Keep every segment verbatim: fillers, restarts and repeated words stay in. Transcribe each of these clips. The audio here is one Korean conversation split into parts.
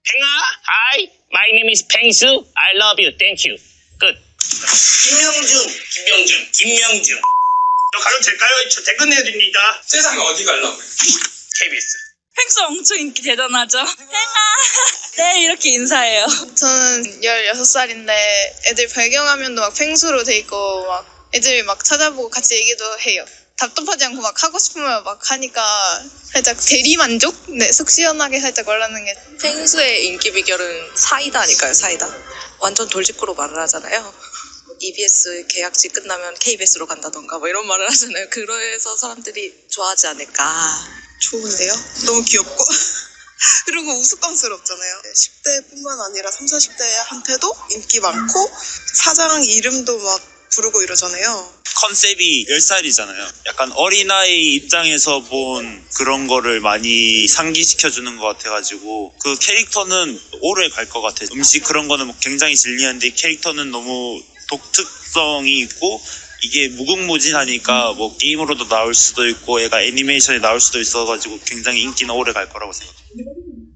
팽아, hi, my name is 팽수. I love you, thank you. 끝. 김명준, 김명준, 김명준. 저 가도 될까요? 저 퇴근해드립니다. 세상에 어디 가려고? 케이비에스. 팽수 엄청 인기 대단하죠? 팽아! 네, 이렇게 인사해요. 저는 열여섯 살인데 애들 발경화면도 막 팽수로 돼 있고 막 애들이 막 찾아보고 같이 얘기도 해요. 답답하지 않고 막 하고 싶으면 막 하니까 살짝 대리만족? 네, 속 시원하게 살짝 말하는 게. 팽수의 인기 비결은 사이다니까요, 사이다. 완전 돌직구로 말을 하잖아요. 이비에스 계약직 끝나면 케이비에스로 간다던가 뭐 이런 말을 하잖아요. 그래서 사람들이 좋아하지 않을까. 좋은데요? 너무 귀엽고 그리고 우스꽝스럽잖아요. 십 대뿐만 아니라 삼십, 사십 대한테도 인기 많고 사장 이름도 막 부르고 이러잖아요. 컨셉이 열 살이잖아요. 약간 어린아이 입장에서 본 그런 거를 많이 상기시켜주는 것 같아가지고 그 캐릭터는 오래 갈 것 같아요. 음식 그런 거는 굉장히 진리한데 캐릭터는 너무 독특성이 있고 이게 무궁무진하니까 뭐 게임으로도 나올 수도 있고 얘가 애니메이션에 나올 수도 있어가지고 굉장히 인기는 오래 갈 거라고 생각합니다.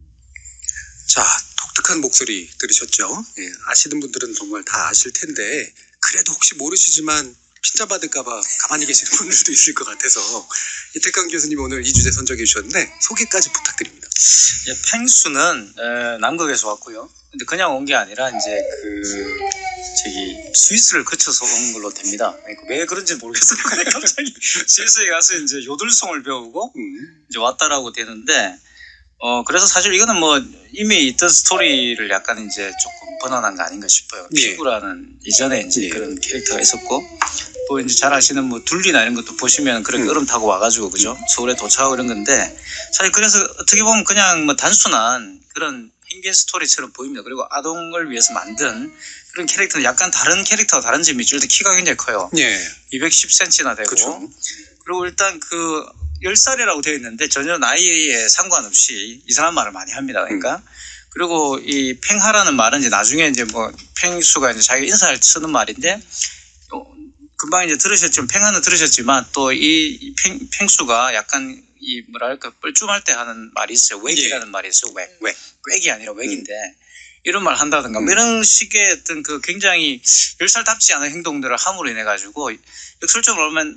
자, 독특한 목소리 들으셨죠? 예, 아시는 분들은 정말 다 아실 텐데 그래도 혹시 모르시지만 핀자 받을까봐 가만히 계시는 분들도 있을 것 같아서 이태강 교수님 오늘 이 주제 선정해 주셨는데 소개까지 부탁드립니다. 예, 팽수는 에, 남극에서 왔고요. 근데 그냥 온 게 아니라 이제 그 저기 스위스를 거쳐서 온 걸로 됩니다. 그러니까 왜 그런지 모르겠어요. 근데 갑자기 스위스에 가서 이제 요들송을 배우고 음. 이제 왔다라고 되는데 어 그래서 사실 이거는 뭐 이미 있던 스토리를 약간 이제 조금 번안한 거 아닌가 싶어요. 예. 피구라는 이전에 이제 예. 그런 캐릭터가 있었고 또 이제 잘 아시는 뭐 둘리나 이런 것도 보시면 그렇게 음. 얼음 타고 와가지고 그죠 서울에 도착하고 이런 건데 사실 그래서 어떻게 보면 그냥 뭐 단순한 그런 펭귄 스토리처럼 보입니다. 그리고 아동을 위해서 만든 그런 캐릭터는 약간 다른 캐릭터와 다른 점이 있죠. 일단 키가 굉장히 커요. 예. 이백십 센티미터나 되고 그렇죠. 그리고 일단 그 열 살이라고 되어 있는데 전혀 나이에 상관없이 이상한 말을 많이 합니다. 그러니까 음. 그리고 이 팽하라는 말은 이제 나중에 이제 뭐 팽수가 이제 자기 인사를 쓰는 말인데 어, 금방 이제 들으셨지만 팽하는 들으셨지만 또 이 팽수가 약간 이 뭐랄까 뻘쭘할 때 하는 말이 있어요. 웩이라는 예. 말이 있어요. 웩. 왜? 웩이 아니라 웩인데 음. 이런 말 한다든가 뭐 음. 이런 식의 어떤 그 굉장히 열 살답지 않은 행동들을 함으로 인해 가지고 역설적으로 보면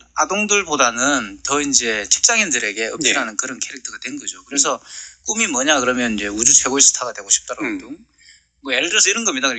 아동들보다는 더 이제 직장인들에게 어필하는 네. 그런 캐릭터가 된 거죠. 그래서 음. 꿈이 뭐냐 그러면 이제 우주 최고의 스타가 되고 싶다라고 음. 뭐 예를 들어서 이런 겁니다.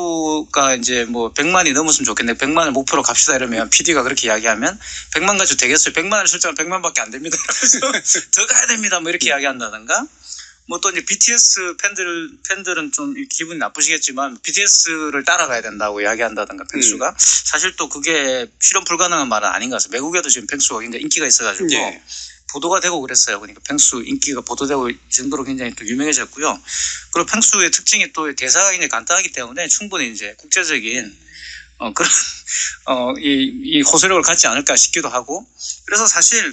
유튜브가 이제 뭐 백만이 넘었으면 좋겠네. 백만을 목표로 갑시다 이러면 피디가 그렇게 이야기하면 백만 가지고 되겠어요. 백만을 설정하면 백만밖에 안 됩니다. 그래서 더 가야 됩니다. 뭐 이렇게 음. 이야기한다든가. 뭐 또 이제 비티에스 팬들, 팬들은 좀 기분이 나쁘시겠지만 비티에스를 따라가야 된다고 이야기한다든가 펭수가 음. 사실 또 그게 실현 불가능한 말은 아닌 것 같아요. 외국에도 지금 펭수가 굉장히 인기가 있어가지고 예. 보도가 되고 그랬어요. 그러니까 펭수 인기가 보도되고 이 정도로 굉장히 또 유명해졌고요. 그리고 펭수의 특징이 또 대사가 굉장히 간단하기 때문에 충분히 이제 국제적인 어 그런 어이 이 호소력을 갖지 않을까 싶기도 하고 그래서 사실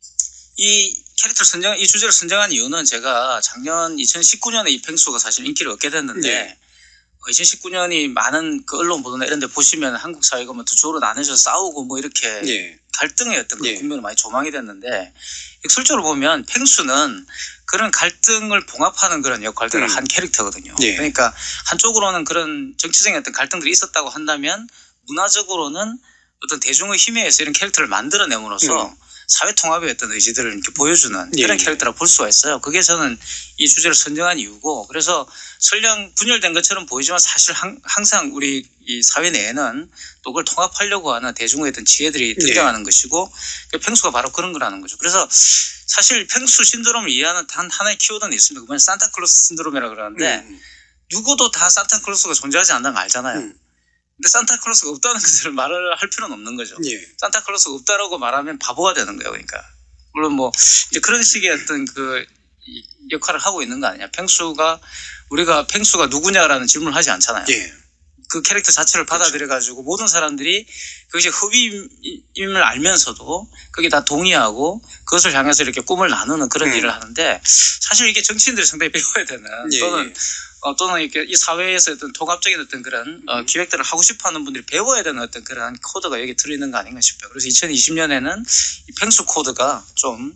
이 캐릭터를 선정, 이 주제를 선정한 이유는 제가 작년 이천십구 년에 이 펭수가 사실 인기를 얻게 됐는데 네. 어, 이천십구 년이 많은 그 언론 보도나 이런 데 보시면 한국 사회가 뭐 두 조로 나눠져 싸우고 뭐 이렇게 예. 갈등의 어떤 그 예. 국면을 많이 조망이 됐는데 실제로 보면 펭수는 그런 갈등을 봉합하는 그런 역할들을 음. 한 캐릭터거든요. 예. 그러니까 한쪽으로는 그런 정치적인 어떤 갈등들이 있었다고 한다면 문화적으로는 어떤 대중의 힘에 의해서 이런 캐릭터를 만들어내므로써 음. 사회 통합의 어떤 의지들을 이렇게 보여주는 예. 그런 캐릭터라고 볼 수가 있어요. 그게 저는 이 주제를 선정한 이유고 그래서 설령 분열된 것처럼 보이지만 사실 항, 항상 우리 이 사회 내에는 또 그걸 통합하려고 하는 대중의 어떤 지혜들이 등장하는 예. 것이고 펭수가 바로 그런 거라는 거죠. 그래서 사실 펭수 신드롬을 이해하는 단 하나의 키워드는 있습니다. 그건 산타클로스 신드롬이라고 그러는데 음. 누구도 다 산타클로스가 존재하지 않는 거 알잖아요. 음. 근데 산타클로스가 없다는 것을 말을 할 필요는 없는 거죠. 예. 산타클로스가 없다라고 말하면 바보가 되는 거예요. 그러니까 물론 뭐 이제 그런 식의 어떤 그 역할을 하고 있는 거 아니냐. 펭수가 우리가 펭수가 누구냐라는 질문을 하지 않잖아요. 예. 그 캐릭터 자체를 받아들여 가지고 모든 사람들이 그것이 흡입임을 알면서도 그게 다 동의하고 그것을 향해서 이렇게 꿈을 나누는 그런 음. 일을 하는데 사실 이게 정치인들이 상당히 배워야 되는 예. 또는 어, 또는 이렇게 이 사회에서 어떤 통합적인 어떤 그런 어, 기획들을 하고 싶어 하는 분들이 배워야 되는 어떤 그런 코드가 여기 들어있는 거 아닌가 싶어요. 그래서 이천이십 년에는 이 펭수 코드가 좀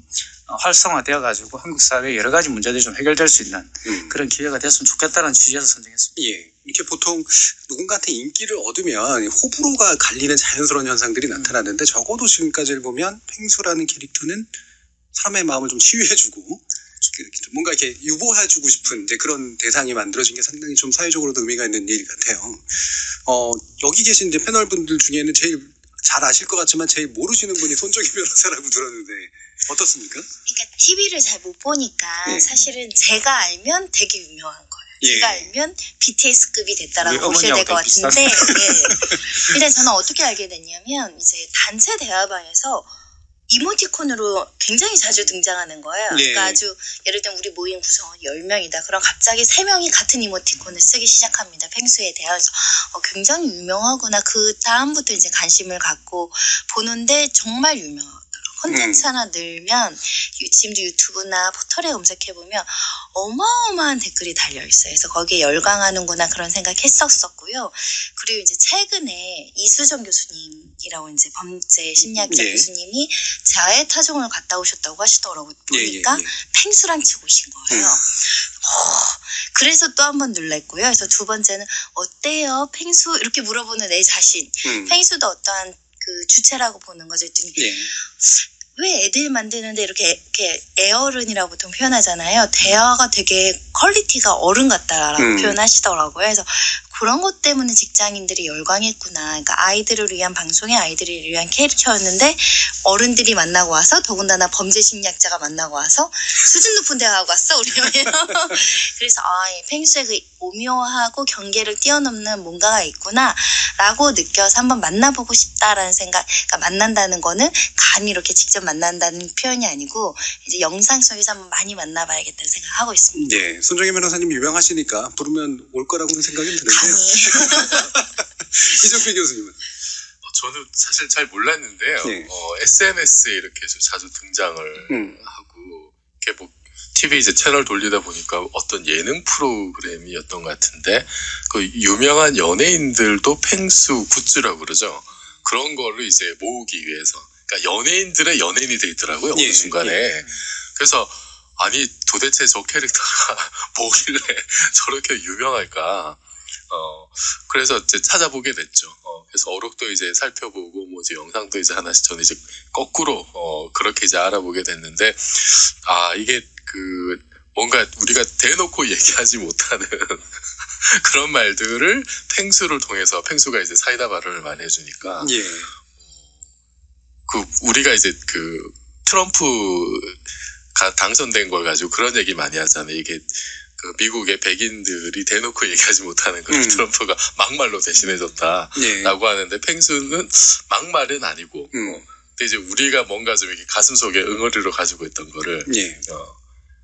어, 활성화되어 가지고 한국 사회의 여러 가지 문제들이 좀 해결될 수 있는 음. 그런 기회가 됐으면 좋겠다는 취지에서 선정했습니다. 예. 이렇게 보통 누군가한테 인기를 얻으면 호불호가 갈리는 자연스러운 현상들이 나타나는데 적어도 지금까지를 보면 펭수라는 캐릭터는 사람의 마음을 좀 치유해주고 뭔가 이렇게 유보해주고 싶은 이제 그런 대상이 만들어진 게 상당히 좀 사회적으로도 의미가 있는 일 같아요. 어, 여기 계신 이제 패널 분들 중에는 제일 잘 아실 것 같지만 제일 모르시는 분이 손정희 변호사라고 들었는데 어떻습니까? 그러니까 티비를 잘 못 보니까 예. 사실은 제가 알면 되게 유명한 거예요. 예. 제가 알면 비티에스급이 됐다라고 우리 보셔야 될 것 어머니하고 같은데 예. 일단 저는 어떻게 알게 됐냐면 이제 단체 대화방에서 이모티콘으로 굉장히 자주 등장하는 거예요. 예. 그러니까 아주 예를 들면 우리 모임 구성원 열 명이다. 그럼 갑자기 세 명이 같은 이모티콘을 쓰기 시작합니다. 펭수에 대해서 어, 굉장히 유명하구나. 그 다음부터 이제 관심을 갖고 보는데 정말 유명하더라고요. 콘텐츠 음. 하나 늘면 유- 지금도 유튜브나 포털에 검색해보면 어마어마한 댓글이 달려있어요. 그래서 거기에 열광하는구나 그런 생각했었었고요. 그리고 이제 최근에 이수정 교수님이라고 이제 범죄 심리학자 예. 교수님이 자해 타종을 갔다 오셨다고 하시더라고요. 예, 예, 보니까 예. 펭수랑 치고 오신 거예요. 음. 어, 그래서 또 한 번 놀랬고요. 그래서 두 번째는 어때요? 펭수 이렇게 물어보는 내 자신. 음. 펭수도 어떠한 그 주체라고 보는 거죠. 그랬더니 예. 왜 애들 만드는데 이렇게, 이렇게 애어른이라고 보통 표현하잖아요. 대화가 되게 퀄리티가 어른 같다라고 음. 표현하시더라고요. 그래서 그런 것 때문에 직장인들이 열광했구나. 그러니까 아이들을 위한 방송에 아이들을 위한 캐릭터였는데 어른들이 만나고 와서 더군다나 범죄 심리학자가 만나고 와서 수준 높은 대화하고 왔어 우리 그래서 아, 이 펭수의 그 오묘하고 경계를 뛰어넘는 뭔가가 있구나라고 느껴서 한번 만나보고 싶다라는 생각. 그러니까 만난다는 거는 감히 이렇게 직접 만난다는 표현이 아니고 이제 영상 속에서 한번 많이 만나봐야겠다는 생각하고 있습니다. 예. 손정희 변호사님 유명하시니까 부르면 올 거라고는 생각이 드는데요. 이정필 교수님은? 어, 저도 사실 잘 몰랐는데요. 네. 어, 에스엔에스에 이렇게 좀 자주 등장을 음. 하고, 이렇게 뭐, 티비 이제 채널 돌리다 보니까 어떤 예능 프로그램이었던 것 같은데, 그 유명한 연예인들도 펭수 굿즈라고 그러죠. 그런 거를 이제 모으기 위해서. 그러니까 연예인들의 연예인이 돼 있더라고요. 예, 어느 순간에. 예. 그래서, 아니, 도대체 저 캐릭터가 뭐길래 저렇게 유명할까? 어, 그래서 이제 찾아보게 됐죠. 어, 그래서 어록도 이제 살펴보고, 뭐 이제 영상도 이제 하나씩 저는 이제 거꾸로, 어, 그렇게 이제 알아보게 됐는데, 아, 이게 그, 뭔가 우리가 대놓고 얘기하지 못하는 그런 말들을 펭수를 통해서, 펭수가 이제 사이다 발언을 많이 해주니까, 예. 그, 우리가 이제 그, 트럼프가 당선된 걸 가지고 그런 얘기 많이 하잖아요. 이게, 그 미국의 백인들이 대놓고 얘기하지 못하는 걸 음. 트럼프가 막말로 대신해줬다라고 예. 하는데 펭수는 막말은 아니고 음. 어, 근데 이제 우리가 뭔가 좀 이렇게 가슴속에 응어리로 가지고 있던 거를 예. 어, 어,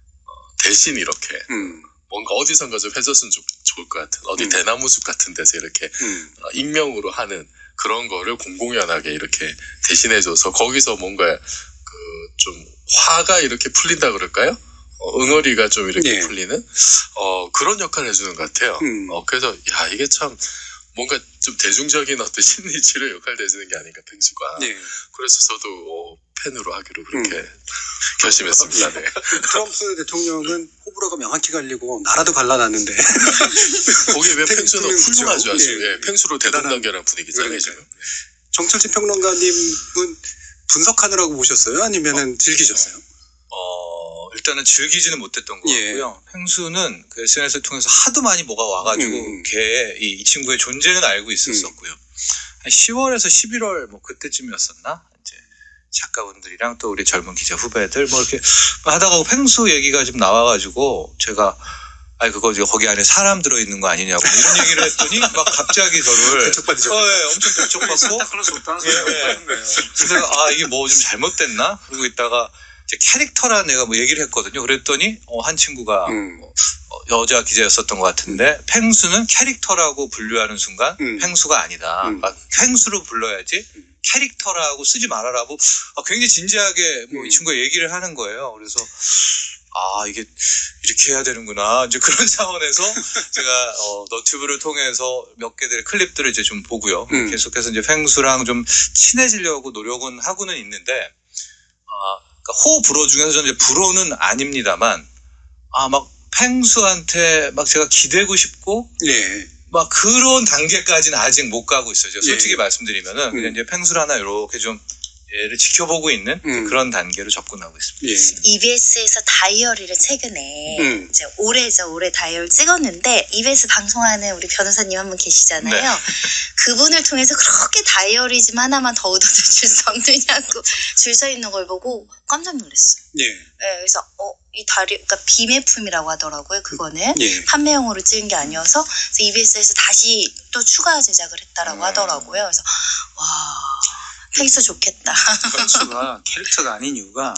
대신 이렇게 음. 뭔가 어디선가 좀 해줬으면 좋, 좋을 것 같은 어디 음. 대나무숲 같은 데서 이렇게 음. 어, 익명으로 하는 그런 거를 공공연하게 이렇게 대신해줘서 거기서 뭔가 그 좀 화가 이렇게 풀린다 그럴까요? 어, 응어리가 좀 이렇게 예. 풀리는 어, 그런 역할을 해주는 것 같아요. 음. 어, 그래서 야 이게 참 뭔가 좀 대중적인 어떤 심리 치료 역할을 해주는 게 아닌가 펭수가. 예. 그래서 저도 어, 팬으로 하기로 그렇게 결심했습니다. 네. 트럼프 대통령은 호불호가 명확히 갈리고 나라도 갈라놨는데 거기에 왜 펭수는 펭수는 훌륭하죠. 그죠? 아주 예. 예, 펭수로 대동단결한 분위기잖아요. 그러니까요. 지금. 정철진 평론가님은 분석하느라고 보셨어요? 아니면은 즐기셨어요? 어, 일단은 즐기지는 못했던 것 예. 같고요. 펭수는 그 에스엔에스를 통해서 하도 많이 뭐가 와가지고 음. 걔의 이, 이 친구의 존재는 알고 있었었고요. 한 시월에서 십일월 뭐 그때쯤이었었나? 이제 작가분들이랑 또 우리 젊은 기자 후배들 뭐 이렇게 하다가 펭수 얘기가 좀 나와가지고 제가 아니 그거 이제 거기 안에 사람 들어있는 거 아니냐고 이런 얘기를 했더니 막 갑자기 저를 배척받으셨어요? 어, 예, 엄청 배척받고 그래서 없다는 예, 소리가 예. 없다는 거예요. 그래서 아 이게 뭐 좀 잘못됐나? 그러고 있다가 이제 캐릭터라 내가 뭐 얘기를 했거든요. 그랬더니 어, 한 친구가 음. 어, 여자 기자였었던 것 같은데 펭수는 캐릭터라고 분류하는 순간 음. 펭수가 아니다. 음. 아, 펭수로 불러야지 캐릭터라고 쓰지 말아라고 아, 굉장히 진지하게 뭐 이 음. 친구가 얘기를 하는 거예요. 그래서 아 이게 이렇게 해야 되는구나 이제 그런 차원에서 제가 어, 너튜브를 통해서 몇 개들의 클립들을 이제 좀 보고요. 음. 계속해서 이제 펭수랑 좀 친해지려고 노력은 하고는 있는데 아 그러니까 호 불호 중에서 저는 이제 불호는 아닙니다만 아 막 펭수한테 막 제가 기대고 싶고 예. 막 그런 단계까지는 아직 못 가고 있어요. 제가 솔직히 예. 말씀드리면은 음. 그냥 이제 펭수를 하나 이렇게 좀 얘를 지켜보고 있는 음. 그런 단계로 접근하고 있습니다. 예. 이비에스에서 다이어리를 최근에 음. 이제 올해죠. 올해 다이어리 찍었는데 이비에스 방송하는 우리 변호사님 한 분 계시잖아요. 네. 그분을 통해서 그렇게 다이어리즘 하나만 더 얻어줄 수 없느냐고 줄 서 있는 걸 보고 깜짝 놀랐어요. 예. 네, 그래서 어, 이 다리, 그러니까 비매품이라고 하더라고요. 그거는 예. 판매용으로 찍은 게 아니어서 그래서 이비에스에서 다시 또 추가 제작을 했다라고 음. 하더라고요. 그래서 와. 펭수 좋겠다. 펭수가 캐릭터가 아닌 이유가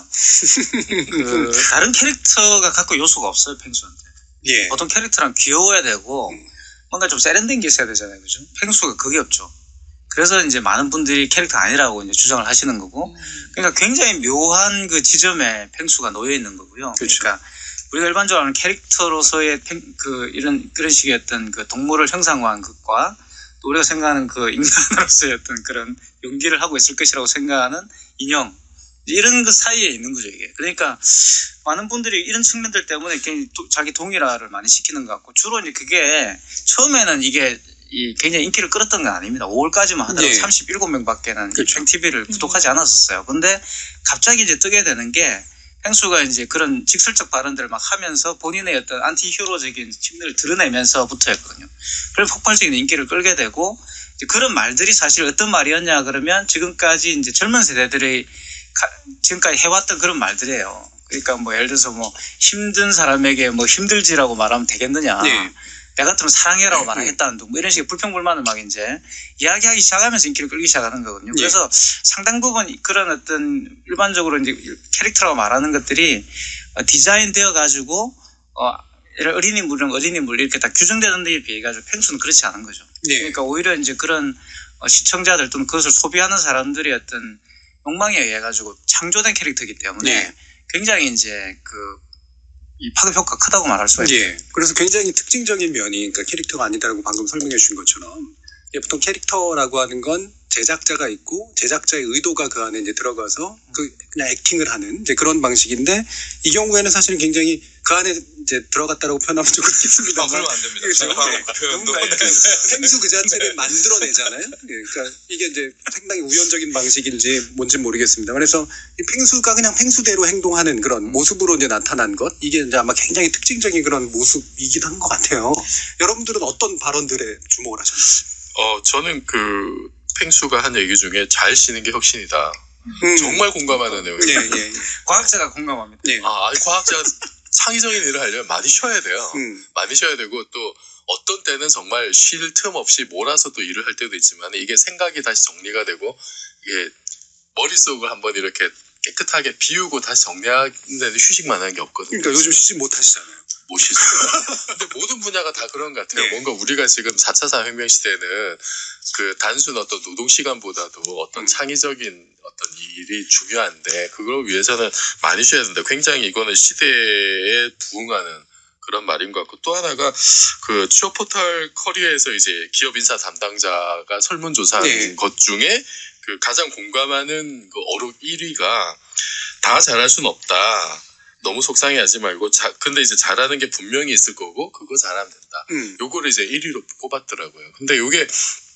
그 다른 캐릭터가 갖고 요소가 없어요. 펭수한테. 예. 보통 캐릭터랑 귀여워야 되고 뭔가 좀 세련된 게 있어야 되잖아요. 그죠? 펭수가 그게 없죠. 그래서 이제 많은 분들이 캐릭터 아니라고 이제 주장을 하시는 거고 그러니까 굉장히 묘한 그 지점에 펭수가 놓여 있는 거고요. 그렇죠. 그러니까 우리가 일반적으로 아는 캐릭터로서의 펭, 그 이런 그런 식의 어떤 그 동물을 형상화한 것과 또 우리가 생각하는 그 인간으로서의 어떤 그런 연기를 하고 있을 것이라고 생각하는 인형 이런 그 사이에 있는 거죠 이게. 그러니까 많은 분들이 이런 측면들 때문에 굉장히 도, 자기 동일화를 많이 시키는 것 같고 주로 이제 그게 처음에는 이게 이 굉장히 인기를 끌었던 건 아닙니다. 오월까지만 하더라도 예. 삼십칠 명밖에는 그렇죠. 팽티비를 구독하지 않았었어요. 근데 갑자기 이제 뜨게 되는 게 펭수가 이제 그런 직설적 발언들을 막 하면서 본인의 어떤 안티 히어로적인 측면을 드러내면서부터였거든요. 그래서 폭발적인 인기를 끌게 되고 이제 그런 말들이 사실 어떤 말이었냐 그러면 지금까지 이제 젊은 세대들이 가, 지금까지 해왔던 그런 말들이에요. 그러니까 뭐 예를 들어서 뭐 힘든 사람에게 뭐 힘들지라고 말하면 되겠느냐. 네. 내 같으면 사랑해라고 말하겠다는 둥 뭐 이런 식의 불평불만을 막 이제 이야기하기 시작하면서 인기를 끌기 시작하는 거거든요. 네. 그래서 상당 부분 그런 어떤 일반적으로 이제 캐릭터라고 말하는 것들이 디자인되어 가지고 어 이런 어린이물은 어린이물 이렇게 다 규정되는 데에 비해 가지고 펭수는 그렇지 않은 거죠. 네. 그러니까 오히려 이제 그런 어 시청자들 또는 그것을 소비하는 사람들의 어떤 욕망에 의해 가지고 창조된 캐릭터이기 때문에 네. 굉장히 이제 그 이 파급 효과가 크다고 말할 수가 있어요. 예. 그래서 굉장히 특징적인 면이 그러니까 캐릭터가 아니다라고 방금 설명해 주신 것처럼 예, 보통 캐릭터라고 하는 건 제작자가 있고 제작자의 의도가 그 안에 이제 들어가서 그 그냥 액팅을 하는 이제 그런 방식인데 이 경우에는 사실은 굉장히 그 안에 이제 들어갔다라고 표현하면 좀 그렇겠습니다. 아, 그러면 안 됩니다. 그렇죠. 제가 방금 그 표현도. 펭수 그 자체를 만들어내잖아요. 예, 그러니까 이게 이제 상당히 우연적인 방식인지 뭔지 모르겠습니다. 그래서 이 펭수가 그냥 펭수대로 행동하는 그런 모습으로 이제 나타난 것 이게 이제 아마 굉장히 특징적인 그런 모습이기도 한 것 같아요. 여러분들은 어떤 발언들에 주목을 하셨나요? 어, 저는 그 펭수가 한 얘기 중에 잘 쉬는 게 혁신이다. 음. 정말 공감하는 내용이에요. 예, 예. 과학자가 공감합니다. 예. 아, 아니, 과학자가 창의적인 일을 하려면 많이 쉬어야 돼요. 음. 많이 쉬어야 되고 또 어떤 때는 정말 쉴 틈 없이 몰아서 또 일을 할 때도 있지만 이게 생각이 다시 정리가 되고 이게 머릿속을 한번 이렇게 깨끗하게 비우고 다시 정리하는 데는 휴식만 하는 게 없거든요. 그러니까 요즘 쉬지 못하시잖아요. 못 쉬죠. 근데 모든 분야가 다 그런 것 같아요. 네. 뭔가 우리가 지금 사 차 산업혁명 시대는 그 단순 어떤 노동 시간보다도 어떤 창의적인 어떤 일이 중요한데 그걸 위해서는 많이 쉬어야 된다. 굉장히 이거는 시대에 부응하는 그런 말인 것 같고 또 하나가 그 취업 포털 커리어에서 이제 기업 인사 담당자가 설문조사한 네. 것 중에 그 가장 공감하는 그 어록 일 위가 다 잘할 순 없다. 너무 속상해하지 말고 자, 근데 이제 잘하는 게 분명히 있을 거고 그거 잘하면 된다. 음. 요거를 이제 일 위로 꼽았더라고요. 근데 요게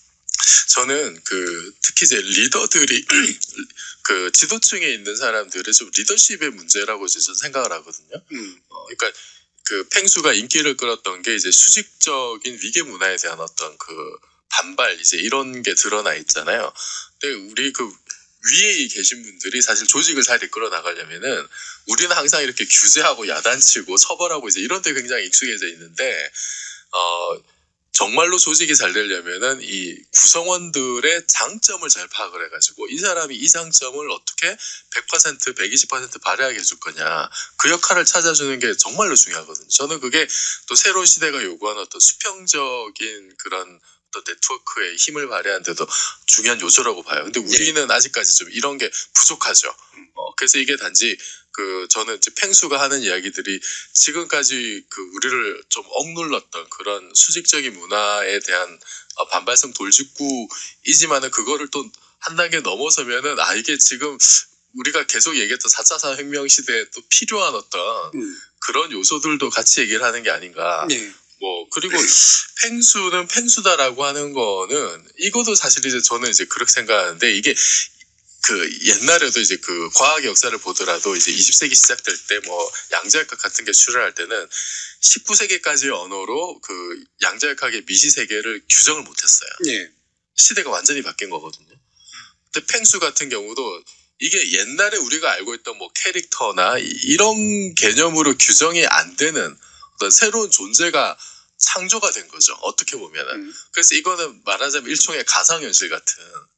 저는 그 특히 이제 리더들이 그 지도층에 있는 사람들의 좀 리더십의 문제라고 이제 저는 생각을 하거든요. 음. 어, 그러니까 그 펭수가 인기를 끌었던 게 이제 수직적인 위계 문화에 대한 어떤 그 반발 이제 이런 게 드러나 있잖아요. 근데 우리 그 위에 계신 분들이 사실 조직을 잘 이끌어 나가려면은 우리는 항상 이렇게 규제하고 야단치고 처벌하고 이제 이런 데 굉장히 익숙해져 있는데 어 정말로 조직이 잘 되려면은 이 구성원들의 장점을 잘 파악을 해가지고 이 사람이 이 장점을 어떻게 백 퍼센트, 백이십 퍼센트 발휘하게 해줄 거냐 그 역할을 찾아주는 게 정말로 중요하거든요. 저는 그게 또 새로운 시대가 요구하는 어떤 수평적인 그런 또 네트워크의 힘을 발휘하는데도 중요한 요소라고 봐요. 근데 우리는 아직까지 좀 이런 게 부족하죠. 어, 그래서 이게 단지 그 저는 이제 펭수가 하는 이야기들이 지금까지 그 우리를 좀 억눌렀던 그런 수직적인 문화에 대한 어, 반발성 돌직구이지만은 그거를 또 한 단계 넘어서면은 아 이게 지금 우리가 계속 얘기했던 사 차 산업혁명 시대에 또 필요한 어떤 음. 그런 요소들도 같이 얘기를 하는 게 아닌가. 예. 뭐 그리고 펭수는 펭수다라고 하는 거는 이것도 사실 이제 저는 이제 그렇게 생각하는데 이게 그 옛날에도 이제 그 과학 역사를 보더라도 이제 이십 세기 시작될 때 뭐 양자역학 같은 게 출현할 때는 십구 세기까지의 언어로 그 양자역학의 미시 세계를 규정을 못했어요. 예. 시대가 완전히 바뀐 거거든요. 근데 펭수 같은 경우도 이게 옛날에 우리가 알고 있던 뭐 캐릭터나 이런 개념으로 규정이 안 되는 어떤 새로운 존재가 창조가 된 거죠. 어떻게 보면은. 음. 그래서 이거는 말하자면 일종의 가상현실 같은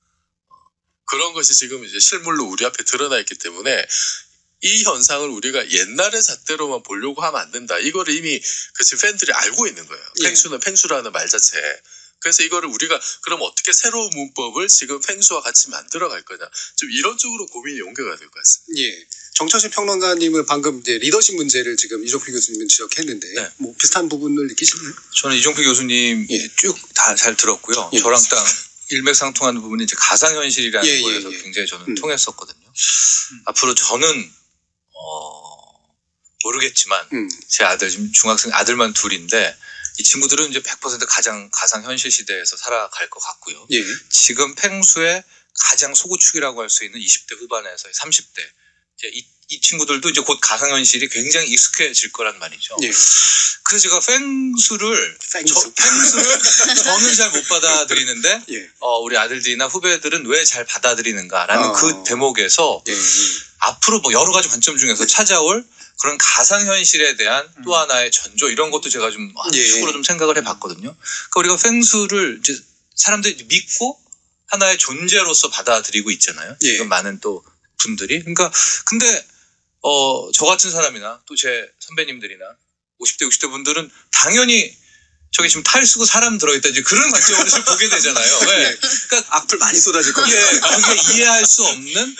그런 것이 지금 이제 실물로 우리 앞에 드러나 있기 때문에 이 현상을 우리가 옛날의 잣대로만 보려고 하면 안 된다. 이거를 이미 그 지금 팬들이 알고 있는 거예요. 예. 펭수는 펭수라는 말 자체에. 그래서 이거를 우리가 그럼 어떻게 새로운 문법을 지금 펭수와 같이 만들어 갈 거냐. 좀 이런 쪽으로 고민이 연계가 될 것 같습니다. 예. 정철신 평론가님은 방금 이제 리더십 문제를 지금 이종필 교수님은 지적했는데 네. 뭐 비슷한 부분을 느끼시나요? 저는 이종필 교수님 예. 쭉 다 잘 들었고요. 예. 저랑 딱 일맥상통하는 부분이 이제 가상현실이라는 예, 예, 거에서 예. 굉장히 저는 음. 통했었거든요. 음. 앞으로 저는 어, 모르겠지만 음. 제 아들 지금 중학생 아들만 둘인데 이 친구들은 이제 백 퍼센트 가장 가상현실 시대에서 살아갈 것 같고요. 예. 지금 펭수의 가장 소구축이라고 할 수 있는 이십 대 후반에서 삼십 대 이제 이, 이 친구들도 이제 곧 가상현실이 굉장히 익숙해질 거란 말이죠. 예. 그래서 제가 펭수를 펭수. 저, 펭수를 저는 잘 못 받아들이는데 예. 어, 우리 아들들이나 후배들은 왜 잘 받아들이는가라는 어. 그 대목에서 예. 앞으로 뭐 여러 가지 관점 중에서 찾아올 그런 가상현실에 대한 또 하나의 전조 이런 것도 제가 좀 예. 축으로 좀 생각을 해봤거든요. 그러니까 우리가 펭수를 이제 사람들이 믿고 하나의 존재로서 받아들이고 있잖아요. 예. 지금 많은 또 분들이. 그러니까 근데 어, 저 같은 사람이나 또 제 선배님들이나 오십 대 육십 대 분들은 당연히 저기 지금 탈 쓰고 사람 들어있다 이제 그런 관점으로 지금 보게 되잖아요. 왜? 예. 그러니까 악플 많이 쏟아질 겁니다. 예, 그게 이해할 수 없는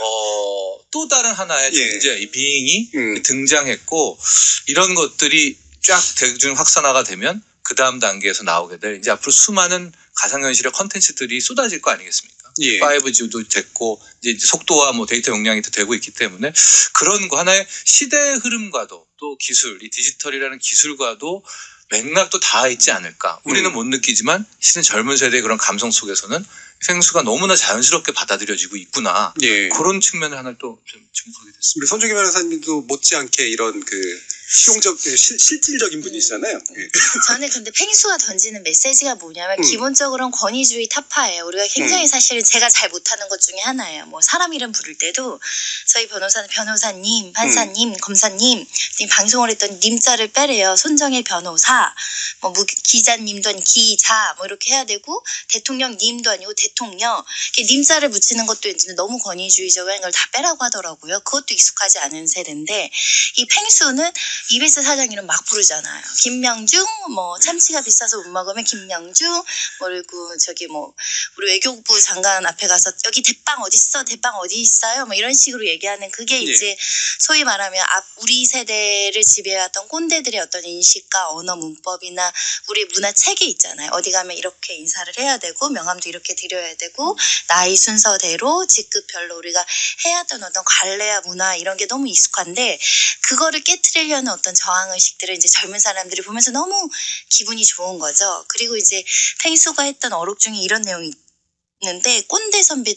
어, 또 다른 하나의 예. 존재, 이 비잉이 음. 등장했고 이런 것들이 쫙 대중 확산화가 되면 그 다음 단계에서 나오게 될 이제 앞으로 수많은 가상현실의 컨텐츠들이 쏟아질 거 아니겠습니까? 예. 파이브 지도 됐고 이제 속도와 뭐 데이터 용량이 더 되고 있기 때문에 그런 거 하나의 시대의 흐름과도 또 기술, 이 디지털이라는 기술과도 맥락도 닿아 있지 않을까. 우리는 음. 못 느끼지만 실은 젊은 세대의 그런 감성 속에서는 펭수가 너무나 자연스럽게 받아들여지고 있구나. 예. 그런 측면을 하나 또 좀 주목하게 됐습니다. 우리 손정희 변호사님도 못지않게 이런 그 실용적, 실, 실질적인 분이시잖아요. 예. 저는 근데 펭수가 던지는 메시지가 뭐냐면 음. 기본적으로는 권위주의 타파예요. 우리가 굉장히 음. 사실은 제가 잘 못하는 것 중에 하나예요. 뭐 사람 이름 부를 때도 저희 변호사는 변호사님, 판사님, 음. 검사님, 지금 방송을 했던 님자를 빼래요. 손정희 변호사, 뭐 무, 기자님도 아니고 기자 뭐 이렇게 해야 되고 대통령님도 아니고 대통령 이렇게 님자를 붙이는 것도 이제 너무 권위주의적인 걸 다 빼라고 하더라고요. 그것도 익숙하지 않은 세대인데 이 펭수는 이비에스 사장 이름 막 부르잖아요. 김명중, 뭐 참치가 비싸서 못 먹으면 김명중, 뭐 그리고 저기 뭐 우리 외교부 장관 앞에 가서 여기 대빵 어디 있어, 대빵 어디 있어요, 뭐 이런 식으로 얘기하는 그게 이제 예. 소위 말하면 앞 우리 세대를 지배해왔던 꼰대들의 어떤 인식과 언어 문법이나 우리 문화 체계 있잖아요. 어디 가면 이렇게 인사를 해야 되고 명함도 이렇게 드려야 되고 나이 순서대로 직급별로 우리가 해왔던 어떤 관례와 문화 이런 게 너무 익숙한데 그거를 깨트리려는 어떤 저항의식들을 이제 젊은 사람들이 보면서 너무 기분이 좋은 거죠. 그리고 이제 펭수가 했던 어록 중에 이런 내용이 있는데 꼰대 선배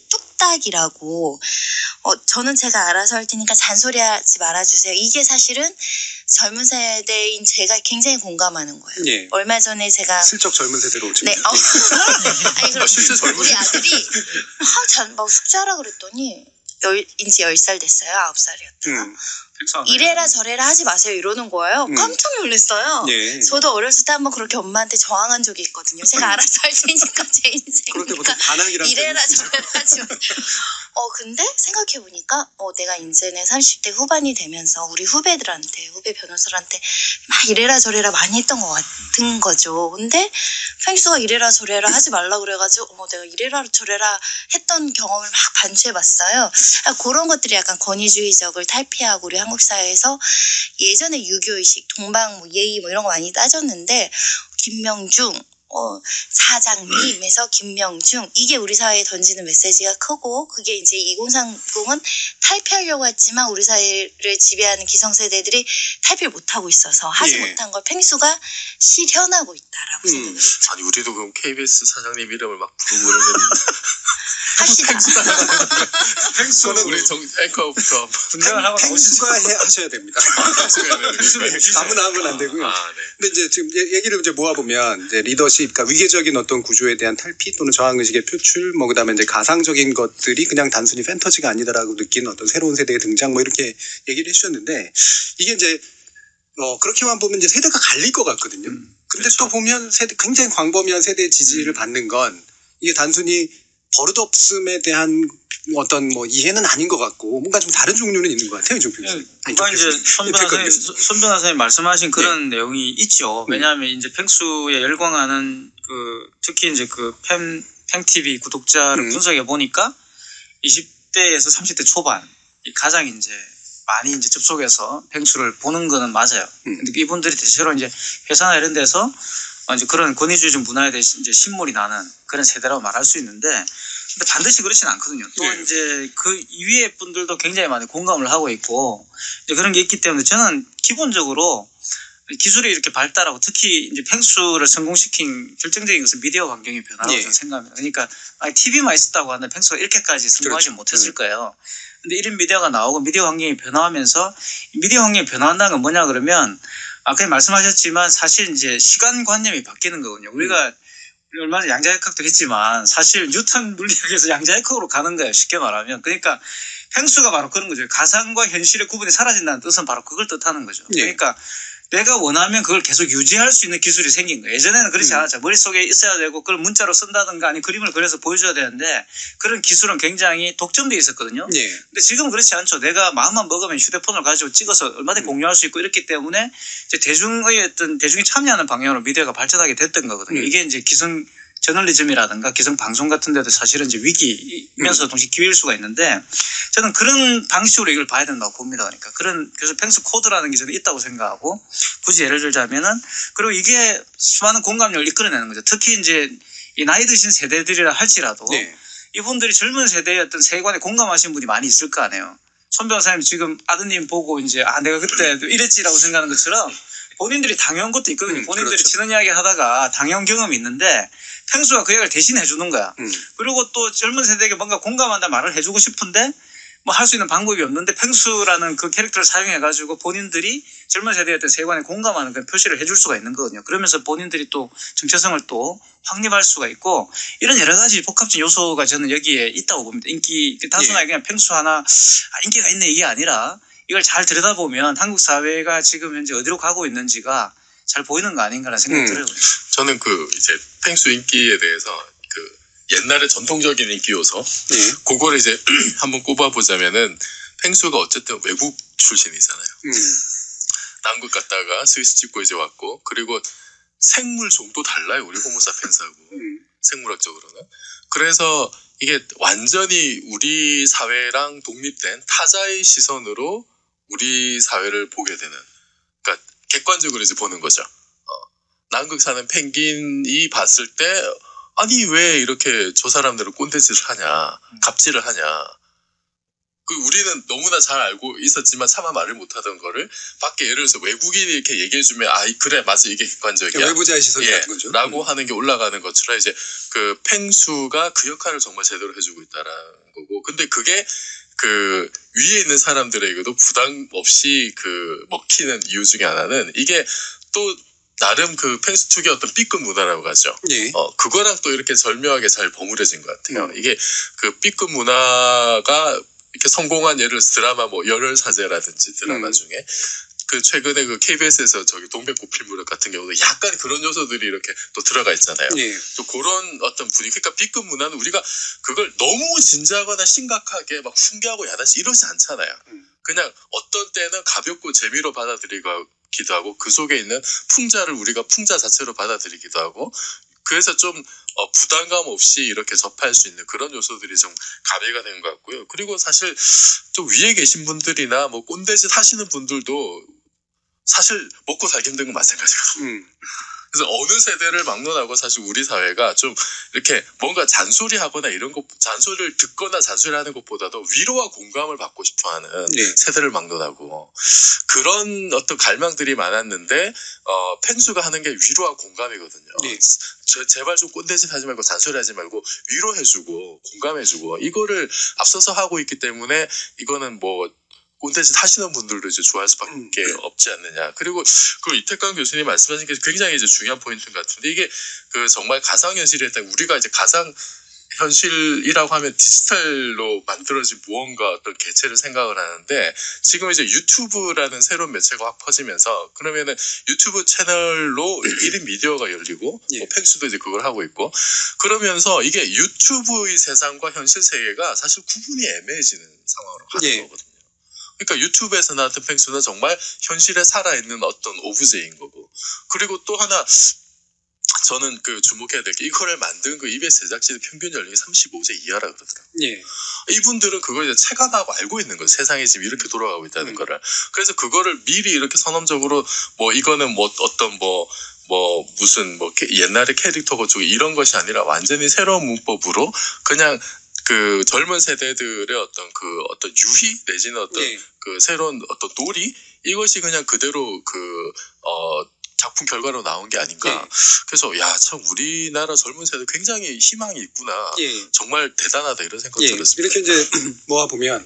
뚝딱이라고 어, 저는 제가 알아서 할 테니까 잔소리하지 말아주세요. 이게 사실은 젊은 세대인 제가 굉장히 공감하는 거예요. 예. 얼마 전에 제가 슬쩍 젊은 세대로 오지. 네, 어. 아니 그럼 아, 실제 젊은 우리 아들이 아, 잘, 막 숙제하라 그랬더니 열, 이제 열 살 됐어요. 아홉 살이었다가. 음. 이래라 저래라 하지 마세요 이러는 거예요. 음. 깜짝 놀랐어요. 예. 저도 어렸을 때 한번 그렇게 엄마한테 저항한 적이 있거든요. 제가 알아서 할 테니까 제 그럴 때 보통 인생이니까 반항이라는 이래라 표현이 저래라 하지 마세요. 어 근데 생각해보니까 어 내가 이제는 삼십 대 후반이 되면서 우리 후배들한테 후배 변호사들한테 막 이래라 저래라 많이 했던 것 같은 거죠. 근데 펭수가 이래라 저래라 하지 말라 그래가지고 어 내가 이래라 저래라 했던 경험을 막 반추해봤어요. 아, 그런 것들이 약간 권위주의적을 탈피하고 우리 한국 사회에서 예전에 유교의식, 동방 뭐 예의 뭐 이런 거 많이 따졌는데 김명중 어, 사장님에서 김명중 이게 우리 사회에 던지는 메시지가 크고 그게 이제 이공삼공은 탈피하려고 했지만 우리 사회를 지배하는 기성세대들이 탈피를 못하고 있어서 하지 예. 못한 걸 팽수가 실현하고 있다라고 음. 생각을 했죠. 아니 우리도 그럼 케이비에스 사장님 이름을 막 부르고 그러면 합시다. 팽수 우리 정 앵커부터 분장을 하고 팽수가 해, 하셔야 됩니다. 아무나 하면 안 되고요. 아, 네. 근데 이제 지금 얘- 얘기를 이제 모아보면 이제 리더십, 그러니까 위계적인 어떤 구조에 대한 탈피 또는 저항의식의 표출, 뭐 그다음에 이제 가상적인 것들이 그냥 단순히 판타지가 아니다라고 느끼는 어떤 새로운 세대의 등장, 뭐 이렇게 얘기를 해주셨는데 이게 이제 어 그렇게만 보면 이제 세대가 갈릴 것 같거든요. 음, 근데 그렇죠. 또 보면 세대 굉장히 광범위한 세대의 지지를 받는 건 이게 단순히 버릇없음에 대한 어떤 뭐 이해는 아닌 것 같고 뭔가 좀 다른 종류는 있는 것 같아요, 이종 교수님. 아니, 아까 종 이제 교수님. 손 예, 변호사님, 백건님. 손 변호사님 말씀하신 그런 내용이 있죠. 네. 왜냐하면 이제 팽수에 열광하는 그 특히 이제 그 팬, 팽티비 구독자를 음. 분석해 보니까 이십 대에서 삼십 대 초반 이 가장 이제 많이 이제 접속해서 팽수를 보는 거는 맞아요. 음. 근데 이분들이 대체로 이제 회사나 이런 데서 어, 이제 그런 권위주의 문화에 대해 이제 신물이 나는 그런 세대라고 말할 수 있는데, 근데 반드시 그렇지는 않거든요. 또 네. 이제 그 이외의 분들도 굉장히 많이 공감을 하고 있고, 이제 그런 게 있기 때문에 저는 기본적으로 기술이 이렇게 발달하고 특히 이제 팽수를 성공시킨 결정적인 것은 미디어 환경의 변화라고 예. 저는 생각합니다. 그러니까 아니, 티비만 있었다고 하는데 팽수가 이렇게까지 성공하지 그렇죠. 못했을 거예요. 근데 이런 미디어가 나오고 미디어 환경이 변화하면서 미디어 환경이 변화한다는 건 뭐냐 그러면 아까 말씀하셨지만 사실 이제 시간관념이 바뀌는 거거든요. 우리가 우리 얼마 전에 양자역학도 했지만 사실 뉴턴 물리학에서 양자역학으로 가는 거예요. 쉽게 말하면. 그러니까 팽수가 바로 그런 거죠. 가상과 현실의 구분이 사라진다는 뜻은 바로 그걸 뜻하는 거죠. 예. 그러니까 내가 원하면 그걸 계속 유지할 수 있는 기술이 생긴 거예요. 예전에는 그렇지 음. 않았죠. 머릿속에 있어야 되고 그걸 문자로 쓴다든가 아니 그림을 그려서 보여줘야 되는데 그런 기술은 굉장히 독점되어 있었거든요. 예. 근데 지금은 그렇지 않죠. 내가 마음만 먹으면 휴대폰을 가지고 찍어서 얼마든지 공유할 수 있고 이렇기 때문에 이제 대중의 어떤 대중이 참여하는 방향으로 미디어가 발전하게 됐던 거거든요. 음. 이게 이제 기성 저널리즘이라든가 기성 방송 같은 데도 사실은 이제 위기면서 음. 동시에 기회일 수가 있는데 저는 그런 방식으로 이걸 봐야 된다고 봅니다. 그러니까 그런 그래서 팽수 코드라는 게 저는 있다고 생각하고 굳이 예를 들자면은 그리고 이게 수많은 공감력을 이끌어내는 거죠. 특히 이제 이 나이 드신 세대들이라 할지라도 네. 이분들이 젊은 세대의 어떤 세계관에 공감하시는 분이 많이 있을 거 아니에요. 손 변호사님 지금 아드님 보고 이제 아 내가 그때 이랬지라고 생각하는 것처럼 본인들이 당해온 것도 있거든요. 음, 본인들이 그렇죠. 치는 이야기 하다가 당해온 경험이 있는데 팽수가 그 이야기를 대신해 주는 거야. 음. 그리고 또 젊은 세대에게 뭔가 공감한다 말을 해주고 싶은데 뭐 할 수 있는 방법이 없는데 팽수라는 그 캐릭터를 사용해가지고 본인들이 젊은 세대의 어떤 세계관에 공감하는 그런 표시를 해줄 수가 있는 거거든요. 그러면서 본인들이 또 정체성을 또 확립할 수가 있고 이런 여러 가지 복합적인 요소가 저는 여기에 있다고 봅니다. 인기 단순하게 그냥 팽수 하나 아, 인기가 있네 이게 아니라 이걸 잘 들여다보면 한국 사회가 지금 현재 어디로 가고 있는지가 잘 보이는 거 아닌가라는 생각이 음. 들어요. 저는 그 이제 팽수 인기에 대해서 그 옛날의 전통적인 인기 요소 예. 그거를 이제 한번 꼽아보자면은 팽수가 어쨌든 외국 출신이잖아요. 음. 남극 갔다가 스위스 찍고 이제 왔고 그리고 생물 종도 달라요. 우리 호모사피엔스하고 음. 생물학적으로는. 그래서 이게 완전히 우리 사회랑 독립된 타자의 시선으로 우리 사회를 보게 되는, 그러니까 객관적으로 이제 보는 거죠. 어, 남극 사는 펭귄이 봤을 때 아니 왜 이렇게 저 사람들은 꼰대짓을 하냐, 갑질을 하냐. 그 우리는 너무나 잘 알고 있었지만 차마 말을 못하던 거를 밖에 예를 들어서 외국인이 이렇게 얘기해주면 아 그래 맞아 이게 객관적이야. 외부자의 시선이 예, 같은 거죠. 라고 음. 하는 게 올라가는 것처럼 이제 그 팽수가 그 역할을 정말 제대로 해주고 있다라는 거고, 근데 그게 그 위에 있는 사람들에게도 부담 없이 그 먹히는 이유 중에 하나는 이게 또 나름 그 팽수 특유의 어떤 B급 문화라고 하죠. 예. 어 그거랑 또 이렇게 절묘하게 잘 버무려진 것 같아요. 음. 이게 그 B급 문화가 이렇게 성공한 예를 들어서 드라마 뭐 열혈 사제라든지 드라마 음. 중에 그 최근에 그 케이비에스에서 저기 동백꽃필무렵 같은 경우도 약간 그런 요소들이 이렇게 또 들어가 있잖아요. 예. 또 그런 어떤 분위기, 그러니까 B급 문화는 우리가 그걸 너무 진지하거나 심각하게 막 훈계하고 야단치 이러지 않잖아요. 음. 그냥 어떤 때는 가볍고 재미로 받아들이기도 하고 그 속에 있는 풍자를 우리가 풍자 자체로 받아들이기도 하고, 그래서 좀 어, 부담감 없이 이렇게 접할 수 있는 그런 요소들이 좀 가미가 된 것 같고요. 그리고 사실 좀 위에 계신 분들이나 뭐 꼰대짓 하시는 분들도 사실 먹고 살기 힘든 건 마찬가지거든요. 음. 그래서 어느 세대를 막론하고 사실 우리 사회가 좀 이렇게 뭔가 잔소리하거나 이런 것, 잔소리를 듣거나 잔소리하는 것보다도 위로와 공감을 받고 싶어하는 네. 세대를 막론하고 그런 어떤 갈망들이 많았는데 어, 펭수가 하는 게 위로와 공감이거든요. 네. 저, 제발 좀 꼰대짓 하지 말고 잔소리하지 말고 위로해주고 공감해주고 이거를 앞서서 하고 있기 때문에 이거는 뭐 꼰대짓 하시는 분들도 이제 좋아할 수밖에 음. 없지 않느냐. 그리고 그 이태강 교수님 말씀하신 게 굉장히 이제 중요한 포인트 같은데 이게 그 정말 가상현실에 대한 우리가 이제 가상 현실이라고 하면 디지털로 만들어진 무언가 어떤 개체를 생각을 하는데 지금 이제 유튜브라는 새로운 매체가 확 퍼지면서 그러면은 유튜브 채널로 일 인 미디어가 열리고 예. 뭐 펭수도 이제 그걸 하고 있고 그러면서 이게 유튜브의 세상과 현실 세계가 사실 구분이 애매해지는 상황으로 가는 예. 거거든요. 그러니까 유튜브에서 나왔던 펭수는 정말 현실에 살아있는 어떤 오브제인 거고 그리고 또 하나 저는 그 주목해야 될 게 이거를 만든 그 이비에스 제작진의 평균 연령이 삼십오 세 이하라 그러더라고요. 예. 이분들은 그걸 이제 체감하고 알고 있는 거예요. 세상이 지금 이렇게 돌아가고 있다는 음. 거를. 그래서 그거를 미리 이렇게 선언적으로 뭐 이거는 뭐 어떤 뭐 뭐 무슨 뭐 옛날의 캐릭터 건축 이런 것이 아니라 완전히 새로운 문법으로 그냥 그 젊은 세대들의 어떤 그 어떤 유희 내지는 어떤 예. 그 새로운 어떤 놀이 이것이 그냥 그대로 그 어 작품 결과로 나온 게 아닌가. 예. 그래서 야 참 우리나라 젊은 세대 굉장히 희망이 있구나. 예. 정말 대단하다 이런 생각이 예. 들었습니다. 이렇게 이제 모아 보면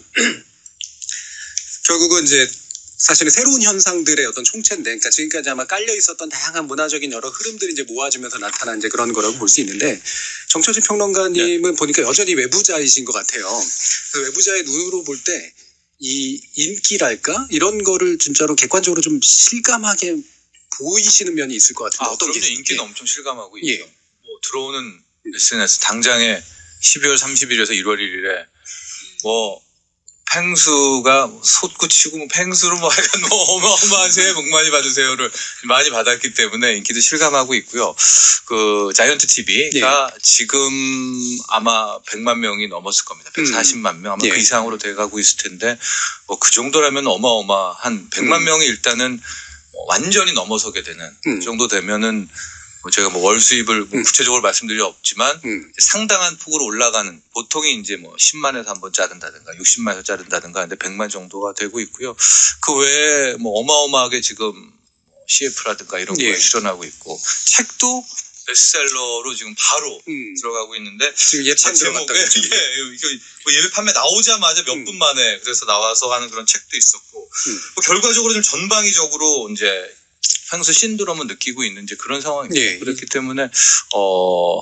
결국은 이제 사실은 새로운 현상들의 어떤 총체인데, 그러니까 지금까지 아마 깔려 있었던 다양한 문화적인 여러 흐름들이 이제 모아지면서 나타난 이제 그런 거라고 볼 수 있는데, 정철진 평론가님은 네. 보니까 여전히 외부자이신 것 같아요. 그 외부자의 눈으로 볼 때 이 인기랄까 이런 거를 진짜로 객관적으로 좀 실감하게 보이시는 면이 있을 것 같은데 아, 어떤 그럼요. 게 인기는 예. 엄청 실감하고 예. 있죠. 뭐 들어오는 에스엔에스 당장에 십이월 삼십일에서 일월 일일에 뭐 펭수가 솟구치고 뭐 펭수로 뭐 약간 뭐 어마어마한 새해 복 많이 받으세요를 많이 받았기 때문에 인기도 실감하고 있고요. 그 자이언트 티비가 예. 지금 아마 백만 명이 넘었을 겁니다. 백사십만 명 아마 예. 그 이상으로 돼가고 있을 텐데 뭐 그 정도라면 어마어마한 백만 음. 명이 일단은 완전히 넘어서게 되는 음. 그 정도 되면은 뭐 제가 뭐 월 수입을 뭐 음. 구체적으로 말씀드릴 리 없지만 음. 상당한 폭으로 올라가는 보통이 이제 뭐 십만에서 한번 자른다든가 육십만에서 자른다든가 근데 백만 정도가 되고 있고요. 그 외에 뭐 어마어마하게 지금 씨에프라든가 이런 예. 거에 출연하고 있고 책도 베스트셀러로 지금 바로 음. 들어가고 있는데 지금 예판 들어갔다고 예, 예, 뭐 예배 판매 나오자마자 몇 분 음. 만에 그래서 나와서 하는 그런 책도 있었고 음. 뭐 결과적으로 좀 전방위적으로 이제 펭수 신드롬을 느끼고 있는 이제 그런 상황입니다. 예. 그렇기 때문에 어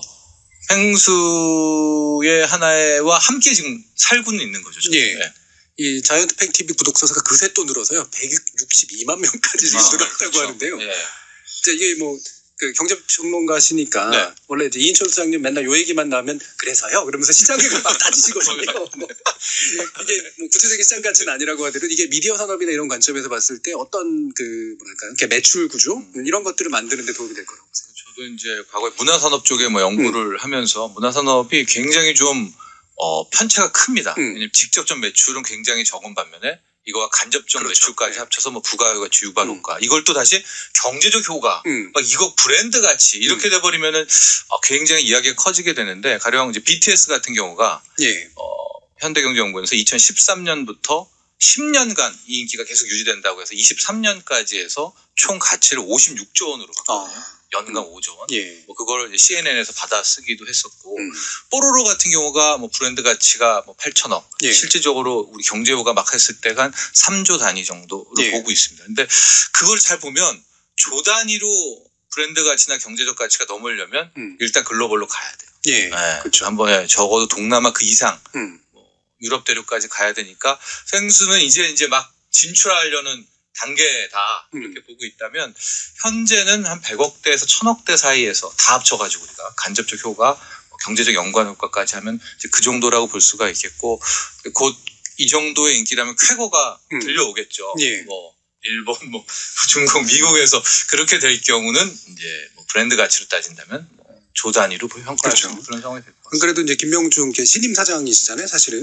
펭수의 하나와 함께 지금 살고는 있는 거죠. 예. 네. 이 자이언트 팽 티비 구독자 수가 그새 또 늘어서요. 백육십이만 명까지 지금 아, 늘었다고 그렇죠. 하는데요. 예. 이제 이게 뭐 그 경제평론가시니까 네. 원래 이제 이인철 소장님 맨날 요 얘기만 나오면 그래서요 그러면서 시장을 막 따지시거든요. 뭐 이게 뭐 구체적인 시장 가치는 아니라고 하더라도 이게 미디어 산업이나 이런 관점에서 봤을 때 어떤 그 뭐랄까 이렇게 매출 구조 음. 이런 것들을 만드는데 도움이 될 거라고 보세요. 저도 이제 과거에 문화산업 쪽에 뭐 연구를 음. 하면서 문화산업이 굉장히 좀 어, 편차가 큽니다. 음. 왜냐면 직접적 매출은 굉장히 적은 반면에 이거와 간접적 그렇죠. 매출까지 네. 합쳐서 뭐 부가효과, 유발 효과 음. 이걸 또 다시 경제적 효과, 음. 막 이거 브랜드 가치 이렇게 음. 돼버리면은 어, 굉장히 이야기가 커지게 되는데 가령 이제 비티에스 같은 경우가 예. 어, 현대경제연구원에서 이천십삼 년부터 십 년간 이 인기가 계속 유지된다고 해서 이십삼 년까지 해서 총 가치를 오십육조 원으로 봤거든요. 어. 연간 음. 오조 원. 예. 뭐 그거를 이제 씨엔엔에서 받아 쓰기도 했었고, 음. 뽀로로 같은 경우가 뭐 브랜드 가치가 뭐 팔천억. 예. 실질적으로 우리 경제호가 막 했을 때가 한 삼조 단위 정도로 예. 보고 있습니다. 근데 그걸 잘 보면 조 단위로 브랜드 가치나 경제적 가치가 넘으려면 음. 일단 글로벌로 가야 돼요. 예. 네. 그렇죠. 한번 적어도 동남아 그 이상, 음. 뭐 유럽 대륙까지 가야 되니까 펭수는 이제 이제 막 진출하려는 단계다 이렇게 음. 보고 있다면 현재는 한 백억대에서 천억대 사이에서 다 합쳐가지고 우리가 간접적 효과, 경제적 연관 효과까지 하면 이제 그 정도라고 볼 수가 있겠고 곧 이 정도의 인기라면 쾌거가 음. 들려오겠죠. 예. 뭐 일본, 뭐 중국, 미국에서 그렇게 될 경우는 이제 뭐 브랜드 가치로 따진다면 뭐 조 단위로 평가할 수 있는 그런 상황이 될 것 같습니다. 그래도 이제 김명중 신임 사장이시잖아요, 사실은.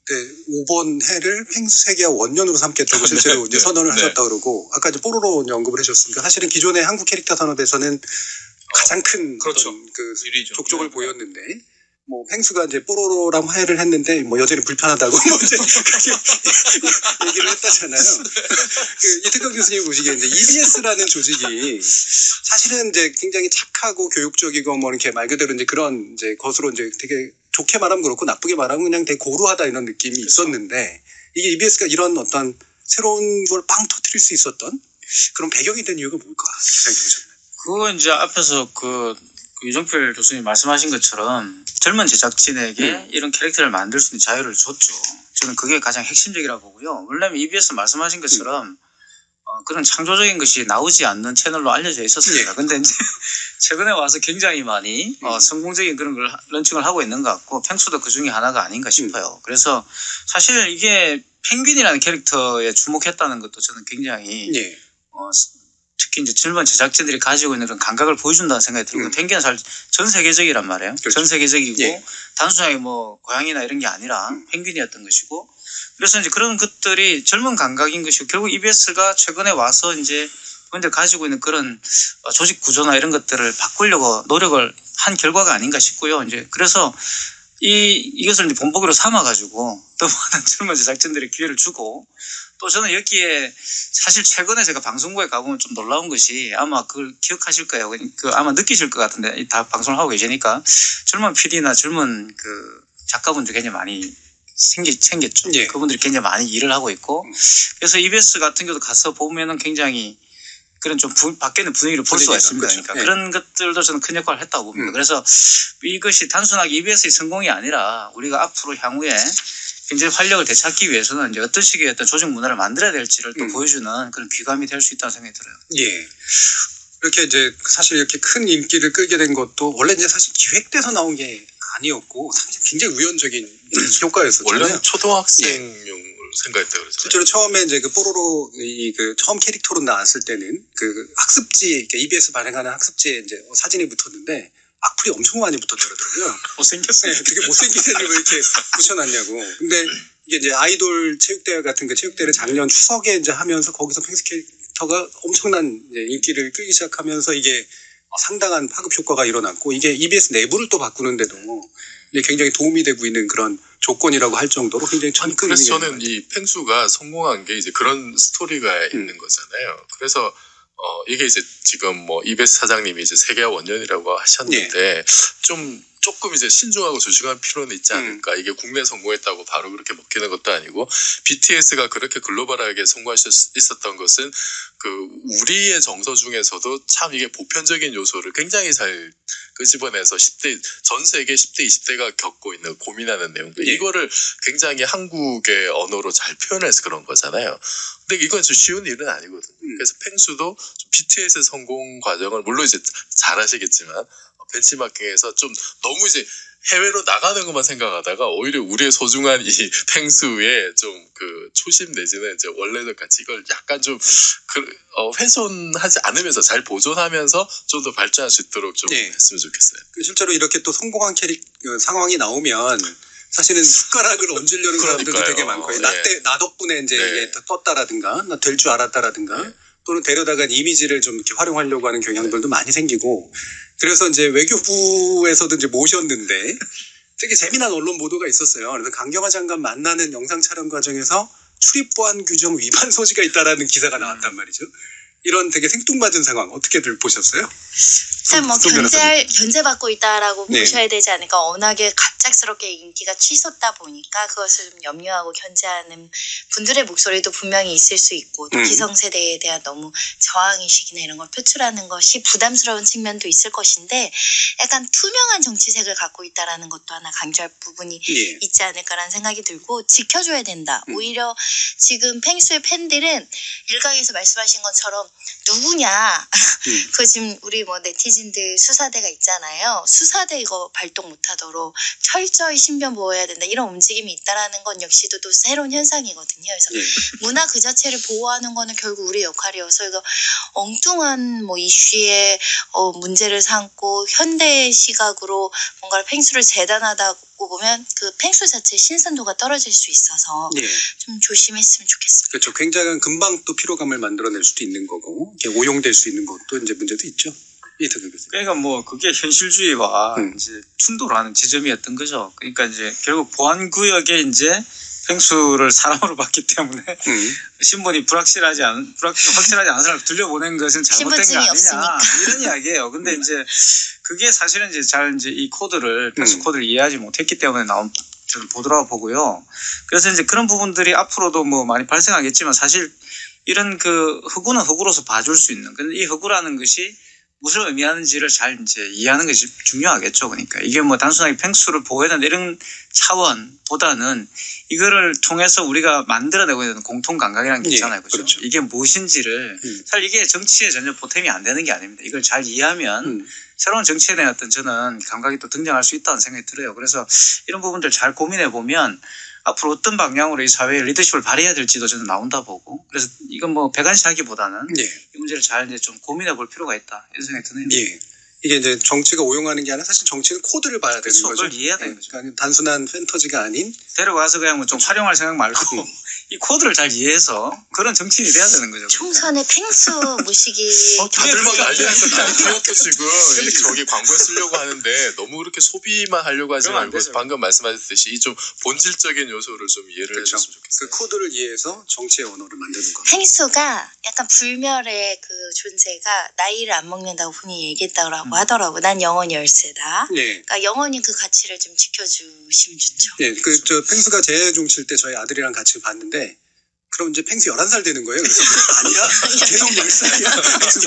네, 이번 해를 펭수 세계화 원년으로 삼겠다고 실제로 네, 이제 네, 선언을 네. 하셨다 그러고 아까 이제 뽀로로 언급을 해주셨으니까 사실은 기존의 한국 캐릭터 산업에서는 가장 큰 그렇죠. 어떤 그 일이죠. 족족을 네. 보였는데 뭐 펭수가 이제 뽀로로랑 화해를 했는데 뭐 여전히 불편하다고 뭐 이제 그렇게 얘기를 했다잖아요. 그 이태경 교수님 보시기에 이제 이비에스라는 조직이 사실은 이제 굉장히 착하고 교육적이고 뭐 이렇게 말 그대로 이제 그런 이제 것으로 이제 되게 좋게 말하면 그렇고 나쁘게 말하면 그냥 되게 고루하다 이런 느낌이 있었는데 이게 이비에스가 이런 어떤 새로운 걸 빵 터뜨릴 수 있었던 그런 배경이 된 이유가 뭘까 생각해 보셨나요? 그거 이제 앞에서 그, 그 유정필 교수님 말씀하신 것처럼 젊은 제작진에게 음. 이런 캐릭터를 만들 수 있는 자유를 줬죠. 저는 그게 가장 핵심적이라고 보고요. 왜냐하면 이비에스 말씀하신 것처럼 음. 어, 그런 창조적인 것이 나오지 않는 채널로 알려져 있었습니다. 예. 근데 이제 최근에 와서 굉장히 많이 어, 음. 성공적인 그런 걸 런칭을 하고 있는 것 같고 펭수도 그 중에 하나가 아닌가 싶어요. 그래서 사실 이게 펭귄이라는 캐릭터에 주목했다는 것도 저는 굉장히 예. 어, 특히 이제 젊은 제작진들이 가지고 있는 그런 감각을 보여준다는 생각이 들고 음. 펭귄은 사실 전 세계적이란 말이에요. 그렇죠. 전 세계적이고 예. 단순하게 뭐 고양이나 이런 게 아니라 음. 펭귄이었던 것이고 그래서 이제 그런 것들이 젊은 감각인 것이고 결국 이비에스가 최근에 와서 이제 본인들 가지고 있는 그런 어, 조직 구조나 이런 것들을 바꾸려고 노력을 한 결과가 아닌가 싶고요. 이제 그래서 이 이것을 이제 본보기로 삼아가지고 더 많은 젊은 제작진들의 기회를 주고 또 저는 여기에 사실 최근에 제가 방송국에 가보면 좀 놀라운 것이 아마 그걸 기억하실 거예요. 그 아마 느끼실 것 같은데 다 방송을 하고 계시니까 젊은 피디나 젊은 그 작가분들 굉장히 많이 생기, 생겼죠. 예. 그분들이 굉장히 많이 일을 하고 있고 그래서 이비에스 같은 경우도 가서 보면은 굉장히 그런 좀 부, 바뀌는 분위기를 볼 수가 분위기가, 있습니다. 그렇죠. 그러니까 예. 그런 것들도 저는 큰 역할을 했다고 봅니다. 음. 그래서 이것이 단순하게 이비에스의 성공이 아니라 우리가 앞으로 향후에 굉장히 활력을 되찾기 위해서는 이제 어떤 식의 어떤 조직 문화를 만들어야 될지를 또 음. 보여주는 그런 귀감이 될 수 있다는 생각이 들어요. 예. 이렇게 이제 사실 이렇게 큰 인기를 끌게 된 것도 원래 이제 사실 기획돼서 나온 게 아니었고 사실 굉장히 우연적인 효과였었잖아요. 원래는 초등학생용을 생각했다 그러잖아요. 실제로 처음에 이제 그 뽀로로 이 그 처음 캐릭터로 나왔을 때는 그 학습지 이비에스 발행하는 학습지에 이제 사진이 붙었는데 악플이 엄청 많이 붙었더라고요. 못생겼어요. 네, 되게 못생긴 애를 왜 이렇게 붙여놨냐고. 근데 이게 이제 아이돌 체육대회 같은 그 체육대회를 작년 추석에 이제 하면서 거기서 펭수 캐릭터가 엄청난 이제 인기를 끌기 시작하면서 이게 상당한 파급 효과가 일어났고 이게 이비에스 내부를 또 바꾸는데도 이게 굉장히 도움이 되고 있는 그런 조건이라고 할 정도로 굉장히 큰 그래서 의미가 저는 있는 이 펭수가 성공한 게 이제 그런 스토리가 있는 거잖아요. 그래서 어 이게 이제 지금 뭐 이비에스 사장님이 이제 세계화 원년이라고 하셨는데 좀 조금 이제 신중하고 조심할 필요는 있지 않을까. 이게 국내 성공했다고 바로 그렇게 먹히는 것도 아니고 비티에스가 그렇게 글로벌하게 성공할 수 있었던 것은 그 우리의 정서 중에서도 참 이게 보편적인 요소를 굉장히 잘 끄집어내서 십 대 전 세계 십 대 이십 대가 겪고 있는 고민하는 내용들 예. 이거를 굉장히 한국의 언어로 잘 표현해서 그런 거잖아요. 근데 이건 좀 쉬운 일은 아니거든요. 음. 그래서 펭수도 비티에스의 성공 과정을 물론 이제 잘 아시겠지만 벤치마킹에서 좀 너무 이제 해외로 나가는 것만 생각하다가 오히려 우리의 소중한 이 펭수의 좀 그 초심 내지는 이제 원래는 같이 이걸 약간 좀 그, 어, 훼손하지 않으면서 잘 보존하면서 좀 더 발전할 수 있도록 좀 네. 했으면 좋겠어요. 실제로 이렇게 또 성공한 캐릭 어, 상황이 나오면 사실은 숟가락을 얹으려는 사람들도 그러니까요. 되게 많고요. 네. 나, 때, 나 덕분에 이제 네. 이게 떴다라든가 나 될 줄 알았다라든가 네. 또는 데려다간 이미지를 좀 이렇게 활용하려고 하는 경향들도 많이 생기고 그래서 이제 외교부에서도 이제 모셨는데 되게 재미난 언론 보도가 있었어요. 그래서 강경화 장관 만나는 영상 촬영 과정에서 출입보안 규정 위반 소지가 있다라는 기사가 나왔단 말이죠. 이런 되게 생뚱맞은 상황 어떻게들 보셨어요? 참 뭐 견제할 견제받고 있다라고 네. 보셔야 되지 않을까. 워낙에 갑작스럽게 인기가 치솟다 보니까 그것을 좀 염려하고 견제하는 분들의 목소리도 분명히 있을 수 있고 또 음. 기성세대에 대한 너무 저항의식이나 이런 걸 표출하는 것이 부담스러운 측면도 있을 것인데 약간 투명한 정치색을 갖고 있다라는 것도 하나 강조할 부분이 예. 있지 않을까라는 생각이 들고 지켜줘야 된다. 음. 오히려 지금 펭수의 팬들은 일각에서 말씀하신 것처럼 누구냐 음. 그 지금 우리 뭐 네티즌들 수사대가 있잖아요. 수사대 이거 발동 못하도록 철저히 신변 보호해야 된다. 이런 움직임이 있다라는 건 역시도 또 새로운 현상이거든요. 그래서 예. 문화 그 자체를 보호하는 거는 결국 우리 역할이어서 이거 엉뚱한 뭐 이슈에 어 문제를 삼고 현대 시각으로 뭔가를 펭수를 재단하다 갖고 보면 그 펭수 자체의 신선도가 떨어질 수 있어서 예. 좀 조심했으면 좋겠습니다. 그렇죠. 굉장히 금방 또 피로감을 만들어낼 수도 있는 거고 이게 오용될 수 있는 것도 이제 문제도 있죠. 이태근 교수님. 그러니까 뭐 그게 현실주의와 음. 이제 충돌하는 지점이었던 거죠. 그러니까 이제 결국 보안구역에 이제 펭수를 사람으로 봤기 때문에 음. 신분이 불확실하지 않은 불확, 확실하지 않은 사람을 들려보낸 것은 잘못된 거 신분증이 아니냐 없으니까. 이런 이야기예요. 근데 이제 그게 사실은 이제 잘 이제 이 코드를 펭수 음. 코드를 이해하지 못했기 때문에 나온 저는 보더라고 보고요. 그래서 이제 그런 부분들이 앞으로도 뭐 많이 발생하겠지만 사실 이런 그 흑우는 흑우로서 봐줄 수 있는. 근데 이 흑우라는 것이 무슨 의미하는지를 잘 이제 이해하는 것이 중요하겠죠. 그러니까 이게 뭐 단순하게 펭수를 보호해야 된다 이런 차원보다는 이거를 통해서 우리가 만들어내고 있는 공통 감각이라는 게 예, 있잖아요. 그렇죠? 그렇죠. 이게 무엇인지를 음. 사실 이게 정치에 전혀 보탬이 안 되는 게 아닙니다. 이걸 잘 이해하면 음. 새로운 정치에 대한 어떤 저는 감각이 또 등장할 수 있다는 생각이 들어요. 그래서 이런 부분들 잘 고민해 보면 앞으로 어떤 방향으로 이 사회의 리더십을 발휘해야 될지도 저는 나온다 보고 그래서 이건 뭐 배관시하기보다는 예. 이 문제를 잘 이제 좀 고민해 볼 필요가 있다 이런 생각이 드네요. 예. 이게 이제 정치가 오용하는 게 아니라 사실 정치는 코드를 봐야 되는 그렇죠. 거죠. 그걸 이해해야 되는 거죠. 그러니까 단순한 판타지가 아닌 데려가서 그냥 뭐 좀 활용할 생각 말고 이 코드를 잘 이해해서 그런 정치인이 돼야 되는 거죠. 총선에 펭수 모시기 어, 다들 막 난리났어. 난리였어 지금. 그러니까. 이 저기 광고에 쓰려고 하는데 너무 그렇게 소비만 하려고 하지 그러면 안 말고 되죠. 방금 말씀하셨듯이 이 좀 본질적인 요소를 좀 이해를 그렇죠. 해줬으면 좋겠어요. 그 코드를 이해해서 정치의 언어를 만드는 거. 펭수가 약간 불멸의 그 존재가 나이를 안 먹는다고 본인이 얘기했다고 음. 하더라고. 난 영원히 열쇠다. 예. 그러니까 영원히 그 가치를 좀 지켜주시면 좋죠. 예. 그 저 펭수가 재중 칠 때 저희 아들이랑 같이 봤는데 그럼 이제 펭수 열한 살 되는 거예요. 그래서 아니야. 계속 열 살이야.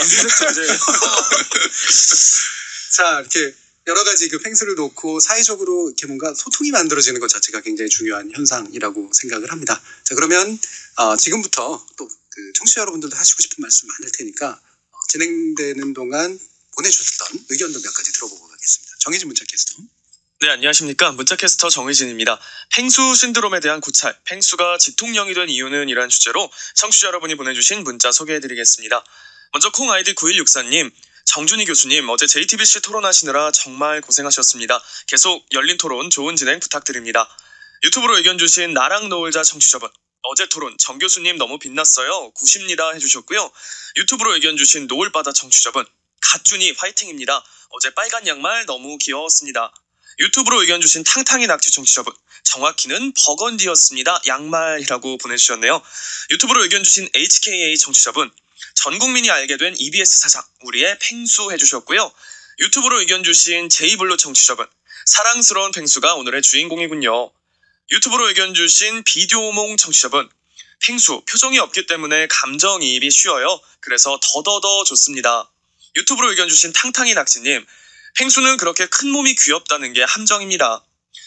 자, 이렇게 여러 가지 그 펭수를 놓고 사회적으로 이렇게 뭔가 소통이 만들어지는 것 자체가 굉장히 중요한 현상이라고 생각을 합니다. 자, 그러면 어, 지금부터 또 그 청취자 여러분들도 하시고 싶은 말씀 많을 테니까 어, 진행되는 동안 보내주셨던 의견도 몇 가지 들어보고 가겠습니다. 정희진 문자캐스터. 네, 안녕하십니까. 문자캐스터 정의진입니다. 펭수 신드롬에 대한 고찰, 펭수가 지통령이 된 이유는 이란 주제로 청취자 여러분이 보내주신 문자 소개해드리겠습니다. 먼저 콩 아이디 구일육사님, 정준희 교수님, 어제 제이티비씨 토론하시느라 정말 고생하셨습니다. 계속 열린 토론 좋은 진행 부탁드립니다. 유튜브로 의견 주신 나랑 노을자 청취자분, 어제 토론 정 교수님 너무 빛났어요. 굿입니다 해주셨고요. 유튜브로 의견 주신 노을바다 청취자분, 갓준이 화이팅입니다. 어제 빨간 양말 너무 귀여웠습니다. 유튜브로 의견 주신 탕탕이 낙지 청취자분, 정확히는 버건디였습니다. 양말이라고 보내주셨네요. 유튜브로 의견 주신 에이치케이에이 청취자분, 전 국민이 알게 된 이비에스 사장, 우리의 펭수 해주셨고요. 유튜브로 의견 주신 제이블루 청취자분, 사랑스러운 펭수가 오늘의 주인공이군요. 유튜브로 의견 주신 비디오몽 청취자분, 펭수 표정이 없기 때문에 감정이입이 쉬워요. 그래서 더더더 좋습니다. 유튜브로 의견 주신 탕탕이 낙지님, 펭수는 그렇게 큰 몸이 귀엽다는 게 함정입니다.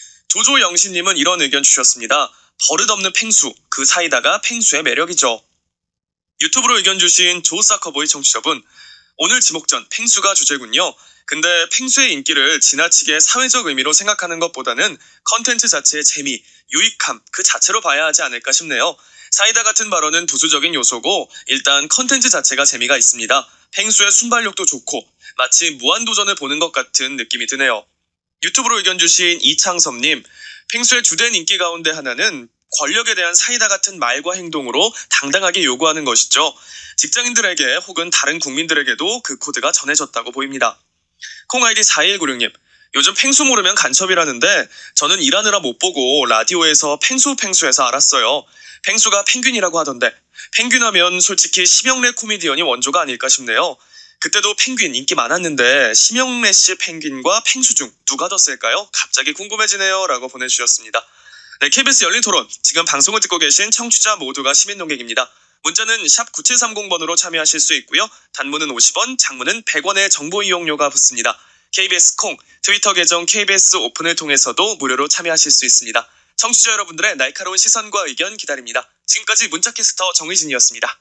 조조영신님은 이런 의견 주셨습니다. 버릇없는 펭수, 그 사이다가 펭수의 매력이죠. 유튜브로 의견 주신 조사커보이 청취자분, 오늘 지목전 펭수가 주제군요. 근데 펭수의 인기를 지나치게 사회적 의미로 생각하는 것보다는 컨텐츠 자체의 재미, 유익함 그 자체로 봐야 하지 않을까 싶네요. 사이다 같은 발언은 부수적인 요소고 일단 컨텐츠 자체가 재미가 있습니다. 펭수의 순발력도 좋고 마치 무한도전을 보는 것 같은 느낌이 드네요. 유튜브로 의견 주신 이창섭님, 펭수의 주된 인기 가운데 하나는 권력에 대한 사이다 같은 말과 행동으로 당당하게 요구하는 것이죠. 직장인들에게 혹은 다른 국민들에게도 그 코드가 전해졌다고 보입니다. 콩아이디 사일구육님, 요즘 펭수 모르면 간첩이라는데 저는 일하느라 못 보고 라디오에서 펭수 펭수해서 알았어요. 펭수가 펭귄이라고 하던데 펭귄 하면 솔직히 심영래 코미디언이 원조가 아닐까 싶네요. 그때도 펭귄 인기 많았는데 심영래 씨 펭귄과 펭수 중 누가 더 셀까요? 갑자기 궁금해지네요 라고 보내주셨습니다. 네, 케이비에스 열린 토론, 지금 방송을 듣고 계신 청취자 모두가 시민 농객입니다. 문자는 샵 구칠삼공 번으로 참여하실 수 있고요. 단문은 오십 원, 장문은 백 원의 정보 이용료가 붙습니다. 케이비에스 콩, 트위터 계정 케이비에스 오픈을 통해서도 무료로 참여하실 수 있습니다. 청취자 여러분들의 날카로운 시선과 의견 기다립니다. 지금까지 문자캐스터 정의진이었습니다.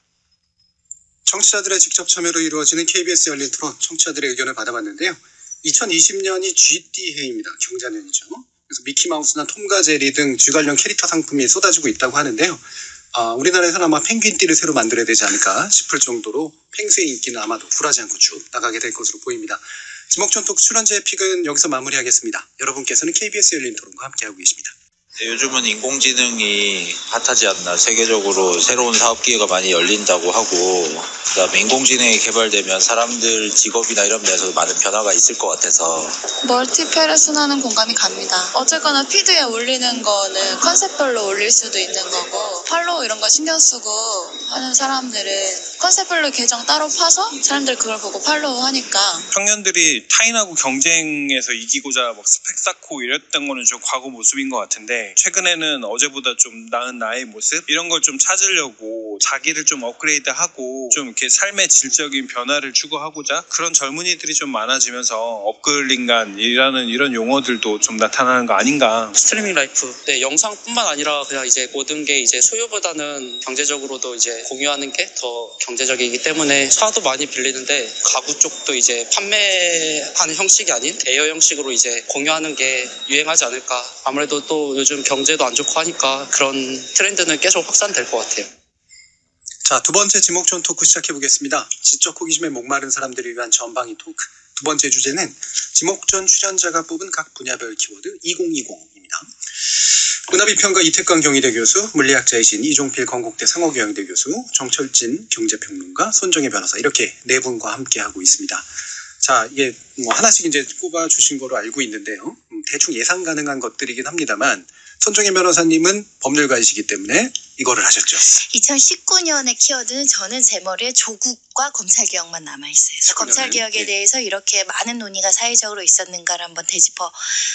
청취자들의 직접 참여로 이루어지는 케이비에스 열린 토론, 청취자들의 의견을 받아봤는데요. 이천이십 년이 쥐띠 해입니다. 경자년이죠. 그래서 미키마우스나 톰과 제리 등 쥐 관련 캐릭터 상품이 쏟아지고 있다고 하는데요. 아, 우리나라에서는 아마 펭귄띠를 새로 만들어야 되지 않을까 싶을 정도로 펭수의 인기는 아마도 굴하지 않고 쭉 나가게 될 것으로 보입니다. 지목전 토크 출연자의 픽은 여기서 마무리하겠습니다. 여러분께서는 케이비에스 열린 토론과 함께하고 계십니다. 요즘은 인공지능이 핫하지 않나. 세계적으로 새로운 사업 기회가 많이 열린다고 하고, 그다음에 인공지능이 개발되면 사람들 직업이나 이런 데서 많은 변화가 있을 것 같아서 멀티페르 순환은 공감이 갑니다. 어쨌거나 피드에 올리는 거는 컨셉별로 올릴 수도 있는 거고 팔로우 이런 거 신경 쓰고 하는 사람들은 컨셉별로 계정 따로 파서 사람들 그걸 보고 팔로우 하니까. 청년들이 타인하고 경쟁에서 이기고자 막 스펙 쌓고 이랬던 거는 좀 과거 모습인 것 같은데, 최근에는 어제보다 좀 나은 나의 모습 이런 걸 좀 찾으려고 자기를 좀 업그레이드하고 좀 이렇게 삶의 질적인 변화를 추구하고자 그런 젊은이들이 좀 많아지면서 업글링간이라는 이런 용어들도 좀 나타나는 거 아닌가. 스트리밍 라이프, 네, 영상뿐만 아니라 그냥 이제 모든 게 이제 소유보다는 경제적으로도 이제 공유하는 게 더 경제적이기 때문에 차도 많이 빌리는데 가구 쪽도 이제 판매하는 형식이 아닌 대여 형식으로 이제 공유하는 게 유행하지 않을까. 아무래도 또 요즘 경제도 안 좋고 하니까 그런 트렌드는 계속 확산될 것 같아요. 자, 두 번째 지목전 토크 시작해보겠습니다. 지적 호기심에 목마른 사람들을 위한 전방위 토크. 두 번째 주제는 지목전 출연자가 뽑은 각 분야별 키워드 이천이십입니다. 문화비평가 이태강 경희대 교수, 물리학자이신 이종필 건국대 상호경영대 교수, 정철진 경제평론가, 손정혜 변호사 이렇게 네 분과 함께하고 있습니다. 자, 이게 뭐 하나씩 이제 꼽아주신 거로 알고 있는데요. 음, 대충 예상 가능한 것들이긴 합니다만 손정혜 변호사님은 법률가이시기 때문에 이거를 하셨죠. 이천십구 년의 키워드는 저는 제 머리에 조국과 검찰개혁만 남아있어요. 그래서 검찰개혁에 예. 대해서 이렇게 많은 논의가 사회적으로 있었는가를 한번 되짚어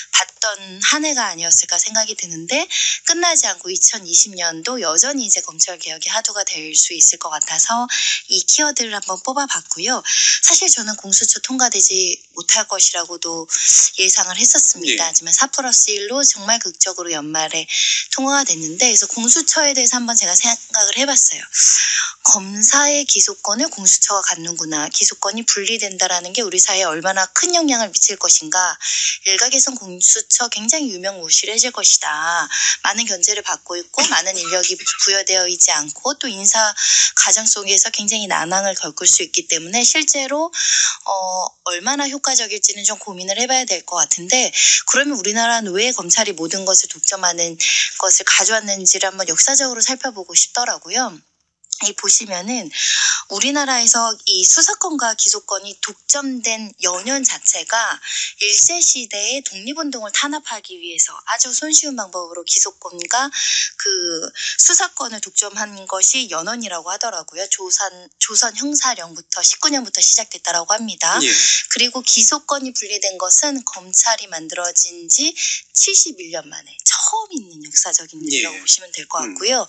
봤던 한 해가 아니었을까 생각이 드는데, 끝나지 않고 이천이십 년도 여전히 이제 검찰개혁이 하도가 될 수 있을 것 같아서 이 키워드를 한번 뽑아봤고요. 사실 저는 공수처 통과되지 못할 것이라고도 예상을 했었습니다. 예. 하지만 사 플러스 일로 정말 극적으로 연말에 통과가 됐는데, 그래서 공수처에 대해서 한번 제가 생각을 해봤어요. 검사의 기소권을 공수처가 갖는구나. 기소권이 분리된다라는 게 우리 사회에 얼마나 큰 영향을 미칠 것인가. 일각에선 공수처 굉장히 유명무실해질 것이다. 많은 견제를 받고 있고 많은 인력이 부여되어 있지 않고 또 인사 과정 속에서 굉장히 난항을 겪을 수 있기 때문에 실제로 어, 얼마나 효과적일지는 좀 고민을 해봐야 될 것 같은데, 그러면 우리나라는 왜 검찰이 모든 것을 독점하는 것을 가져왔는지를 한번 역사적으로 살펴보고 싶더라고요. 이 보시면은 우리나라에서 이 수사권과 기소권이 독점된 연연 자체가 일제시대의 독립운동을 탄압하기 위해서 아주 손쉬운 방법으로 기소권과 그 수사권을 독점한 것이 연원이라고 하더라고요. 조선, 조선 형사령부터 십구 년부터 시작됐다라고 합니다. 예. 그리고 기소권이 분리된 것은 검찰이 만들어진 지 칠십일 년 만에 처음 있는 역사적인 일이라고 예. 보시면 될 것 같고요.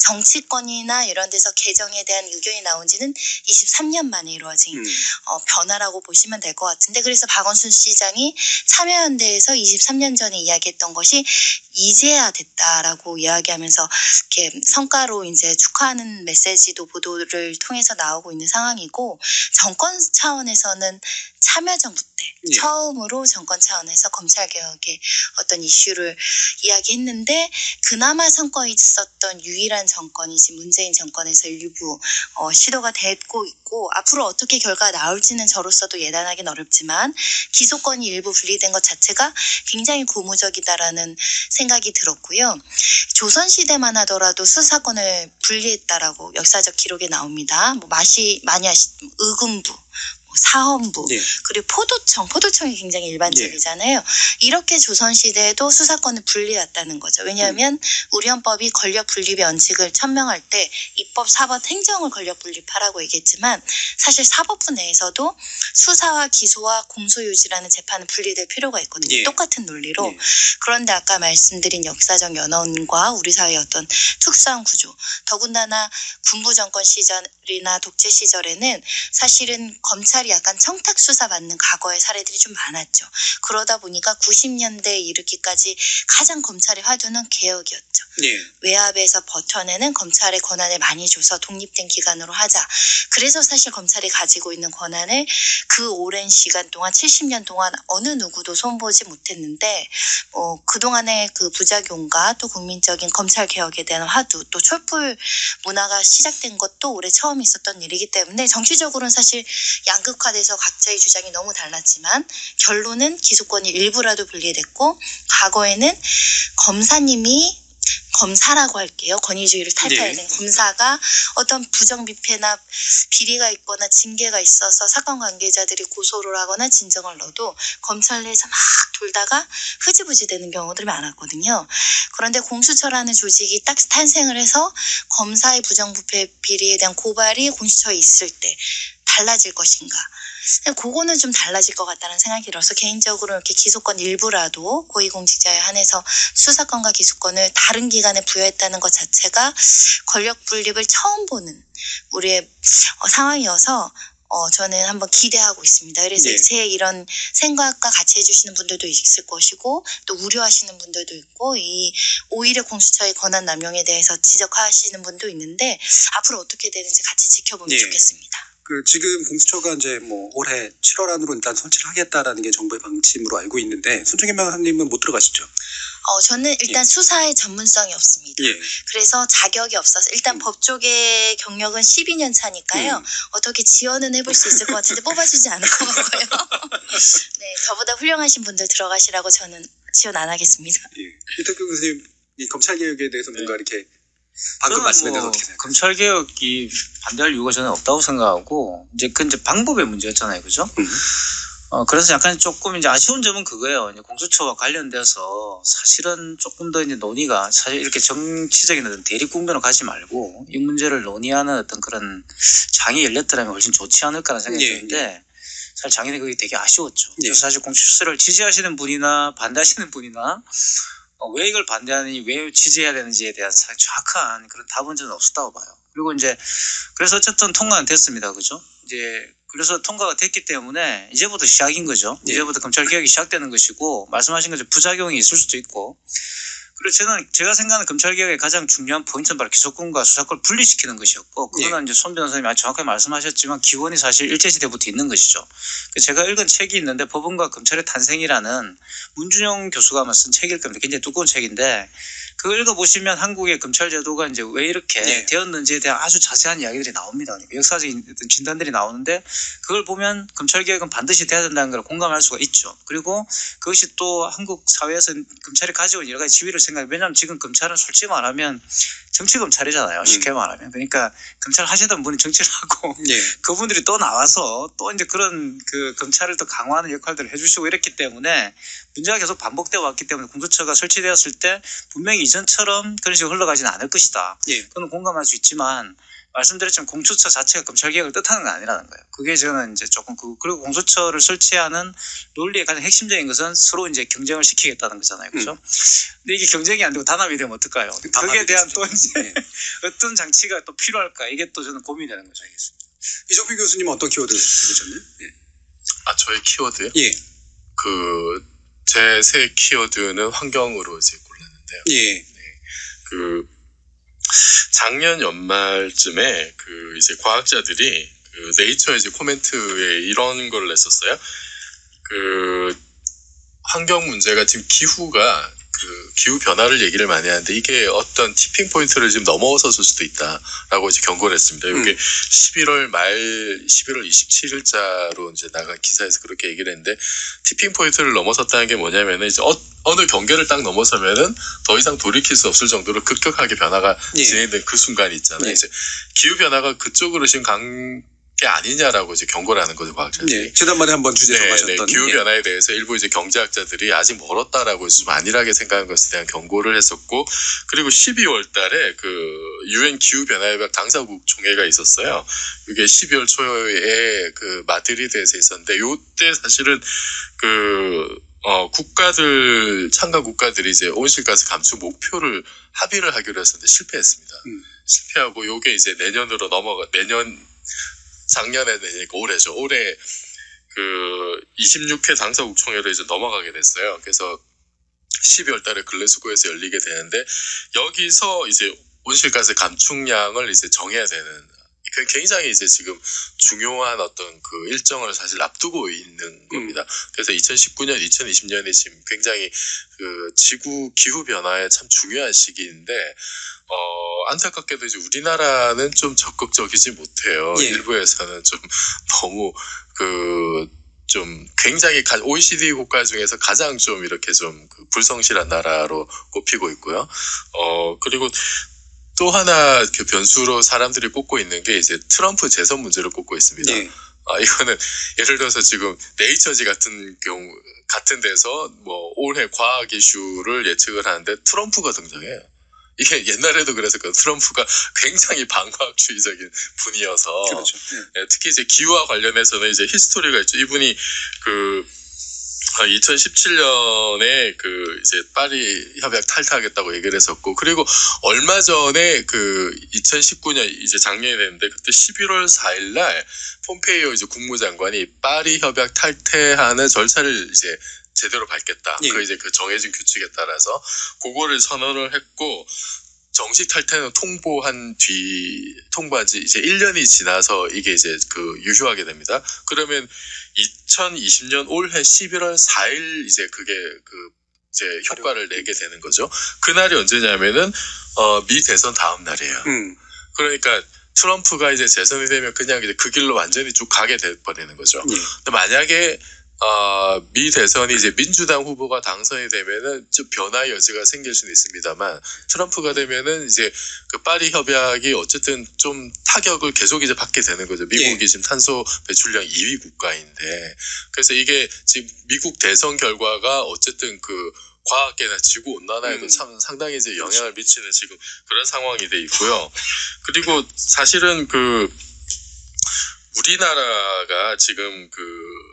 정치권이나 이런 데서 개정에 대한 의견이 나온 지는 이십삼 년 만에 이루어진 음. 어, 변화라고 보시면 될 것 같은데, 그래서 박원순 시장이 참여연대에서 이십삼 년 전에 이야기했던 것이 이제야 됐다라고 이야기하면서 이렇게 성과로 이제 축하하는 메시지도 보도를 통해서 나오고 있는 상황이고, 정권 차원에서는 참여정부 때 예. 처음으로 정권 차원에서 검찰개혁의 어떤 이슈를 이야기했는데, 그나마 성과가 있었던 유일한 정권이지 문재인 정권에서 일부 어, 시도가 되고 있고, 앞으로 어떻게 결과가 나올지는 저로서도 예단하기는 어렵지만 기소권이 일부 분리된 것 자체가 굉장히 고무적이다라는 생각이 들었고요. 조선시대만 하더라도 수사권을 분리했다라고 역사적 기록에 나옵니다. 뭐 마시, 많이 아시, 의금부, 사헌부, 예. 그리고 포도청, 포도청이 굉장히 일반적이잖아요. 이렇게 조선시대에도 수사권을 분리했다는 거죠. 왜냐하면 음. 우리 헌법이 권력분립의 원칙을 천명할 때 입법, 사법, 행정을 권력분립하라고 얘기했지만, 사실 사법부 내에서도 수사와 기소와 공소유지라는 재판은 분리될 필요가 있거든요. 예. 똑같은 논리로. 예. 그런데 아까 말씀드린 역사적 연원과 우리 사회의 어떤 특수한 구조, 더군다나 군부 정권 시절이나 독재 시절에는 사실은 검찰이 약간 청탁 수사 받는 과거의 사례들이 좀 많았죠. 그러다 보니까 구십 년대에 이르기까지 가장 검찰의 화두는 개혁이었죠. 거죠. 예. 외압에서 버텨내는 검찰의 권한을 많이 줘서 독립된 기관으로 하자. 그래서 사실 검찰이 가지고 있는 권한을 그 오랜 시간 동안 칠십 년 동안 어느 누구도 손보지 못했는데 어, 그동안의 그 부작용과 또 국민적인 검찰 개혁에 대한 화두 또 촛불 문화가 시작된 것도 올해 처음 있었던 일이기 때문에 정치적으로는 사실 양극화돼서 각자의 주장이 너무 달랐지만 결론은 기소권이 일부라도 분리됐고 과거에는 검사님이 검사라고 할게요. 권위주의를 탈퇴해야 되는 네. 검사가 어떤 부정비패나 비리가 있거나 징계가 있어서 사건 관계자들이 고소를 하거나 진정을 넣어도 검찰 내에서 막 돌다가 흐지부지 되는 경우들이 많았거든요. 그런데 공수처라는 조직이 딱 탄생을 해서 검사의 부정부패 비리에 대한 고발이 공수처에 있을 때 달라질 것인가. 그거는 좀 달라질 것 같다는 생각이 들어서 개인적으로 이렇게 기소권 일부라도 고위공직자에 한해서 수사권과 기소권을 다른 기관에 부여했다는 것 자체가 권력 분립을 처음 보는 우리의 어, 상황이어서 어, 저는 한번 기대하고 있습니다. 그래서 네. 제 이런 생각과 같이 해주시는 분들도 있을 것이고 또 우려하시는 분들도 있고 이 오히려 공수처의 권한 남용에 대해서 지적하시는 분도 있는데 앞으로 어떻게 되는지 같이 지켜보면 네. 좋겠습니다. 그 지금 공수처가 이제 뭐 올해 칠월 안으로 일단 선치를 하겠다라는 게 정부의 방침으로 알고 있는데 손정혜 변호사님은 못 들어가시죠? 어, 저는 일단 예. 수사에 전문성이 없습니다. 예. 그래서 자격이 없어서 일단 음. 법 쪽의 경력은 십이 년 차니까요. 음. 어떻게 지원은 해볼 수 있을 것 같은데 뽑아주지 않을 것 같고요. 네, 저보다 훌륭하신 분들 들어가시라고 저는 지원 안 하겠습니다. 예. 이태규 교수님 이 검찰 개혁에 대해서 뭔가 이렇게 방금 저는 말씀에 대해서 뭐 어떻게 생각하세요? 검찰 개혁이 반대할 이유가 저는 없다고 생각하고 이제 그 이제 방법의 문제였잖아요, 그죠? 음. 어 그래서 약간 조금 이제 아쉬운 점은 그거예요. 이제 공수처와 관련돼서 사실은 조금 더 이제 논의가 사실 이렇게 정치적인 어떤 대립 국면으로 가지 말고 이 문제를 논의하는 어떤 그런 장이 열렸더라면 훨씬 좋지 않을까라는 생각이 예, 드는데 사실 작년에 그게 되게 아쉬웠죠. 예. 그래서 사실 공수처를 지지하시는 분이나 반대하시는 분이나 어, 왜 이걸 반대하느니 왜 지지해야 되는지에 대한 정확한 그런 답은 저는 없었다고 봐요. 그리고 이제 그래서 어쨌든 통과는 됐습니다. 그죠? 이제 그래서 통과가 됐기 때문에 이제부터 시작인 거죠. 예. 이제부터 검찰 개혁이 시작되는 것이고 말씀하신 것처럼 부작용이 있을 수도 있고 그리고 저는 제가 생각하는 검찰 개혁의 가장 중요한 포인트는 바로 기소권과 수사권을 분리시키는 것이었고 그거는 이제 손 변호사님이 아주 정확하게 말씀하셨지만 기원이 사실 일제시대부터 있는 것이죠. 제가 읽은 책이 있는데 법원과 검찰의 탄생이라는 문준영 교수가 쓴 책일 겁니다. 굉장히 두꺼운 책인데 그걸 읽어보시면 한국의 검찰 제도가 이제 왜 이렇게 예. 되었는지에 대한 아주 자세한 이야기들이 나옵니다. 역사적인 어떤 진단들이 나오는데 그걸 보면 검찰 개혁은 반드시 돼야 된다는 걸 공감할 수가 있죠. 그리고 그것이 또 한국 사회에서 검찰이 가지고 있는 여러 가지 지위를 생각해. 왜냐하면 지금 검찰은 솔직히 말하면 정치 검찰이잖아요. 쉽게 말하면. 그러니까 검찰 하시던 분이 정치를 하고 예. 그분들이 또 나와서 또 이제 그런 그 검찰을 또 강화하는 역할들을 해주시고 이랬기 때문에 문제가 계속 반복되어 왔기 때문에 공수처가 설치되었을 때 분명히 이전처럼 그런 식으로 흘러가지는 않을 것이다. 예. 그건 공감할 수 있지만 말씀드렸지만 공수처 자체가 검찰 개혁을 뜻하는 건 아니라는 거예요. 그게 저는 이제 조금 그 그리고 공수처를 설치하는 논리의 가장 핵심적인 것은 서로 이제 경쟁을 시키겠다는 거잖아요, 그렇죠? 음. 근데 이게 경쟁이 안 되고 단합이 되면 어떨까요? 단합이 거기에 대한 되시죠. 또 이제 예. 어떤 장치가 또 필요할까? 이게 또 저는 고민이 되는 거죠, 알겠습니다. 이종필 교수님 어떤 키워드 들으셨나요? 예. 아 저의 키워드요? 예. 그 제 새 키워드는 환경으로 이제 골랐는데요. 예. 그 작년 연말쯤에 그 이제 과학자들이 그 네이처 이제 코멘트에 이런 걸 냈었어요. 그 환경 문제가 지금 기후가 그 기후 변화를 얘기를 많이 하는데 이게 어떤 티핑 포인트를 지금 넘어섰을 수도 있다라고 이제 경고를 했습니다. 이게 음. 십일월 말 십일월 이십칠일자로 이제 나간 기사에서 그렇게 얘기를 했는데 티핑 포인트를 넘어섰다는 게 뭐냐면은 이제 어, 어느 경계를 딱 넘어서면은 더 이상 돌이킬 수 없을 정도로 급격하게 변화가 예. 진행된 그 순간이 있잖아요. 예. 이제 기후 변화가 그쪽으로 지금 간 게 아니냐라고 이제 경고를 하는 거죠, 과학자들이. 예. 지난번에 한번 주제 네, 정하셨던 네, 기후 예. 변화에 대해서 일부 이제 경제학자들이 아직 멀었다라고 좀 안일하게 생각하는 것에 대한 경고를 했었고, 그리고 십이월 달에 그 유엔 기후 변화협약 당사국 총회가 있었어요. 이게 십이월 초에 그 마드리드에서 있었는데, 요때 사실은 그 어, 국가들, 참가 국가들이 이제 온실가스 감축 목표를 합의를 하기로 했었는데 실패했습니다. 음. 실패하고 요게 이제 내년으로 넘어가, 내년, 작년에 내니까 올해죠. 올해 그 이십육 회 당사국 총회로 이제 넘어가게 됐어요. 그래서 십이월 달에 글래스고에서 열리게 되는데 여기서 이제 온실가스 감축량을 이제 정해야 되는 그 굉장히 이제 지금 중요한 어떤 그 일정을 사실 앞두고 있는 겁니다. 그래서 이천십구 년, 이천이십 년이 지금 굉장히 그 지구 기후 변화에 참 중요한 시기인데 어 안타깝게도 이제 우리나라는 좀 적극적이지 못해요. 예. 일부에서는 좀 너무 그 좀 굉장히 오이시디 국가 중에서 가장 좀 이렇게 좀 그 불성실한 나라로 꼽히고 있고요. 어 그리고 또 하나 그 변수로 사람들이 꼽고 있는 게 이제 트럼프 재선 문제를 꼽고 있습니다. 예. 아 이거는 예를 들어서 지금 네이처지 같은 경우 같은 데서 뭐 올해 과학 이슈를 예측을 하는데 트럼프가 등장해요. 이게 옛날에도 그래서 그 트럼프가 굉장히 반과학주의적인 분이어서 그렇죠. 네, 특히 이제 기후와 관련해서는 이제 히스토리가 있죠. 이분이 그 이천십칠 년에 그 이제 파리 협약 탈퇴하겠다고 얘기를 했었고 그리고 얼마 전에 그 이천십구 년 이제 작년이 됐는데 그때 십일월 사일 날 폼페이오 이제 국무장관이 파리 협약 탈퇴하는 절차를 이제 제대로 밟겠다. 예. 그 이제 그 정해진 규칙에 따라서 그거를 선언을 했고 정식 탈퇴는 통보한 뒤 통보한 지 이제 일 년이 지나서 이게 이제 그 유효하게 됩니다. 그러면 이천이십 년 올해 십일월 사일 이제 그게 그 이제 효과를 내게 되는 거죠. 그날이 언제냐면은 어, 미 대선 다음 날이에요. 음. 그러니까 트럼프가 이제 재선이 되면 그냥 이제 그 길로 완전히 쭉 가게 돼 버리는 거죠. 예. 근데 만약에 어, 미 대선이 이제 민주당 후보가 당선이 되면은 좀 변화의 여지가 생길 수는 있습니다만 트럼프가 되면은 이제 그 파리 협약이 어쨌든 좀 타격을 계속 이제 받게 되는 거죠. 미국이 예. 지금 탄소 배출량 이 위 국가인데 그래서 이게 지금 미국 대선 결과가 어쨌든 그 과학계나 지구 온난화에도 음. 참 상당히 이제 영향을 미치는 지금 그런 상황이 돼 있고요. 그리고 사실은 그 우리나라가 지금 그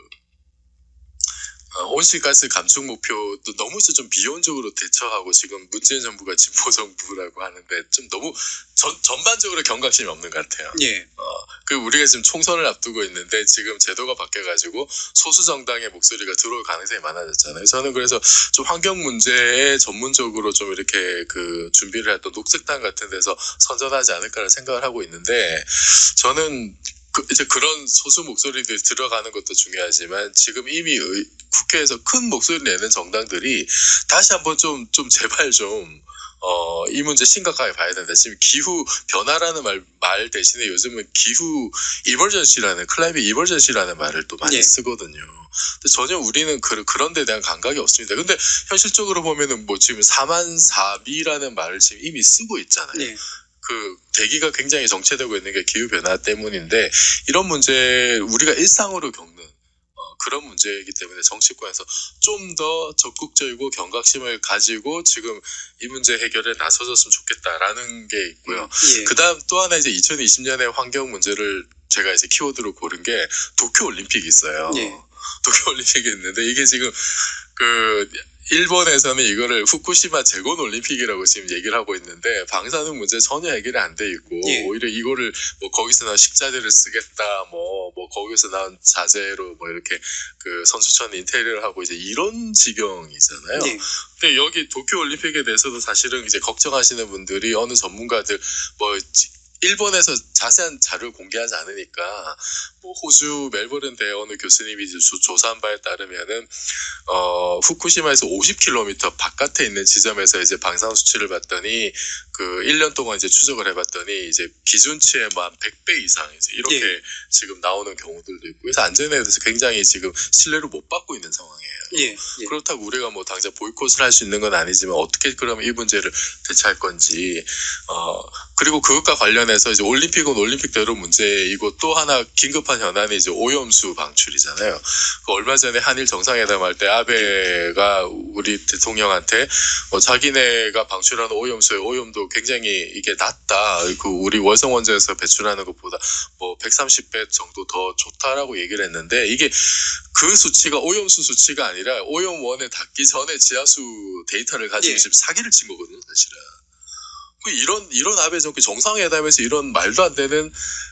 어, 온실가스 감축 목표도 너무 좀 비효율적으로 대처하고 지금 문재인 정부가 진보 정부라고 하는데 좀 너무 전, 전반적으로 경각심이 없는 것 같아요. 예. 어, 그 우리가 지금 총선을 앞두고 있는데 지금 제도가 바뀌어가지고 소수 정당의 목소리가 들어올 가능성이 많아졌잖아요. 저는 그래서 좀 환경 문제에 전문적으로 좀 이렇게 그 준비를 했던 녹색당 같은 데서 선전하지 않을까라는 생각을 하고 있는데 저는 그 이제 그런 소수 목소리들이 들어가는 것도 중요하지만 지금 이미 의, 국회에서 큰 목소리 내는 정당들이 다시 한번 좀, 좀 제발 좀, 어, 이 문제 심각하게 봐야 된다. 지금 기후 변화라는 말, 말 대신에 요즘은 기후 이멀전시라는, 클라이밋 이멀전시라는 말을 또 많이 예. 쓰거든요. 근데 전혀 우리는 그, 그런 데 대한 감각이 없습니다. 근데 현실적으로 보면은 뭐 지금 사만 사비라는 말을 지금 이미 쓰고 있잖아요. 예. 그 대기가 굉장히 정체되고 있는 게 기후 변화 때문인데 이런 문제 우리가 일상으로 겪는 어, 그런 문제이기 때문에 정치권에서 좀 더 적극적이고 경각심을 가지고 지금 이 문제 해결에 나서줬으면 좋겠다라는 게 있고요. 예. 그다음 또 하나 이제 이천이십 년에 환경 문제를 제가 이제 키워드로 고른 게 도쿄 올림픽이 있어요. 예. 도쿄 올림픽이 있는데 이게 지금 그 일본에서는 이거를 후쿠시마 재건 올림픽이라고 지금 얘기를 하고 있는데 방사능 문제 전혀 해결이 안 돼 있고 예. 오히려 이거를 뭐 거기서 나온 식자재를 쓰겠다 뭐, 뭐 거기서 나온 자재로 뭐 이렇게 그 선수촌 인테리어를 하고 이제 이런 지경이잖아요. 예. 근데 여기 도쿄 올림픽에 대해서도 사실은 이제 걱정하시는 분들이 어느 전문가들 뭐 일본에서 자세한 자료를 공개하지 않으니까 뭐 호주 멜버른 대 어느 교수님이 이제 조사한 바에 따르면은 어 후쿠시마에서 오십 킬로미터 바깥에 있는 지점에서 이제 방사능 수치를 봤더니 그 일 년 동안 이제 추적을 해봤더니 이제 기준치의 뭐 한 백 배 이상 이제 이렇게 예. 지금 나오는 경우들도 있고 그래서 안전에 대해서 굉장히 지금 신뢰를 못 받고 있는 상황이에요. 예. 예. 그렇다고 우리가 뭐 당장 보이콧을 할 수 있는 건 아니지만 어떻게 그러면 이 문제를 대처할 건지 어 그리고 그것과 관련해서 이제 올림픽은 올림픽대로 문제이고 또 하나 긴급한 현안이 이제 오염수 방출이잖아요. 그 얼마 전에 한일 정상회담 할 때 아베가 우리 대통령한테 뭐 자기네가 방출하는 오염수의 오염도 굉장히 이게 낮다. 그 우리 월성 원전에서 배출하는 것보다 뭐 백삼십 배 정도 더 좋다라고 얘기를 했는데 이게 그 수치가 오염수 수치가 아니라 오염원에 닿기 전에 지하수 데이터를 가지고 예. 지금 사기를 친 거거든요, 사실은. 그 이런 이런 아베 정권 정상회담에서 이런 말도 안 되는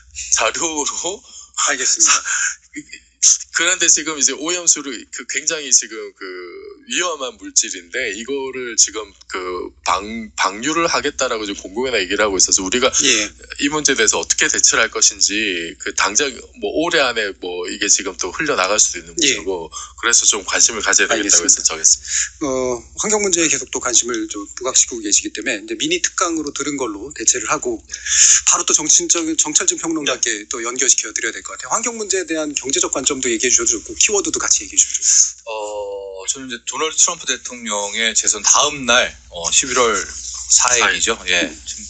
자료로 알겠습니다. 그런데 지금 이제 오염수를 그 굉장히 지금 그 위험한 물질인데 이거를 지금 그 방, 방류를 하겠다라고 지금 공공연하 얘기를 하고 있어서 우리가 예. 이 문제에 대해서 어떻게 대처를 할 것인지 그 당장 뭐 올해 안에 뭐 이게 지금 또 흘려나갈 수도 있는 문제고 예. 그래서 좀 관심을 가져야 되겠다고 해서 정했습니다. 어, 환경 문제에 계속 또 관심을 좀 부각시키고 계시기 때문에 이제 미니 특강으로 들은 걸로 대체를 하고 바로 또 정치적 정철진 평론가께 네. 또 연결시켜 드려야 될 것 같아요. 환경 문제에 대한 경제적 관점도 얘기해 주셔도 좋고 키워드도 같이 얘기해 주셔도 좋고. 어, 저는 이제 도널드 트럼프 대통령의 재선 다음 날 어, 십일월 사일이죠. 예. 좀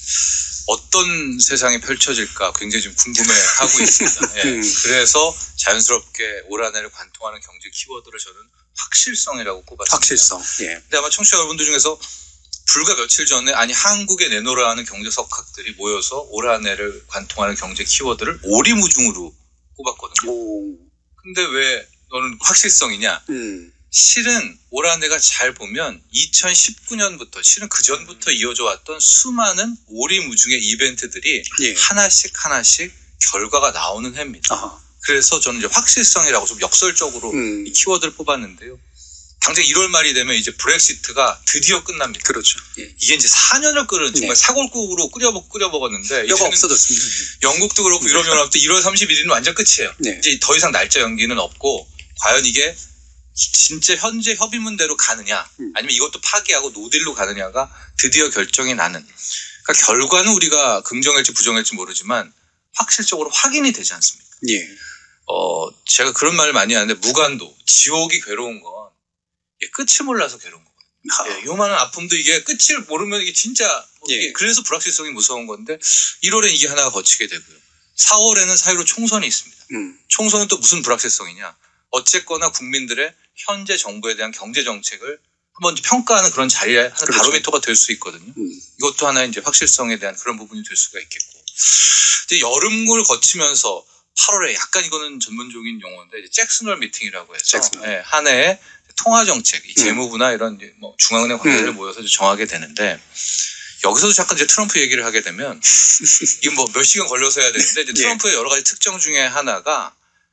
어떤 세상이 펼쳐질까 굉장히 좀 궁금해하고 있습니다. 예. 그래서 자연스럽게 올 한 해를 관통하는 경제 키워드를 저는 확실성이라고 꼽았습니다. 확실성. 예. 근데 아마 청취자 여러분들 중에서 불과 며칠 전에 아니 한국에 내놓으라 하는 경제 석학들이 모여서 올 한 해를 관통하는 경제 키워드를 오리무중으로 꼽았거든요. 오. 근데 왜 너는 확실성이냐? 음. 실은 올 한 해가 잘 보면 이천십구 년부터 실은 그 전부터 이어져 왔던 수많은 오리무중의 이벤트들이 예. 하나씩 하나씩 결과가 나오는 해입니다. 아하. 그래서 저는 이제 확실성이라고 좀 역설적으로 음. 이 키워드를 뽑았는데요. 당장 일월 말이 되면 이제 브렉시트가 드디어 끝납니다. 그렇죠. 예. 이게 이제 사 년을 끓은 정말 네. 사골국으로 끓여, 끓여 먹었는데 뼈가 없어졌습니다. 영국도 그렇고 유럽연합도 일월 삼십일일은 완전 끝이에요. 네. 이제 더 이상 날짜 연기는 없고 과연 이게 진짜 현재 협의문대로 가느냐 아니면 이것도 파기하고 노딜로 가느냐가 드디어 결정이 나는. 그러니까 결과는 우리가 긍정할지 부정할지 모르지만 확실적으로 확인이 되지 않습니까? 예. 어, 제가 그런 말을 많이 하는데 무간도 지옥이 괴로운 건 이게 끝을 몰라서 괴로운 거거든요. 예, 요만한 아픔도 이게 끝을 모르면 이게 진짜 뭐 이게 예. 그래서 불확실성이 무서운 건데 일월엔 이게 하나가 거치게 되고요. 사월에는 사유로 총선이 있습니다. 음. 총선은 또 무슨 불확실성이냐? 어쨌거나 국민들의 현재 정부에 대한 경제 정책을 한번 평가하는 그런 자리에 하는 그렇죠. 바로미터가 될 수 있거든요. 음. 이것도 하나의 이제 확실성에 대한 그런 부분이 될 수가 있겠고. 이제 여름을 거치면서 팔월에 약간 이거는 전문적인 용어인데 이제 잭슨홀 미팅이라고 해서 예, 한 해의 통화 정책, 이 재무부나 이런 이제 뭐 중앙은행 관계자들 음. 모여서 이제 정하게 되는데 여기서도 잠깐 이제 트럼프 얘기를 하게 되면 이게 뭐 몇 시간 걸려서 해야 되는데 이제 트럼프의 여러 가지 특정 중에 하나가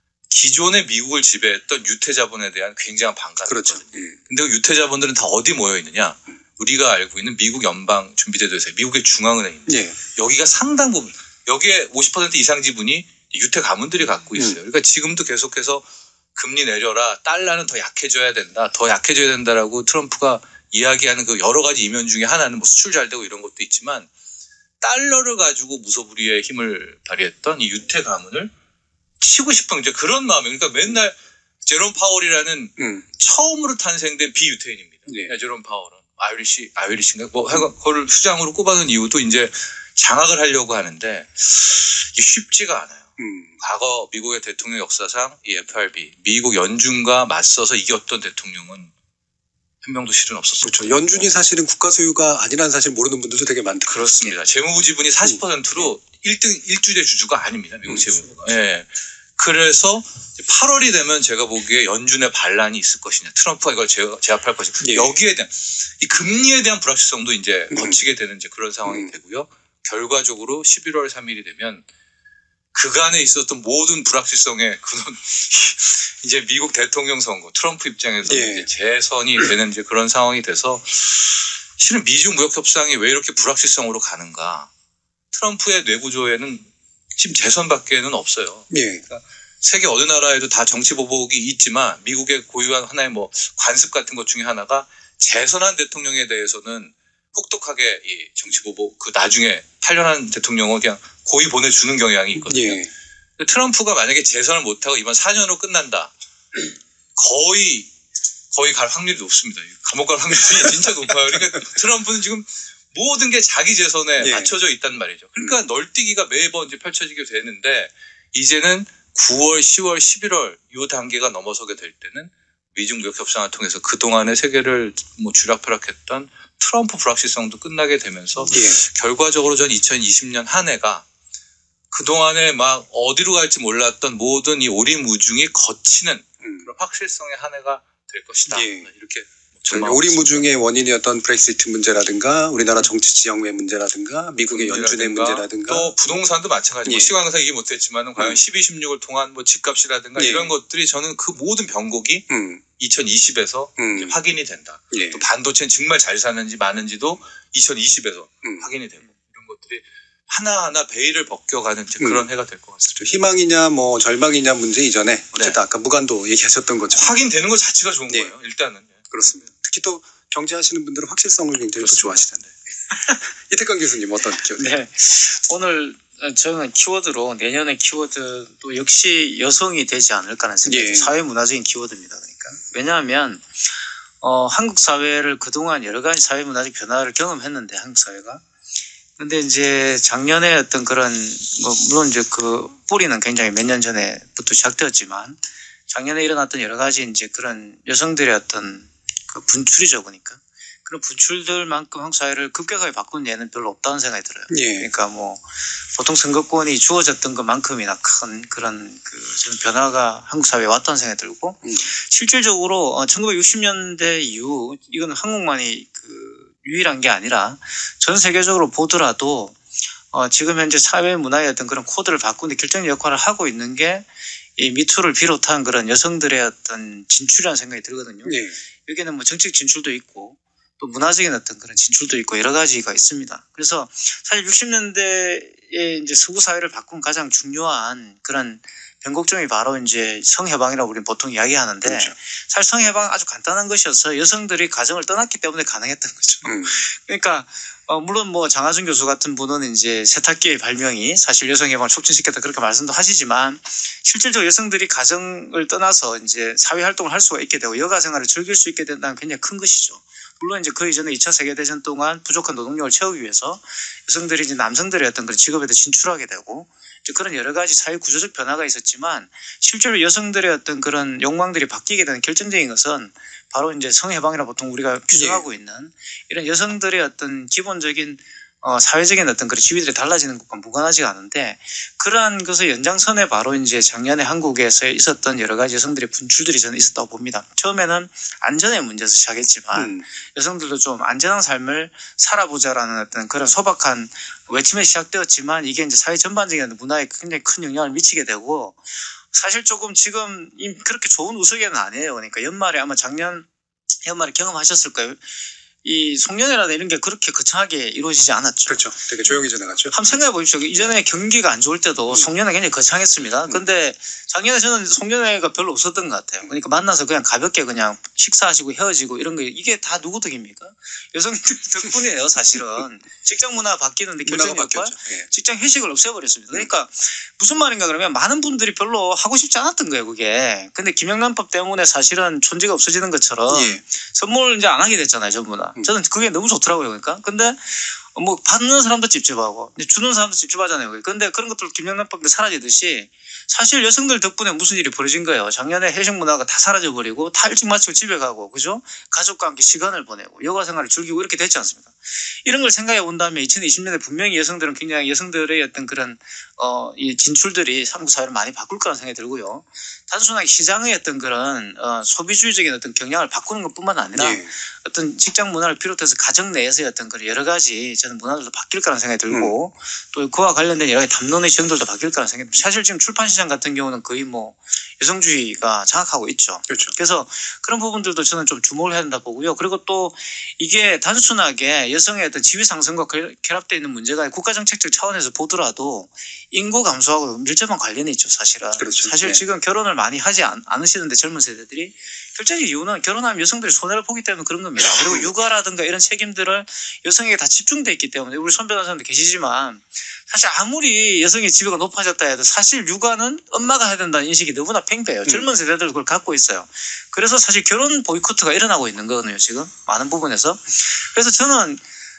기존의 미국을 지배했던 유태자본에 대한 굉장한 반감이 그렇죠. 있거든요. 예. 근데 그 유태자본들은 다 어디 모여 있느냐? 우리가 알고 있는 미국 연방 준비제도에서 미국의 중앙은행입니다. 예. 여기가 상당 부분 여기에 오십 퍼센트 이상 지분이 유태 가문들이 갖고 있어요. 그러니까 지금도 계속해서 금리 내려라, 달러는 더 약해져야 된다, 더 약해져야 된다라고 트럼프가 이야기하는 그 여러 가지 이면 중에 하나는 뭐 수출 잘 되고 이런 것도 있지만 달러를 가지고 무소불위의 힘을 발휘했던 이 유태 가문을 치고 싶은 이제 그런 마음이에요. 그러니까 맨날 제롬 파월이라는 음. 처음으로 탄생된 비유태인입니다. 네. 제롬 파월은 아이리시 아이리시인가 뭐 하여간 그걸 수장으로 꼽아놓은 이유도 이제 장악을 하려고 하는데 이게 쉽지가 않아요. 음. 과거 미국의 대통령 역사상 이 에프알비 미국 연준과 맞서서 이겼던 대통령은 한 명도 실은 없었어요. 그렇죠. 연준이 사실은 국가 소유가 아니라는 사실 모르는 분들도 되게 많다. 그렇습니다. 재무부 지분이 사십 퍼센트로 일 등 일주대 주주가 아닙니다. 미국 재무부가. 예. 그래서 팔월이 되면 제가 보기에 연준의 반란이 있을 것이냐, 트럼프가 이걸 제, 제압할 것이냐, 예. 여기에 대한 이 금리에 대한 불확실성도 이제 거치게 되는 이제 그런 상황이 되고요. 결과적으로 십일월 삼일이 되면 그간에 있었던 모든 불확실성의 그런 이제 미국 대통령 선거, 트럼프 입장에서 예. 이제 재선이 되는 이제 그런 상황이 돼서 실은 미중 무역 협상이 왜 이렇게 불확실성으로 가는가? 트럼프의 뇌구조에는 지금 재선밖에는 없어요. 예. 그러니까 세계 어느 나라에도 다 정치 보복이 있지만 미국의 고유한 하나의 뭐 관습 같은 것 중에 하나가 재선한 대통령에 대해서는 혹독하게 이 정치 보복 그 나중에 팔년한 대통령을 그냥 고이 보내주는 경향이 있거든요. 예. 근데 트럼프가 만약에 재선을 못하고 이번 사 년으로 끝난다. 거의 거의 갈 확률이 높습니다. 감옥 갈 확률이 진짜 높아요. 그러니까 트럼프는 지금 모든 게 자기 재선에 예. 맞춰져 있단 말이죠. 그러니까 널뛰기가 매번 이제 펼쳐지게 되는데 이제는 구월, 시월, 십일월 이 단계가 넘어서게 될 때는 미중 무역 협상을 통해서 그동안의 세계를 뭐 쥐락펴락했던 트럼프 불확실성도 끝나게 되면서 예. 결과적으로 전 이천이십 년 한 해가 그동안에 막 어디로 갈지 몰랐던 모든 이 오리무중이 거치는 그런 확실성의 한 해가 될 것이다. 예. 이렇게 오리무중의 원인이었던 브렉시트 문제라든가 우리나라 정치 지형의 문제라든가 미국의 연준의 문제라든가 또 부동산도 마찬가지고 예. 시간 강사 얘기 못했지만 과연 음. 십이, 십육을 통한 뭐 집값이라든가 예. 이런 것들이 저는 그 모든 변곡이 음. 이천이십에서 음. 확인이 된다. 예. 또 반도체는 정말 잘 사는지 마는지도 이천이십에서 음. 확인이 되고 이런 것들이 하나하나 베일을 벗겨가는 이제 그런 해가 될 것 같습니다. 희망이냐 뭐 절망이냐 문제 이전에 어쨌든 네. 아까 무관도 얘기하셨던 것처럼 확인되는 것 자체가 좋은 예. 거예요. 일단은. 그렇습니다. 특히 또 경제하시는 분들은 확실성을 굉장히 또 좋아하시던데. 이태강 교수님 어떤 키워드? 네. 오늘 저는 키워드로 내년의 키워드도 역시 여성이 되지 않을까라는 생각이 예. 사회문화적인 키워드입니다. 그러니까 왜냐하면 어, 한국 사회를 그동안 여러 가지 사회문화적 변화를 경험했는데 한국 사회가 근데 이제 작년에 어떤 그런 뭐 물론 이제 그 뿌리는 굉장히 몇 년 전에부터 시작되었지만 작년에 일어났던 여러 가지 이제 그런 여성들의 어떤 그 분출이죠, 보니까 그런 분출들만큼 한국 사회를 급격하게 바꾼 예는 별로 없다는 생각이 들어요. 예. 그러니까 뭐 보통 선거권이 주어졌던 것만큼이나 큰 그런 그 저는 변화가 한국 사회에 왔다는 생각이 들고 음. 실질적으로 천구백육십 년대 이후 이건 한국만이 그 유일한 게 아니라 전 세계적으로 보더라도 어 지금 현재 사회 문화의 어떤 그런 코드를 바꾸는 결정적 역할을 하고 있는 게 이 미투를 비롯한 그런 여성들의 어떤 진출이라는 생각이 들거든요. 예. 여기는 뭐 정책 진출도 있고 또 문화적인 어떤 그런 진출도 있고 여러 가지가 있습니다. 그래서 사실 육십 년대에 이제 서구 사회를 바꾼 가장 중요한 그런 변곡점이 바로 이제 성해방이라고 우리는 보통 이야기하는데 그렇죠. 사실 성해방은 아주 간단한 것이어서 여성들이 가정을 떠났기 때문에 가능했던 거죠. 음. 그러니까 어 물론 뭐 장하준 교수 같은 분은 이제 세탁기의 발명이 사실 여성해방을 촉진시켰다 그렇게 말씀도 하시지만 실질적으로 여성들이 가정을 떠나서 이제 사회 활동을 할 수가 있게 되고 여가 생활을 즐길 수 있게 된다는 굉장히 큰 것이죠. 물론 이제 그 이전에 이 차 세계대전 동안 부족한 노동력을 채우기 위해서 여성들이 이제 남성들의 어떤 그런 직업에도 진출하게 되고 이제 그런 여러 가지 사회 구조적 변화가 있었지만 실제로 여성들의 어떤 그런 욕망들이 바뀌게 되는 결정적인 것은 바로 이제 성해방이라 보통 우리가 규정하고 예. 있는 이런 여성들의 어떤 기본적인 어, 사회적인 어떤 그런 지위들이 달라지는 것과 무관하지가 않은데 그러한 것의 연장선에 바로 이제 작년에 한국에서 있었던 여러 가지 여성들의 분출들이 저는 있었다고 봅니다. 처음에는 안전의 문제에서 시작했지만 음. 여성들도 좀 안전한 삶을 살아보자라는 어떤 그런 소박한 외침에 시작되었지만 이게 이제 사회 전반적인 문화에 굉장히 큰 영향을 미치게 되고 사실 조금 지금 그렇게 좋은 우스개는 아니에요. 그러니까 연말에 아마 작년 연말에 경험하셨을 거예요. 이 송년회라든가 이런 게 그렇게 거창하게 이루어지지 않았죠. 그렇죠. 되게 조용히 지나갔죠. 한번 생각해 보십시오. 이전에 경기가 안 좋을 때도 송년회 굉장히 거창했습니다. 근데 작년에 저는 송년회가 별로 없었던 것 같아요. 그러니까 만나서 그냥 가볍게 그냥 식사하시고 헤어지고 이런 거 이게 다 누구 덕입니까? 여성들 덕분이에요, 사실은. 직장 문화 바뀌는데 결정 역할, 예. 직장 회식을 없애버렸습니다. 그러니까 무슨 말인가 그러면 많은 분들이 별로 하고 싶지 않았던 거예요, 그게. 근데 김영란법 때문에 사실은 존재가 없어지는 것처럼 예. 선물 이제 안 하게 됐잖아요, 전부 다. 저는 그게 너무 좋더라고요, 그러니까. 근데 뭐 받는 사람도 찝찝하고 주는 사람도 찝찝하잖아요. 근데 그런 것들 김영란법 때 사라지듯이 사실 여성들 덕분에 무슨 일이 벌어진 거예요. 작년에 회식 문화가 다 사라져버리고 다 일찍 마치고 집에 가고 그죠? 가족과 함께 시간을 보내고 여가 생활을 즐기고 이렇게 됐지 않습니까? 이런 걸 생각해 본다면 이천이십 년에 분명히 여성들은 굉장히 여성들의 어떤 그런 어, 이 진출들이 한국 사회를 많이 바꿀 거라는 생각이 들고요. 단순하게 시장의 어떤 그런 어, 소비주의적인 어떤 경향을 바꾸는 것뿐만 아니라 예. 어떤 직장 문화를 비롯해서 가정 내에서의 어떤 그런 여러 가지 저는 문화들도 바뀔 거라는 생각이 들고 음. 또 그와 관련된 여러 가지 담론의 지형들도 바뀔 거라는 생각이 듭니다. 사실 지금 출판 시장 같은 경우는 거의 뭐 여성주의가 장악하고 있죠. 그렇죠. 그래서 그런 부분들도 저는 좀 주목을 해야 된다 보고요. 그리고 또 이게 단순하게 여성의 어떤 지위 상승과 결합되어 있는 문제가 국가정책적 차원에서 보더라도 인구 감소하고 밀접한 관련이 있죠, 사실은. 그렇죠. 사실 네. 지금 결혼을 많이 하지 않, 않으시는데 젊은 세대들이 결정적 이유는 결혼하면 여성들이 손해를 보기 때문에 그런 겁니다. 그리고 육아라든가 이런 책임들을 여성에게 다 집중돼 있기 때문에 우리 손 변호사님도 계시지만 사실 아무리 여성의 지위가 높아졌다 해도 사실 육아는 엄마가 해야 된다는 인식이 너무나 팽배해요. 음. 젊은 세대들 그걸 갖고 있어요. 그래서 사실 결혼 보이콧가 일어나고 있는 거거든요, 지금 많은 부분에서. 그래서 저는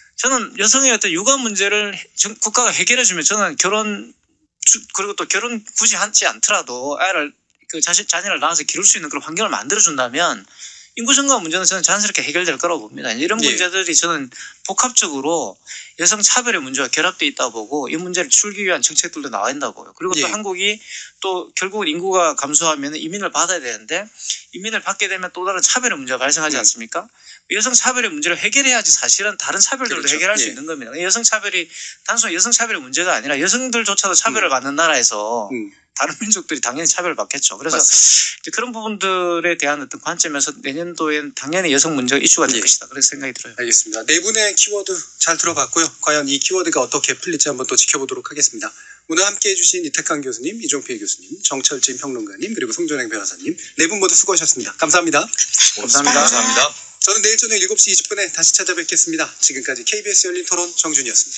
저는 여성의 어떤 육아 문제를 국가가 해결해 주면 저는 결혼 그리고 또 결혼 굳이 하지 않더라도 애를 그 자식 자녀를 낳아서 기를 수 있는 그런 환경을 만들어 준다면 인구 증가 문제는 저는 자연스럽게 해결될 거라고 봅니다. 이런 예. 문제들이 저는 복합적으로 여성 차별의 문제와 결합되어 있다 보고 이 문제를 풀기 위한 정책들도 나와 있다고요. 그리고 또 예. 한국이 또 결국은 인구가 감소하면 이민을 받아야 되는데 이민을 받게 되면 또 다른 차별의 문제가 발생하지 음. 않습니까? 여성 차별의 문제를 해결해야지 사실은 다른 차별들도 그렇죠. 해결할 수 예. 있는 겁니다. 여성 차별이 단순히 여성 차별의 문제가 아니라 여성들조차도 차별을 음. 받는 나라에서 음. 다른 민족들이 당연히 차별을 받겠죠. 그래서 맞습니다. 이제 그런 부분들에 대한 어떤 관점에서 내년도엔 당연히 여성 문제가 이슈가 될 예. 것이다. 그런 생각이 들어요. 알겠습니다. 네 분의 키워드 잘 들어봤고요. 과연 이 키워드가 어떻게 풀릴지 한번 또 지켜보도록 하겠습니다. 오늘 함께해 주신 이태강 교수님, 이종필 교수님, 정철진 평론가님, 그리고 송전행 변호사님 네 분 모두 수고하셨습니다. 감사합니다. 감사합니다. 감사합니다. 저는 내일 저녁 일곱 시 이십 분에 다시 찾아뵙겠습니다. 지금까지 케이비에스 열린 토론 정준이었습니다.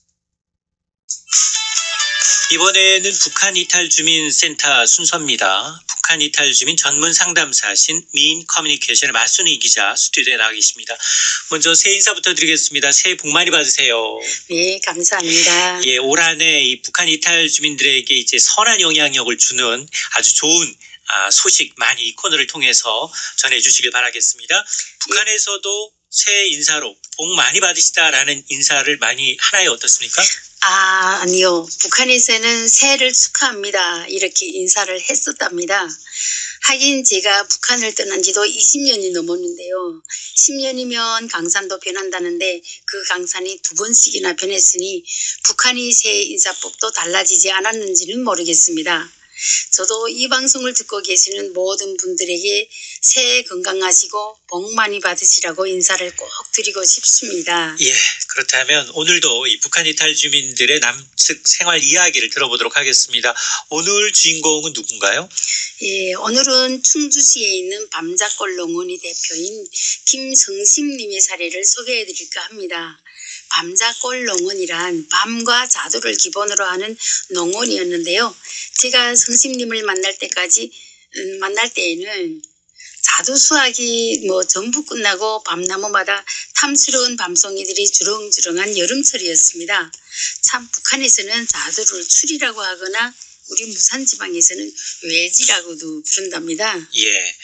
이번에는 북한 이탈 주민 센터 순서입니다. 북한 이탈 주민 전문 상담사신 미인 커뮤니케이션의 마순희 기자 스튜디오에 나와 계십니다. 먼저 새해 인사부터 드리겠습니다. 새해 복 많이 받으세요. 네, 감사합니다. 예, 올 한 해 이 북한 이탈 주민들에게 이제 선한 영향력을 주는 아주 좋은 아, 소식 많이 이 코너를 통해서 전해주시길 바라겠습니다. 북한에서도 새해 인사로 복 많이 받으시다라는 인사를 많이 하나요? 어떻습니까? 아, 아니요. 북한에서는 새해를 축하합니다. 이렇게 인사를 했었답니다. 하긴 제가 북한을 떠난 지도 이십 년이 넘었는데요. 십 년이면 강산도 변한다는데 그 강산이 두 번씩이나 변했으니 북한이 새해 인사법도 달라지지 않았는지는 모르겠습니다. 저도 이 방송을 듣고 계시는 모든 분들에게 새해 건강하시고 복 많이 받으시라고 인사를 꼭 드리고 싶습니다. 예, 그렇다면 오늘도 이 북한 이탈 주민들의 남측 생활 이야기를 들어보도록 하겠습니다. 오늘 주인공은 누군가요? 예, 오늘은 충주시에 있는 밤자골 농원이 대표인 김성심님의 사례를 소개해 드릴까 합니다. 밤자골 농원이란 밤과 자두를 기본으로 하는 농원이었는데요. 제가 성심님을 만날 때까지 음, 만날 때에는 자두 수확이 뭐 전부 끝나고 밤나무마다 탐스러운 밤송이들이 주렁주렁한 여름철이었습니다. 참 북한에서는 자두를 추리라고 하거나 우리 무산지방에서는 외지라고도 부른답니다. 예.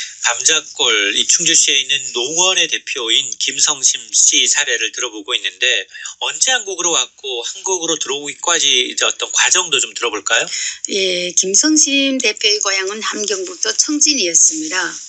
밤자골 이 충주시에 있는 농원의 대표인 김성심 씨 사례를 들어보고 있는데 언제 한국으로 왔고 한국으로 들어오기까지 이제 어떤 과정도 좀 들어볼까요? 예, 김성심 대표의 고향은 함경북도 청진이었습니다.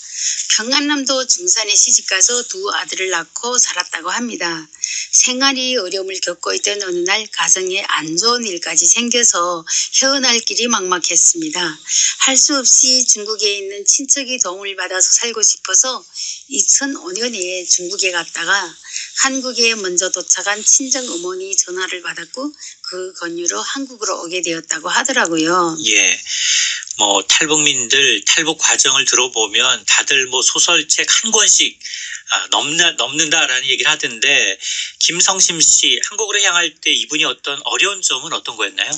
평안남도 중산에 시집가서 두 아들을 낳고 살았다고 합니다. 생활이 어려움을 겪고 있던 어느 날 가정에 안 좋은 일까지 생겨서 헤어날 길이 막막했습니다. 할 수 없이 중국에 있는 친척의 도움을 받아서 살고 싶어서 이천오 년에 중국에 갔다가 한국에 먼저 도착한 친정 어머니 전화를 받았고 그 권유로 한국으로 오게 되었다고 하더라고요. 예. 뭐 탈북민들 탈북 과정을 들어보면 다들 뭐 소설책 한 권씩 아, 넘나, 넘는다라는 얘기를 하던데 김성심 씨 한국으로 향할 때 이분이 어떤 어려운 점은 어떤 거였나요?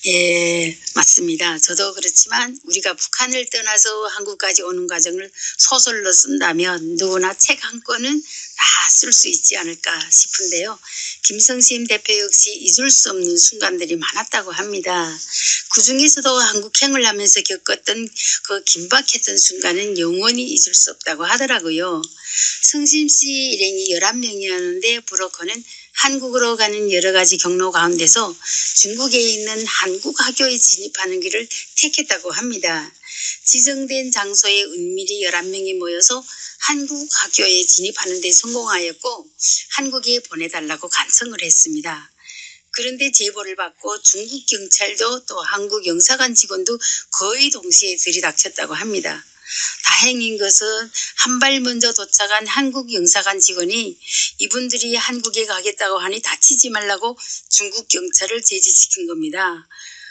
예, 맞습니다. 저도 그렇지만 우리가 북한을 떠나서 한국까지 오는 과정을 소설로 쓴다면 누구나 책 한 권은 다 쓸 수 있지 않을까 싶은데요. 김성심 대표 역시 잊을 수 없는 순간들이 많았다고 합니다. 그중에서도 한국행을 하면서 겪었던 그 긴박했던 순간은 영원히 잊을 수 없다고 하더라고요. 성심 씨 일행이 열한 명이었는데 브로커는 한국으로 가는 여러 가지 경로 가운데서 중국에 있는 한국 학교에 진입하는 길을 택했다고 합니다. 지정된 장소에 은밀히 열한 명이 모여서 한국 학교에 진입하는 데 성공하였고 한국에 보내달라고 간청을 했습니다. 그런데 제보를 받고 중국 경찰도 또 한국 영사관 직원도 거의 동시에 들이닥쳤다고 합니다. 다행인 것은 한 발 먼저 도착한 한국 영사관 직원이 이분들이 한국에 가겠다고 하니 다치지 말라고 중국 경찰을 제지시킨 겁니다.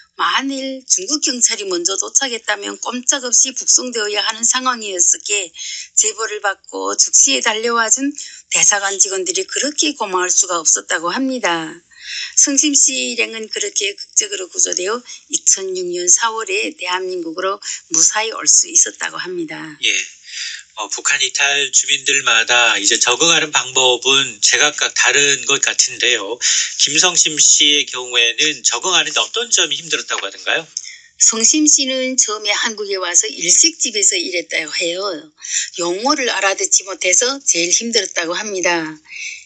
만일 중국 경찰이 먼저 도착했다면 꼼짝없이 북송되어야 하는 상황이었기에 제보를 받고 즉시에 달려와준 대사관 직원들이 그렇게 고마울 수가 없었다고 합니다. 성심 씨 일행은 그렇게 극적으로 구조되어 이천육 년 사월에 대한민국으로 무사히 올 수 있었다고 합니다. 예. 어, 북한 이탈 주민들마다 이제 적응하는 방법은 제각각 다른 것 같은데요. 김성심 씨의 경우에는 적응하는데 어떤 점이 힘들었다고 하던가요? 성심 씨는 처음에 한국에 와서 일식집에서 일했다고 해요. 용어를 알아듣지 못해서 제일 힘들었다고 합니다.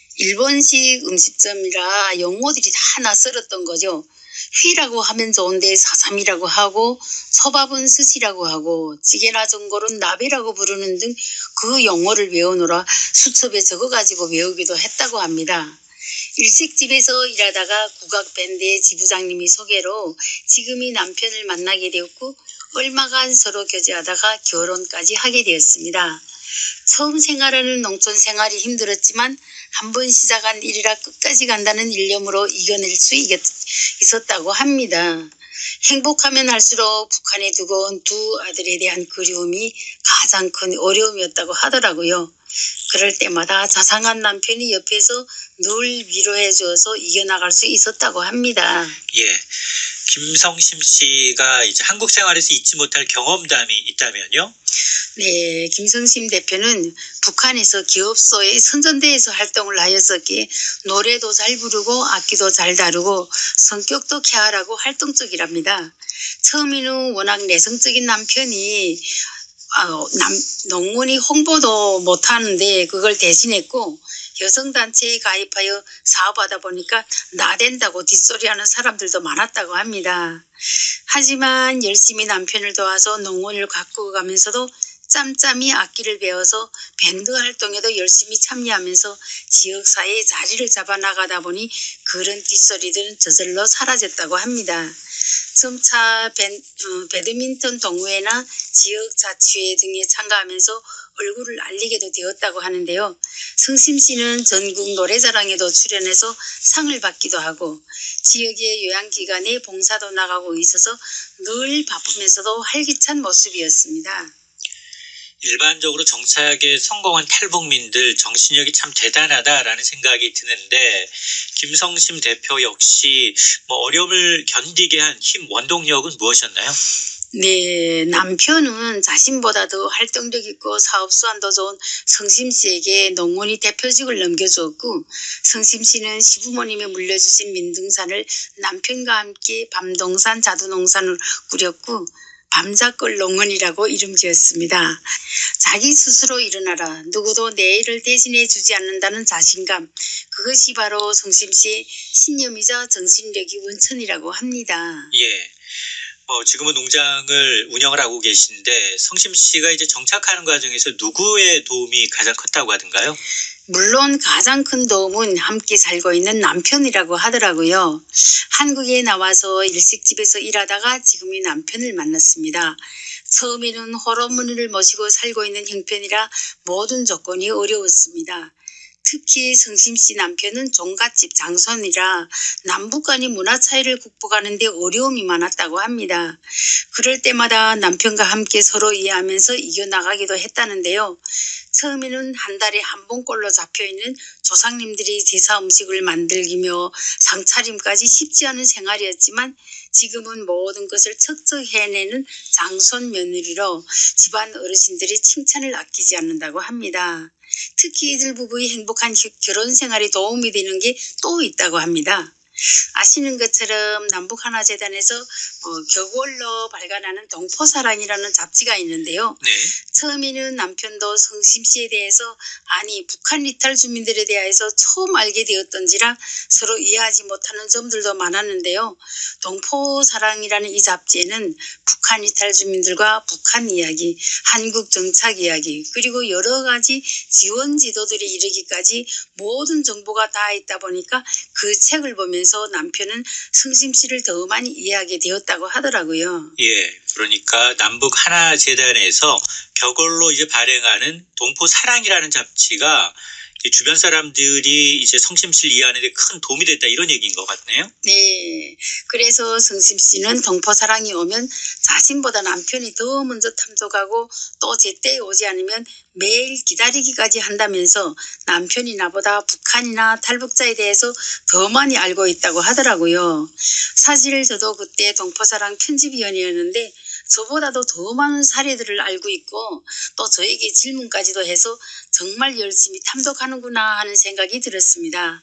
일본식 음식점이라 용어들이 다 낯설었던 거죠. 휘라고 하면 좋은데 사삼이라고 하고 초밥은 스시라고 하고 찌개나 전골은 나베라고 부르는 등 그 용어를 외우느라 수첩에 적어가지고 외우기도 했다고 합니다. 일식집에서 일하다가 국악밴드의 지부장님이 소개로 지금의 남편을 만나게 되었고 얼마간 서로 교제하다가 결혼까지 하게 되었습니다. 처음 생활하는 농촌 생활이 힘들었지만 한 번 시작한 일이라 끝까지 간다는 일념으로 이겨낼 수 있었다고 합니다. 행복하면 할수록 북한에 두고 온 두 아들에 대한 그리움이 가장 큰 어려움이었다고 하더라고요. 그럴 때마다 자상한 남편이 옆에서 늘 위로해 주어서 이겨나갈 수 있었다고 합니다. 예. 김성심 씨가 이제 한국 생활에서 잊지 못할 경험담이 있다면요? 네, 김성심 대표는 북한에서 기업소의 선전대에서 활동을 하였었기에 노래도 잘 부르고 악기도 잘 다루고 성격도 쾌활하고 활동적이랍니다. 처음에는 워낙 내성적인 남편이 아, 남, 농문이 홍보도 못하는데 그걸 대신했고 여성단체에 가입하여 사업하다 보니까 나댄다고 뒷소리하는 사람들도 많았다고 합니다. 하지만 열심히 남편을 도와서 농원을 가꾸어가면서도 짬짬이 악기를 배워서 밴드 활동에도 열심히 참여하면서 지역사회에 자리를 잡아나가다 보니 그런 뒷소리들은 저절로 사라졌다고 합니다. 점차 밴, 어, 배드민턴 동호회나 지역자치회 등에 참가하면서 얼굴을 알리게도 되었다고 하는데요. 성심 씨는 전국 노래자랑에도 출연해서 상을 받기도 하고 지역의 요양기관에 봉사도 나가고 있어서 늘 바쁘면서도 활기찬 모습이었습니다. 일반적으로 정착에 성공한 탈북민들 정신력이 참 대단하다라는 생각이 드는데 김성심 대표 역시 뭐 어려움을 견디게 한 힘 원동력은 무엇이었나요? 네, 남편은 자신보다 더 활동력 있고 사업 수완도 좋은 성심 씨에게 농원이 대표직을 넘겨주었고 성심 씨는 시부모님이 물려주신 민둥산을 남편과 함께 밤동산 자두농산을 꾸렸고 밤자골 농원이라고 이름 지었습니다. 자기 스스로 일어나라. 누구도 내 일을 대신해 주지 않는다는 자신감. 그것이 바로 성심 씨의 신념이자 정신력의 원천이라고 합니다. 예. 뭐 지금은 농장을 운영을 하고 계신데 성심 씨가 이제 정착하는 과정에서 누구의 도움이 가장 컸다고 하던가요? 물론 가장 큰 도움은 함께 살고 있는 남편이라고 하더라고요. 한국에 나와서 일식집에서 일하다가 지금의 남편을 만났습니다. 처음에는 홀어머니를 모시고 살고 있는 형편이라 모든 조건이 어려웠습니다. 특히 성심 씨 남편은 종갓집 장손이라 남북 간의 문화 차이를 극복하는 데 어려움이 많았다고 합니다. 그럴 때마다 남편과 함께 서로 이해하면서 이겨나가기도 했다는데요. 처음에는 한 달에 한 번꼴로 잡혀있는 조상님들이 제사 음식을 만들기며 상차림까지 쉽지 않은 생활이었지만 지금은 모든 것을 척척 해내는 장손 며느리로 집안 어르신들이 칭찬을 아끼지 않는다고 합니다. 특히 이들 부부의 행복한 결혼 생활에 도움이 되는 게 또 있다고 합니다. 아시는 것처럼 남북하나재단에서 뭐 격월로 발간하는 동포사랑이라는 잡지가 있는데요. 네. 처음에는 남편도 성심 씨에 대해서 아니 북한 이탈 주민들에 대해서 처음 알게 되었던지라 서로 이해하지 못하는 점들도 많았는데요. 동포사랑이라는 이 잡지에는 북한 이탈 주민들과 북한 이야기, 한국 정착 이야기 그리고 여러 가지 지원 지도들에 이르기까지 모든 정보가 다 있다 보니까 그 책을 보면서 남편은 성심 씨를 더 많이 이해하게 되었다고 하더라고요. 예, 그러니까 남북 하나 재단에서 격월로 이제 발행하는 동포 사랑이라는 잡지가 주변 사람들이 이제 성심 씨를 이해하는 데 큰 도움이 됐다 이런 얘기인 것 같네요. 네. 그래서 성심 씨는 동포사랑이 오면 자신보다 남편이 더 먼저 탐독하고 또 제때에 오지 않으면 매일 기다리기까지 한다면서 남편이 나보다 북한이나 탈북자에 대해서 더 많이 알고 있다고 하더라고요. 사실 저도 그때 동포사랑 편집위원이었는데 저보다도 더 많은 사례들을 알고 있고 또 저에게 질문까지도 해서 정말 열심히 탐독하는구나 하는 생각이 들었습니다.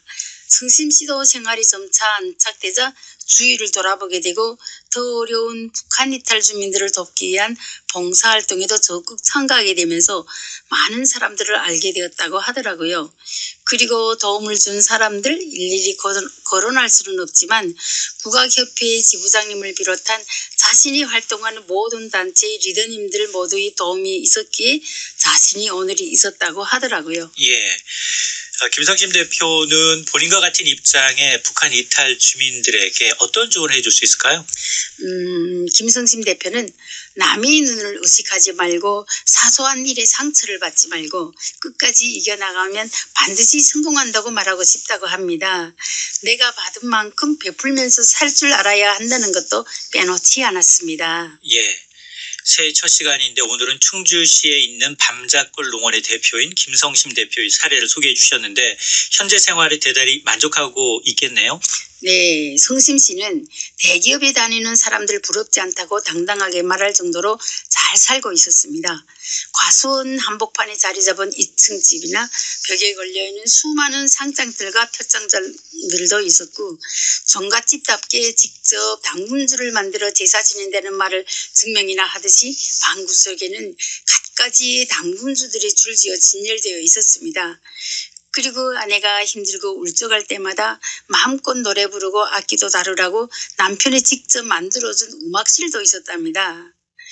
성심 씨도 생활이 점차 안착되자 주위를 돌아보게 되고 더 어려운 북한 이탈 주민들을 돕기 위한 봉사활동에도 적극 참가하게 되면서 많은 사람들을 알게 되었다고 하더라고요. 그리고 도움을 준 사람들 일일이 거론할 수는 없지만 국악협회의 지부장님을 비롯한 자신이 활동하는 모든 단체의 리더님들 모두의 도움이 있었기에 자신이 오늘이 있었다고 하더라고요. 예. 김성심 대표는 본인과 같은 입장의 북한 이탈 주민들에게 어떤 조언을 해줄 수 있을까요? 음, 김성심 대표는 남의 눈을 의식하지 말고 사소한 일에 상처를 받지 말고 끝까지 이겨나가면 반드시 성공한다고 말하고 싶다고 합니다. 내가 받은 만큼 베풀면서 살 줄 알아야 한다는 것도 빼놓지 않았습니다. 예. 새해 첫 시간인데 오늘은 충주시에 있는 밤작골 농원의 대표인 김성심 대표의 사례를 소개해 주셨는데 현재 생활에 대단히 만족하고 있겠네요. 네, 성심 씨는 대기업에 다니는 사람들 부럽지 않다고 당당하게 말할 정도로 잘 살고 있었습니다. 과수원 한복판에 자리 잡은 이 층 집이나 벽에 걸려있는 수많은 상장들과 표창장들도 있었고 종갓집답게 직접 당분주를 만들어 제사 지낸다는 말을 증명이나 하듯이 방구석에는 갖가지 당분주들이 줄지어 진열되어 있었습니다. 그리고 아내가 힘들고 울적할 때마다 마음껏 노래 부르고 악기도 다루라고 남편이 직접 만들어준 음악실도 있었답니다.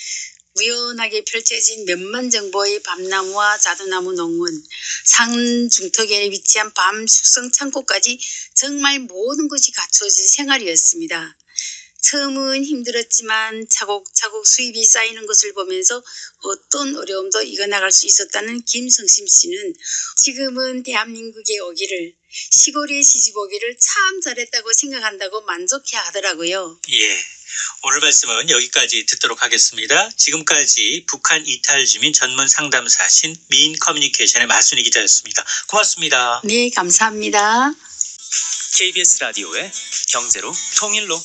우연하게 펼쳐진 몇만 정보의 밤나무와 자두나무 농원, 산 중턱에 위치한 밤 숙성 창고까지 정말 모든 것이 갖춰진 생활이었습니다. 처음은 힘들었지만 차곡차곡 수입이 쌓이는 것을 보면서 어떤 어려움도 이겨나갈 수 있었다는 김성심 씨는 지금은 대한민국에 오기를 시골에 시집 오기를 참 잘했다고 생각한다고 만족해 하더라고요. 예. 오늘 말씀은 여기까지 듣도록 하겠습니다. 지금까지 북한 이탈 주민 전문 상담사신 미인 커뮤니케이션의 마순희 기자였습니다. 고맙습니다. 네, 감사합니다. 케이비에스 라디오의 경제로 통일로.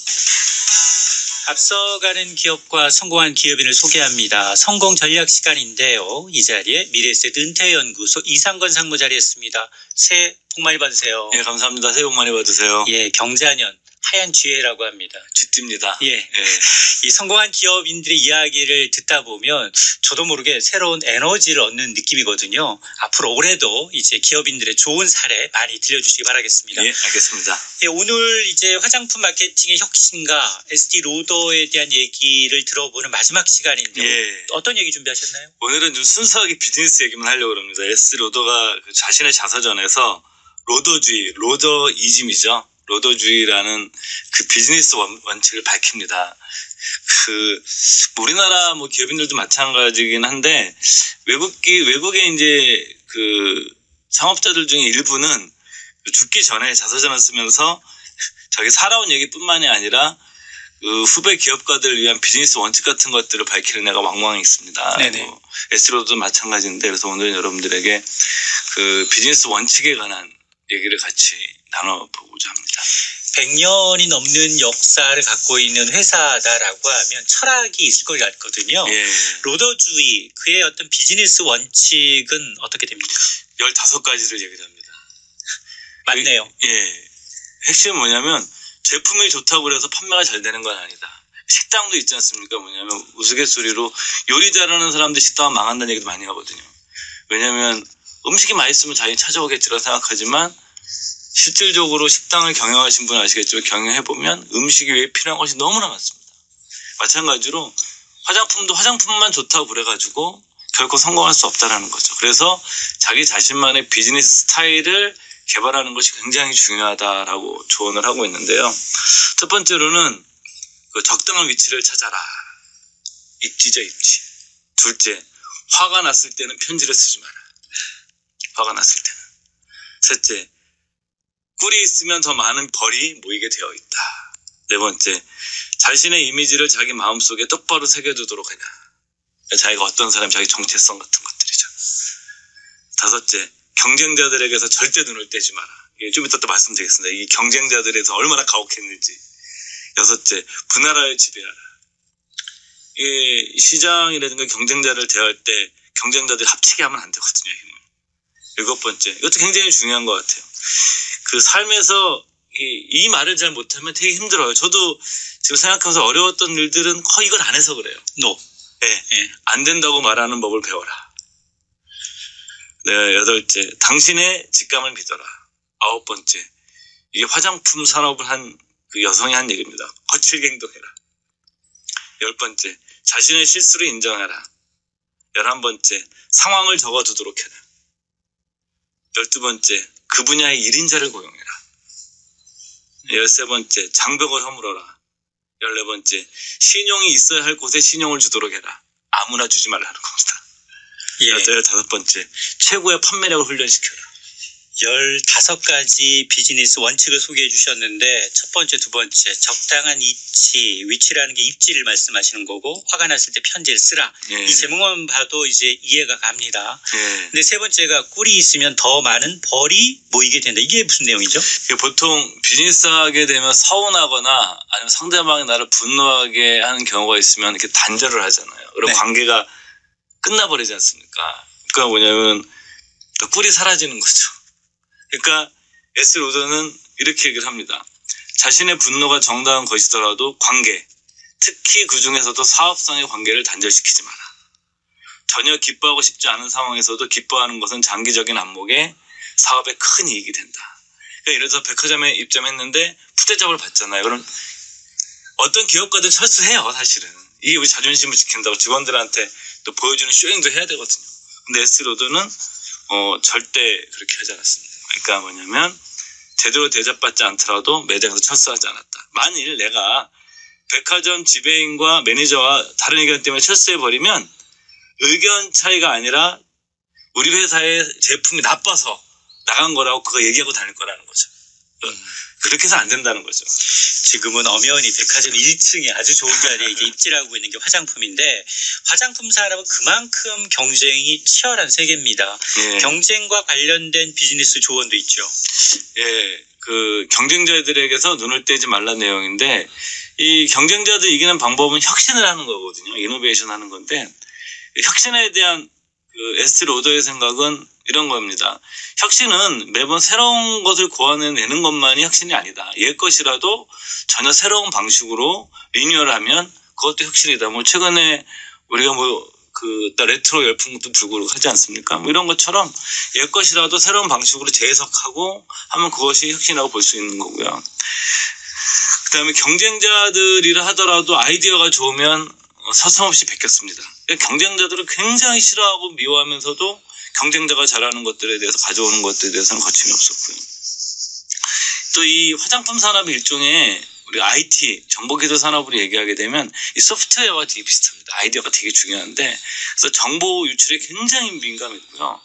앞서가는 기업과 성공한 기업인을 소개합니다. 성공 전략 시간인데요. 이 자리에 미래에셋 은퇴연구소 이상건 상무 자리했습니다. 새해 복 많이 받으세요. 예, 감사합니다. 새해 복 많이 받으세요. 예, 경자년 하얀 쥐해라고 합니다. 쥐띠입니다. 예. 예. 이 성공한 기업인들의 이야기를 듣다 보면 저도 모르게 새로운 에너지를 얻는 느낌이거든요. 앞으로 올해도 이제 기업인들의 좋은 사례 많이 들려주시기 바라겠습니다. 예, 알겠습니다. 예, 오늘 이제 화장품 마케팅의 혁신가 에스디 로더에 대한 얘기를 들어보는 마지막 시간인데 예. 어떤 얘기 준비하셨나요? 오늘은 좀 순수하게 비즈니스 얘기만 하려고 합니다. 에스디 로더가 그 자신의 자서전에서 로더주의, 로더이즘이죠. 로더주의라는 그 비즈니스 원, 원칙을 밝힙니다. 그 우리나라 뭐 기업인들도 마찬가지긴 한데 외국기 외국에 이제 그 창업자들 중에 일부는 죽기 전에 자서전을 쓰면서 자기 살아온 얘기뿐만이 아니라 그 후배 기업가들을 위한 비즈니스 원칙 같은 것들을 밝히는 애가 왕왕 있습니다. 네네. 뭐 에스로도 마찬가지인데 그래서 오늘은 여러분들에게 그 비즈니스 원칙에 관한 얘기를 같이 나눠보고자 합니다. 백 년이 넘는 역사를 갖고 있는 회사다라고 하면 철학이 있을 것 같거든요. 예. 로더주의, 그의 어떤 비즈니스 원칙은 어떻게 됩니까? 열다섯 가지를 얘기를 합니다. 맞네요. 예. 핵심은 뭐냐면 제품이 좋다고 그래서 판매가 잘 되는 건 아니다. 식당도 있지 않습니까? 뭐냐면 우스갯소리로 요리 잘하는 사람들 식당은 망한다는 얘기도 많이 하거든요. 왜냐면 음식이 맛있으면 자연히 찾아오겠지라고 생각하지만 실질적으로 식당을 경영하신 분 아시겠지만 경영해보면 음식이 왜 필요한 것이 너무나 많습니다. 마찬가지로 화장품도 화장품만 좋다고 그래가지고 결코 성공할 수 없다는 거죠. 그래서 자기 자신만의 비즈니스 스타일을 개발하는 것이 굉장히 중요하다라고 조언을 하고 있는데요. 첫 번째로는 그 적당한 위치를 찾아라. 입지죠, 입지. 둘째, 화가 났을 때는 편지를 쓰지 마라. 화가 났을 때는. 셋째, 꿀이 있으면 더 많은 벌이 모이게 되어 있다. 네 번째, 자신의 이미지를 자기 마음속에 똑바로 새겨두도록 하냐. 자기가 어떤 사람, 자기 정체성 같은 것들이죠. 다섯째, 경쟁자들에게서 절대 눈을 떼지 마라. 좀 이따 또 말씀드리겠습니다. 이 경쟁자들에서 얼마나 가혹했는지. 여섯째, 분할하여 지배하라. 이 시장이라든가 경쟁자를 대할 때 경쟁자들이 합치게 하면 안 되거든요, 힘을. 일곱 번째, 이것도 굉장히 중요한 것 같아요. 그 삶에서 이, 이 말을 잘 못하면 되게 힘들어요. 저도 지금 생각하면서 어려웠던 일들은 거의 이걸 안 해서 그래요. 노. 네. 네. 안 된다고 말하는 법을 배워라. 네, 여덟째, 당신의 직감을 믿어라. 아홉 번째, 이게 화장품 산업을 한 그 여성이 한 얘기입니다. 거칠게 행동해라. 열 번째, 자신의 실수를 인정하라. 열한 번째, 상황을 적어두도록 해라. 열두 번째, 그 분야의 일인자를 고용해라. 열세 번째, 장벽을 허물어라. 열네 번째, 신용이 있어야 할 곳에 신용을 주도록 해라. 아무나 주지 말라는 겁니다. 예. 열다섯 번째, 최고의 판매력을 훈련시켜라. 열다섯 가지 비즈니스 원칙을 소개해 주셨는데 첫 번째, 두 번째 적당한 이치, 위치라는 게 입지를 말씀하시는 거고 화가 났을 때 편지를 쓰라. 예. 이 제목만 봐도 이제 이해가 갑니다. 예. 근데 세 번째가 꿀이 있으면 더 많은 벌이 모이게 된다. 이게 무슨 내용이죠? 보통 비즈니스 하게 되면 서운하거나 아니면 상대방이 나를 분노하게 하는 경우가 있으면 이렇게 단절을 하잖아요. 그럼 네. 관계가 끝나버리지 않습니까? 그러니까 뭐냐면 꿀이 사라지는 거죠. 그러니까 에스 로더는 이렇게 얘기를 합니다. 자신의 분노가 정당한 것이더라도 관계, 특히 그 중에서도 사업상의 관계를 단절시키지 마라. 전혀 기뻐하고 싶지 않은 상황에서도 기뻐하는 것은 장기적인 안목에 사업에 큰 이익이 된다. 그러니까 예를 들어서 백화점에 입점했는데 푸대접을 받잖아요. 그럼 어떤 기업가든 철수해요, 사실은. 이게 우리 자존심을 지킨다고 직원들한테 또 보여주는 쇼잉도 해야 되거든요. 근데 에스 로더는 어, 절대 그렇게 하지 않았습니다. 그러니까 뭐냐면 제대로 대접받지 않더라도 매장에서 철수하지 않았다. 만일 내가 백화점 지배인과 매니저와 다른 의견 때문에 철수해버리면 의견 차이가 아니라 우리 회사의 제품이 나빠서 나간 거라고 그거 얘기하고 다닐 거라는 거죠. 음. 그렇게 해서 안 된다는 거죠. 지금은 엄연히 백화점 일 층에 아주 좋은 자리에 이게 입지하고 있는 게 화장품인데 화장품 산업은 그만큼 경쟁이 치열한 세계입니다. 예. 경쟁과 관련된 비즈니스 조언도 있죠. 예, 그 경쟁자들에게서 눈을 떼지 말라는 내용인데 이 경쟁자들 이기는 방법은 혁신을 하는 거거든요. 이노베이션 하는 건데 혁신에 대한 그 에스티 로더의 생각은 이런 겁니다. 혁신은 매번 새로운 것을 고안해내는 것만이 혁신이 아니다. 옛 것이라도 전혀 새로운 방식으로 리뉴얼하면 그것도 혁신이다. 뭐 최근에 우리가 뭐 그 레트로 열풍도 불고 하지 않습니까? 뭐 이런 것처럼 옛 것이라도 새로운 방식으로 재해석하고 하면 그것이 혁신이라고 볼 수 있는 거고요. 그다음에 경쟁자들이라 하더라도 아이디어가 좋으면 서슴없이 베꼈습니다. 경쟁자들은 굉장히 싫어하고 미워하면서도 경쟁자가 잘하는 것들에 대해서 가져오는 것들에 대해서는 거침이 없었고요. 또 이 화장품 산업의 일종의 우리 아이티, 정보기술 산업으로 얘기하게 되면 이 소프트웨어와 되게 비슷합니다. 아이디어가 되게 중요한데 그래서 정보 유출에 굉장히 민감했고요.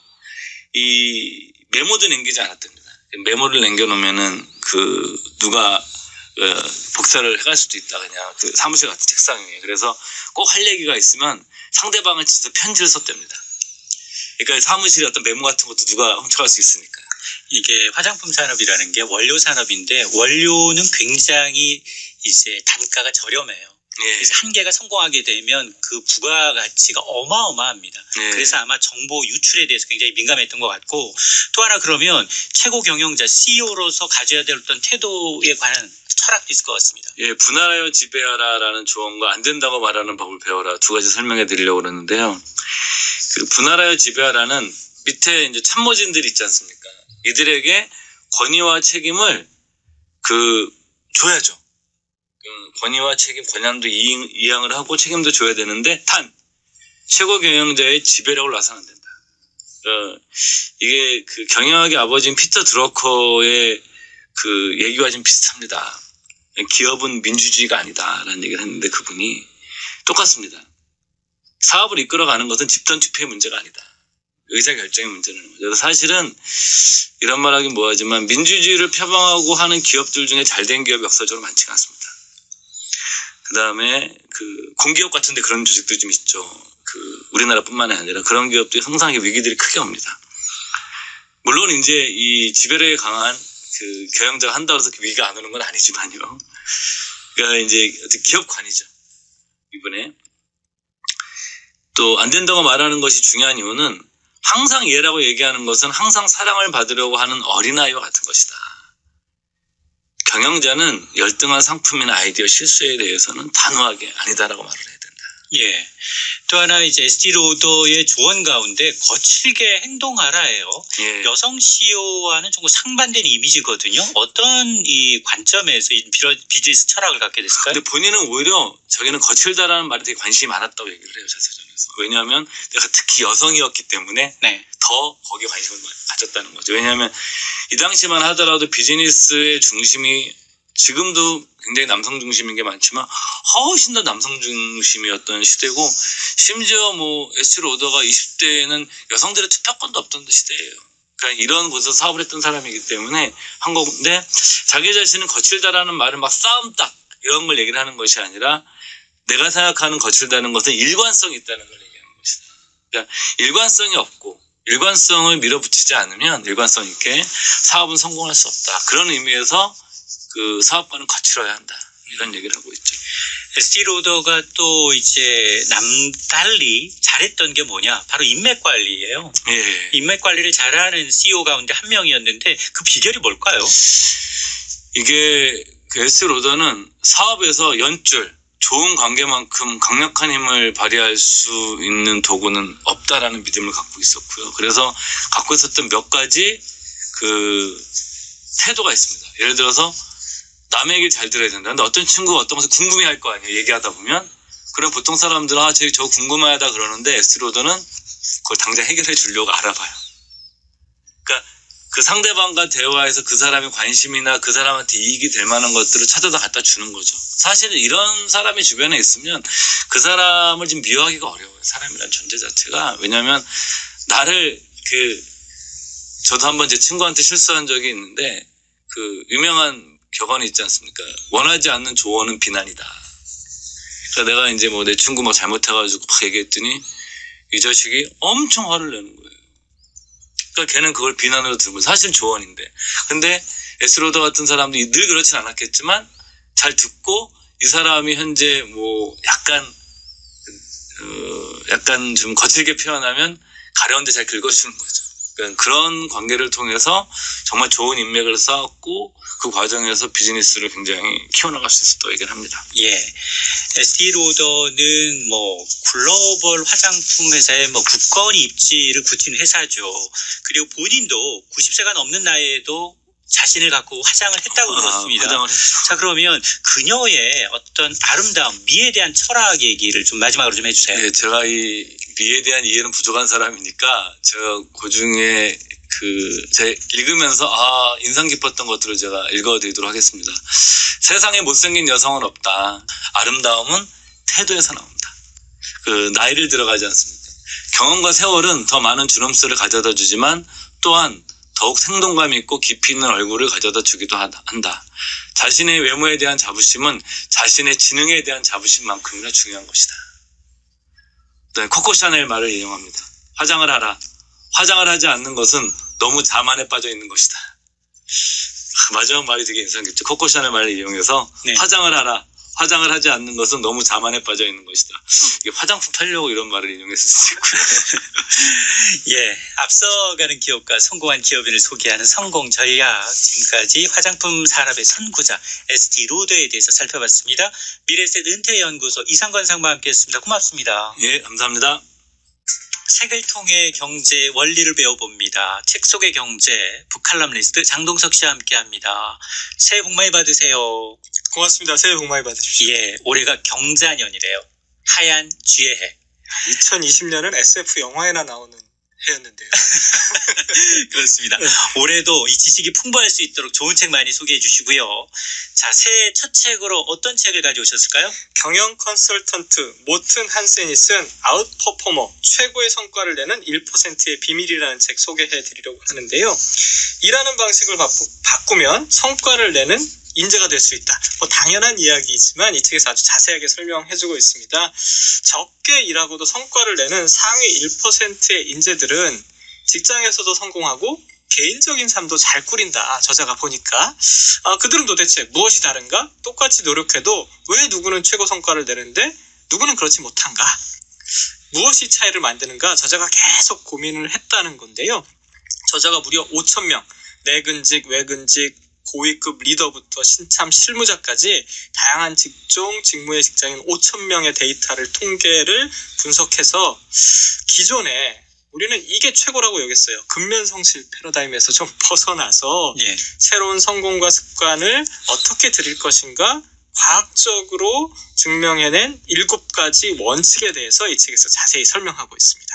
이 메모도 남기지 않았답니다. 메모를 남겨놓으면은 그 누가 어, 복사를 해갈 수도 있다. 그냥 그 사무실 같은 책상 위에. 그래서 꼭 할 얘기가 있으면 상대방을 진짜 편지를 썼답니다. 그러니까 사무실에 어떤 메모 같은 것도 누가 훔쳐갈 수 있으니까. 이게 화장품 산업이라는 게 원료 산업인데 원료는 굉장히 이제 단가가 저렴해요. 예. 그래서 한 개가 성공하게 되면 그 부가가치가 어마어마합니다. 예. 그래서 아마 정보 유출에 대해서 굉장히 민감했던 것 같고 또 하나 그러면 최고 경영자 씨이오로서 가져야 될 어떤 태도에 관한 철학도 있을 것 같습니다. 예, 분할하여 지배하라라는 조언과 안 된다고 말하는 법을 배워라 두 가지 설명해 드리려고 그러는데요. 그 분할하여 지배하라는 밑에 이제 참모진들이 있지 않습니까? 이들에게 권위와 책임을 그 줘야죠. 그 권위와 책임, 권한도 이행, 이양을 하고 책임도 줘야 되는데 단 최고 경영자의 지배력을 놔서는 안 된다. 어, 이게 그 경영학의 아버지인 피터 드러커의 그 얘기와 좀 비슷합니다. 기업은 민주주의가 아니다라는 얘기를 했는데 그분이 똑같습니다. 사업을 이끌어가는 것은 집단 투표의 문제가 아니다. 의사결정의 문제는. 그래서 사실은 이런 말하긴 뭐하지만 민주주의를 표방하고 하는 기업들 중에 잘된 기업이 역사적으로 많지가 않습니다. 그 다음에 그 공기업 같은데 그런 조직도 좀 있죠. 그 우리나라뿐만이 아니라 그런 기업들이 항상 위기들이 크게 옵니다. 물론 이제 이 지배력이 강한 그 경영자가 한다고 해서 위기가 안 오는 건 아니지만요. 그러니까 이제 기업관이죠. 이번에 또 안 된다고 말하는 것이 중요한 이유는 항상 예라고 얘기하는 것은 항상 사랑을 받으려고 하는 어린아이와 같은 것이다. 경영자는 열등한 상품이나 아이디어 실수에 대해서는 단호하게 아니다라고 말을 해야 된다. 예. 또 하나 이제 에스티로더의 조언 가운데 거칠게 행동하라예요. 예. 여성 씨이오와는 조금 상반된 이미지거든요. 어떤 이 관점에서 이 비러- 비즈니스 철학을 갖게 됐을까요? 근데 본인은 오히려 자기는 거칠다라는 말에 되게 관심이 많았다고 얘기를 해요, 자서전에서. 왜냐하면 내가 특히 여성이었기 때문에 네. 더 거기에 관심을 가졌다는 거죠. 왜냐하면 이 당시만 하더라도 비즈니스의 중심이 지금도 굉장히 남성 중심인 게 많지만 훨씬 더 남성 중심이었던 시대고, 심지어 뭐 에스티로더가 이십 대에는 여성들의 투표권도 없던 시대예요. 그러니까 이런 곳에서 사업을 했던 사람이기 때문에 한 건데, 자기 자신은 거칠다라는 말은 막 싸움딱 이런 걸 얘기를 하는 것이 아니라 내가 생각하는 거칠다는 것은 일관성이 있다는 걸 얘기하는 것이다. 그러니까 일관성이 없고 일관성을 밀어붙이지 않으면 일관성 있게 사업은 성공할 수 없다. 그런 의미에서 그 사업가는 거칠어야 한다. 이런 얘기를 하고 있죠. 에스티로더가 또 이제 남달리 잘했던 게 뭐냐? 바로 인맥 관리예요. 예. 인맥 관리를 잘하는 씨이오 가운데 한 명이었는데 그 비결이 뭘까요? 이게 그 에스티로더는 사업에서 연줄, 좋은 관계만큼 강력한 힘을 발휘할 수 있는 도구는 없다라는 믿음을 갖고 있었고요. 그래서 갖고 있었던 몇 가지 그 태도가 있습니다. 예를 들어서 남의 얘기를 잘 들어야 된다. 근데 어떤 친구가 어떤 것을 궁금해할 거 아니에요. 얘기하다 보면. 그럼 보통 사람들은 아, 저, 저 궁금하다 그러는데 에스티로더는 그걸 당장 해결해 주려고 알아봐요. 그러니까 그 상대방과 대화해서 그 사람의 관심이나 그 사람한테 이익이 될 만한 것들을 찾아다 갖다 주는 거죠. 사실 이런 사람이 주변에 있으면 그 사람을 좀 미워하기가 어려워요. 사람이라는 존재 자체가. 왜냐하면 나를 그 저도 한번 제 친구한테 실수한 적이 있는데, 그 유명한 격언이 있지 않습니까? 원하지 않는 조언은 비난이다. 그러니까 내가 이제 뭐 내 친구 막 잘못해가지고 막 얘기했더니 이 자식이 엄청 화를 내는 거예요. 그러니까 걔는 그걸 비난으로 들고 사실 조언인데. 근데 에스티로더 같은 사람들이 늘 그렇진 않았겠지만 잘 듣고 이 사람이 현재 뭐 약간 어 약간 좀 거칠게 표현하면 가려운데 잘 긁어주는 거죠. 그러니까 그런 관계를 통해서 정말 좋은 인맥을 쌓았고 그 과정에서 비즈니스를 굉장히 키워나갈 수 있었다고 얘기를 합니다. 예. 에스티로더는 뭐 글로벌 화장품 회사의 뭐 국건 입지를 굳힌 회사죠. 그리고 본인도 구십 세가 넘는 나이에도 자신을 갖고 화장을 했다고 아, 들었습니다. 화장을 했죠. 자, 그러면 그녀의 어떤 아름다움, 미에 대한 철학 얘기를 좀 마지막으로 좀 해주세요. 네, 제가 이 미에 대한 이해는 부족한 사람이니까 제가 그 중에 그 제 읽으면서 아 인상 깊었던 것들을 제가 읽어드리도록 하겠습니다. 세상에 못생긴 여성은 없다. 아름다움은 태도에서 나온다. 그 나이를 들어가지 않습니까? 경험과 세월은 더 많은 주름살을 가져다 주지만 또한 더욱 생동감 있고 깊이 있는 얼굴을 가져다 주기도 한다. 자신의 외모에 대한 자부심은 자신의 지능에 대한 자부심만큼이나 중요한 것이다. 코코 샤넬 말을 인용합니다. 화장을 하라. 화장을 하지 않는 것은 너무 자만에 빠져 있는 것이다. 마지막 말이 되게 인상 깊죠. 코코 샤넬 말을 이용해서 네. 화장을 하라. 화장을 하지 않는 것은 너무 자만에 빠져 있는 것이다. 이게 화장품 팔려고 이런 말을 인용했을 수 있고요. 예, 앞서가는 기업과 성공한 기업인을 소개하는 성공 전략, 지금까지 화장품 산업의 선구자 에스티로더에 대해서 살펴봤습니다. 미래셋 은퇴연구소 이상건 상무와 함께했습니다. 고맙습니다. 예, 감사합니다. 책을 통해 경제 원리를 배워봅니다. 책 속의 경제 북칼럼니스트 장동석 씨와 함께합니다. 새해 복 많이 받으세요. 고맙습니다. 새해 복 많이 받으십시오. 예, 올해가 경자년이래요. 하얀 쥐의 해. 이천이십 년은 에스에프 영화에나 나오는 해였는데요. 그렇습니다. 올해도 이 지식이 풍부할 수 있도록 좋은 책 많이 소개해 주시고요. 자, 새해 첫 책으로 어떤 책을 가져오셨을까요? 경영 컨설턴트 모튼 한센이 쓴 아웃퍼포머, 최고의 성과를 내는 일 퍼센트의 비밀이라는 책 소개해 드리려고 하는데요. 일하는 방식을 바꾸, 바꾸면 성과를 내는 인재가 될 수 있다. 뭐 당연한 이야기이지만 이 책에서 아주 자세하게 설명해주고 있습니다. 적게 일하고도 성과를 내는 상위 일 퍼센트의 인재들은 직장에서도 성공하고 개인적인 삶도 잘 꾸린다. 저자가 보니까 아, 그들은 도대체 무엇이 다른가? 똑같이 노력해도 왜 누구는 최고 성과를 내는데 누구는 그렇지 못한가? 무엇이 차이를 만드는가? 저자가 계속 고민을 했다는 건데요. 저자가 무려 오천 명 내근직, 외근직, 고위급 리더부터 신참 실무자까지 다양한 직종, 직무의 직장인 오천 명의 데이터를 통계를 분석해서 기존에 우리는 이게 최고라고 여겼어요. 근면성실 패러다임에서 좀 벗어나서 예. 새로운 성공과 습관을 어떻게 들일 것인가 과학적으로 증명해낸 일곱 가지 원칙에 대해서 이 책에서 자세히 설명하고 있습니다.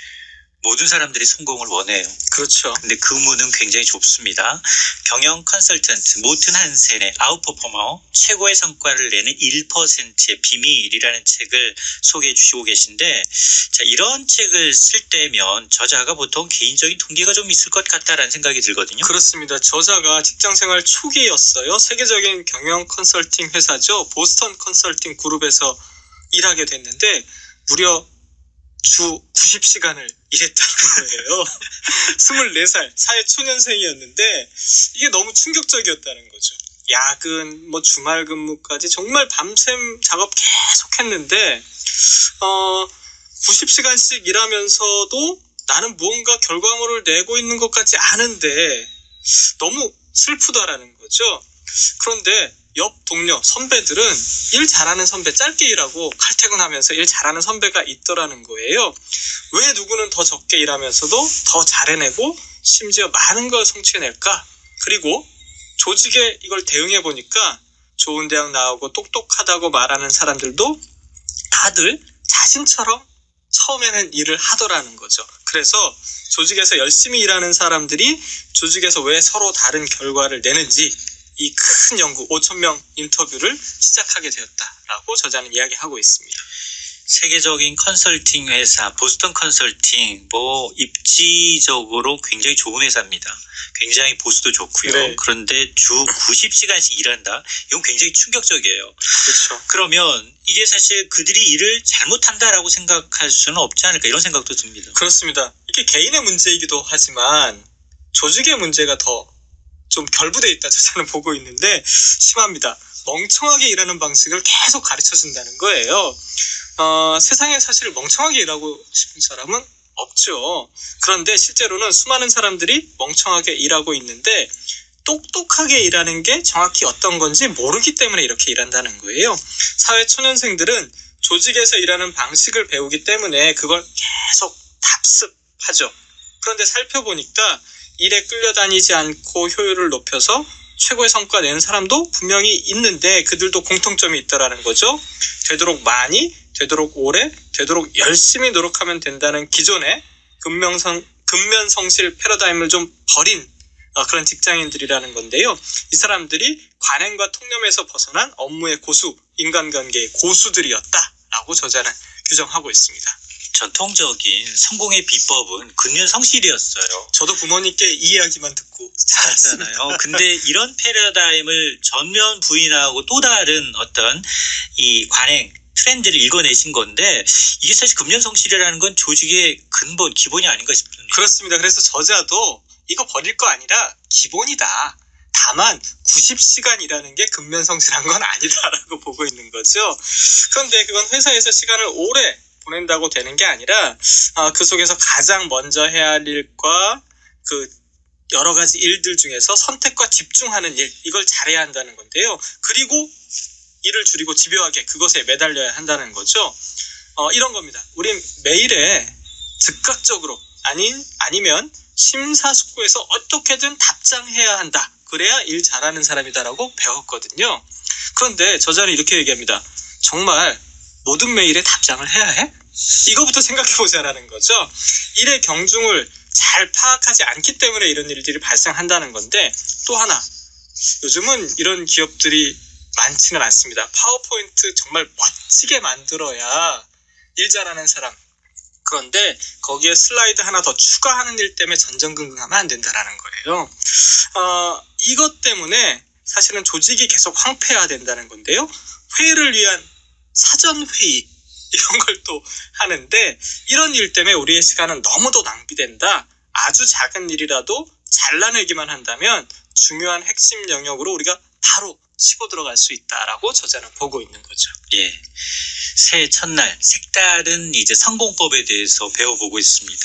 모든 사람들이 성공을 원해요. 그렇죠. 근데 그 문은 굉장히 좁습니다. 경영 컨설턴트 모튼 한센의 아웃퍼포머 최고의 성과를 내는 일 퍼센트의 비밀이라는 책을 소개해 주시고 계신데, 자, 이런 책을 쓸 때면 저자가 보통 개인적인 동기가 좀 있을 것 같다라는 생각이 들거든요. 그렇습니다. 저자가 직장생활 초기였어요. 세계적인 경영 컨설팅 회사죠. 보스턴 컨설팅 그룹에서 일하게 됐는데 무려 주 구십 시간을 일했다는 거예요. 스물네 살 사회초년생이었는데 이게 너무 충격적이었다는 거죠. 야근, 뭐 주말 근무까지 정말 밤샘 작업 계속 했는데 어, 구십 시간씩 일하면서도 나는 무언가 결과물을 내고 있는 것 같지 않은데 너무 슬프다라는 거죠. 그런데 옆 동료, 선배들은 일 잘하는 선배, 짧게 일하고 칼퇴근하면서 일 잘하는 선배가 있더라는 거예요. 왜 누구는 더 적게 일하면서도 더 잘해내고 심지어 많은 걸 성취해낼까? 그리고 조직에 이걸 대응해보니까 좋은 대학 나오고 똑똑하다고 말하는 사람들도 다들 자신처럼 처음에는 일을 하더라는 거죠. 그래서 조직에서 열심히 일하는 사람들이 조직에서 왜 서로 다른 결과를 내는지 이 큰 연구 오천 명 인터뷰를 시작하게 되었다라고 저자는 이야기하고 있습니다. 세계적인 컨설팅 회사 보스턴 컨설팅 뭐 입지적으로 굉장히 좋은 회사입니다. 굉장히 보수도 좋고요. 네. 그런데 주 구십 시간씩 일한다? 이건 굉장히 충격적이에요. 그렇죠. 그러면 이게 사실 그들이 일을 잘못한다라고 생각할 수는 없지 않을까 이런 생각도 듭니다. 그렇습니다. 이게 개인의 문제이기도 하지만 조직의 문제가 더 좀 결부되어 있다 저는 보고 있는데 심합니다. 멍청하게 일하는 방식을 계속 가르쳐준다는 거예요. 어, 세상에 사실 멍청하게 일하고 싶은 사람은 없죠. 그런데 실제로는 수많은 사람들이 멍청하게 일하고 있는데 똑똑하게 일하는 게 정확히 어떤 건지 모르기 때문에 이렇게 일한다는 거예요. 사회 초년생들은 조직에서 일하는 방식을 배우기 때문에 그걸 계속 답습하죠. 그런데 살펴보니까 일에 끌려다니지 않고 효율을 높여서 최고의 성과 내는 사람도 분명히 있는데 그들도 공통점이 있더라는 거죠. 되도록 많이, 되도록 오래, 되도록 열심히 노력하면 된다는 기존의 근면성, 근면성실 패러다임을 좀 버린 어, 그런 직장인들이라는 건데요. 이 사람들이 관행과 통념에서 벗어난 업무의 고수, 인간관계의 고수들이었다라고 저자는 규정하고 있습니다. 전통적인 성공의 비법은 근면성실이었어요. 저도 부모님께 이 이야기만 듣고 살았잖아요. 근데 이런 패러다임을 전면 부인하고 또 다른 어떤 이 관행 트렌드를 읽어내신 건데 이게 사실 근면성실이라는 건 조직의 근본 기본이 아닌가 싶습니다. 그렇습니다. 그래서 저자도 이거 버릴 거 아니라 기본이다. 다만 구십 시간 일하는 게 근면성실한 건 아니다라고 보고 있는 거죠. 그런데 그건 회사에서 시간을 오래 보낸다고 되는 게 아니라 어, 그 속에서 가장 먼저 해야 할 일과 그 여러 가지 일들 중에서 선택과 집중하는 일, 이걸 잘해야 한다는 건데요. 그리고 일을 줄이고 집요하게 그것에 매달려야 한다는 거죠. 어, 이런 겁니다. 우린 매일에 즉각적으로 아닌 아니면 심사숙고해서 어떻게든 답장해야 한다. 그래야 일 잘하는 사람이다라고 배웠거든요. 그런데 저자는 이렇게 얘기합니다. 정말 모든 메일에 답장을 해야 해? 이거부터 생각해보자라는 거죠. 일의 경중을 잘 파악하지 않기 때문에 이런 일들이 발생한다는 건데 또 하나 요즘은 이런 기업들이 많지는 않습니다. 파워포인트 정말 멋지게 만들어야 일 잘하는 사람. 그런데 거기에 슬라이드 하나 더 추가하는 일 때문에 전전긍긍하면 안 된다는 거예요. 어, 이것 때문에 사실은 조직이 계속 황폐해야 된다는 건데요. 회의를 위한 사전회의 이런 걸 또 하는데 이런 일 때문에 우리의 시간은 너무도 낭비된다. 아주 작은 일이라도 잘라내기만 한다면 중요한 핵심 영역으로 우리가 바로 치고 들어갈 수 있다라고 저자는 보고 있는 거죠. 예. 새해 첫날 색다른 이제 성공법에 대해서 배워보고 있습니다.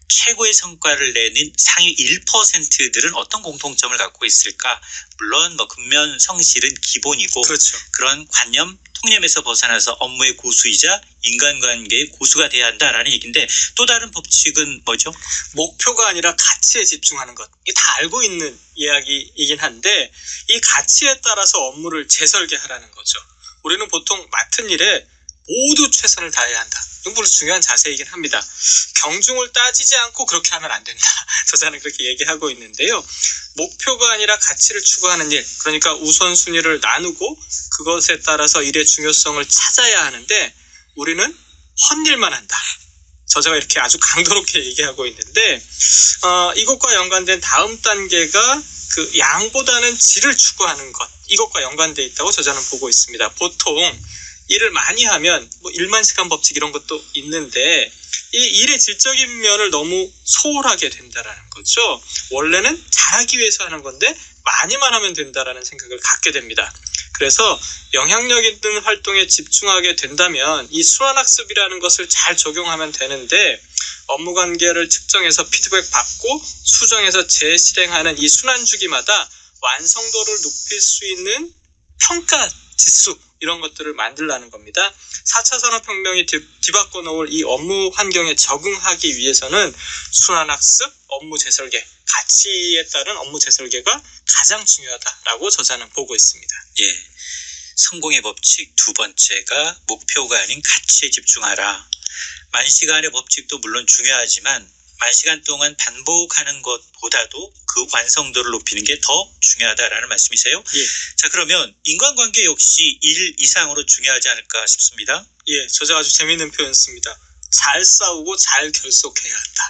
최고의 성과를 내는 상위 일 퍼센트들은 어떤 공통점을 갖고 있을까? 물론 뭐 근면 성실은 기본이고 그렇죠. 그런 관념, 통념에서 벗어나서 업무의 고수이자 인간관계의 고수가 돼야 한다라는 얘기인데 또 다른 법칙은 뭐죠? 목표가 아니라 가치에 집중하는 것. 이게 다 알고 있는 이야기이긴 한데 이 가치에 따라서 업무를 재설계하라는 거죠. 우리는 보통 맡은 일에 모두 최선을 다해야 한다. 이건 물론 중요한 자세이긴 합니다. 경중을 따지지 않고 그렇게 하면 안 된다. 저자는 그렇게 얘기하고 있는데요. 목표가 아니라 가치를 추구하는 일, 그러니까 우선순위를 나누고 그것에 따라서 일의 중요성을 찾아야 하는데 우리는 헛일만 한다. 저자가 이렇게 아주 강도롭게 얘기하고 있는데 어, 이것과 연관된 다음 단계가 그 양보다는 질을 추구하는 것, 이것과 연관되어 있다고 저자는 보고 있습니다. 보통 일을 많이 하면 뭐 일만 시간 법칙 이런 것도 있는데 이 일의 질적인 면을 너무 소홀하게 된다라는 거죠. 원래는 잘하기 위해서 하는 건데 많이만 하면 된다라는 생각을 갖게 됩니다. 그래서 영향력 있는 활동에 집중하게 된다면 이 순환학습이라는 것을 잘 적용하면 되는데 업무 관계를 측정해서 피드백 받고 수정해서 재실행하는 이 순환주기마다 완성도를 높일 수 있는 평가 지수 이런 것들을 만들라는 겁니다. 사 차 산업혁명이 뒤바꿔 놓을 이 업무 환경에 적응하기 위해서는 순환학습, 업무 재설계, 가치에 따른 업무 재설계가 가장 중요하다라고 저자는 보고 있습니다. 예, 성공의 법칙 두 번째가 목표가 아닌 가치에 집중하라. 만시간의 법칙도 물론 중요하지만 만시간 동안 반복하는 것보다도 그 완성도를 높이는 게 더 중요하다라는 말씀이세요? 예. 자, 그러면 인간관계 역시 일 이상으로 중요하지 않을까 싶습니다. 예, 저자가 아주 재미있는 표현 씁니다. 잘 싸우고 잘 결속해야 한다.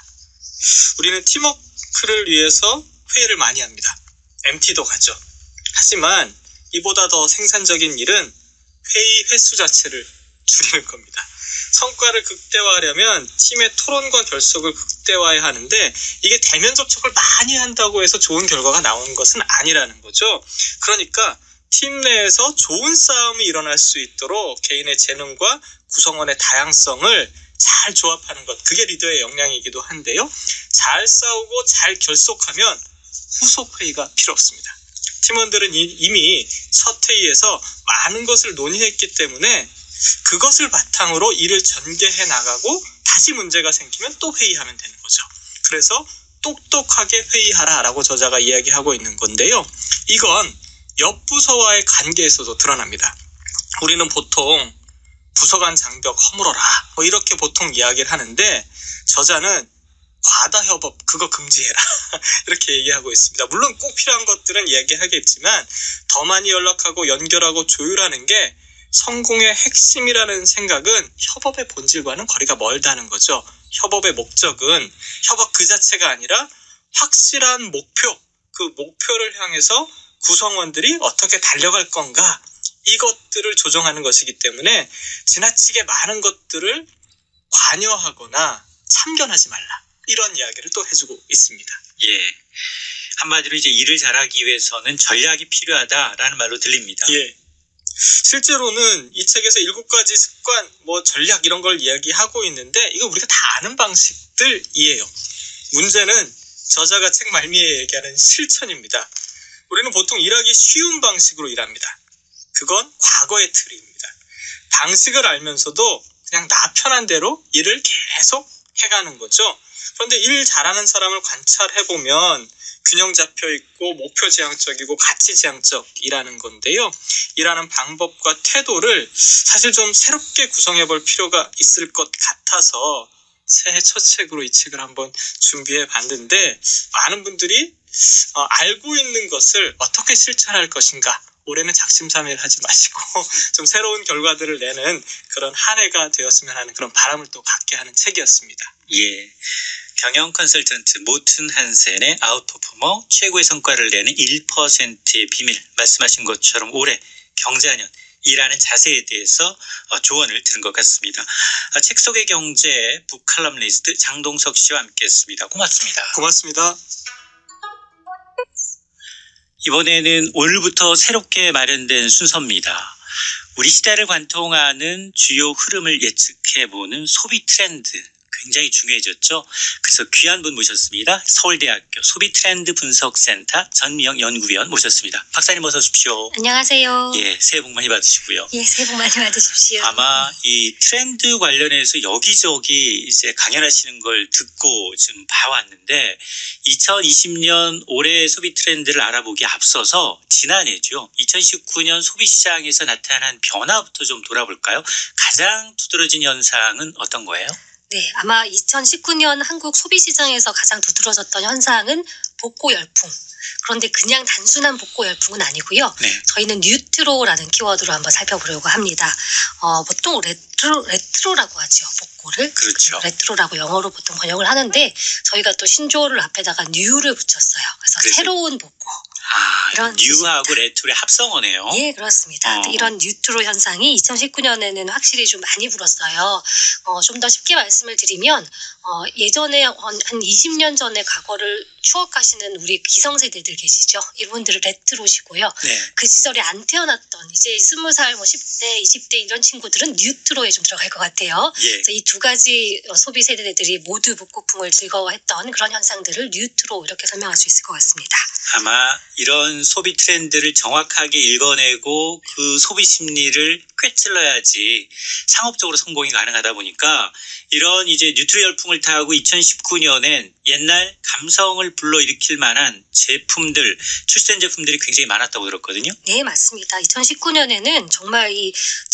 우리는 팀워크를 위해서 회의를 많이 합니다. 엠티도 가죠. 하지만 이보다 더 생산적인 일은 회의 횟수 자체를 줄이는 겁니다. 성과를 극대화하려면 팀의 토론과 결속을 극대화해야 하는데 이게 대면 접촉을 많이 한다고 해서 좋은 결과가 나오는 것은 아니라는 거죠. 그러니까 팀 내에서 좋은 싸움이 일어날 수 있도록 개인의 재능과 구성원의 다양성을 잘 조합하는 것, 그게 리더의 역량이기도 한데요. 잘 싸우고 잘 결속하면 후속 회의가 필요 없습니다. 팀원들은 이미 첫 회의에서 많은 것을 논의했기 때문에 그것을 바탕으로 일을 전개해 나가고 다시 문제가 생기면 또 회의하면 되는 거죠. 그래서 똑똑하게 회의하라라고 저자가 이야기하고 있는 건데요. 이건 옆 부서와의 관계에서도 드러납니다. 우리는 보통 부서 간 장벽 허물어라 뭐 이렇게 보통 이야기를 하는데 저자는 과다협업 그거 금지해라 이렇게 얘기하고 있습니다. 물론 꼭 필요한 것들은 이야기하겠지만 더 많이 연락하고 연결하고 조율하는 게 성공의 핵심이라는 생각은 협업의 본질과는 거리가 멀다는 거죠. 협업의 목적은 협업 그 자체가 아니라 확실한 목표, 그 목표를 향해서 구성원들이 어떻게 달려갈 건가 이것들을 조정하는 것이기 때문에 지나치게 많은 것들을 관여하거나 참견하지 말라 이런 이야기를 또 해주고 있습니다. 예, 한마디로 이제 일을 잘하기 위해서는 전략이 필요하다라는 말로 들립니다. 예. 실제로는 이 책에서 일곱 가지 습관, 뭐 전략 이런 걸 이야기하고 있는데 이거 우리가 다 아는 방식들이에요. 문제는 저자가 책 말미에 얘기하는 실천입니다. 우리는 보통 일하기 쉬운 방식으로 일합니다. 그건 과거의 틀입니다. 방식을 알면서도 그냥 나 편한 대로 일을 계속 해가는 거죠. 그런데 일 잘하는 사람을 관찰해보면 균형 잡혀 있고 목표 지향적이고 가치 지향적이라는 건데요. 일하는 방법과 태도를 사실 좀 새롭게 구성해 볼 필요가 있을 것 같아서 새해 첫 책으로 이 책을 한번 준비해 봤는데 많은 분들이 어, 알고 있는 것을 어떻게 실천할 것인가 올해는 작심삼일 하지 마시고 좀 새로운 결과들을 내는 그런 한 해가 되었으면 하는 그런 바람을 또 갖게 하는 책이었습니다. 예, 경영 컨설턴트 모튼 한센의 아웃퍼포머 최고의 성과를 내는 일 퍼센트의 비밀 말씀하신 것처럼 올해 경자년 일하는 자세에 대해서 조언을 들은 것 같습니다. 책 속의 경제 북칼럼니스트 장동석 씨와 함께했습니다. 고맙습니다. 고맙습니다. 이번에는 오늘부터 새롭게 마련된 순서입니다. 우리 시대를 관통하는 주요 흐름을 예측해보는 소비 트렌드, 굉장히 중요해졌죠. 그래서 귀한 분 모셨습니다. 서울대학교 소비트렌드 분석센터 전미영 연구위원 모셨습니다. 박사님 어서 오십시오. 안녕하세요. 예, 새해 복 많이 받으시고요. 예, 새해 복 많이 받으십시오. 아마 이 트렌드 관련해서 여기저기 이제 강연하시는 걸 듣고 좀 봐왔는데 이천이십 년 올해 소비 트렌드를 알아보기에 앞서서 지난해죠. 이천십구 년 소비시장에서 나타난 변화부터 좀 돌아볼까요? 가장 두드러진 현상은 어떤 거예요? 네, 아마 이천십구 년 한국 소비시장에서 가장 두드러졌던 현상은 복고 열풍. 그런데 그냥 단순한 복고 열풍은 아니고요. 네. 저희는 뉴트로라는 키워드로 한번 살펴보려고 합니다. 어, 보통 레트로, 레트로라고 하죠. 복고를. 그렇죠. 레트로라고 영어로 보통 번역을 하는데 저희가 또 신조어를 앞에다가 뉴를 붙였어요. 그래서, 그래서 새로운 복고. 아, 이런 뉴하고 레트로의 합성어네요. 예, 그렇습니다. 어. 이런 뉴트로 현상이 이천십구 년에는 확실히 좀 많이 불었어요. 어, 좀 더 쉽게 말씀을 드리면 어, 예전에 한, 한 이십 년 전의 과거를 추억하시는 우리 기성세대들 계시죠? 이분들은 레트로시고요. 네. 그 시절에 안 태어났던 이제 스무 살, 뭐 십 대, 이십 대 이런 친구들은 뉴트로에 좀 들어갈 것 같아요. 예. 그래서 이 두 가지 소비 세대들이 모두 복고풍을 즐거워했던 그런 현상들을 뉴트로 이렇게 설명할 수 있을 것 같습니다. 아마 이런 소비 트렌드를 정확하게 읽어내고 그 소비 심리를 꿰찔러야지 상업적으로 성공이 가능하다 보니까 이런 이제 뉴트로 열풍을 타고 이천십구 년엔 옛날 감성을 불러일으킬 만한 제품들, 출시된 제품들이 굉장히 많았다고 들었거든요. 네, 맞습니다. 이천십구 년에는 정말 이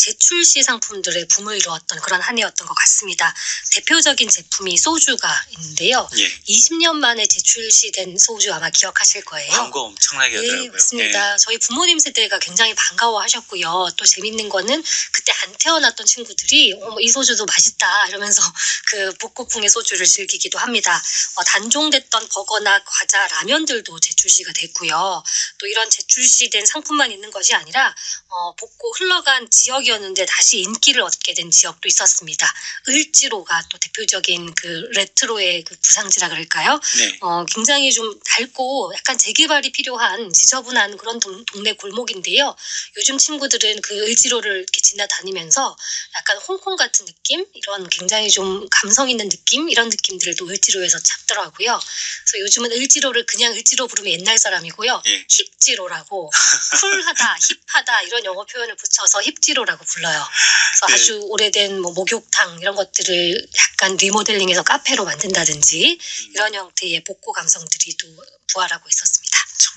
재출시 상품들의 붐을 이루었던 그런 한 해였던 것 같습니다. 대표적인 제품이 소주가 있는데요. 예. 이십 년 만에 재출시된 소주 아마 기억하실 거예요. 광고 엄청나게 하더라고요. 네, 맞습니다. 예. 저희 부모님 세대가 굉장히 반가워하셨고요. 또 재밌는 거는 그때 안 태어났던 친구들이 어, 이 소주도 맛있다 이러면서 그 복고풍의 소주를 즐기기도 합니다. 어, 단종됐던 버거나 과자, 라면들도 재출시가 됐고요. 또 이런 재출시된 상품만 있는 것이 아니라 어, 복고 흘러간 지역이었는데 다시 인기를 얻게 된 지역도 있었습니다. 을지로가 또 대표적인 그 레트로의 그 부상지라 그럴까요? 네. 어, 굉장히 좀 밝고 약간 재개발이 필요한 지저분한 그런 동, 동네 골목인데요. 요즘 친구들은 그 을지로를 이렇게 지나다니면서 약간 홍콩 같은 느낌? 이런 굉장히 좀 감성 있는 느낌? 이런 느낌들도 을지로에서 찾더라고요. 그래서 요즘은 을지로를 그냥 을지로 부르면 옛날 사람이고요. 예. 힙지로라고 쿨하다, 힙하다 이런 영어 표현을 붙여서 힙지로라고 불러요. 그래서 네. 아주 오래된 뭐 목욕탕 이런 것들을 약간 리모델링해서 카페로 만든다든지 이런 형태의 복고 감성들이 또 부활하고 있었습니다.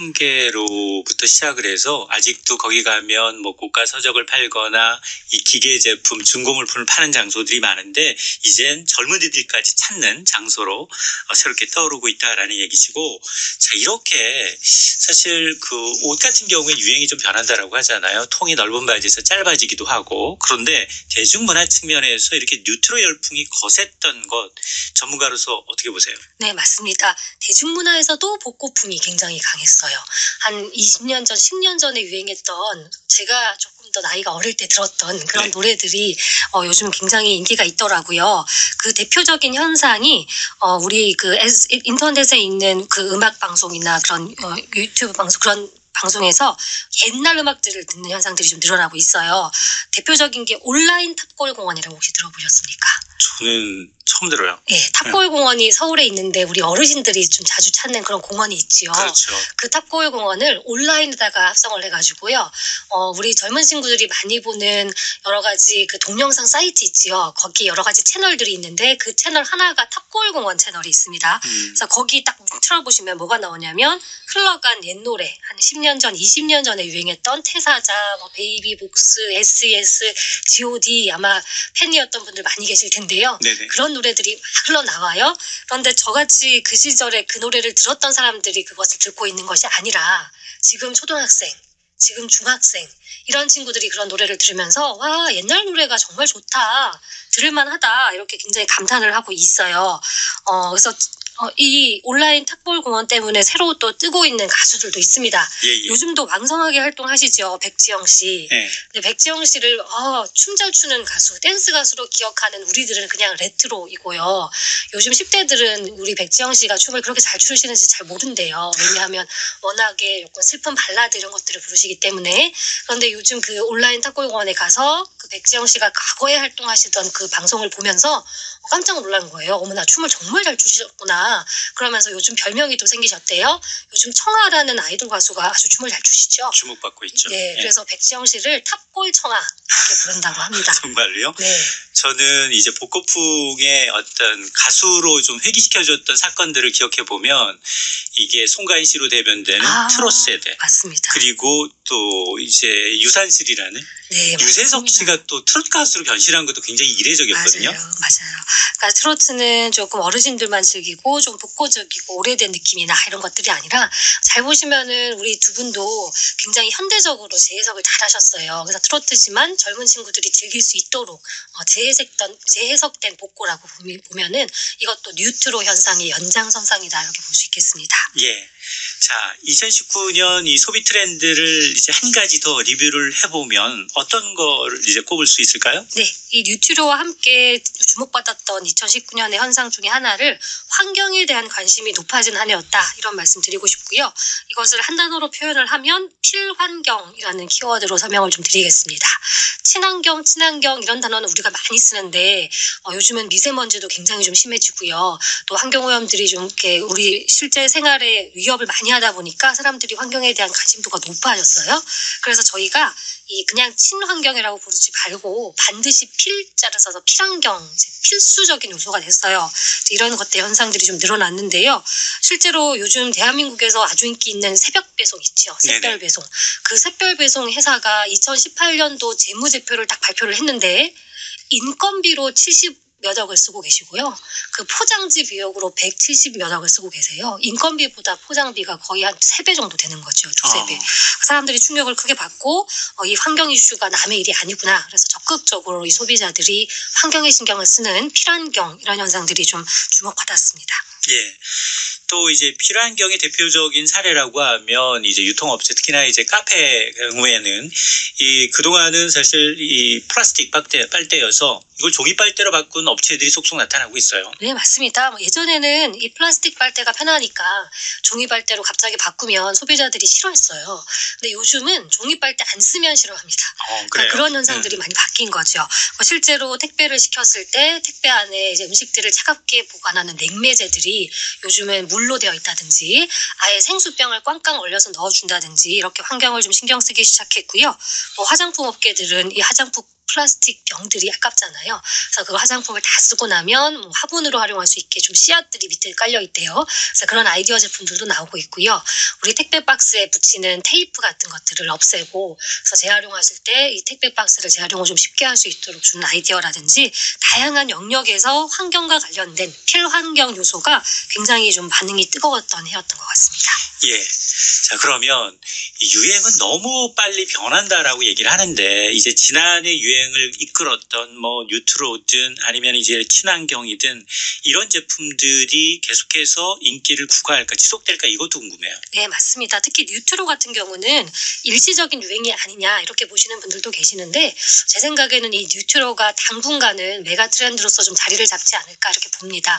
청계로부터 시작을 해서 아직도 거기 가면 뭐 고가 서적을 팔거나 이 기계 제품, 중고물품을 파는 장소들이 많은데 이젠 젊은이들까지 찾는 장소로 새롭게 떠오르고 있다라는 얘기시고, 자, 이렇게 사실 그 옷 같은 경우에 유행이 좀 변한다라고 하잖아요. 통이 넓은 바지에서 짧아지기도 하고. 그런데 대중문화 측면에서 이렇게 뉴트로 열풍이 거셌던 것 전문가로서 어떻게 보세요? 네, 맞습니다. 대중문화에서도 복고풍이 굉장히 강했어요. 한 이십 년 전, 십 년 전에 유행했던 제가 조금 더 나이가 어릴 때 들었던 그런 네. 노래들이 어, 요즘 굉장히 인기가 있더라고요. 그 대표적인 현상이 어, 우리 그 에스, 인터넷에 있는 그 음악 방송이나 그런 어, 유튜브 방송 그런 방송에서 옛날 음악들을 듣는 현상들이 좀 늘어나고 있어요. 대표적인 게 온라인 탑골 공원이라고 혹시 들어보셨습니까? 저는 처음 들어요. 예, 탑골 공원이 서울에 있는데 우리 어르신들이 좀 자주 찾는 그런 공원이 있지요. 그렇죠. 그 탑골 공원을 온라인에다가 합성을 해가지고요. 어, 우리 젊은 친구들이 많이 보는 여러 가지 그 동영상 사이트 있지요. 거기 여러 가지 채널들이 있는데 그 채널 하나가 탑골 공원 채널이 있습니다. 음. 그래서 거기 딱 틀어보시면 뭐가 나오냐면 흘러간 옛 노래, 한 십 년 전, 이십 년 전에 유행했던 태사자, 뭐 베이비복스, 에스이에스, 지오디 아마 팬이었던 분들 많이 계실 텐데요. 네네. 그런 노래들이 막 흘러나와요. 그런데 저같이 그 시절에 그 노래를 들었던 사람들이 그것을 듣고 있는 것이 아니라 지금 초등학생, 지금 중학생 이런 친구들이 그런 노래를 들으면서 와, 옛날 노래가 정말 좋다, 들을만하다 이렇게 굉장히 감탄을 하고 있어요. 어, 그래서 어, 이 온라인 탁볼 공원 때문에 새로 또 뜨고 있는 가수들도 있습니다. 예, 예. 요즘도 왕성하게 활동하시죠. 백지영 씨. 예. 근데 백지영 씨를 어, 춤 잘 추는 가수, 댄스 가수로 기억하는 우리들은 그냥 레트로이고요. 요즘 십 대들은 우리 백지영 씨가 춤을 그렇게 잘 추시는지 잘 모른대요. 왜냐하면 워낙에 조금 슬픈 발라드 이런 것들을 부르시기 때문에. 그런데 요즘 그 온라인 탁볼 공원에 가서 그 백지영 씨가 과거에 활동하시던 그 방송을 보면서 깜짝 놀란 거예요. 어머나 춤을 정말 잘 추셨구나. 그러면서 요즘 별명이 또 생기셨대요. 요즘 청아라는 아이돌 가수가 아주 춤을 잘 추시죠. 주목받고 있죠. 네, 예. 그래서 백지영 씨를 탑골 청아 이렇게 부른다고 합니다. 정말요? 네. 저는 이제 복고풍의 어떤 가수로 좀 회귀시켜줬던 사건들을 기억해 보면 이게 송가인 씨로 대변되는 아, 트롯 세대. 맞습니다. 그리고 또 이제 유산슬이라는 네, 유재석 맞습니다. 씨가 또 트롯 가수로 변신한 것도 굉장히 이례적이었거든요. 맞아요, 맞아요. 그러니까 트로트는 조금 어르신들만 즐기고 좀 복고적이고 오래된 느낌이나 이런 것들이 아니라 잘 보시면은 우리 두 분도 굉장히 현대적으로 재해석을 잘하셨어요. 그래서 트로트지만 젊은 친구들이 즐길 수 있도록 어, 재해석된 재해석된 복고라고 보미- 보면은 이것도 뉴트로 현상의 연장선상이다 이렇게 볼 수 있겠습니다. 예. 자, 이천십구 년 이 소비 트렌드를 이제 한 가지 더 리뷰를 해보면 어떤 거를 이제 꼽을 수 있을까요? 네, 이 뉴트로와 함께 주목받았던 이천십구 년의 현상 중에 하나를 환경에 대한 관심이 높아진 한 해였다 이런 말씀 드리고 싶고요. 이것을 한 단어로 표현을 하면 필환경이라는 키워드로 설명을 좀 드리겠습니다. 친환경, 친환경 이런 단어는 우리가 많이 쓰는데 어, 요즘은 미세먼지도 굉장히 좀 심해지고요. 또 환경오염들이 좀 이렇게 우리 실제 생활에 위협을 많이 하다 보니까 사람들이 환경에 대한 관심도가 높아졌어요. 그래서 저희가 이 그냥 친환경이라고 부르지 말고 반드시 필자를 써서 필환경, 이제 필수적인 요소가 됐어요. 이런 것들 현상들이 좀 늘어났는데요. 실제로 요즘 대한민국에서 아주 인기 있는 새벽 배송 있죠. 샛별 배송. 그 샛별 배송 회사가 이천십팔 년도 재무제표를 딱 발표를 했는데 인건비로 칠십 몇 억을 쓰고 계시고요. 그 포장지 비용으로 백칠십 몇 억을 쓰고 계세요. 인건비보다 포장비가 거의 한 세 배 정도 되는 거죠. 두세 배. 어. 사람들이 충격을 크게 받고 어, 이 환경 이슈가 남의 일이 아니구나. 그래서 적극적으로 이 소비자들이 환경에 신경을 쓰는 필환경 이런 현상들이 좀 주목받았습니다. 예. 또 이제 필환경의 대표적인 사례라고 하면 이제 유통업체 특히나 이제 카페 경우에는 이 그동안은 사실 이 플라스틱 빨대, 빨대여서 이걸 종이 빨대로 바꾼 업체들이 속속 나타나고 있어요. 네, 맞습니다. 뭐 예전에는 이 플라스틱 빨대가 편하니까 종이 빨대로 갑자기 바꾸면 소비자들이 싫어했어요. 근데 요즘은 종이 빨대 안 쓰면 싫어합니다. 어, 그러니까 그런 현상들이 많이 바뀐 거죠. 뭐 실제로 택배를 시켰을 때 택배 안에 이제 음식들을 차갑게 보관하는 냉매제들이 요즘은 물로 되어 있다든지 아예 생수병을 꽝꽝 얼려서 넣어준다든지 이렇게 환경을 좀 신경 쓰기 시작했고요. 뭐 화장품 업계들은 이 화장품 플라스틱 병들이 아깝잖아요. 그래서 그 화장품을 다 쓰고 나면 뭐 화분으로 활용할 수 있게 좀 씨앗들이 밑에 깔려 있대요. 그래서 그런 아이디어 제품들도 나오고 있고요. 우리 택배 박스에 붙이는 테이프 같은 것들을 없애고 그래서 재활용하실 때 이 택배 박스를 재활용을 좀 쉽게 할 수 있도록 주는 아이디어라든지 다양한 영역에서 환경과 관련된 필환경 요소가 굉장히 좀 반응이 뜨거웠던 해였던 것 같습니다. 예. 자, 그러면 이 유행은 너무 빨리 변한다라고 얘기를 하는데 이제 지난해 유행을 이끌었던 뭐 뉴트로든 아니면 이제 친환경이든 이런 제품들이 계속해서 인기를 구가할까 지속될까 이것도 궁금해요. 네, 맞습니다. 특히 뉴트로 같은 경우는 일시적인 유행이 아니냐 이렇게 보시는 분들도 계시는데 제 생각에는 이 뉴트로가 당분간은 메가 트렌드로서 좀 자리를 잡지 않을까 이렇게 봅니다.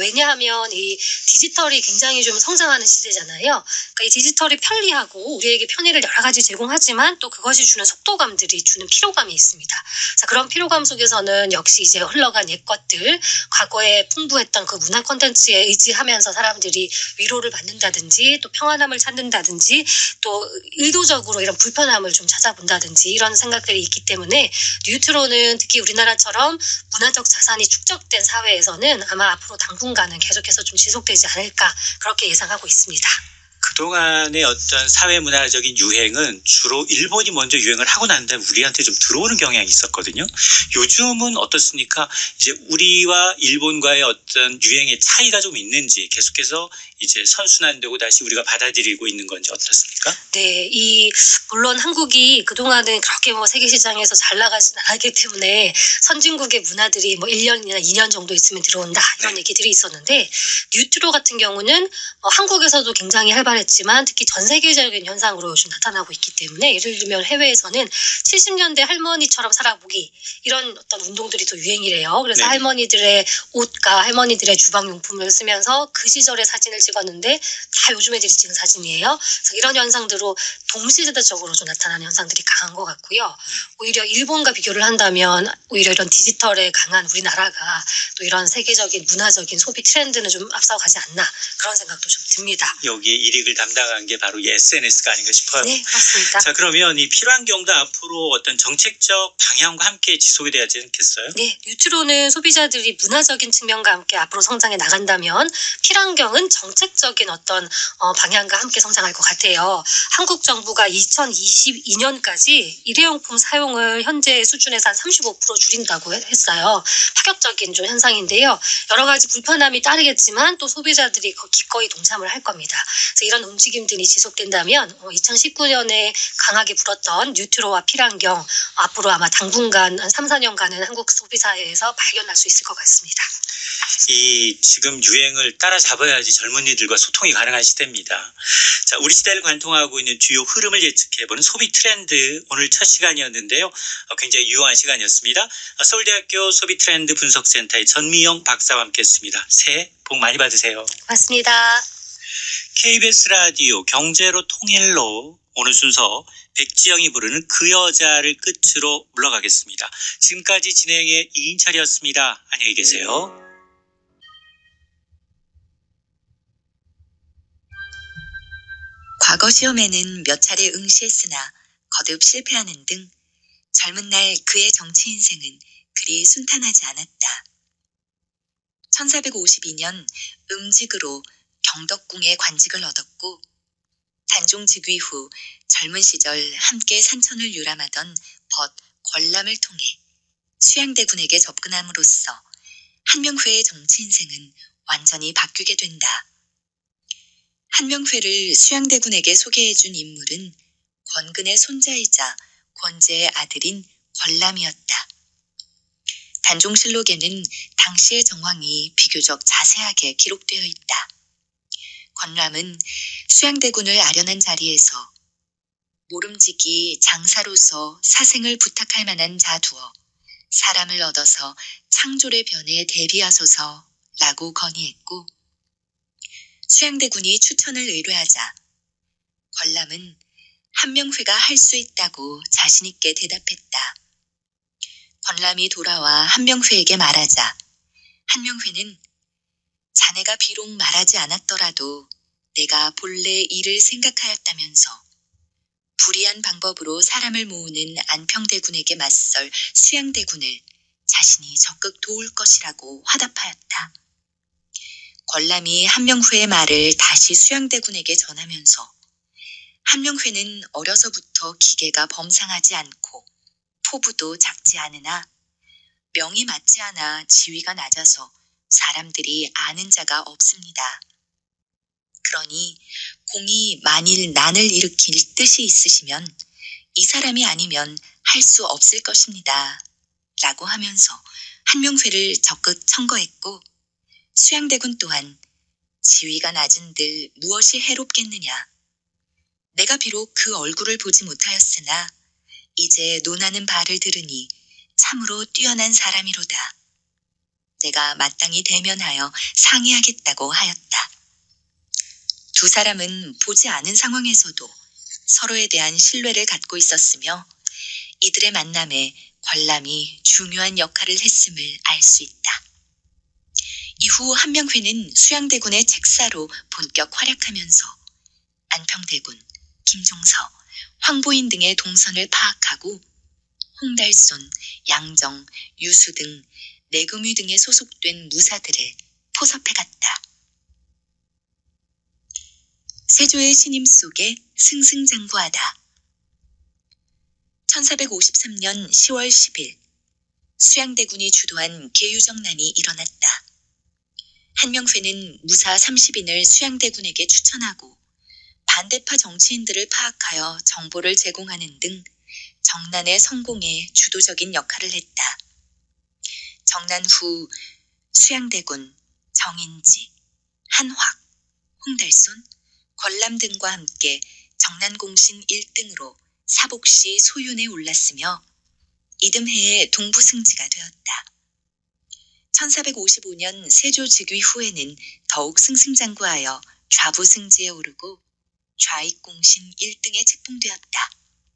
왜냐하면 이 디지털이 굉장히 좀 성장하는 시대잖아요. 그러니까 이 디지털이 편리하고 우리에게 편의를 여러 가지 제공하지만 또 그것이 주는 속도감들이 주는 피로감이 있습니다. 자, 그런 피로감 속에서는 역시 이제 흘러간 옛 것들, 과거에 풍부했던 그 문화 콘텐츠에 의지하면서 사람들이 위로를 받는다든지 또 평안함을 찾는다든지 또 의도적으로 이런 불편함을 좀 찾아본다든지 이런 생각들이 있기 때문에 뉴트로는 특히 우리나라처럼 문화적 자산이 축적된 사회에서는 아마 앞으로 당분간은 계속해서 좀 지속되지 않을까 그렇게 예상하고 있습니다. 그동안의 어떤 사회문화적인 유행은 주로 일본이 먼저 유행을 하고 난 다음에 우리한테 좀 들어오는 경향이 있었거든요. 요즘은 어떻습니까? 이제 우리와 일본과의 어떤 유행의 차이가 좀 있는지 계속해서 이제 선순환되고 다시 우리가 받아들이고 있는 건지 어떻습니까? 네, 이 물론 한국이 그동안은 그렇게 뭐 세계 시장에서 잘 나가진 않았기 때문에 선진국의 문화들이 뭐 일 년이나 이 년 정도 있으면 들어온다 이런 네. 얘기들이 있었는데 뉴트로 같은 경우는 뭐 한국에서도 굉장히 활발했지만 특히 전 세계적인 현상으로 요즘 나타나고 있기 때문에 예를 들면 해외에서는 칠십 년대 할머니처럼 살아보기 이런 어떤 운동들이 또 유행이래요. 그래서 네. 할머니들의 옷과 할머니들의 주방용품을 쓰면서 그 시절의 사진을 찍었는데 다 요즘 애들이 찍은 사진이에요. 그래서 이런 현상들로 동시대적으로 좀 나타나는 현상들이 강한 것 같고요. 오히려 일본과 비교를 한다면 오히려 이런 디지털에 강한 우리나라가 또 이런 세계적인 문화적인 소비 트렌드는 좀 앞서가지 않나 그런 생각도 좀 듭니다. 여기에 일익을 담당한 게 바로 이 에스엔에스가 아닌가 싶어요. 네, 맞습니다. 자, 그러면 이 필요환경도 앞으로 어떤 정책적 방향과 함께 지속이 되지 않겠어요? 네, 뉴트로는 소비자들이 문화적인 측면과 함께 앞으로 성장해 나간다면 필환경은 정책적인 어떤 어, 방향과 함께 성장할 것 같아요. 한국 정부가 이천이십이 년까지 일회용품 사용을 현재 수준에서 한 삼십오 퍼센트 줄인다고 했어요. 파격적인 좀 현상인데요. 여러 가지 불편함이 따르겠지만 또 소비자들이 기꺼이 동참을 할 겁니다. 그래서 이런 움직임들이 지속된다면 어, 이천십구 년에 강하게 불었던 뉴트로와 필환경 앞으로 아마 당분간 한 삼, 사 년간은 한국 소비사회에서 발견할 수 있을 것 같습니다. 이 지금 유행을 따라잡아야지 젊은이들과 소통이 가능한 시대입니다. 자, 우리 시대를 관통하고 있는 주요 흐름을 예측해보는 소비 트렌드 오늘 첫 시간이었는데요. 어, 굉장히 유용한 시간이었습니다. 어, 서울대학교 소비 트렌드 분석센터의 전미영 박사와 함께했습니다. 새해 복 많이 받으세요. 맞습니다. 케이비에스 라디오 경제로 통일로 오늘 순서 백지영이 부르는 그 여자를 끝으로 물러가겠습니다. 지금까지 진행의 이인철이었습니다. 안녕히 계세요. 과거 시험에는 몇 차례 응시했으나 거듭 실패하는 등 젊은 날 그의 정치 인생은 그리 순탄하지 않았다. 천사백오십이 년 음직으로 경덕궁의 관직을 얻었고 단종 즉위 후 젊은 시절 함께 산천을 유람하던 벗 권람을 통해 수양대군에게 접근함으로써 한명회의 정치 인생은 완전히 바뀌게 된다. 한명회를 수양대군에게 소개해준 인물은 권근의 손자이자 권제의 아들인 권람이었다. 단종실록에는 당시의 정황이 비교적 자세하게 기록되어 있다. 권람은 수양대군을 아련한 자리에서 모름지기 장사로서 사생을 부탁할 만한 자 두어 사람을 얻어서 창졸의 변에 대비하소서 라고 건의했고 수양대군이 추천을 의뢰하자 권람은 한명회가 할 수 있다고 자신있게 대답했다. 권람이 돌아와 한명회에게 말하자 한명회는 자네가 비록 말하지 않았더라도 내가 본래 일을 생각하였다면서 불이한 방법으로 사람을 모으는 안평대군에게 맞설 수양대군을 자신이 적극 도울 것이라고 화답하였다. 권람이 한명회의 말을 다시 수양대군에게 전하면서 한명회는 어려서부터 기계가 범상하지 않고 포부도 작지 않으나 명이 맞지 않아 지위가 낮아서 사람들이 아는 자가 없습니다. 그러니 공이 만일 난을 일으킬 뜻이 있으시면 이 사람이 아니면 할 수 없을 것입니다. 라고 하면서 한명회를 적극 청거했고 수양대군 또한 지위가 낮은들 무엇이 해롭겠느냐. 내가 비록 그 얼굴을 보지 못하였으나 이제 논하는 바를 들으니 참으로 뛰어난 사람이로다. 내가 마땅히 대면하여 상의하겠다고 하였다. 두 사람은 보지 않은 상황에서도 서로에 대한 신뢰를 갖고 있었으며 이들의 만남에 권람이 중요한 역할을 했음을 알 수 있다. 이후 한명회는 수양대군의 책사로 본격 활약하면서 안평대군, 김종서, 황보인 등의 동선을 파악하고 홍달손, 양정, 유수 등 내금위 등에 소속된 무사들을 포섭해갔다. 세조의 신임 속에 승승장구하다. 천사백오십삼 년 시월 십일 수양대군이 주도한 계유정난이 일어났다. 한명회는 무사 삼십 인을 수양대군에게 추천하고 반대파 정치인들을 파악하여 정보를 제공하는 등 정난의 성공에 주도적인 역할을 했다. 정난 후 수양대군, 정인지, 한확, 홍달손, 권람 등과 함께 정난공신 일 등으로 사복시 소윤에 올랐으며 이듬해에 동부승지가 되었다. 천사백오십오 년 세조 즉위 후에는 더욱 승승장구하여 좌부승지에 오르고 좌익공신 일 등에 책봉되었다.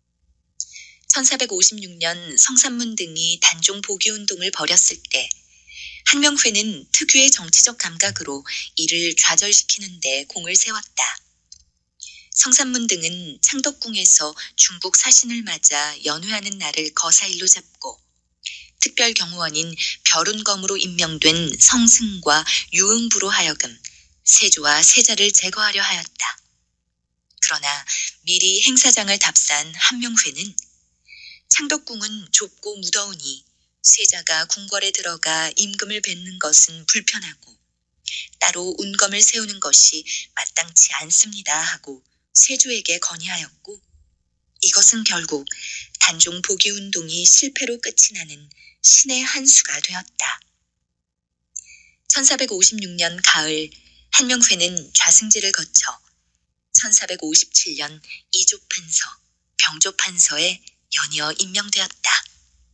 천사백오십육 년 성산문 등이 단종 복위운동을 벌였을 때 한명회는 특유의 정치적 감각으로 이를 좌절시키는 데 공을 세웠다. 성산문 등은 창덕궁에서 중국 사신을 맞아 연회하는 날을 거사일로 잡고 특별경호원인 벼룬검으로 임명된 성승과 유응부로 하여금 세조와 세자를 제거하려 하였다. 그러나 미리 행사장을 답사한 한명회는 창덕궁은 좁고 무더우니 세자가 궁궐에 들어가 임금을 뵙는 것은 불편하고 따로 운검을 세우는 것이 마땅치 않습니다 하고 세조에게 건의하였고 이것은 결국 단종 복위운동이 실패로 끝이 나는 신의 한 수가 되었다. 천사백오십육 년 가을 한명회는 좌승지를 거쳐 천사백오십칠 년 이조판서, 병조판서에 연이어 임명되었다.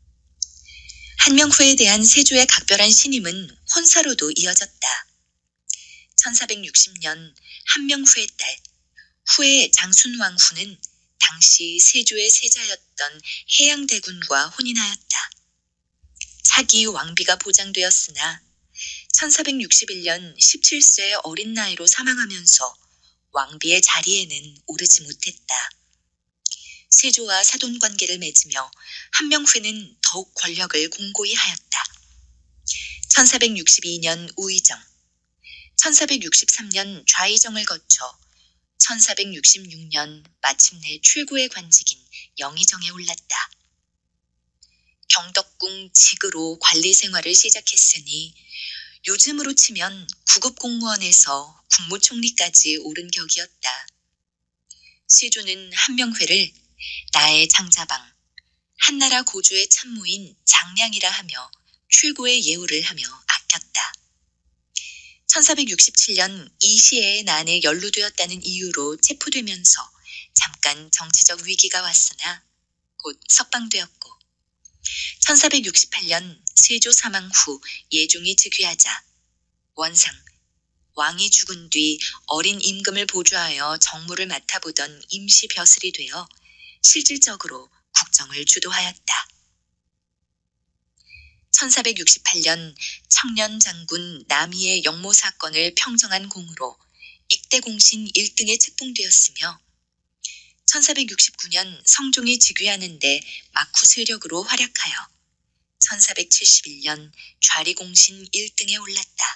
한명회에 대한 세조의 각별한 신임은 혼사로도 이어졌다. 천사백육십 년 한명회의 딸 후의 장순왕후는 당시 세조의 세자였던 해양대군과 혼인하였다. 차기 왕비가 보장되었으나 천사백육십일 년 십칠 세의 어린 나이로 사망하면서 왕비의 자리에는 오르지 못했다. 세조와 사돈관계를 맺으며 한명회는 더욱 권력을 공고히 하였다. 천사백육십이 년 우의정, 천사백육십삼 년 좌의정을 거쳐 천사백육십육 년 마침내 최고의 관직인 영의정에 올랐다. 경덕궁 직으로 관리 생활을 시작했으니 요즘으로 치면 구급 공무원에서 국무총리까지 오른 격이었다. 세조는 한명회를 나의 장자방, 한나라 고조의 참모인 장량이라 하며 최고의 예우를 하며 아꼈다. 천사백육십칠 년 이시애의 난에 연루되었다는 이유로 체포되면서 잠깐 정치적 위기가 왔으나 곧 석방되었고 천사백육십팔 년 세조 사망 후 예종이 즉위하자 원상, 왕이 죽은 뒤 어린 임금을 보좌하여 정무를 맡아보던 임시 벼슬이 되어 실질적으로 국정을 주도하였다. 천사백육십팔 년 청년 장군 남이의 영모 사건을 평정한 공으로 익대공신 일 등에 책봉되었으며 천사백육십구 년 성종이 즉위하는데 막후 세력으로 활약하여 천사백칠십일 년 좌리공신 일 등에 올랐다.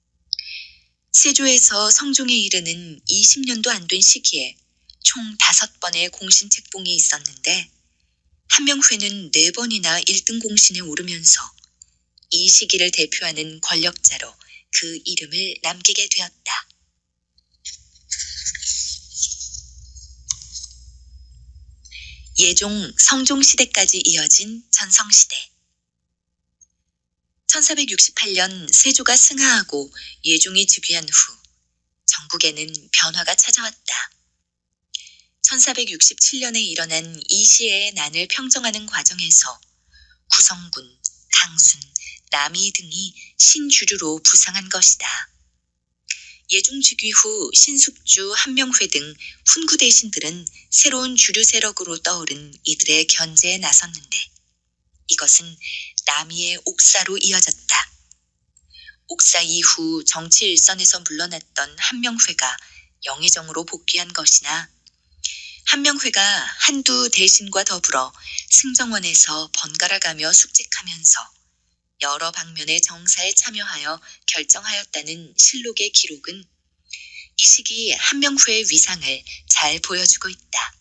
세조에서 성종에 이르는 이십 년도 안 된 시기에 총 다섯 번의 공신 책봉이 있었는데 한명회는 네 번이나 일 등 공신에 오르면서 이 시기를 대표하는 권력자로 그 이름을 남기게 되었다. 예종, 성종 시대까지 이어진 전성시대. 천사백육십팔 년 세조가 승하하고 예종이 즉위한 후 전국에는 변화가 찾아왔다. 천사백육십칠 년에 일어난 이시애의 난을 평정하는 과정에서 구성군, 강순, 남이 등이 신주류로 부상한 것이다. 예종 즉위 후 신숙주, 한명회 등 훈구 대신들은 새로운 주류 세력으로 떠오른 이들의 견제에 나섰는데 이것은 남이의 옥사로 이어졌다. 옥사 이후 정치 일선에서 물러났던 한명회가 영의정으로 복귀한 것이나 한명회가 한두 대신과 더불어 승정원에서 번갈아가며 숙직하면서 여러 방면의 정사에 참여하여 결정하였다는 실록의 기록은 이 시기 한명회의 위상을 잘 보여주고 있다.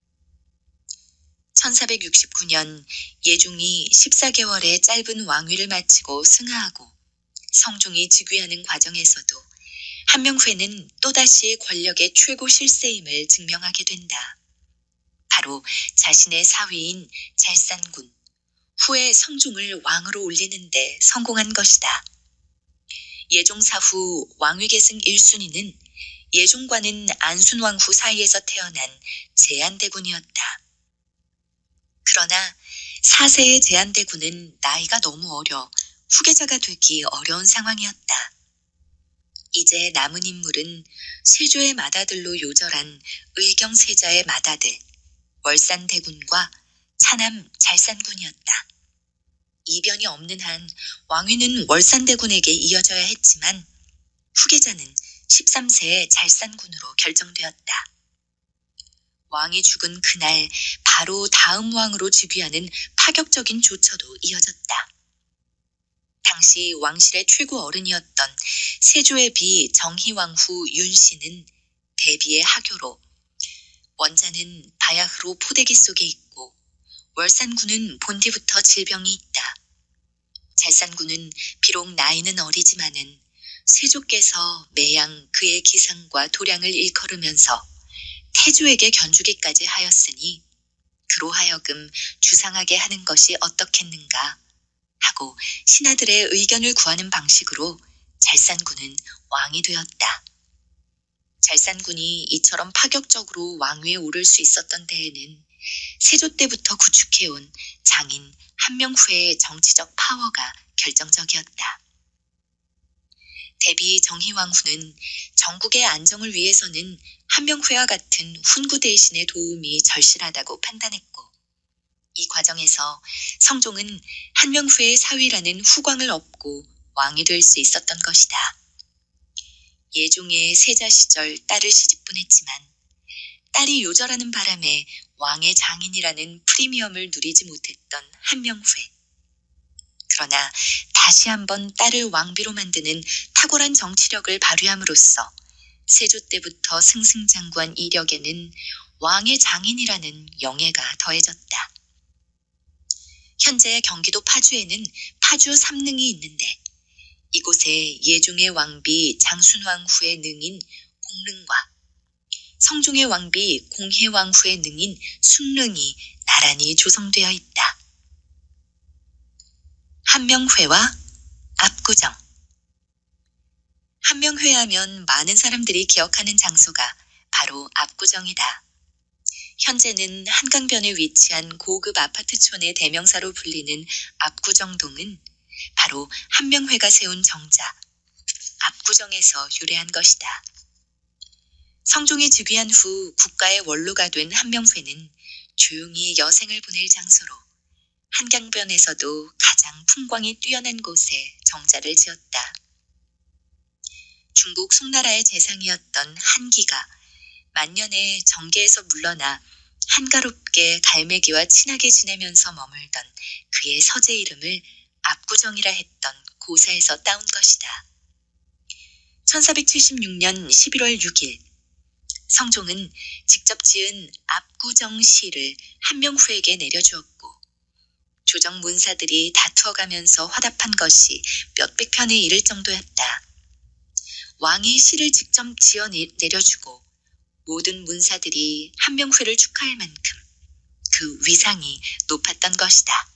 천사백육십구 년 예종이 십사 개월의 짧은 왕위를 마치고 승하하고 성종이 즉위하는 과정에서도 한명회는 또다시 권력의 최고 실세임을 증명하게 된다. 바로 자신의 사위인 잘산군, 후에 성종을 왕으로 올리는데 성공한 것이다. 예종 사후 왕위 계승 일 순위는 예종과는 안순왕후 사이에서 태어난 제한대군이었다. 그러나 사 세의 제한대군은 나이가 너무 어려 후계자가 되기 어려운 상황이었다. 이제 남은 인물은 세조의 맏아들로 요절한 의경세자의 맏아들 월산대군과 차남 잘산군이었다. 이변이 없는 한 왕위는 월산대군에게 이어져야 했지만 후계자는 십삼 세의 잘산군으로 결정되었다. 왕이 죽은 그날 바로 다음 왕으로 즉위하는 파격적인 조처도 이어졌다. 당시 왕실의 최고 어른이었던 세조의 비 정희왕후 윤씨는 대비의 하교로 원자는 바야흐로 포대기 속에 있고 월산군은 본디부터 질병이 있다. 잘산군은 비록 나이는 어리지만은 세조께서 매양 그의 기상과 도량을 일컬으면서 태조에게 견주기까지 하였으니 그로 하여금 주상하게 하는 것이 어떻겠는가 하고 신하들의 의견을 구하는 방식으로 잘산군은 왕이 되었다. 잘산군이 이처럼 파격적으로 왕위에 오를 수 있었던 데에는 세조 때부터 구축해온 장인 한명회의 정치적 파워가 결정적이었다. 대비 정희왕후는 전국의 안정을 위해서는 한명회와 같은 훈구 대신의 도움이 절실하다고 판단했고 이 과정에서 성종은 한명회의 사위라는 후광을 얻고 왕이 될 수 있었던 것이다. 예종의 세자 시절 딸을 시집보냈지만 딸이 요절하는 바람에 왕의 장인이라는 프리미엄을 누리지 못했던 한명회. 그러나 다시 한번 딸을 왕비로 만드는 탁월한 정치력을 발휘함으로써 세조 때부터 승승장구한 이력에는 왕의 장인이라는 영예가 더해졌다. 현재 경기도 파주에는 파주 삼릉이 있는데 이곳에 예종의 왕비 장순왕후의 능인 공릉과 성종의 왕비 공혜왕후의 능인 순릉이 나란히 조성되어 있다. 한명회와 압구정. 한명회하면 많은 사람들이 기억하는 장소가 바로 압구정이다. 현재는 한강변에 위치한 고급 아파트촌의 대명사로 불리는 압구정동은 바로 한명회가 세운 정자, 압구정에서 유래한 것이다. 성종이 즉위한 후 국가의 원로가 된 한명회는 조용히 여생을 보낼 장소로 한강변에서도 가장 풍광이 뛰어난 곳에 정자를 지었다. 중국 송나라의 재상이었던 한기가 만년에 정계에서 물러나 한가롭게 갈매기와 친하게 지내면서 머물던 그의 서재 이름을 압구정이라 했던 고사에서 따온 것이다. 천사백칠십육 년 십일월 육일 성종은 직접 지은 압구정시를 한명회에게 내려주었고 조정 문사들이 다투어가면서 화답한 것이 몇백 편에 이를 정도였다. 왕이 시를 직접 지어 내려주고 모든 문사들이 한명회를 축하할 만큼 그 위상이 높았던 것이다.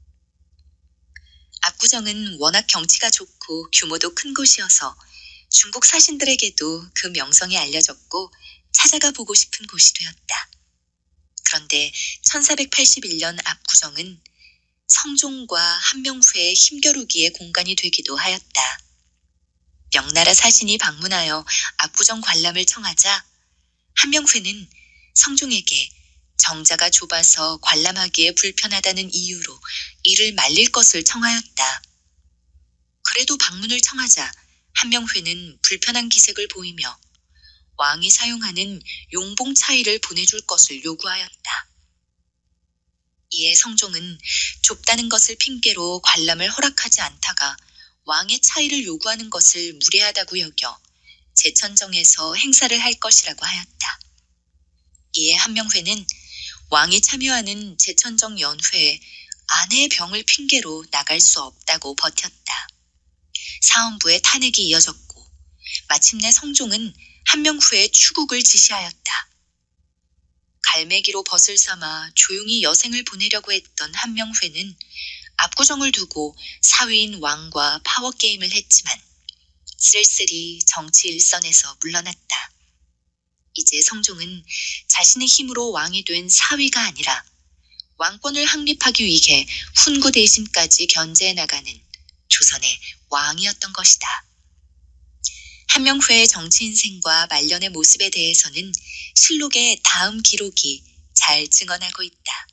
압구정은 워낙 경치가 좋고 규모도 큰 곳이어서 중국 사신들에게도 그 명성이 알려졌고 찾아가 보고 싶은 곳이 되었다. 그런데 천사백팔십일 년 압구정은 성종과 한명회의 힘겨루기의 공간이 되기도 하였다. 명나라 사신이 방문하여 압구정 관람을 청하자 한명회는 성종에게 정자가 좁아서 관람하기에 불편하다는 이유로 이를 말릴 것을 청하였다. 그래도 방문을 청하자 한명회는 불편한 기색을 보이며 왕이 사용하는 용봉 차이를 보내줄 것을 요구하였다. 이에 성종은 좁다는 것을 핑계로 관람을 허락하지 않다가 왕의 차이를 요구하는 것을 무례하다고 여겨 제천정에서 행사를 할 것이라고 하였다. 이에 한명회는 왕이 참여하는 제천정 연회에 아내의 병을 핑계로 나갈 수 없다고 버텼다. 사헌부의 탄핵이 이어졌고 마침내 성종은 한명회의 추국을 지시하였다. 갈매기로 벗을 삼아 조용히 여생을 보내려고 했던 한명회는 압구정을 두고 사위인 왕과 파워게임을 했지만 쓸쓸히 정치 일선에서 물러났다. 이제 성종은 자신의 힘으로 왕이 된 사위가 아니라 왕권을 확립하기 위해 훈구 대신까지 견제해 나가는 조선의 왕이었던 것이다. 한명회의 정치 인생과 말년의 모습에 대해서는 실록의 다음 기록이 잘 증언하고 있다.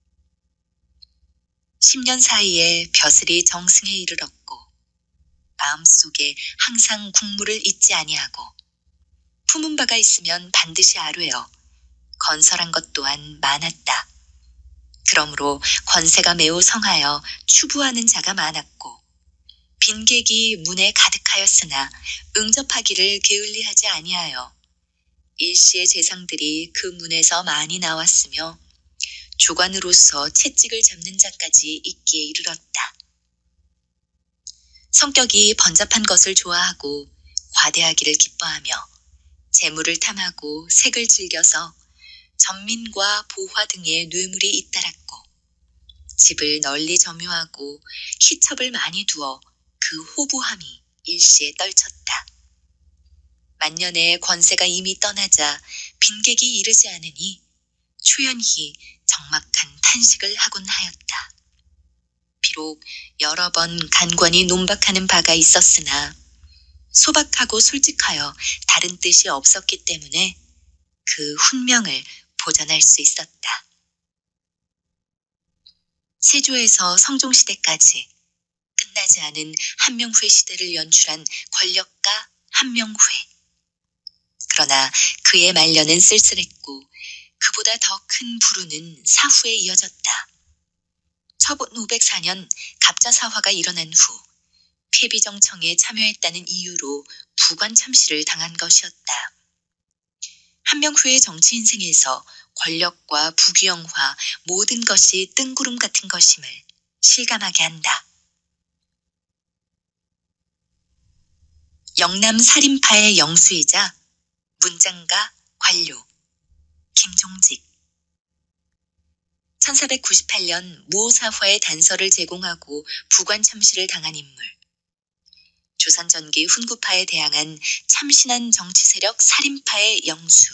십 년 사이에 벼슬이 정승에 이르렀고 마음속에 항상 국무를 잊지 아니하고 품은 바가 있으면 반드시 아뢰어 건설한 것 또한 많았다. 그러므로 권세가 매우 성하여 추부하는 자가 많았고 빈객이 문에 가득하였으나 응접하기를 게을리하지 아니하여 일시의 재상들이 그 문에서 많이 나왔으며 조관으로서 채찍을 잡는 자까지 있기에 이르렀다. 성격이 번잡한 것을 좋아하고 과대하기를 기뻐하며 재물을 탐하고 색을 즐겨서 전민과 보화 등의 뇌물이 잇따랐고 집을 널리 점유하고 희첩을 많이 두어 그 호부함이 일시에 떨쳤다. 만년의 권세가 이미 떠나자 빈객이 이르지 않으니 초연히 적막한 탄식을 하곤 하였다. 비록 여러 번 간관이 논박하는 바가 있었으나 소박하고 솔직하여 다른 뜻이 없었기 때문에 그 훈명을 보존할 수 있었다. 세조에서 성종시대까지 끝나지 않은 한명회 시대를 연출한 권력가 한명회. 그러나 그의 말년은 쓸쓸했고 그보다 더 큰 불운은 사후에 이어졌다. 천오백사 년 갑자사화가 일어난 후 폐비정청에 참여했다는 이유로 부관 참시를 당한 것이었다. 한명회의 정치 인생에서 권력과 부귀영화 모든 것이 뜬구름 같은 것임을 실감하게 한다. 영남 살인파의 영수이자 문장가 관료 김종직. 천사백구십팔 년 무오사화의 단서를 제공하고 부관 참시를 당한 인물. 조선 전기 훈구파에 대항한 참신한 정치 세력 살인파의 영수.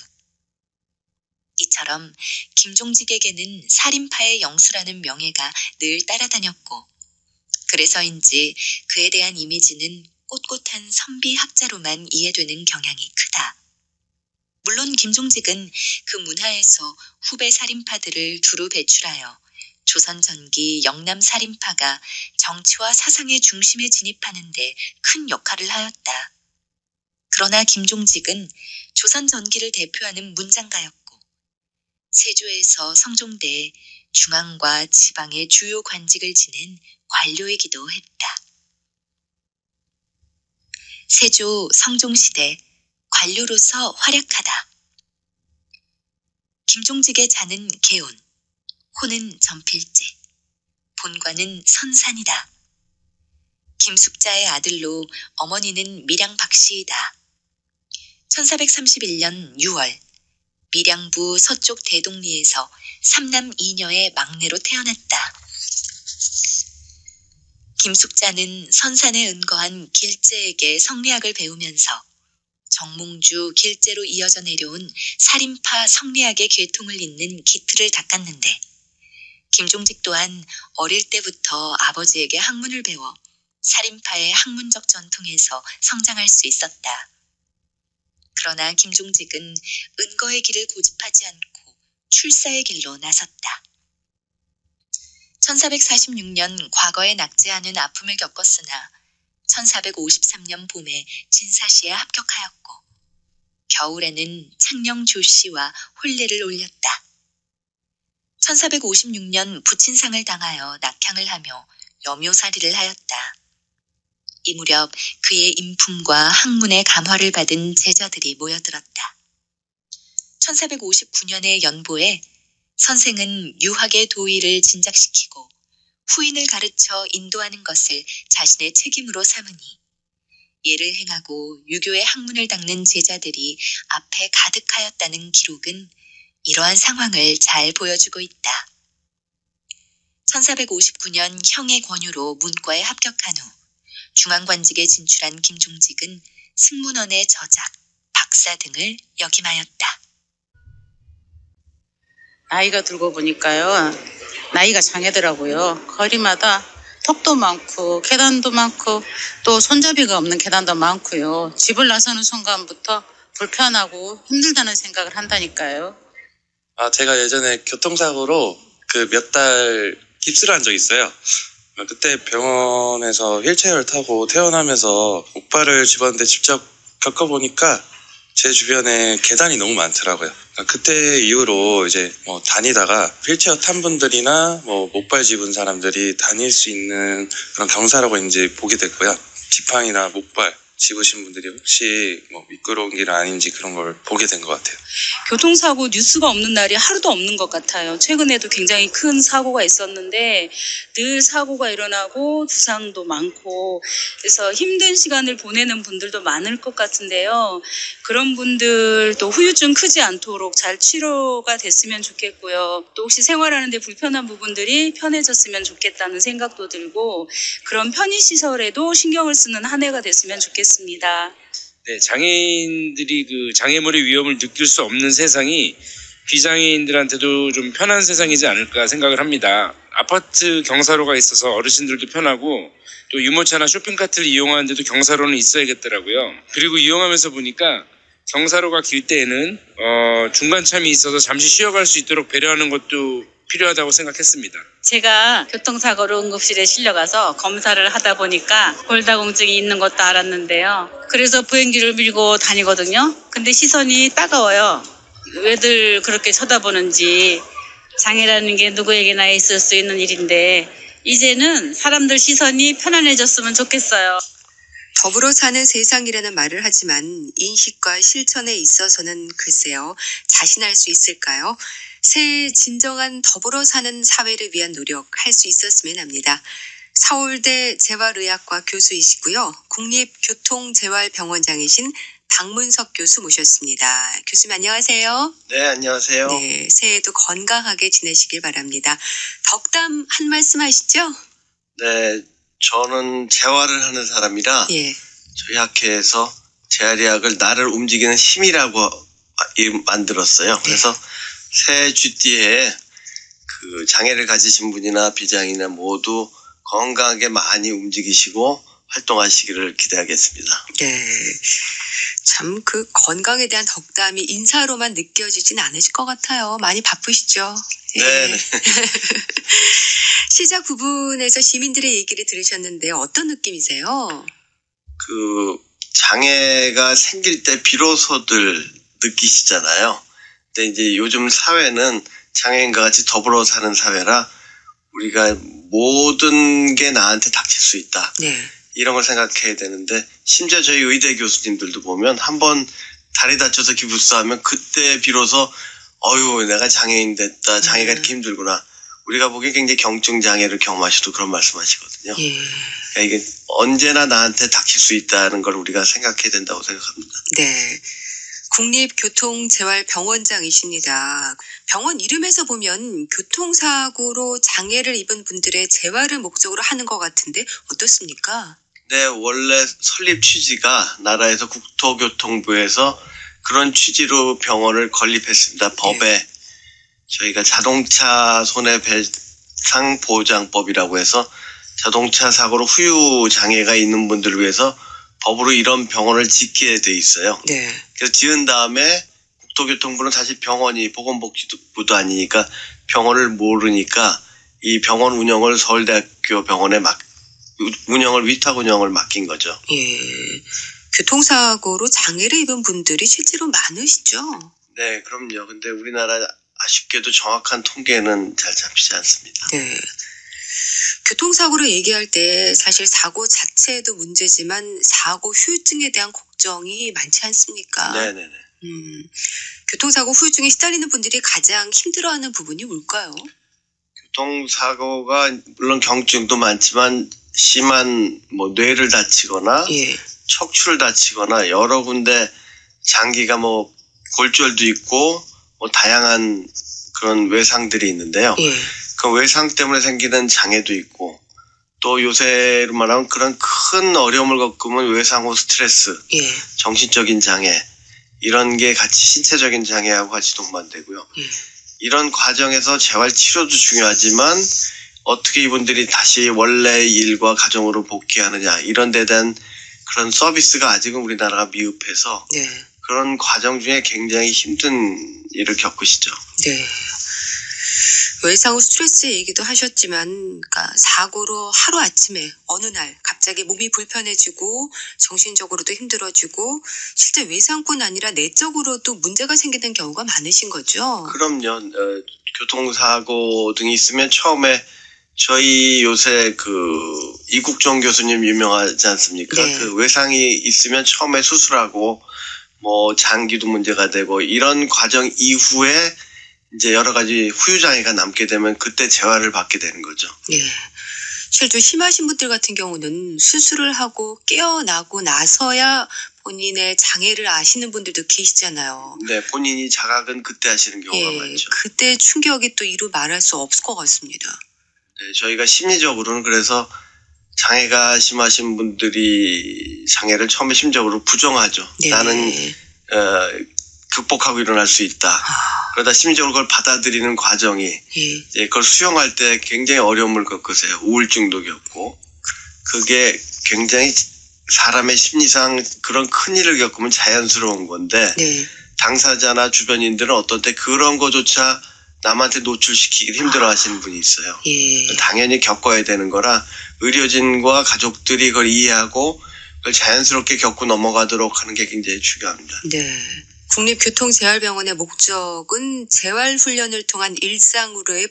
이처럼 김종직에게는 살인파의 영수라는 명예가 늘 따라다녔고 그래서인지 그에 대한 이미지는 꼿꼿한 선비학자로만 이해되는 경향이 크다. 물론 김종직은 그 문하에서 후배 살인파들을 두루 배출하여 조선 전기 영남 살인파가 정치와 사상의 중심에 진입하는 데 큰 역할을 하였다. 그러나 김종직은 조선 전기를 대표하는 문장가였고 세조에서 성종대에 중앙과 지방의 주요 관직을 지낸 관료이기도 했다. 세조 성종시대 관료로서 활약하다. 김종직의 자는 개온, 호는 전필제, 본관은 선산이다. 김숙자의 아들로 어머니는 밀양 박씨이다. 천사백삼십일 년 유월 밀양부 서쪽 대동리에서 삼남 이녀의 막내로 태어났다. 김숙자는 선산에 은거한 길제에게 성리학을 배우면서 정몽주 길제로 이어져 내려온 살인파 성리학의 계통을 잇는 기틀을 닦았는데 김종직 또한 어릴 때부터 아버지에게 학문을 배워 살인파의 학문적 전통에서 성장할 수 있었다. 그러나 김종직은 은거의 길을 고집하지 않고 출사의 길로 나섰다. 천사백사십육 년 과거에 낙제하는 아픔을 겪었으나 천사백오십삼 년 봄에 진사시에 합격하였고 겨울에는 창녕 조씨와 혼례를 올렸다. 천사백오십육 년 부친상을 당하여 낙향을 하며 여묘살이를 하였다. 이 무렵 그의 인품과 학문의 감화를 받은 제자들이 모여들었다. 천사백오십구 년의 연보에 선생은 유학의 도의를 진작시키고 후인을 가르쳐 인도하는 것을 자신의 책임으로 삼으니 예를 행하고 유교의 학문을 닦는 제자들이 앞에 가득하였다는 기록은 이러한 상황을 잘 보여주고 있다. 천사백오십구 년 형의 권유로 문과에 합격한 후 중앙관직에 진출한 김종직은 승문원의 저작, 박사 등을 역임하였다. 나이가 들고 보니까요. 나이가 장애더라고요. 거리마다 턱도 많고 계단도 많고 또 손잡이가 없는 계단도 많고요. 집을 나서는 순간부터 불편하고 힘들다는 생각을 한다니까요. 아, 제가 예전에 교통사고로 그 몇 달 깁스를 한 적이 있어요. 그때 병원에서 휠체어를 타고 퇴원하면서 목발을 집었는데 직접 겪어보니까 제 주변에 계단이 너무 많더라고요. 그때 이후로 이제 뭐 다니다가 휠체어 탄 분들이나 뭐 목발 집은 사람들이 다닐 수 있는 그런 경사라고 이제 보게 됐고요. 지팡이나 목발 집으신 분들이 혹시 뭐 미끄러운 길 아닌지 그런 걸 보게 된 것 같아요. 교통사고 뉴스가 없는 날이 하루도 없는 것 같아요. 최근에도 굉장히 큰 사고가 있었는데 늘 사고가 일어나고 부상도 많고 그래서 힘든 시간을 보내는 분들도 많을 것 같은데요. 그런 분들도 후유증 크지 않도록 잘 치료가 됐으면 좋겠고요. 또 혹시 생활하는데 불편한 부분들이 편해졌으면 좋겠다는 생각도 들고 그런 편의시설에도 신경을 쓰는 한 해가 됐으면 좋겠습니다. 네, 장애인들이 그 장애물의 위험을 느낄 수 없는 세상이 비장애인들한테도 좀 편한 세상이지 않을까 생각을 합니다. 아파트 경사로가 있어서 어르신들도 편하고 또 유모차나 쇼핑카트를 이용하는데도 경사로는 있어야겠더라고요. 그리고 이용하면서 보니까 경사로가 길 때에는 어, 중간참이 있어서 잠시 쉬어갈 수 있도록 배려하는 것도 필요하다고 생각했습니다. 제가 교통사고로 응급실에 실려가서 검사를 하다 보니까 골다공증이 있는 것도 알았는데요. 그래서 보행기를 밀고 다니거든요. 근데 시선이 따가워요. 왜들 그렇게 쳐다보는지. 장애라는 게 누구에게나 있을 수 있는 일인데 이제는 사람들 시선이 편안해졌으면 좋겠어요. 더불어 사는 세상이라는 말을 하지만 인식과 실천에 있어서는 글쎄요, 자신할 수 있을까요? 새해 진정한 더불어 사는 사회를 위한 노력 할 수 있었으면 합니다. 서울대 재활의학과 교수이시고요. 국립교통재활병원장이신 박문석 교수 모셨습니다. 교수님 안녕하세요. 네, 안녕하세요. 네, 새해도 건강하게 지내시길 바랍니다. 덕담 한 말씀 하시죠? 네, 저는 재활을 하는 사람이라 예. 저희 학회에서 재활의학을 나를 움직이는 힘이라고 만들었어요. 그래서 새 쥐띠에 그 장애를 가지신 분이나 비장애인이나 모두 건강하게 많이 움직이시고 활동하시기를 기대하겠습니다. 네. 참 그 건강에 대한 덕담이 인사로만 느껴지진 않으실 것 같아요. 많이 바쁘시죠? 네. 네. 시작 부분에서 시민들의 얘기를 들으셨는데요. 어떤 느낌이세요? 그 장애가 생길 때 비로소들 느끼시잖아요. 근데 이제 요즘 사회는 장애인과 같이 더불어 사는 사회라 우리가 모든 게 나한테 닥칠 수 있다. 네. 이런 걸 생각해야 되는데 심지어 저희 의대 교수님들도 보면 한번 다리 다쳐서 기부스하면 그때 비로소 어휴 내가 장애인 됐다. 장애가 음. 이렇게 힘들구나. 우리가 보기에 굉장히 경증 장애를 경험하셔도 그런 말씀하시거든요. 예. 그러니까 이게 언제나 나한테 닥칠 수 있다는 걸 우리가 생각해야 된다고 생각합니다. 네. 국립교통재활병원장이십니다. 병원 이름에서 보면 교통사고로 장애를 입은 분들의 재활을 목적으로 하는 것 같은데 어떻습니까? 네, 원래 설립 취지가 나라에서 국토교통부에서 그런 취지로 병원을 건립했습니다. 법에 네. 저희가 자동차 손해배상 보장법이라고 해서 자동차 사고로 후유 장애가 있는 분들을 위해서 법으로 이런 병원을 짓게 돼 있어요. 네. 그래서 지은 다음에 국토교통부는 사실 병원이 보건복지부도 아니니까 병원을 모르니까 이 병원 운영을 서울대학교 병원에 맡 운영을 위탁 운영을 맡긴 거죠. 예. 교통사고로 장애를 입은 분들이 실제로 많으시죠? 네, 그럼요. 근데 우리나라 아쉽게도 정확한 통계는 잘 잡히지 않습니다. 네. 교통사고를 얘기할 때 사실 사고 자체도 문제지만 사고 후유증에 대한 걱정이 많지 않습니까? 네네네. 음, 교통사고 후유증에 시달리는 분들이 가장 힘들어하는 부분이 뭘까요? 교통사고가 물론 경증도 많지만 심한 뭐 뇌를 다치거나 예. 척추를 다치거나 여러 군데 장기가 뭐 골절도 있고 뭐 다양한 그런 외상들이 있는데요. 예. 그 외상 때문에 생기는 장애도 있고 또 요새로 말하면 그런 큰 어려움을 겪으면 외상 후 스트레스, 예. 정신적인 장애 이런 게 같이 신체적인 장애하고 같이 동반되고요. 예. 이런 과정에서 재활치료도 중요하지만 어떻게 이분들이 다시 원래 일과 가정으로 복귀하느냐 이런 데 대한 그런 서비스가 아직은 우리나라가 미흡해서 네. 그런 과정 중에 굉장히 힘든 일을 겪으시죠. 네. 외상 후 스트레스 얘기도 하셨지만 그러니까 사고로 하루아침에 어느 날 갑자기 몸이 불편해지고 정신적으로도 힘들어지고 실제 외상뿐 아니라 내적으로도 문제가 생기는 경우가 많으신 거죠? 그럼요. 어, 교통사고 등이 있으면 처음에 저희 요새 그 이국종 교수님 유명하지 않습니까? 네. 그 외상이 있으면 처음에 수술하고 뭐 장기도 문제가 되고 이런 과정 이후에 이제 여러 가지 후유장애가 남게 되면 그때 재활을 받게 되는 거죠. 예. 실제 심하신 분들 같은 경우는 수술을 하고 깨어나고 나서야 본인의 장애를 아시는 분들도 계시잖아요. 네, 본인이 자각은 그때 하시는 경우가 예, 많죠. 그때 충격이 또 이루 말할 수 없을 것 같습니다. 네, 저희가 심리적으로는 그래서 장애가 심하신 분들이 장애를 처음에 심적으로 부정하죠. 네. 나는 어, 극복하고 일어날 수 있다. 그러다 심리적으로 그걸 받아들이는 과정이 예. 이제 그걸 수용할 때 굉장히 어려움을 겪으세요. 우울증도 겪고 그게 굉장히 사람의 심리상 그런 큰 일을 겪으면 자연스러운 건데 네. 당사자나 주변인들은 어떤 때 그런 거조차 남한테 노출시키기 힘들어 하시는 분이 있어요. 예. 당연히 겪어야 되는 거라 의료진과 가족들이 그걸 이해하고 그걸 자연스럽게 겪고 넘어가도록 하는 게 굉장히 중요합니다. 네. 국립교통재활병원의 목적은 재활훈련을 통한 일상으로의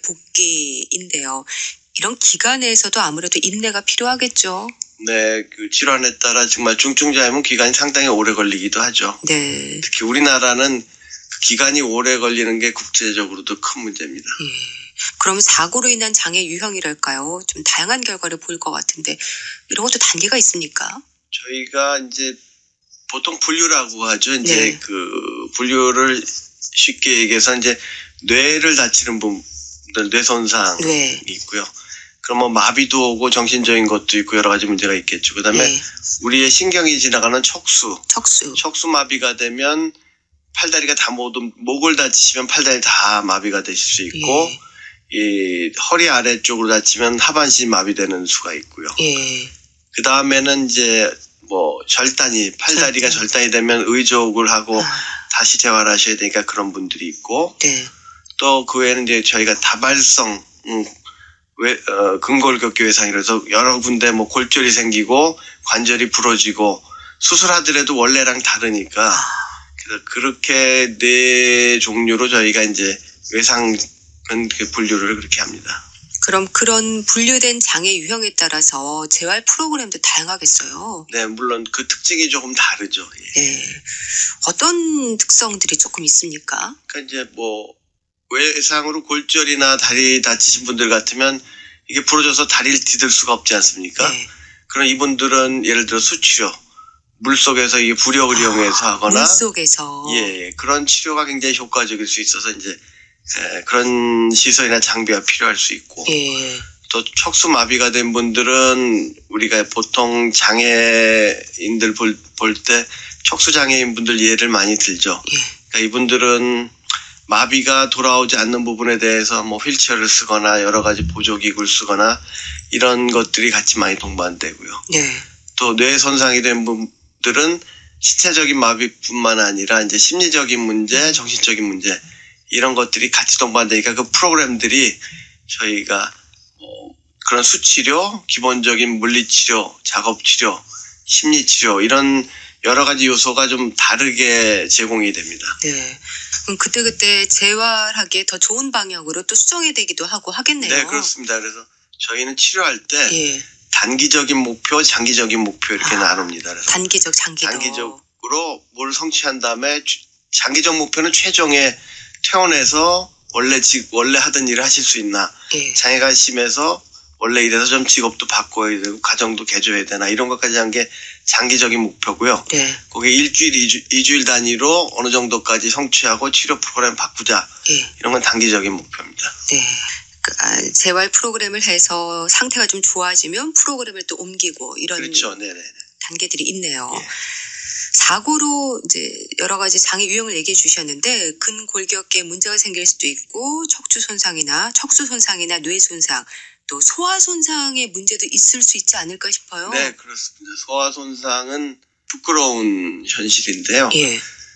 복귀인데요. 이런 기간에서도 아무래도 인내가 필요하겠죠. 네, 그 질환에 따라 정말 중증자이면 기간이 상당히 오래 걸리기도 하죠. 네. 특히 우리나라는 그 기간이 오래 걸리는 게 국제적으로도 큰 문제입니다. 예. 그럼 사고로 인한 장애 유형이랄까요? 좀 다양한 결과를 보일 것 같은데 이런 것도 단계가 있습니까? 저희가 이제 보통 분류라고 하죠. 이제 네. 그 분류를 쉽게 얘기해서 이제 뇌를 다치는 분들 뇌 손상이 네. 있고요. 그럼 뭐 마비도 오고 정신적인 것도 있고 여러 가지 문제가 있겠죠. 그다음에 네. 우리의 신경이 지나가는 척수. 척수. 척수 마비가 되면 팔다리가 다 모두 목을 다치시면 팔다리 다 마비가 되실 수 있고 예. 이 허리 아래쪽으로 다치면 하반신 마비되는 수가 있고요. 예. 그 다음에는 이제 뭐 절단이 팔다리가 절단. 절단이 되면 의족을 하고 아. 다시 재활하셔야 되니까 그런 분들이 있고 네. 또 그 외에는 이제 저희가 다발성 음, 외, 어, 근골격계 외상이라서 여러 군데 뭐 골절이 생기고 관절이 부러지고 수술하더라도 원래랑 다르니까 그래서 그렇게 네 종류로 저희가 이제 외상은 그 분류를 그렇게 합니다. 그럼 그런 분류된 장애 유형에 따라서 재활 프로그램도 다양하겠어요. 네, 물론 그 특징이 조금 다르죠. 예. 네. 어떤 특성들이 조금 있습니까? 그러니까 이제 뭐 외상으로 골절이나 다리 다치신 분들 같으면 이게 부러져서 다리를 디딜 수가 없지 않습니까? 네. 그럼 이분들은 예를 들어 수치료, 물 속에서 이게 부력을 아, 이용해서 하거나 물 속에서 예, 그런 치료가 굉장히 효과적일 수 있어서 이제 예, 그런 시설이나 장비가 필요할 수 있고 예. 또 척수 마비가 된 분들은 우리가 보통 장애인들 볼 때 척수 장애인 분들 예를 많이 들죠. 예. 그러니까 이분들은 마비가 돌아오지 않는 부분에 대해서 뭐 휠체어를 쓰거나 여러 가지 보조기구를 쓰거나 이런 것들이 같이 많이 동반되고요. 네. 또 뇌 손상이 된 분들은 신체적인 마비뿐만 아니라 이제 심리적인 문제, 정신적인 문제 이런 것들이 같이 동반되니까 그 프로그램들이 저희가 뭐 그런 수치료, 기본적인 물리치료, 작업치료, 심리치료 이런 여러 가지 요소가 좀 다르게 제공이 됩니다. 네. 그럼 그때그때 재활하기에 더 좋은 방향으로 또 수정이 되기도 하고 하겠네요. 네, 그렇습니다. 그래서 저희는 치료할 때 예. 단기적인 목표, 장기적인 목표 이렇게 나눕니다. 그래서 단기적, 장기적. 단기적으로 뭘 성취한 다음에 주- 장기적 목표는 최종에 퇴원해서 원래 직 원래 하던 일을 하실 수 있나? 예. 장애가 심해서 원래 일해서 좀 직업도 바꿔야 되고 가정도 개조해야 되나 이런 것까지 한 게 장기적인 목표고요. 네. 거기에 일주일, 이주, 이주일 단위로 어느 정도까지 성취하고 치료 프로그램 바꾸자. 예. 이런 건 단기적인 목표입니다. 네. 그, 아, 재활 프로그램을 해서 상태가 좀 좋아지면 프로그램을 또 옮기고 이런 그렇죠. 네네. 단계들이 있네요. 사고로 이제 여러 가지 장애 유형을 얘기해 주셨는데 근골격계에 문제가 생길 수도 있고 척추 손상이나 척수 손상이나 뇌 손상 또 소화 손상의 문제도 있을 수 있지 않을까 싶어요. 네, 그렇습니다. 소화 손상은 부끄러운 현실인데요. 예.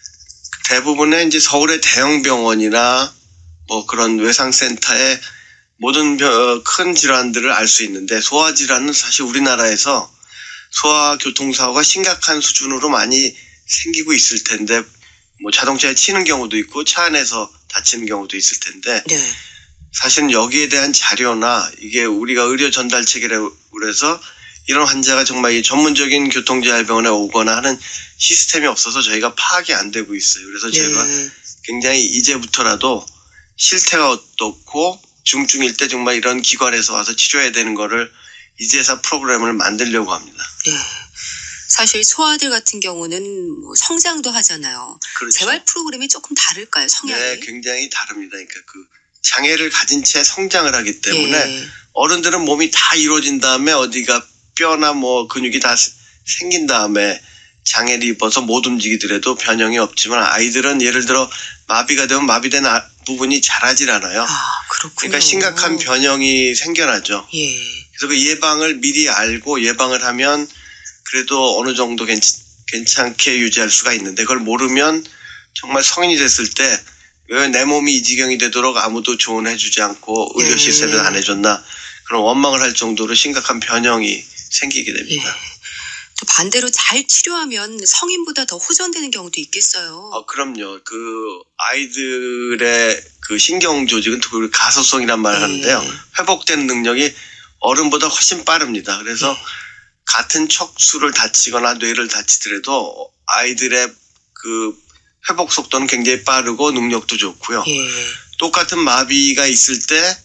대부분의 이제 서울의 대형 병원이나 뭐 그런 외상센터의 모든 벼- 큰 질환들을 알 수 있는데 소화 질환은 사실 우리나라에서 소화 교통사고가 심각한 수준으로 많이 생기고 있을 텐데 뭐 자동차에 치는 경우도 있고 차 안에서 다치는 경우도 있을 텐데 네. 사실은 여기에 대한 자료나 이게 우리가 의료 전달 체계라고 그래서 이런 환자가 정말 이 전문적인 교통재활병원에 오거나 하는 시스템이 없어서 저희가 파악이 안 되고 있어요. 그래서 제가 네. 굉장히 이제부터라도 실태가 어떻고 중증일 때 정말 이런 기관에서 와서 치료해야 되는 거를 이제서 프로그램을 만들려고 합니다. 예. 사실 소아들 같은 경우는 뭐 성장도 하잖아요. 그렇죠. 재활 프로그램이 조금 다를까요? 성향이? 네, 굉장히 다릅니다. 그러니까 그 장애를 가진 채 성장을 하기 때문에 예. 어른들은 몸이 다 이루어진 다음에 어디가 뼈나 뭐 근육이 다 세- 생긴 다음에 장애를 입어서 못 움직이더라도 변형이 없지만 아이들은 예를 들어 마비가 되면 마비된 아- 부분이 자라질 않아요. 그렇군요. 그러니까 심각한 변형이 생겨나죠. 예. 그래서 그 예방을 미리 알고 예방을 하면 그래도 어느 정도 괜, 괜찮게 유지할 수가 있는데 그걸 모르면 정말 성인이 됐을 때 왜 내 몸이 이 지경이 되도록 아무도 조언해주지 않고 의료 예. 시스템을 안 해줬나 그런 원망을 할 정도로 심각한 변형이 생기게 됩니다. 또 반대로 잘 치료하면 성인보다 더 호전되는 경우도 있겠어요. 어, 그럼요. 그 아이들의 그 신경 조직은 특히 가소성이란 말을 하는데요. 회복되는 능력이 어른보다 훨씬 빠릅니다. 그래서 같은 척수를 다치거나 뇌를 다치더라도 아이들의 그 회복 속도는 굉장히 빠르고 능력도 좋고요. 똑같은 마비가 있을 때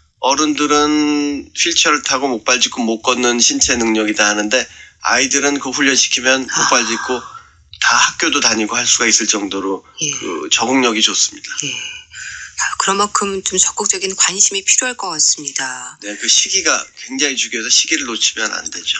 어른들은 휠체어를 타고 목발 짚고 못 걷는 신체 능력이다 하는데 아이들은 그 훈련시키면 목발 짚고 다 학교도 다니고 할 수가 있을 정도로 그 적응력이 좋습니다. 아, 그런 만큼 좀 적극적인 관심이 필요할 것 같습니다. 네, 그 시기가 굉장히 중요해서 시기를 놓치면 안 되죠.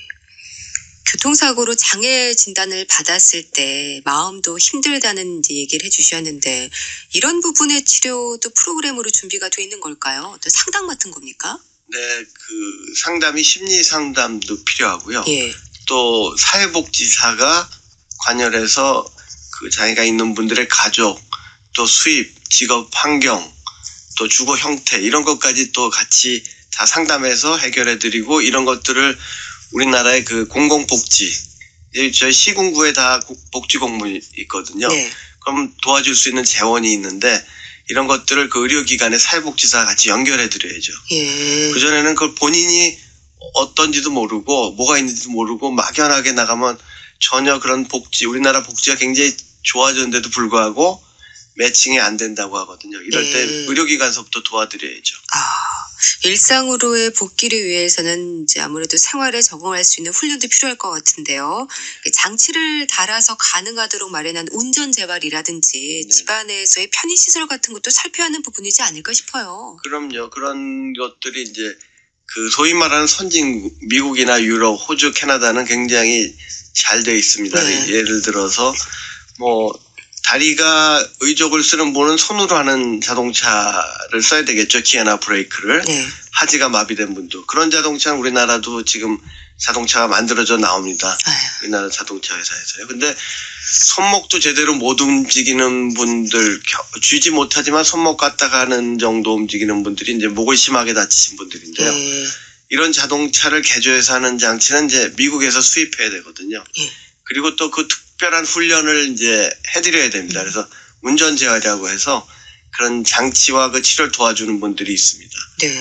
교통사고로 장애 진단을 받았을 때 마음도 힘들다는 이제 얘기를 해주셨는데 이런 부분의 치료도 프로그램으로 준비가 돼 있는 걸까요? 또 상담 같은 겁니까? 네, 그 상담이 심리 상담도 필요하고요. 예. 또 사회복지사가 관여해서 그 장애가 있는 분들의 가족, 또 수입, 직업 환경, 또 주거 형태 이런 것까지 또 같이 다 상담해서 해결해드리고 이런 것들을 우리나라의 그 공공복지, 저희 시군구에 다 복지공무원이 있거든요. 네. 그럼 도와줄 수 있는 재원이 있는데 이런 것들을 그 의료기관의 사회복지사가 같이 연결해드려야죠. 예. 그전에는 그걸 본인이 어떤지도 모르고 뭐가 있는지도 모르고 막연하게 나가면 전혀 그런 복지, 우리나라 복지가 굉장히 좋아졌는데도 불구하고 매칭이 안 된다고 하거든요. 이럴 때 네. 의료기관서부터 도와드려야죠. 일상으로의 복귀를 위해서는 이제 아무래도 생활에 적응할 수 있는 훈련도 필요할 것 같은데요. 장치를 달아서 가능하도록 마련한 운전 재활이라든지 집안에서의 편의시설 같은 것도 살펴야 하는 부분이지 않을까 싶어요. 그럼요. 그런 것들이 이제 그 소위 말하는 선진 미국이나 유럽, 호주, 캐나다는 굉장히 잘 돼 있습니다. 네. 예를 들어서 뭐 다리가 의족을 쓰는 분은 손으로 하는 자동차를 써야 되겠죠. 기어나 브레이크를. 하지가 마비된 분도. 그런 자동차는 우리나라도 지금 자동차가 만들어져 나옵니다. 우리나라 자동차 회사에서요. 근데 손목도 제대로 못 움직이는 분들, 겨- 쥐지 못하지만 손목 갖다가 하는 정도 움직이는 분들이 이제 목을 심하게 다치신 분들인데요. 이런 자동차를 개조해서 하는 장치는 이제 미국에서 수입해야 되거든요. 그리고 또 그 특별한 훈련을 이제 해드려야 됩니다. 그래서 운전 재활이라고 해서 그런 장치와 그 치료를 도와주는 분들이 있습니다. 네.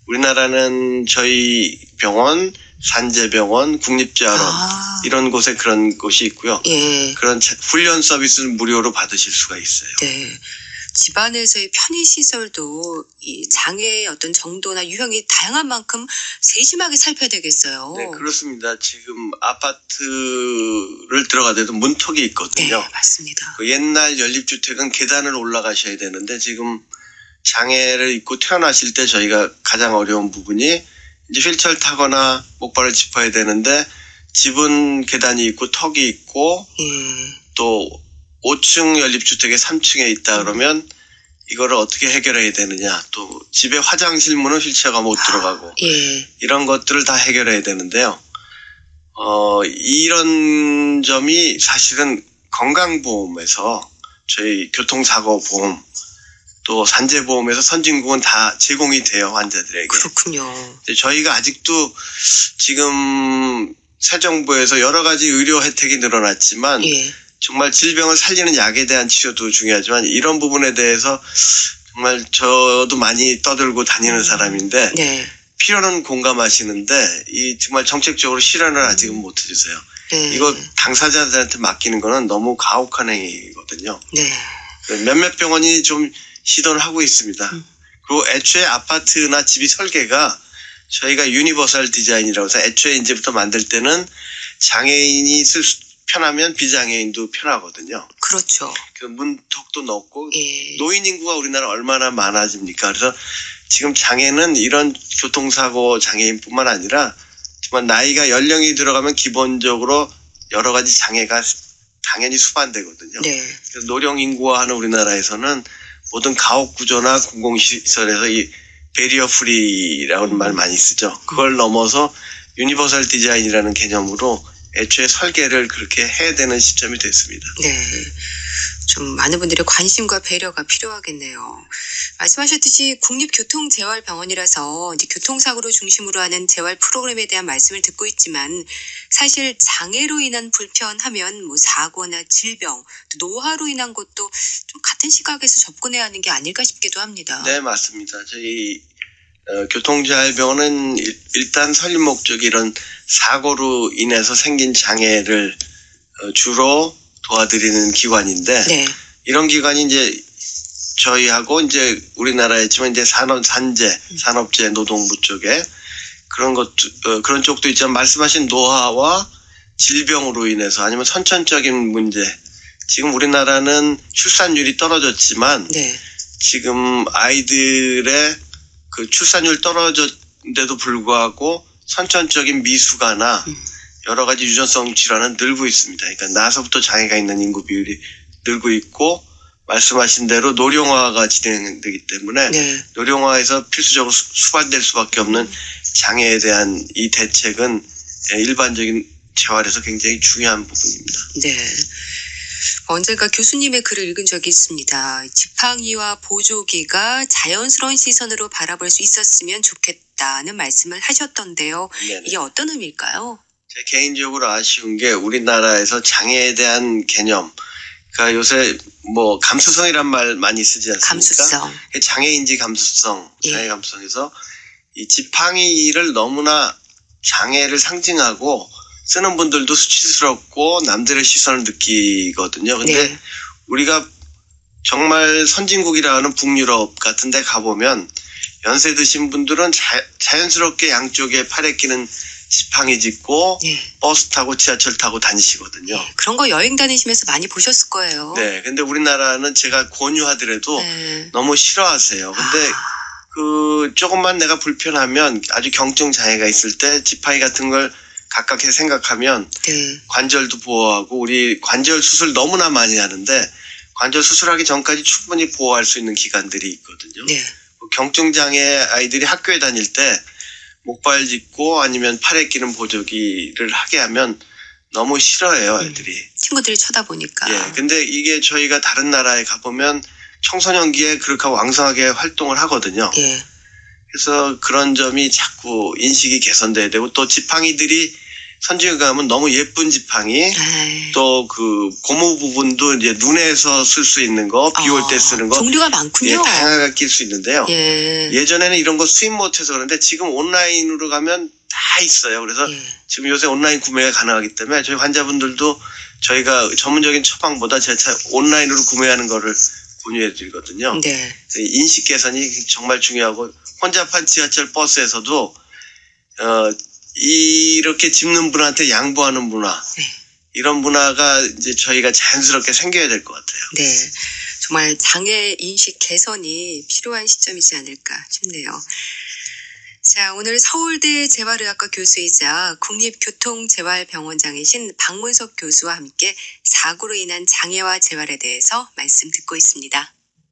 우리나라는 저희 병원, 산재병원, 국립재활원 아. 이런 곳에 그런 곳이 있고요. 예. 그런 차- 훈련 서비스를 무료로 받으실 수가 있어요. 네. 집안에서의 편의시설도 이 장애의 어떤 정도나 유형이 다양한 만큼 세심하게 살펴야 되겠어요. 네, 그렇습니다. 지금 아파트를 들어가더라도 문턱이 있거든요. 네, 맞습니다. 그 옛날 연립주택은 계단을 올라가셔야 되는데 지금 장애를 입고 태어나실 때 저희가 가장 어려운 부분이 이제 휠체어를 타거나 목발을 짚어야 되는데 집은 계단이 있고 턱이 있고 또 오 층 연립주택에 삼 층에 있다 그러면 이거를 어떻게 해결해야 되느냐. 또 집에 화장실 문은 휠체어가 못 들어가고 예. 이런 것들을 다 해결해야 되는데요. 어, 이런 점이 사실은 건강보험에서 저희 교통사고보험 또 산재보험에서 선진국은 다 제공이 돼요, 환자들에게. 그렇군요. 저희가 아직도 지금 새 정부에서 여러 가지 의료 혜택이 늘어났지만 예. 정말 질병을 살리는 약에 대한 치료도 중요하지만 이런 부분에 대해서 정말 저도 많이 떠들고 다니는 사람인데 네. 필요는 공감하시는데 이 정말 정책적으로 실현을 아직은 못 해주세요. 네. 이거 당사자들한테 맡기는 거는 너무 가혹한 행위거든요. 네. 몇몇 병원이 좀 시도를 하고 있습니다. 그리고 애초에 아파트나 집이 설계가 저희가 유니버설 디자인이라고 해서 애초에 이제부터 만들 때는 장애인이 쓸 수, 편하면 비장애인도 편하거든요. 그렇죠. 그 문턱도 넣고 예. 노인 인구가 우리나라 얼마나 많아집니까? 그래서 지금 장애는 이런 교통사고 장애인뿐만 아니라 정말 나이가 연령이 들어가면 기본적으로 여러 가지 장애가 당연히 수반되거든요. 네. 그래서 노령 인구화하는 우리나라에서는 모든 가옥 구조나 공공시설에서 이 베리어 프리라는 말 많이 쓰죠. 그걸 넘어서 유니버설 디자인이라는 개념으로 애초에 설계를 그렇게 해야 되는 시점이 됐습니다. 네. 좀 많은 분들의 관심과 배려가 필요하겠네요. 말씀하셨듯이 국립교통재활병원이라서 이제 교통사고를 중심으로 하는 재활 프로그램에 대한 말씀을 듣고 있지만 사실 장애로 인한 불편하면 뭐 사고나 질병, 또 노화로 인한 것도 좀 같은 시각에서 접근해야 하는 게 아닐까 싶기도 합니다. 네, 맞습니다. 저희 어, 교통재활병원은 일, 일단 설립 목적이 이런 사고로 인해서 생긴 장애를 어, 주로 도와드리는 기관인데 네. 이런 기관이 이제 저희하고 이제 우리나라에 있지만 이제 산업 산재, 산업재 노동부 쪽에 그런 것 어, 그런 쪽도 있지만 말씀하신 노화와 질병으로 인해서 아니면 선천적인 문제. 지금 우리나라는 출산율이 떨어졌지만 네. 지금 아이들의 그 출산율 떨어졌는데도 불구하고 선천적인 미숙아나 여러 가지 유전성 질환은 늘고 있습니다. 그러니까 나서부터 장애가 있는 인구 비율이 늘고 있고 말씀하신 대로 노령화가 진행되기 때문에 네. 노령화에서 필수적으로 수- 수반될 수밖에 없는 장애에 대한 이 대책은 일반적인 재활에서 굉장히 중요한 부분입니다. 네. 언젠가 교수님의 글을 읽은 적이 있습니다. 지팡이와 보조기가 자연스러운 시선으로 바라볼 수 있었으면 좋겠다는 말씀을 하셨던데요. 네네. 이게 어떤 의미일까요? 제 개인적으로 아쉬운 게 우리나라에서 장애에 대한 개념, 그러니까 요새 뭐 감수성이란 말 많이 쓰지 않습니까? 감수성. 장애인지 감수성, 예. 장애 감수성에서 이 지팡이를 너무나 장애를 상징하고 쓰는 분들도 수치스럽고 남들의 시선을 느끼거든요. 근데 네. 우리가 정말 선진국이라 하는 북유럽 같은 데 가보면 연세 드신 분들은 자, 자연스럽게 양쪽에 팔에 끼는 지팡이 짚고 네. 버스 타고 지하철 타고 다니시거든요. 그런 거 여행 다니시면서 많이 보셨을 거예요. 네, 근데 우리나라는 제가 권유하더라도 네. 너무 싫어하세요. 근데 그 조금만 내가 불편하면 아주 경증 장애가 있을 때 지팡이 같은 걸 가깝게 생각하면 네. 관절도 보호하고 우리 관절 수술 너무나 많이 하는데 관절 수술하기 전까지 충분히 보호할 수 있는 기관들이 있거든요. 네. 경증 장애 아이들이 학교에 다닐 때 목발 짚고 아니면 팔에 끼는 보조기를 하게 하면 너무 싫어해요, 애들이. 친구들이 쳐다보니까. 예, 근데 이게 저희가 다른 나라에 가보면 청소년기에 그렇게 왕성하게 활동을 하거든요. 예. 그래서 그런 점이 자꾸 인식이 개선돼야 되고 또 지팡이들이 선진국 가면 너무 예쁜 지팡이, 또 그 고무 부분도 이제 눈에서 쓸 수 있는 거, 비 올 때 쓰는 거. 종류가 많군요. 예, 다양하게 낄 수 있는데요. 예. 예전에는 이런 거 수입 못해서 그런데 지금 온라인으로 가면 다 있어요. 그래서 예. 지금 요새 온라인 구매가 가능하기 때문에 저희 환자분들도 저희가 전문적인 처방보다 제 온라인으로 구매하는 거를 권유해 드리거든요. 네. 인식 개선이 정말 중요하고 혼잡한 지하철 버스에서도 어, 이렇게 짚는 분한테 양보하는 문화, 네. 이런 문화가 이제 저희가 자연스럽게 생겨야 될 것 같아요. 네. 정말 장애 인식 개선이 필요한 시점이지 않을까 싶네요. 자, 오늘 서울대 재활의학과 교수이자 국립교통재활병원장이신 박문석 교수와 함께 사고로 인한 장애와 재활에 대해서 말씀 듣고 있습니다.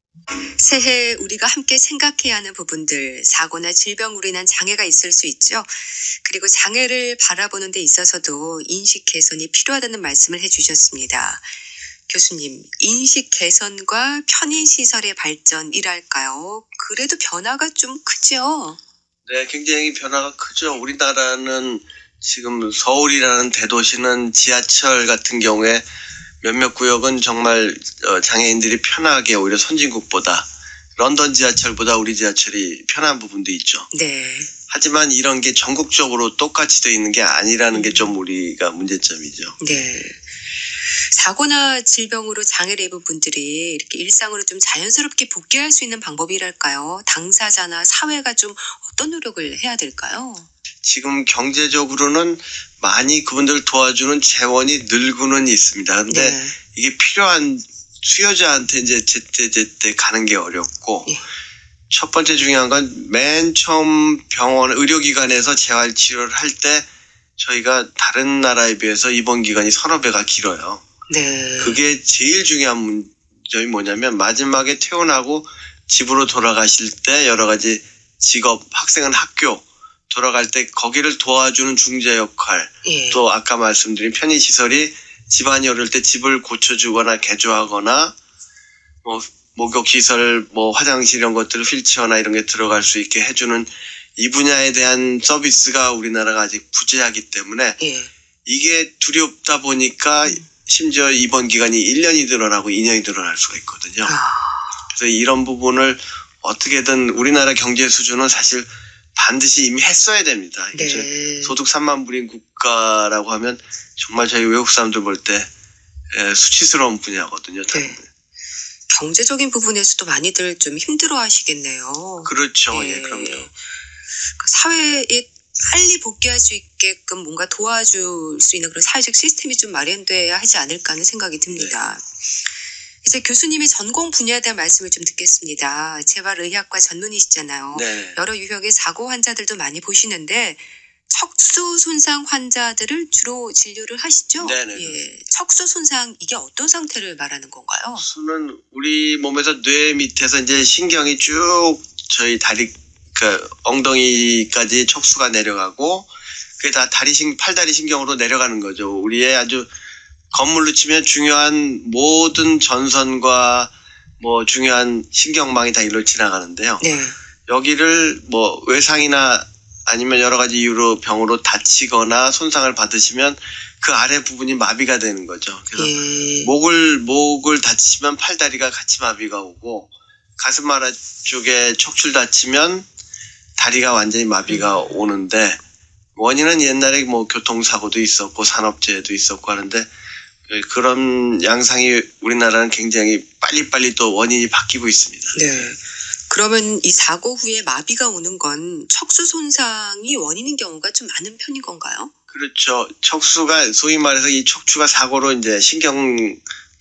새해 우리가 함께 생각해야 하는 부분들, 사고나 질병으로 인한 장애가 있을 수 있죠. 그리고 장애를 바라보는 데 있어서도 인식 개선이 필요하다는 말씀을 해주셨습니다. 교수님, 인식 개선과 편의시설의 발전이랄까요? 그래도 변화가 좀 크죠? 네, 굉장히 변화가 크죠. 우리나라는 지금 서울이라는 대도시는 지하철 같은 경우에 몇몇 구역은 정말 장애인들이 편하게 오히려 선진국보다 런던 지하철보다 우리 지하철이 편한 부분도 있죠. 네. 하지만 이런 게 전국적으로 똑같이 돼 있는 게 아니라는 게 좀 우리가 문제점이죠. 네. 사고나 질병으로 장애를 입은 분들이 이렇게 일상으로 좀 자연스럽게 복귀할 수 있는 방법이랄까요? 당사자나 사회가 좀 어떤 노력을 해야 될까요? 지금 경제적으로는 많이 그분들을 도와주는 재원이 늘고는 있습니다. 근데 네. 이게 필요한 수요자한테 이제 제때제때 가는 게 어렵고 네. 첫 번째 중요한 건 맨 처음 병원, 의료기관에서 재활치료를 할 때 저희가 다른 나라에 비해서 입원 기간이 서너 배가 길어요. 네. 그게 제일 중요한 문제점이 뭐냐면 마지막에 퇴원하고 집으로 돌아가실 때 여러 가지 직업, 학생은 학교 돌아갈 때 거기를 도와주는 중재 역할, 예. 또 아까 말씀드린 편의시설이 집안이 어려울 때 집을 고쳐주거나 개조하거나 뭐 목욕시설, 뭐 화장실 이런 것들, 휠체어나 이런 게 들어갈 수 있게 해주는 이 분야에 대한 서비스가 우리나라가 아직 부재하기 때문에 예. 이게 두렵다 보니까 심지어 입원 기간이 일 년이 늘어나고 이 년이 늘어날 수가 있거든요. 그래서 이런 부분을 어떻게든 우리나라 경제 수준은 사실 반드시 이미 했어야 됩니다. 네. 이제 소득 삼만 불인 국가라고 하면 정말 저희 외국 사람들 볼 때 수치스러운 분야거든요. 네. 경제적인 부분에서도 많이들 좀 힘들어 하시겠네요. 그렇죠. 네. 예, 그럼요. 사회에 빨리 복귀할 수 있게끔 뭔가 도와줄 수 있는 그런 사회적 시스템이 좀 마련돼야 하지 않을까 하는 생각이 듭니다. 네. 이제 교수님의 전공 분야에 대한 말씀을 좀 듣겠습니다. 재활의학과 전문의시잖아요. 네. 여러 유형의 사고 환자들도 많이 보시는데 척수 손상 환자들을 주로 진료를 하시죠? 네네. 예. 척수 손상 이게 어떤 상태를 말하는 건가요? 척수는 우리 몸에서 뇌 밑에서 이제 신경이 쭉 저희 다리 그 엉덩이까지 척수가 내려가고 그게 다 다리 신 팔다리 신경으로 내려가는 거죠. 우리의 아주 건물로 치면 중요한 모든 전선과 뭐 중요한 신경망이 다 일로 지나가는데요. 네. 여기를 뭐 외상이나 아니면 여러 가지 이유로 병으로 다치거나 손상을 받으시면 그 아래 부분이 마비가 되는 거죠. 그래서 예. 목을 목을 다치면 팔다리가 같이 마비가 오고 가슴마라 쪽에 척추를 다치면 다리가 완전히 마비가 오는데 원인은 옛날에 뭐 교통사고도 있었고 산업재해도 있었고 하는데 그런 양상이 우리나라는 굉장히 빨리빨리 또 원인이 바뀌고 있습니다. 네. 그러면 이 사고 후에 마비가 오는 건 척수 손상이 원인인 경우가 좀 많은 편인 건가요? 그렇죠. 척수가 소위 말해서 이 척추가 사고로 이제 신경이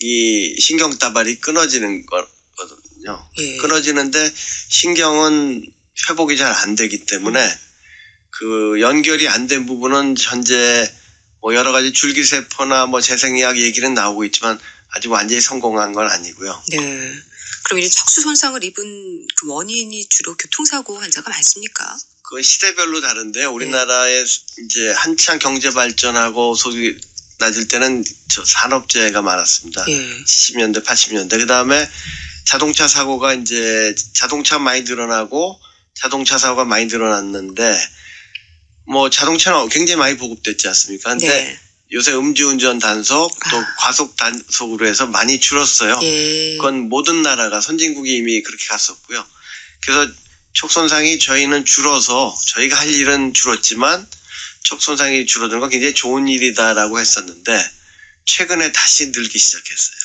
신경다발이 끊어지는 거거든요. 예. 끊어지는데 신경은 회복이 잘 안 되기 때문에 그 연결이 안 된 부분은 현재 뭐 여러 가지 줄기세포나 뭐 재생의학 얘기는 나오고 있지만 아직 완전히 성공한 건 아니고요. 네. 그럼 이 척수 손상을 입은 그 원인이 주로 교통사고 환자가 많습니까? 그 시대별로 다른데요. 우리나라의 네. 이제 한창 경제 발전하고 소득이 낮을 때는 저 산업재해가 많았습니다. 네. 칠십 년대, 팔십 년대. 그 다음에 자동차 사고가 이제 자동차 많이 늘어나고 자동차 사고가 많이 늘어났는데 뭐 자동차는 굉장히 많이 보급됐지 않습니까? 근데 네. 요새 음주운전 단속 또 아. 과속 단속으로 해서 많이 줄었어요. 예. 그건 모든 나라가 선진국이 이미 그렇게 갔었고요. 그래서 촉손상이 저희는 줄어서 저희가 할 일은 줄었지만 촉손상이 줄어드는 건 굉장히 좋은 일이다라고 했었는데 최근에 다시 늘기 시작했어요.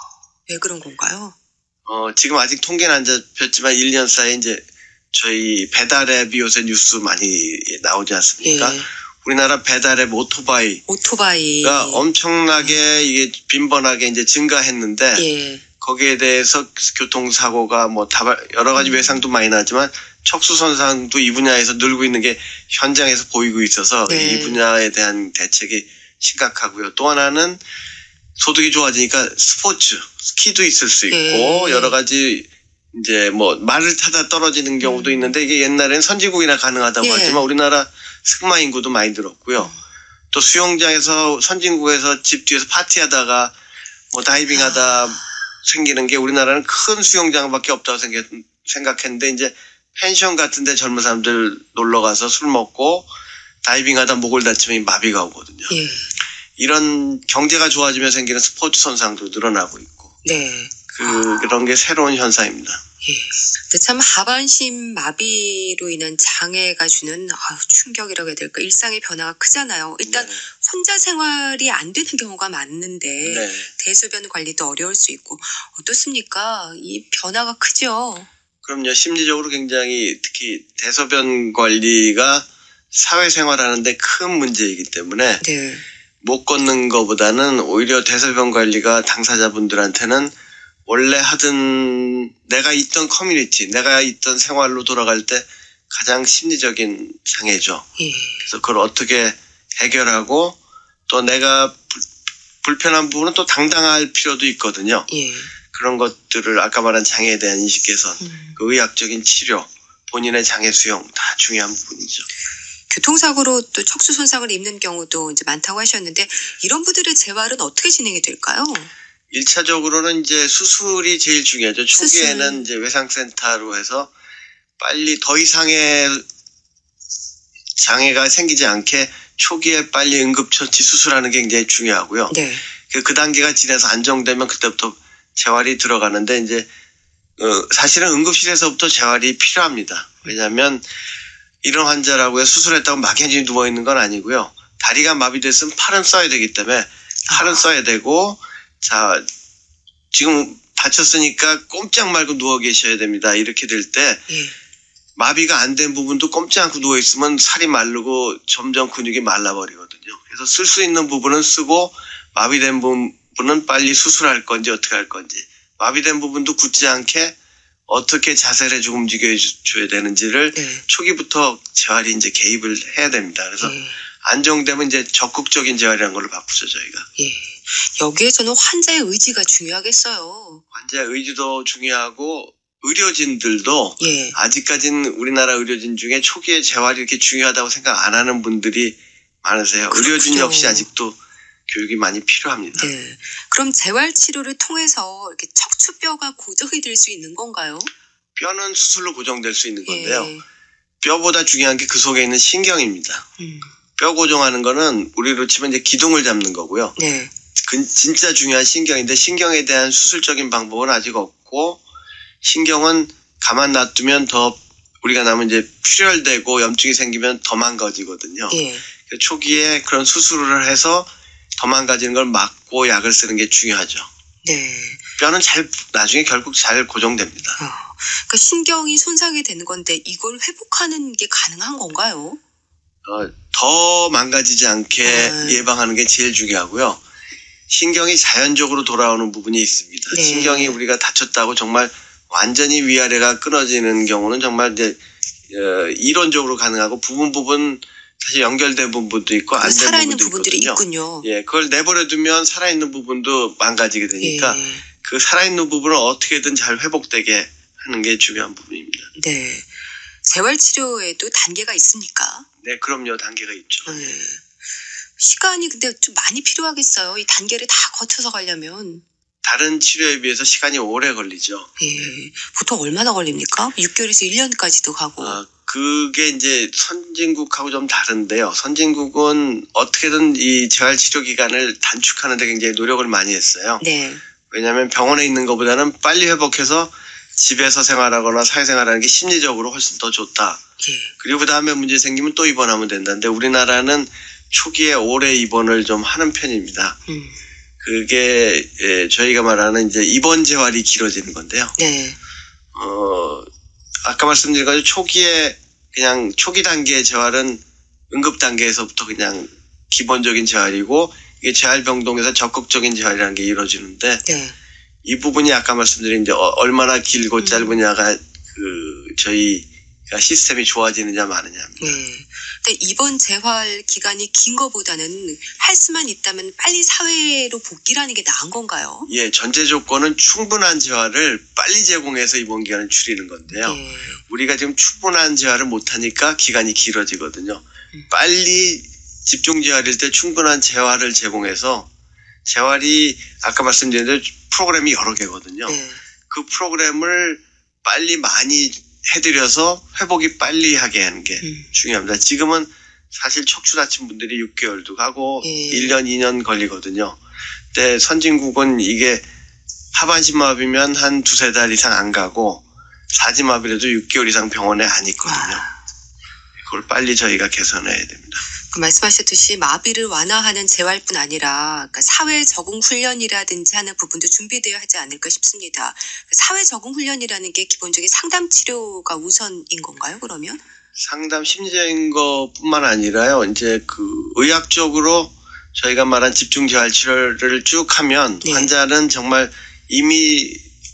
왜 그런 건가요? 어, 지금 아직 통계는 안 잡혔지만 일 년 사이에 이제 저희 배달앱이 요새 뉴스 많이 나오지 않습니까? 예. 우리나라 배달앱 오토바이 오토바이가 그러니까 엄청나게 이게 빈번하게 이제 증가했는데 예. 거기에 대해서 교통사고가 뭐 다발 여러 가지 외상도 많이 나지만 척수손상도 이 분야에서 늘고 있는 게 현장에서 보이고 있어서 네. 이 분야에 대한 대책이 심각하고요. 또 하나는 소득이 좋아지니까 스포츠, 스키도 있을 수 있고 네. 여러 가지 이제 뭐 말을 타다 떨어지는 경우도 있는데 이게 옛날엔 선진국이나 가능하다고 예. 하지만 우리나라 승마 인구도 많이 늘었고요. 또 수영장에서 선진국에서 집 뒤에서 파티하다가 뭐 다이빙하다 생기는 게 우리나라는 큰 수영장밖에 없다고 생각, 생각했는데 이제 펜션 같은데 젊은 사람들 놀러 가서 술 먹고 다이빙하다 목을 다치면 마비가 오거든요. 예. 이런 경제가 좋아지면 생기는 스포츠 손상도 늘어나고 있고 네. 그, 그런 게 새로운 현상입니다. 예. 근데 참 하반신 마비로 인한 장애가 주는 아유, 충격이라고 해야 될까 일상의 변화가 크잖아요. 일단 네. 혼자 생활이 안 되는 경우가 많은데 네. 대소변 관리도 어려울 수 있고 어떻습니까? 이 변화가 크죠. 그럼요. 심리적으로 굉장히 특히 대소변 관리가 사회생활하는데 큰 문제이기 때문에 네. 못 걷는 것보다는 오히려 대소변 관리가 당사자분들한테는 원래 하던 내가 있던 커뮤니티, 내가 있던 생활로 돌아갈 때 가장 심리적인 장애죠. 예. 그래서 그걸 어떻게 해결하고 또 내가 불, 불편한 부분은 또 당당할 필요도 있거든요. 예. 그런 것들을 아까 말한 장애에 대한 인식 개선, 음. 그 의학적인 치료, 본인의 장애 수용 다 중요한 부분이죠. 교통사고로 또 척수 손상을 입는 경우도 이제 많다고 하셨는데 이런 분들의 재활은 어떻게 진행이 될까요? 일차적으로는 이제 수술이 제일 중요하죠. 초기에는 수술. 이제 외상센터로 해서 빨리 더 이상의 장애가 생기지 않게 초기에 빨리 응급처치 수술하는 게 굉장히 중요하고요. 네. 그, 그 단계가 지나서 안정되면 그때부터 재활이 들어가는데 이제 어, 사실은 응급실에서부터 재활이 필요합니다. 왜냐하면 이런 환자라고요. 수술했다고 막연히 누워있는 건 아니고요. 다리가 마비됐으면 팔은 써야 되기 때문에 팔은 써야 되고 자 지금 다쳤으니까 꼼짝 말고 누워 계셔야 됩니다. 이렇게 될 때 예. 마비가 안 된 부분도 꼼짝 않고 누워있으면 살이 마르고 점점 근육이 말라버리거든요. 그래서 쓸 수 있는 부분은 쓰고 마비된 부분은 빨리 수술할 건지 어떻게 할 건지 마비된 부분도 굳지 않게 어떻게 자세를 해주고 움직여줘야 되는지를 네. 초기부터 재활이 이제 개입을 해야 됩니다. 그래서 예. 안정되면 이제 적극적인 재활이라는 걸로 바꾸죠, 저희가. 예. 여기에서는 환자의 의지가 중요하겠어요. 환자의 의지도 중요하고 의료진들도 예. 아직까지는 우리나라 의료진 중에 초기에 재활이 이렇게 중요하다고 생각 안 하는 분들이 많으세요. 그렇군요. 의료진 역시 아직도 교육이 많이 필요합니다. 네. 그럼 재활 치료를 통해서 이렇게 척추뼈가 고정이 될 수 있는 건가요? 뼈는 수술로 고정될 수 있는 건데요. 예. 뼈보다 중요한 게 그 속에 있는 신경입니다. 음. 뼈 고정하는 거는 우리로 치면 이제 기둥을 잡는 거고요. 네. 그 진짜 중요한 신경인데 신경에 대한 수술적인 방법은 아직 없고 신경은 가만 놔두면 더 우리가 나면 이제 출혈되고 염증이 생기면 더 망가지거든요. 예. 초기에 그런 수술을 해서 더 망가지는 걸 막고 약을 쓰는 게 중요하죠. 네. 뼈는 잘 나중에 결국 잘 고정됩니다. 어. 그러니까 신경이 손상이 되는 건데 이걸 회복하는 게 가능한 건가요? 어, 더 망가지지 않게 음. 예방하는 게 제일 중요하고요. 신경이 자연적으로 돌아오는 부분이 있습니다. 네. 신경이 우리가 다쳤다고 정말 완전히 위아래가 끊어지는 경우는 정말 이제 어, 이론적으로 가능하고 부분 부분 사실 연결된 부분도 있고 안 된 살아있는 부분도 부분들이 있거든요. 있군요. 예, 그걸 내버려두면 살아있는 부분도 망가지게 되니까 예. 그 살아있는 부분을 어떻게든 잘 회복되게 하는 게 중요한 부분입니다. 네. 재활 치료에도 단계가 있습니까? 네, 그럼요. 단계가 있죠. 네. 시간이 근데 좀 많이 필요하겠어요. 이 단계를 다 거쳐서 가려면. 다른 치료에 비해서 시간이 오래 걸리죠. 예. 보통 얼마나 걸립니까? 육 개월에서 일 년까지도 가고. 아, 그 그게 이제 선진국하고 좀 다른데요. 선진국은 어떻게든 이 재활치료 기간을 단축하는 데 굉장히 노력을 많이 했어요. 네. 왜냐하면 병원에 있는 것보다는 빨리 회복해서 집에서 생활하거나 사회생활하는 게 심리적으로 훨씬 더 좋다. 예. 그리고 그 다음에 문제 생기면 또 입원하면 된다는데 우리나라는 초기에 오래 입원을 좀 하는 편입니다. 음. 그게 예, 저희가 말하는 이제 입원 재활이 길어지는 건데요. 네. 어, 아까 말씀드린 것처럼 초기에 그냥 초기 단계의 재활은 응급 단계에서부터 그냥 기본적인 재활이고 이게 재활병동에서 적극적인 재활이라는 게 이루어지는데 네. 이 부분이 아까 말씀드린 이제 어, 얼마나 길고 짧으냐가 그 저희가 시스템이 좋아지느냐 마느냐입니다. 네. 근데 이번 재활 기간이 긴 거보다는 할 수만 있다면 빨리 사회로 복귀라는 게 나은 건가요? 예, 전제 조건은 충분한 재활을 빨리 제공해서 입원 기간을 줄이는 건데요. 네. 우리가 지금 충분한 재활을 못하니까 기간이 길어지거든요. 음. 빨리 집중 재활일 때 충분한 재활을 제공해서 재활이 아까 말씀드린 대로 프로그램이 여러 개거든요. 네. 그 프로그램을 빨리 많이 해드려서 회복이 빨리 하게 하는 게 음. 중요합니다. 지금은 사실 척추 다친 분들이 육 개월도 가고 예. 일 년, 이 년 걸리거든요. 근데 선진국은 이게 하반신마비면 한 두세 달 이상 안 가고 사지마비라도 육 개월 이상 병원에 안 있거든요. 그걸 빨리 저희가 개선해야 됩니다. 그 말씀하셨듯이 마비를 완화하는 재활뿐 아니라 그러니까 사회 적응 훈련이라든지 하는 부분도 준비되어야 하지 않을까 싶습니다. 사회 적응 훈련이라는 게 기본적인 상담 치료가 우선인 건가요? 그러면? 상담 심리적인 것뿐만 아니라요. 이제 그 의학적으로 저희가 말한 집중 재활 치료를 쭉 하면 네. 환자는 정말 이미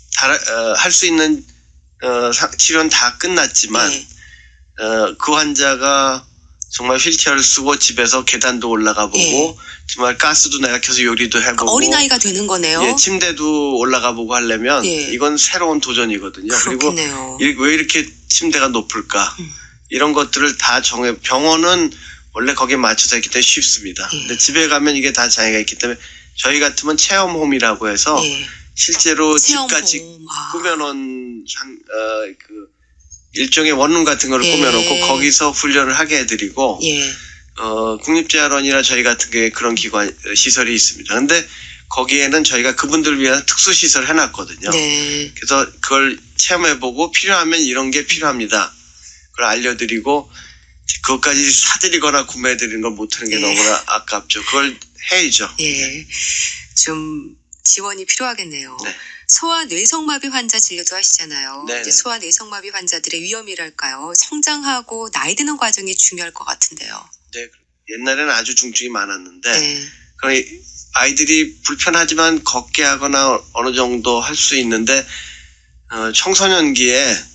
어, 할 수 있는 어, 치료는 다 끝났지만 네. 어, 그 환자가 정말 휠체어를 쓰고 집에서 계단도 올라가 보고 예. 정말 가스도 내가 켜서 요리도 해보고 그러니까 어린아이가 되는 거네요. 예, 침대도 올라가 보고 하려면 예. 이건 새로운 도전이거든요. 그렇겠네요. 그리고 왜 이렇게 침대가 높을까? 음. 이런 것들을 다 정해. 병원은 원래 거기에 맞춰서 했기 때문에 쉽습니다. 예. 근데 집에 가면 이게 다 장애가 있기 때문에 저희 같으면 체험홈이라고 해서 예. 실제로 체험홈. 집같이 아. 꾸며놓은 상, 어, 그 일종의 원룸 같은 걸 예. 꾸며놓고 거기서 훈련을 하게 해드리고 예. 어, 국립재활원이나 저희 같은 게 그런 기관 시설이 있습니다. 근데 거기에는 저희가 그분들을 위한 특수 시설 해놨거든요. 네. 그래서 그걸 체험해보고 필요하면 이런 게 필요합니다. 그걸 알려드리고 그것까지 사드리거나 구매해드리는 걸 못하는 게 예. 너무나 아깝죠. 그걸 해야죠. 예. 좀 지원이 필요하겠네요. 네. 소아 뇌성마비 환자 진료도 하시잖아요. 네네. 이제 소아 뇌성마비 환자들의 위험이랄까요. 성장하고 나이 드는 과정이 중요할 것 같은데요. 네. 옛날에는 아주 중증이 많았는데 네. 그럼 아이들이 불편하지만 걷게 하거나 어느 정도 할 수 있는데 어, 청소년기에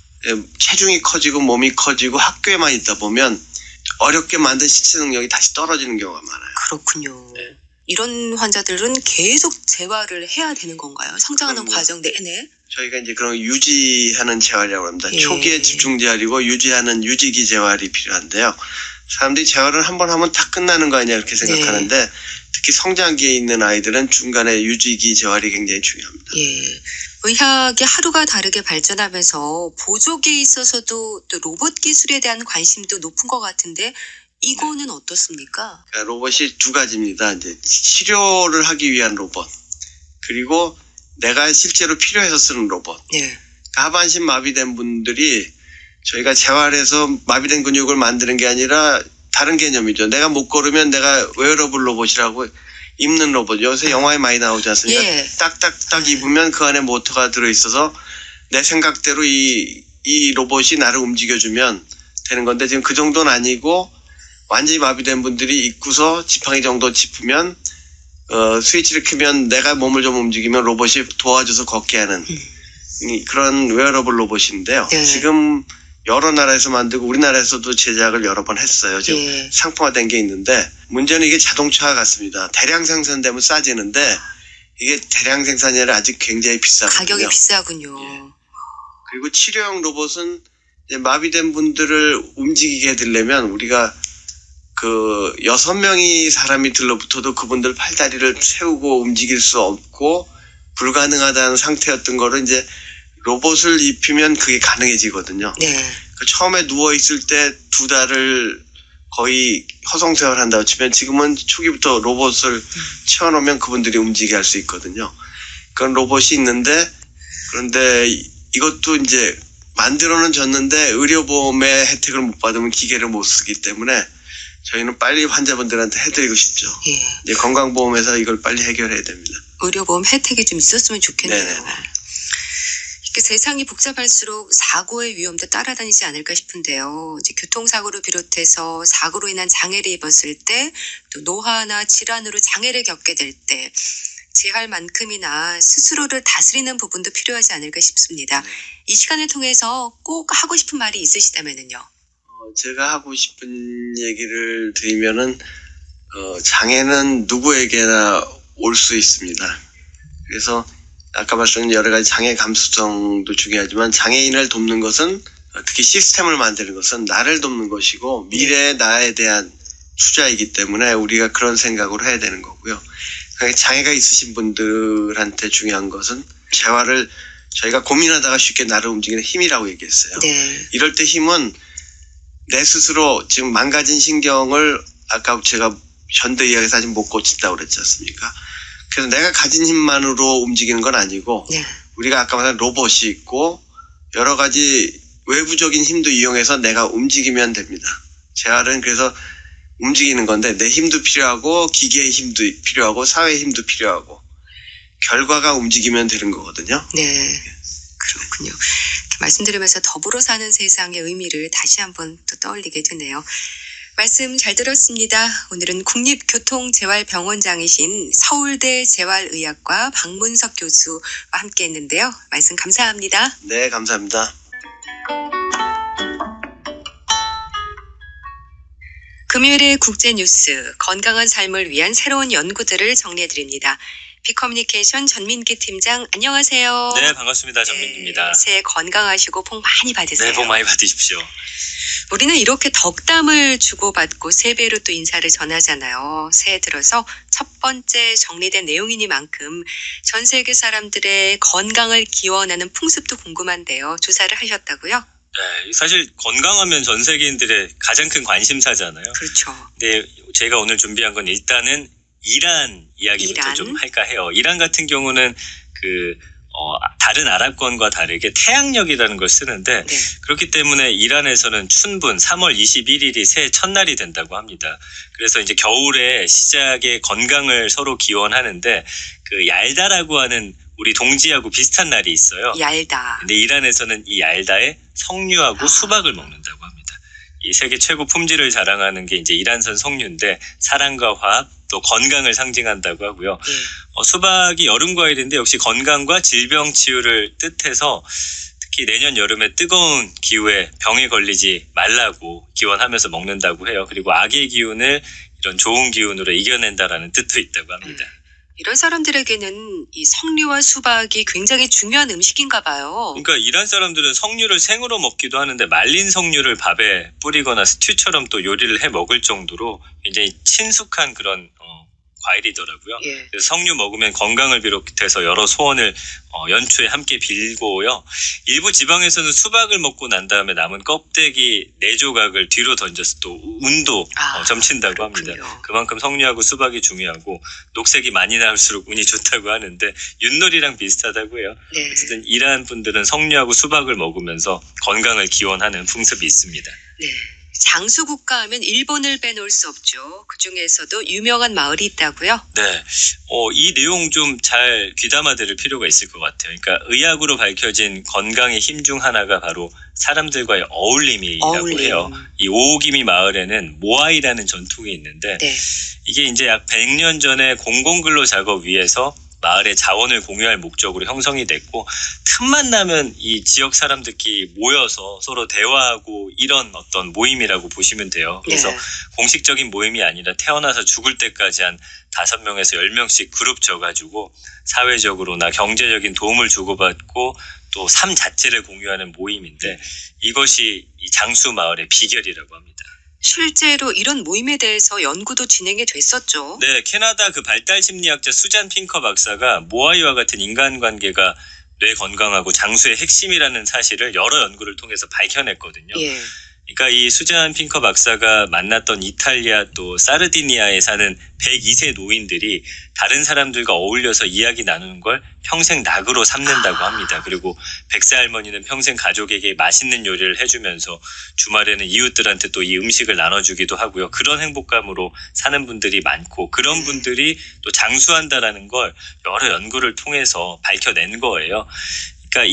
체중이 커지고 몸이 커지고 학교에만 있다 보면 어렵게 만든 신체 능력이 다시 떨어지는 경우가 많아요. 그렇군요. 이런 환자들은 계속 재활을 해야 되는 건가요? 성장하는 그럼요. 과정 내내? 저희가 이제 그런 유지하는 재활이라고 합니다. 예. 초기에 집중 재활이고 유지하는 유지기 재활이 필요한데요. 사람들이 재활을 한 번 하면 다 끝나는 거 아니냐 이렇게 생각하는데 네. 특히 성장기에 있는 아이들은 중간에 유지기 재활이 굉장히 중요합니다. 예. 의학이 하루가 다르게 발전하면서 보조기에 있어서도 또 로봇 기술에 대한 관심도 높은 것 같은데 이거는 네. 어떻습니까? 그러니까 로봇이 두 가지입니다. 이제 치료를 하기 위한 로봇 그리고 내가 실제로 필요해서 쓰는 로봇. 네. 하반신 마비된 분들이 저희가 재활해서 마비된 근육을 만드는 게 아니라 다른 개념이죠. 내가 못 걸으면 내가 웨어러블 로봇이라고 입는 로봇. 요새 영화에 많이 나오지 않습니까? 예. 딱딱딱 입으면 그 안에 모터가 들어있어서 내 생각대로 이, 이 로봇이 나를 움직여주면 되는 건데 지금 그 정도는 아니고 완전히 마비된 분들이 입고서 지팡이 정도 짚으면 어, 스위치를 켜면 내가 몸을 좀 움직이면 로봇이 도와줘서 걷게 하는 이, 그런 웨어러블 로봇인데요. 네. 지금 여러 나라에서 만들고 우리나라에서도 제작을 여러 번 했어요. 지금 예. 상품화된 게 있는데 문제는 이게 자동차와 같습니다. 대량 생산되면 싸지는데 이게 대량 생산이 아니라 아직 굉장히 비싸거든요. 가격이 비싸군요. 그리고 치료용 로봇은 이제 마비된 분들을 움직이게 해드리려면 우리가 그 여섯 명이 사람이 들러붙어도 그분들 팔다리를 세우고 움직일 수 없고 불가능하다는 상태였던 거를 이제 로봇을 입히면 그게 가능해지거든요. 네. 그 처음에 누워 있을 때 두 달을 거의 허송세월 한다고 치면 지금은 초기부터 로봇을 채워놓으면 그분들이 움직이게 할 수 있거든요. 그런 로봇이 있는데 그런데 이것도 이제 만들어는 줬는데 의료보험의 혜택을 못 받으면 기계를 못 쓰기 때문에 저희는 빨리 환자분들한테 해드리고 싶죠. 예. 이제 건강보험에서 이걸 빨리 해결해야 됩니다. 의료보험 혜택이 좀 있었으면 좋겠네요. 네네네. 이렇게 세상이 복잡할수록 사고의 위험도 따라다니지 않을까 싶은데요. 이제 교통사고를 비롯해서 사고로 인한 장애를 입었을 때, 또 노화나 질환으로 장애를 겪게 될 때 재할 만큼이나 스스로를 다스리는 부분도 필요하지 않을까 싶습니다. 이 시간을 통해서 꼭 하고 싶은 말이 있으시다면요. 어, 제가 하고 싶은 얘기를 드리면은 어, 장애는 누구에게나 올 수 있습니다. 그래서 아까 말씀드린 여러 가지 장애 감수성도 중요하지만 장애인을 돕는 것은 특히 시스템을 만드는 것은 나를 돕는 것이고 미래의 나에 대한 투자이기 때문에 우리가 그런 생각으로 해야 되는 거고요. 장애가 있으신 분들한테 중요한 것은 재활을 저희가 고민하다가 쉽게 나를 움직이는 힘이라고 얘기했어요. 네. 이럴 때 힘은 내 스스로 지금 망가진 신경을 아까 제가 현대의학에서 아직 못 고친다고 그랬지 않습니까? 그래서 내가 가진 힘만으로 움직이는 건 아니고 네. 우리가 아까 말한 로봇이 있고 여러 가지 외부적인 힘도 이용해서 내가 움직이면 됩니다. 재활은 그래서 움직이는 건데 내 힘도 필요하고 기계의 힘도 필요하고 사회의 힘도 필요하고 결과가 움직이면 되는 거거든요. 네, 그렇군요. 말씀 들으면서 더불어 사는 세상의 의미를 다시 한번 또 떠올리게 되네요. 말씀 잘 들었습니다. 오늘은 국립교통재활병원장이신 서울대 재활의학과 박문석 교수와 함께 했는데요. 말씀 감사합니다. 네, 감사합니다. 금요일의 국제뉴스, 건강한 삶을 위한 새로운 연구들을 정리해드립니다. 비커뮤니케이션 전민기 팀장, 안녕하세요. 네, 반갑습니다. 전민기입니다. 네, 새해 건강하시고 복 많이 받으세요. 네, 복 많이 받으십시오. 우리는 이렇게 덕담을 주고받고 세배로 또 인사를 전하잖아요. 새해 들어서 첫 번째 정리된 내용이니만큼 전 세계 사람들의 건강을 기원하는 풍습도 궁금한데요. 조사를 하셨다고요? 네, 사실 건강하면 전 세계인들의 가장 큰 관심사잖아요. 그렇죠. 네, 제가 오늘 준비한 건 일단은 이란 이야기부터 이란? 좀 할까 해요. 이란 같은 경우는 그 어, 다른 아랍권과 다르게 태양력이라는 걸 쓰는데 네. 그렇기 때문에 이란에서는 춘분 삼월 이십일일이 새해 첫날이 된다고 합니다. 그래서 이제 겨울에 시작의 건강을 서로 기원하는데 그 얄다라고 하는 우리 동지하고 비슷한 날이 있어요. 얄다. 근데 이란에서는 이 얄다에 석류하고 아. 수박을 먹는다고 합니다. 이 세계 최고 품질을 자랑하는 게 이제 이란산 석류인데 사랑과 화합 또 건강을 상징한다고 하고요. 네. 어, 수박이 여름 과일인데 역시 건강과 질병 치유를 뜻해서 특히 내년 여름에 뜨거운 기후에 병에 걸리지 말라고 기원하면서 먹는다고 해요. 그리고 악의 기운을 이런 좋은 기운으로 이겨낸다라는 뜻도 있다고 합니다. 음. 이런 사람들에게는 이 석류와 수박이 굉장히 중요한 음식인가 봐요. 그러니까 이란 사람들은 석류를 생으로 먹기도 하는데 말린 석류를 밥에 뿌리거나 스튜처럼 또 요리를 해 먹을 정도로 굉장히 친숙한 그런 어, 과일이더라고요. 예. 그래서 석류 먹으면 건강을 비롯해서 여러 소원을 어, 연초에 함께 빌고요. 일부 지방에서는 수박을 먹고 난 다음에 남은 껍데기 네 조각을 뒤로 던져서 또 운도 아, 어, 점친다고 합니다. 그만큼 석류하고 수박이 중요하고 녹색이 많이 나올수록 운이 좋다고 하는데 윷놀이랑 비슷하다고 해요. 네. 어쨌든 이란 분들은 석류하고 수박을 먹으면서 건강을 기원하는 풍습이 있습니다. 네. 장수국가 하면 일본을 빼놓을 수 없죠. 그중에서도 유명한 마을이 있다고요? 네, 어, 이 내용 좀 잘 귀담아 들을 필요가 있을 것 같아요. 그러니까 의학으로 밝혀진 건강의 힘 중 하나가 바로 사람들과의 어울림이라고 어울림. 해요. 이 오오기미 마을에는 모아이라는 전통이 있는데 네. 이게 이제 약 백 년 전에 공공근로 작업 위해서 마을의 자원을 공유할 목적으로 형성이 됐고 틈만 나면 이 지역 사람들끼리 모여서 서로 대화하고 이런 어떤 모임이라고 보시면 돼요. 그래서 네. 공식적인 모임이 아니라 태어나서 죽을 때까지 한 다섯 명에서 열 명씩 그룹 져가지고 사회적으로나 경제적인 도움을 주고받고 또 삶 자체를 공유하는 모임인데 이것이 이 장수 마을의 비결이라고 합니다. 실제로 이런 모임에 대해서 연구도 진행이 됐었죠. 네, 캐나다 그 발달 심리학자 수잔 핑커 박사가 모아이와 같은 인간관계가 뇌 건강하고 장수의 핵심이라는 사실을 여러 연구를 통해서 밝혀냈거든요. 예. 그러니까 이 수잔 핑커 박사가 만났던 이탈리아 또 사르디니아에 사는 백이 세 노인들이 다른 사람들과 어울려서 이야기 나누는 걸 평생 낙으로 삼는다고 합니다. 그리고 백세 할머니는 평생 가족에게 맛있는 요리를 해주면서 주말에는 이웃들한테 또 이 음식을 나눠주기도 하고요. 그런 행복감으로 사는 분들이 많고 그런 분들이 또 장수한다라는 걸 여러 연구를 통해서 밝혀낸 거예요. 그러니까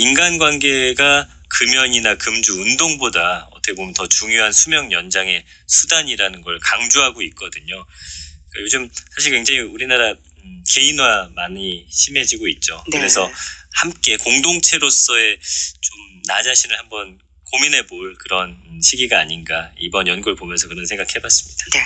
인간관계가 금연이나 금주, 운동보다 어떻게 보면 더 중요한 수명 연장의 수단이라는 걸 강조하고 있거든요. 그러니까 요즘 사실 굉장히 우리나라 음, 개인화 많이 심해지고 있죠. 네. 그래서 함께 공동체로서의 좀 나 자신을 한번 고민해 볼 그런 시기가 아닌가 이번 연구를 보면서 그런 생각해봤습니다. 네.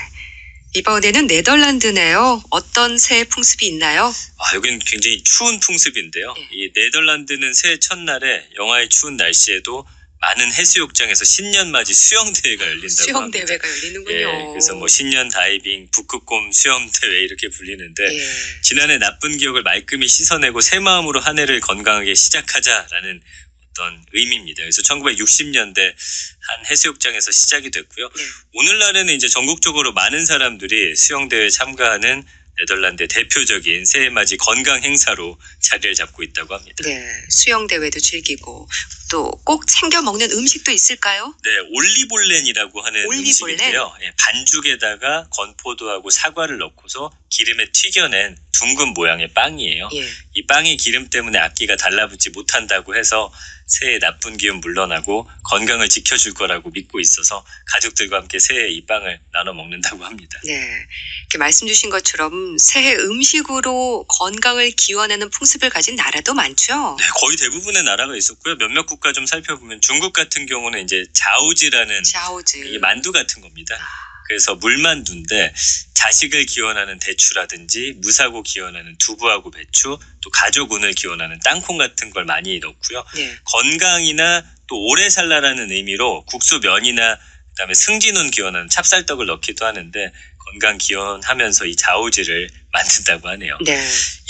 이번에는 네덜란드네요. 어떤 새해 풍습이 있나요? 아, 여기는 굉장히 추운 풍습인데요. 네. 이 네덜란드는 새해 첫날에 영하의 추운 날씨에도 많은 해수욕장에서 신년맞이 수영대회가 열린다고 수영 합니다. 대회가 열리는군요. 예, 그래서 뭐 신년 다이빙, 북극곰 수영대회 이렇게 불리는데 예. 지난해 나쁜 기억을 말끔히 씻어내고 새 마음으로 한 해를 건강하게 시작하자라는 어떤 의미입니다. 그래서 천구백육십 년대 한 해수욕장에서 시작이 됐고요. 네. 오늘날에는 이제 전국적으로 많은 사람들이 수영대회에 참가하는 네덜란드의 대표적인 새해맞이 건강 행사로 자리를 잡고 있다고 합니다. 네, 수영 대회도 즐기고 또 꼭 챙겨 먹는 음식도 있을까요? 네, 올리볼렌이라고 하는 올리볼렌? 음식인데요. 예, 반죽에다가 건포도하고 사과를 넣고서 기름에 튀겨낸 둥근 모양의 빵이에요. 예. 이 빵의 기름 때문에 악기가 달라붙지 못한다고 해서 새해 나쁜 기운 물러나고 건강을 지켜줄 거라고 믿고 있어서 가족들과 함께 새해 이 빵을 나눠 먹는다고 합니다. 네, 이렇게 말씀 주신 것처럼 새해 음식으로 건강을 기원하는 풍습을 가진 나라도 많죠. 네, 거의 대부분의 나라가 있었고요. 몇몇 국가 좀 살펴보면 중국 같은 경우는 이제 자오지라는 자오즈. 이게 만두 같은 겁니다. 그래서 물만두인데 자식을 기원하는 대추라든지 무사고 기원하는 두부하고 배추, 또 가족 운을 기원하는 땅콩 같은 걸 많이 넣고요. 네. 건강이나 또 오래 살라라는 의미로 국수면이나 그다음에 승진운 기원하는 찹쌀떡을 넣기도 하는데 건강 기원하면서 이 자오지를 만든다고 하네요. 네.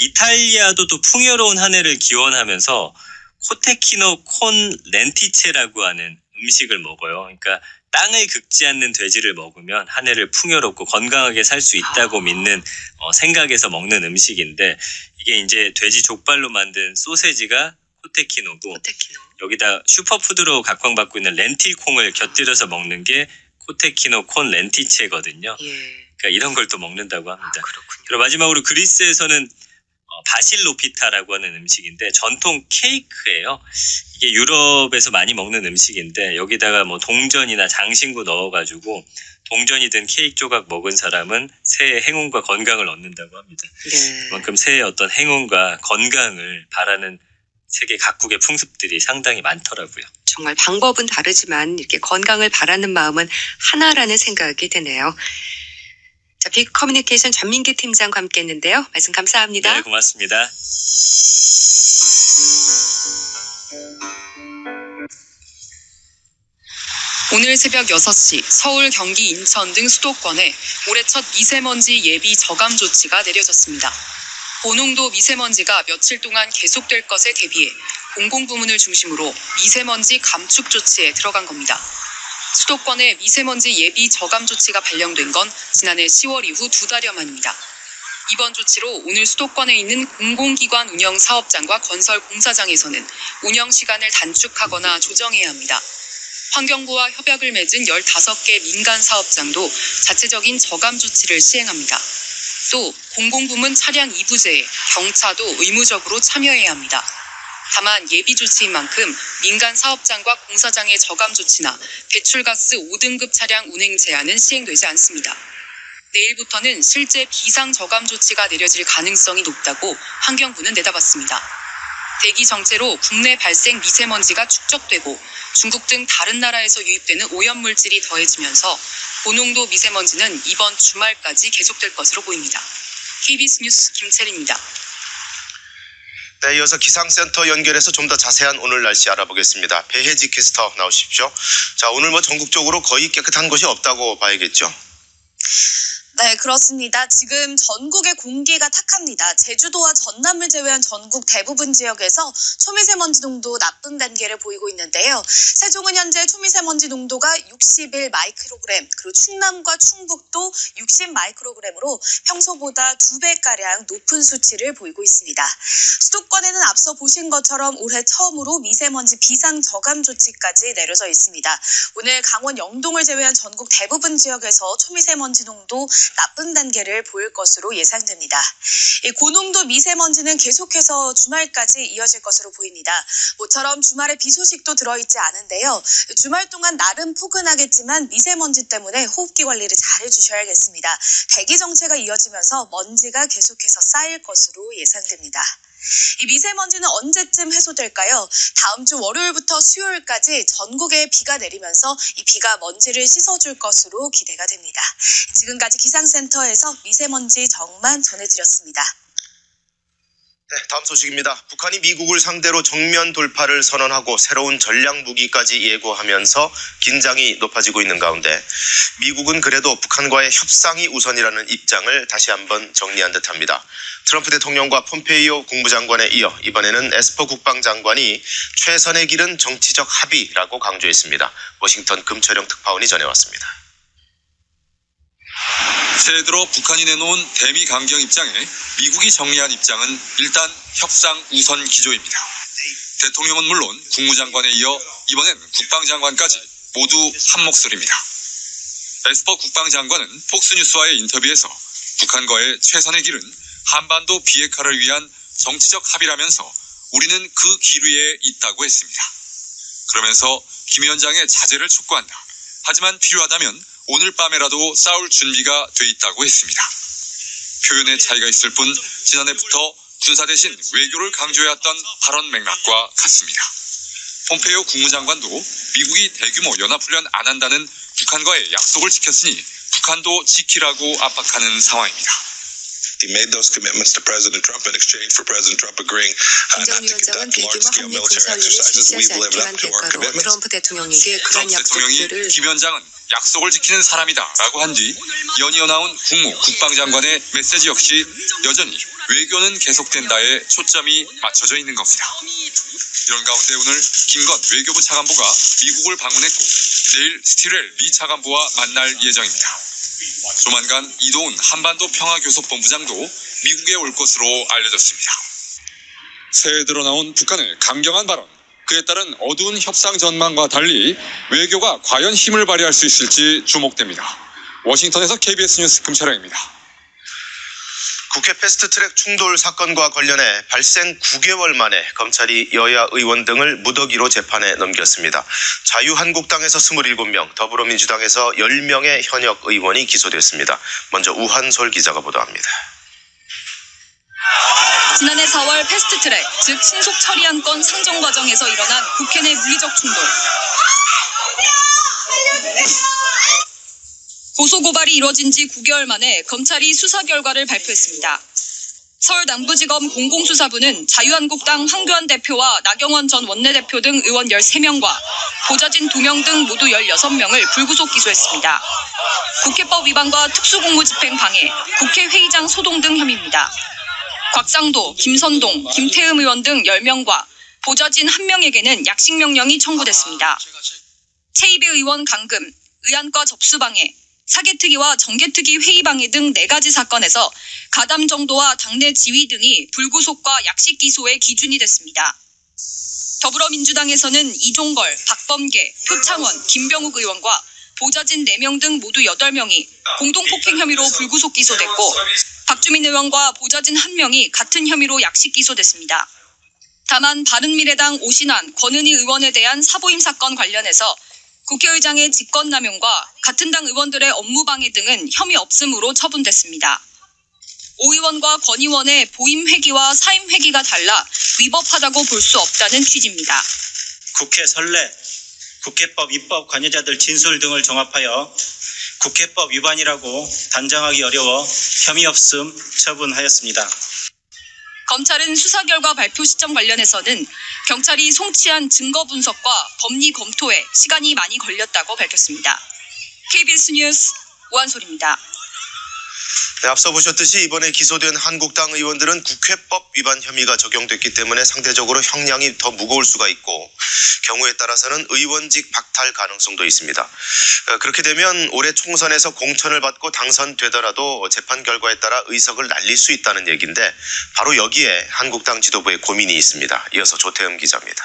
이탈리아도 또 풍요로운 한 해를 기원하면서 코테키노 콘 렌티체라고 하는 음식을 먹어요. 그러니까 땅을 긁지 않는 돼지를 먹으면 한 해를 풍요롭고 건강하게 살 수 있다고 아. 믿는 어, 생각에서 먹는 음식인데 이게 이제 돼지 족발로 만든 소세지가 코테키노고 코테키노. 여기다 슈퍼푸드로 각광받고 있는 렌틸콩을 곁들여서 먹는 게 코테키노 콘 렌티체거든요. 예. 그러니까 이런 걸 또 먹는다고 합니다. 아, 그렇군요. 그리고 마지막으로 그리스에서는 어, 바실로피타라고 하는 음식인데 전통 케이크예요. 이게 유럽에서 많이 먹는 음식인데 여기다가 뭐 동전이나 장신구 넣어가지고 동전이 든 케이크 조각 먹은 사람은 새해 행운과 건강을 얻는다고 합니다. 네. 그만큼 새해 어떤 행운과 건강을 바라는 세계 각국의 풍습들이 상당히 많더라고요. 정말 방법은 다르지만 이렇게 건강을 바라는 마음은 하나라는 생각이 드네요. 자, 빅커뮤니케이션 전민기 팀장과 함께했는데요. 말씀 감사합니다. 네, 고맙습니다. 오늘 새벽 여섯 시 서울, 경기, 인천 등 수도권에 올해 첫 미세먼지 예비 저감 조치가 내려졌습니다. 고농도 미세먼지가 며칠 동안 계속될 것에 대비해 공공부문을 중심으로 미세먼지 감축 조치에 들어간 겁니다. 수도권에 미세먼지 예비 저감 조치가 발령된 건 지난해 시월 이후 두 달여 만입니다. 이번 조치로 오늘 수도권에 있는 공공기관 운영 사업장과 건설 공사장에서는 운영 시간을 단축하거나 조정해야 합니다. 환경부와 협약을 맺은 열다섯 개 민간 사업장도 자체적인 저감 조치를 시행합니다. 또 공공부문 차량 이부제에 경차도 의무적으로 참여해야 합니다. 다만 예비 조치인 만큼 민간 사업장과 공사장의 저감 조치나 배출가스 오 등급 차량 운행 제한은 시행되지 않습니다. 내일부터는 실제 비상 저감 조치가 내려질 가능성이 높다고 환경부는 내다봤습니다. 대기 정체로 국내 발생 미세먼지가 축적되고 중국 등 다른 나라에서 유입되는 오염물질이 더해지면서 고농도 미세먼지는 이번 주말까지 계속될 것으로 보입니다. 케이비에스 뉴스 김채린입니다. 네, 이어서 기상센터 연결해서 좀 더 자세한 오늘 날씨 알아보겠습니다. 배혜지 캐스터 나오십시오. 자, 오늘 뭐 전국적으로 거의 깨끗한 곳이 없다고 봐야겠죠? 네, 그렇습니다. 지금 전국의 공기가 탁합니다. 제주도와 전남을 제외한 전국 대부분 지역에서 초미세먼지 농도 나쁨 단계를 보이고 있는데요. 세종은 현재 초미세먼지 농도가 육십일 마이크로그램, 그리고 충남과 충북도 육십 마이크로그램으로 평소보다 두 배가량 높은 수치를 보이고 있습니다. 수도권에는 앞서 보신 것처럼 올해 처음으로 미세먼지 비상 저감 조치까지 내려져 있습니다. 오늘 강원 영동을 제외한 전국 대부분 지역에서 초미세먼지 농도 나쁨 단계를 보일 것으로 예상됩니다. 이 고농도 미세먼지는 계속해서 주말까지 이어질 것으로 보입니다. 모처럼 주말에 비 소식도 들어있지 않은데요. 주말 동안 나름 포근하겠지만 미세먼지 때문에 호흡기 관리를 잘 해주셔야겠습니다. 대기 정체가 이어지면서 먼지가 계속해서 쌓일 것으로 예상됩니다. 이 미세먼지는 언제쯤 해소될까요? 다음 주 월요일부터 수요일까지 전국에 비가 내리면서 이 비가 먼지를 씻어줄 것으로 기대가 됩니다. 지금까지 기상센터에서 미세먼지 정만 전해드렸습니다. 네, 다음 소식입니다. 북한이 미국을 상대로 정면 돌파를 선언하고 새로운 전략 무기까지 예고하면서 긴장이 높아지고 있는 가운데 미국은 그래도 북한과의 협상이 우선이라는 입장을 다시 한번 정리한 듯합니다. 트럼프 대통령과 폼페이오 국무장관에 이어 이번에는 에스퍼 국방장관이 최선의 길은 정치적 합의라고 강조했습니다. 워싱턴 금철영 특파원이 전해왔습니다. 새해 들어 북한이 내놓은 대미 강경 입장에 미국이 정리한 입장은 일단 협상 우선 기조입니다. 대통령은 물론 국무장관에 이어 이번엔 국방장관까지 모두 한 목소리입니다. 에스퍼 국방장관은 폭스뉴스와의 인터뷰에서 북한과의 최선의 길은 한반도 비핵화를 위한 정치적 합의라면서 우리는 그 길 위에 있다고 했습니다. 그러면서 김 위원장의 자제를 촉구한다. 하지만 필요하다면 오늘 밤에라도 싸울 준비가 돼 있다고 했습니다. 표현의 차이가 있을 뿐 지난해부터 군사 대신 외교를 강조해왔던 발언 맥락과 같습니다. 폼페이오 국무장관도 미국이 대규모 연합훈련 안 한다는 북한과의 약속을 지켰으니 북한도 지키라고 압박하는 상황입니다. He made those commitments to President Trump in exchange for President Trump agreeing uh, not to conduct large-scale military exercises. We've lived up to our commitments. 트럼프 대통령에게 그런 트럼프 대통령이 약속들을 김 위원장은 약속을 지키는 사람이다라고 한 뒤 연이어 나온 국무 국방장관의 메시지 역시 여전히 외교는 계속된다에 초점이 맞춰져 있는 겁니다. 이런 가운데 오늘 김건 외교부 차관보가 미국을 방문했고 내일 스티렐 미 차관보와 만날 예정입니다. 조만간 이도훈 한반도 평화교섭본부장도 미국에 올 것으로 알려졌습니다. 새해 들어 나온 북한의 강경한 발언, 그에 따른 어두운 협상 전망과 달리 외교가 과연 힘을 발휘할 수 있을지 주목됩니다. 워싱턴에서 케이비에스 뉴스 금철영입니다. 국회 패스트트랙 충돌 사건과 관련해 발생 구 개월 만에 검찰이 여야 의원 등을 무더기로 재판에 넘겼습니다. 자유한국당에서 이십칠 명, 더불어민주당에서 십 명의 현역 의원이 기소됐습니다. 먼저 우한솔 기자가 보도합니다. 지난해 사월 패스트트랙, 즉 신속 처리한 건 상정 과정에서 일어난 국회 내 물리적 충돌. 고소고발이 이뤄진 지 구 개월 만에 검찰이 수사 결과를 발표했습니다. 서울 남부지검 공공수사부는 자유한국당 황교안 대표와 나경원 전 원내대표 등 의원 열세 명과 보좌진 두 명 등 모두 열여섯 명을 불구속 기소했습니다. 국회법 위반과 특수공무집행 방해, 국회 회의장 소동 등 혐의입니다. 곽상도, 김선동, 김태흠 의원 등 열 명과 보좌진 한 명에게는 약식명령이 청구됐습니다. 최이배 의원 감금, 의안과 접수방해, 사개특위와 정개특위 회의방해 등 네 가지 사건에서 가담 정도와 당내 지위 등이 불구속과 약식 기소의 기준이 됐습니다. 더불어민주당에서는 이종걸, 박범계, 표창원, 김병욱 의원과 보좌진 네 명 등 모두 여덟 명이 공동폭행 혐의로 불구속 기소됐고 박주민 의원과 보좌진 한 명이 같은 혐의로 약식 기소됐습니다. 다만 바른미래당 오신환, 권은희 의원에 대한 사보임 사건 관련해서 국회의장의 직권남용과 같은 당 의원들의 업무방해 등은 혐의 없음으로 처분됐습니다. 오 의원과 권 의원의 보임 회기와 사임 회기가 달라 위법하다고 볼 수 없다는 취지입니다. 국회 선례, 국회법 입법 관여자들 진술 등을 종합하여 국회법 위반이라고 단정하기 어려워 혐의 없음 처분하였습니다. 검찰은 수사 결과 발표 시점 관련해서는 경찰이 송치한 증거 분석과 법리 검토에 시간이 많이 걸렸다고 밝혔습니다. 케이비에스 뉴스 오한솔입니다. 네, 앞서 보셨듯이 이번에 기소된 한국당 의원들은 국회법 위반 혐의가 적용됐기 때문에 상대적으로 형량이 더 무거울 수가 있고 경우에 따라서는 의원직 박탈 가능성도 있습니다. 그렇게 되면 올해 총선에서 공천을 받고 당선되더라도 재판 결과에 따라 의석을 날릴 수 있다는 얘기인데 바로 여기에 한국당 지도부의 고민이 있습니다. 이어서 조태흠 기자입니다.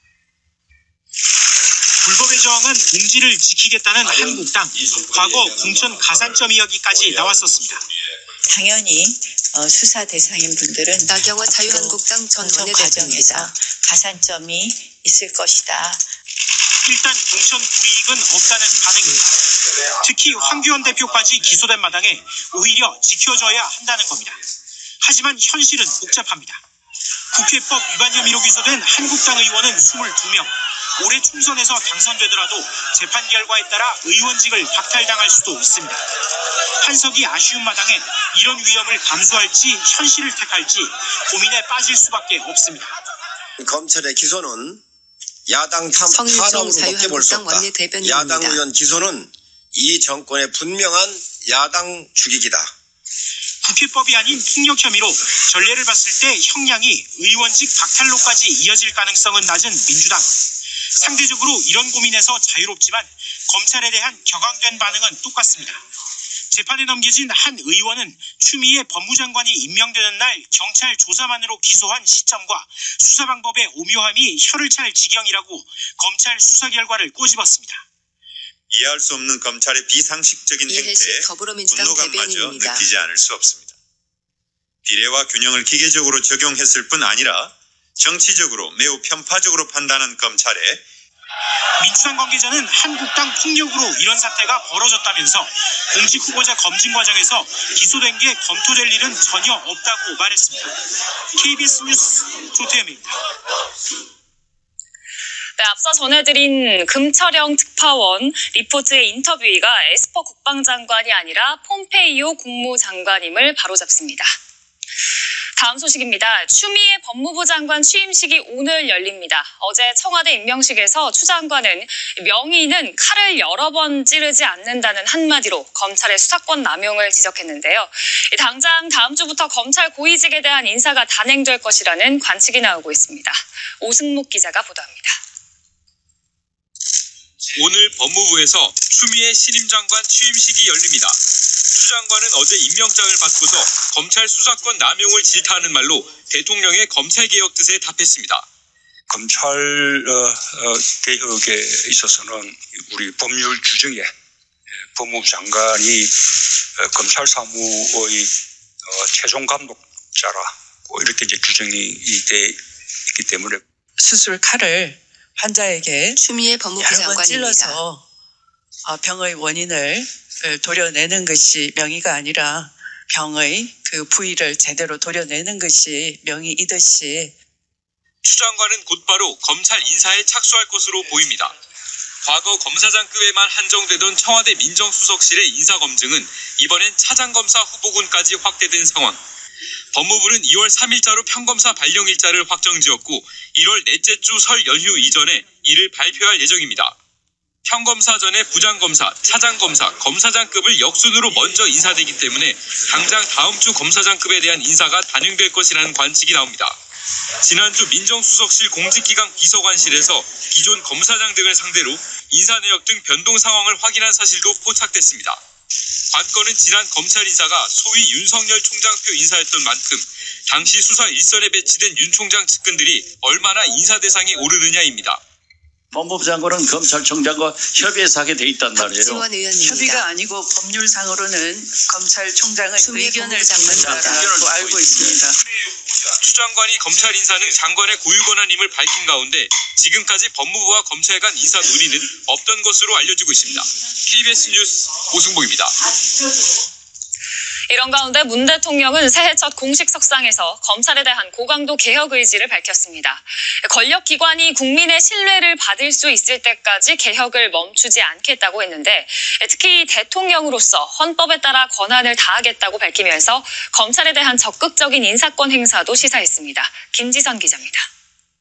불법의 저항은 공지를 지키겠다는 한국당, 과거 공천 가산점 이야기까지 나왔었습니다. 당연히 어, 수사 대상인 분들은 나경원 자유한국당 전 공천 원내대표입니다. 과정에서 가산점이 있을 것이다. 일단 공천 불이익은 없다는 반응입니다. 특히 황교안 대표까지 기소된 마당에 오히려 지켜져야 한다는 겁니다. 하지만 현실은 복잡합니다. 국회법 위반 혐의로 기소된 한국당 의원은 이십이 명. 올해 총선에서 당선되더라도 재판 결과에 따라 의원직을 박탈당할 수도 있습니다. 한석이 아쉬운 마당에 이런 위험을 감수할지 현실을 택할지 고민에 빠질 수밖에 없습니다. 검찰의 기소는 야당 탐, 성일종 탄압으로밖에 볼 수 자유한국당 없다. 원내대변인입니다. 야당 의원 기소는 이 정권의 분명한 야당 죽이기다. 국회법이 아닌 폭력 혐의로 전례를 봤을 때 형량이 의원직 박탈로까지 이어질 가능성은 낮은 민주당. 상대적으로 이런 고민에서 자유롭지만 검찰에 대한 격앙된 반응은 똑같습니다. 재판에 넘겨진 한 의원은 추미애 법무장관이 임명되는 날 경찰 조사만으로 기소한 시점과 수사 방법의 오묘함이 혀를 찰 지경이라고 검찰 수사 결과를 꼬집었습니다. 이해할 수 없는 검찰의 비상식적인 행태에 분노감마저 느끼지 않을 수 없습니다. 비례와 균형을 기계적으로 적용했을 뿐 아니라 정치적으로 매우 편파적으로 판단한 검찰에 민주당 관계자는 한국당 폭력으로 이런 사태가 벌어졌다면서 공직 후보자 검증 과정에서 기소된 게 검토될 일은 전혀 없다고 말했습니다. 케이비에스 뉴스 조태흠입니다. 네, 앞서 전해드린 금철영 특파원 리포트의 인터뷰가 에스퍼 국방장관이 아니라 폼페이오 국무장관임을 바로잡습니다. 다음 소식입니다. 추미애 법무부 장관 취임식이 오늘 열립니다. 어제 청와대 임명식에서 추 장관은 명의는 칼을 여러 번 찌르지 않는다는 한마디로 검찰의 수사권 남용을 지적했는데요. 당장 다음 주부터 검찰 고위직에 대한 인사가 단행될 것이라는 관측이 나오고 있습니다. 오승목 기자가 보도합니다. 오늘 법무부에서 추미애 신임 장관 취임식이 열립니다. 추 장관은 어제 임명장을 받고서 검찰 수사권 남용을 질타하는 말로 대통령의 검찰개혁 뜻에 답했습니다. 검찰 어, 어, 개혁에 있어서는 우리 법률 규정에 법무부 장관이 어, 검찰 사무의 어, 최종 감독자라고 이렇게 이제 규정이 돼 있기 때문에 수술 칼을 환자에게 추미애 법무부 여러 번 장관입니다. 찔러서 병의 원인을 도려내는 것이 명의가 아니라 병의 그 부위를 제대로 도려내는 것이 명의이듯이 추 장관은 곧바로 검찰 인사에 착수할 것으로 보입니다. 과거 검사장급에만 한정되던 청와대 민정수석실의 인사검증은 이번엔 차장검사 후보군까지 확대된 상황. 법무부는 이월 삼일자로 평검사 발령일자를 확정지었고 일월 넷째 주 설 연휴 이전에 이를 발표할 예정입니다. 평검사 전에 부장검사, 차장검사, 검사장급을 역순으로 먼저 인사되기 때문에 당장 다음 주 검사장급에 대한 인사가 단행될 것이라는 관측이 나옵니다. 지난주 민정수석실 공직기강 비서관실에서 기존 검사장 등을 상대로 인사내역 등 변동 상황을 확인한 사실도 포착됐습니다. 관건은 지난 검찰 인사가 소위 윤석열 총장표 인사였던 만큼 당시 수사 일선에 배치된 윤 총장 측근들이 얼마나 인사 대상에 오르느냐입니다. 법무부 장관은 검찰총장과 협의해서 하게 돼 있단 말이에요. 협의가 아니고 법률상으로는 검찰총장의 의견을 듣는다고 알고 있습니다. 추 장관이 검찰 인사는 장관의 고유 권한임을 밝힌 가운데 지금까지 법무부와 검찰 간 인사 논의는 없던 것으로 알려지고 있습니다. 케이비에스 뉴스 오승복입니다. 이런 가운데 문 대통령은 새해 첫 공식 석상에서 검찰에 대한 고강도 개혁 의지를 밝혔습니다. 권력기관이 국민의 신뢰를 받을 수 있을 때까지 개혁을 멈추지 않겠다고 했는데 특히 대통령으로서 헌법에 따라 권한을 다하겠다고 밝히면서 검찰에 대한 적극적인 인사권 행사도 시사했습니다. 김지선 기자입니다.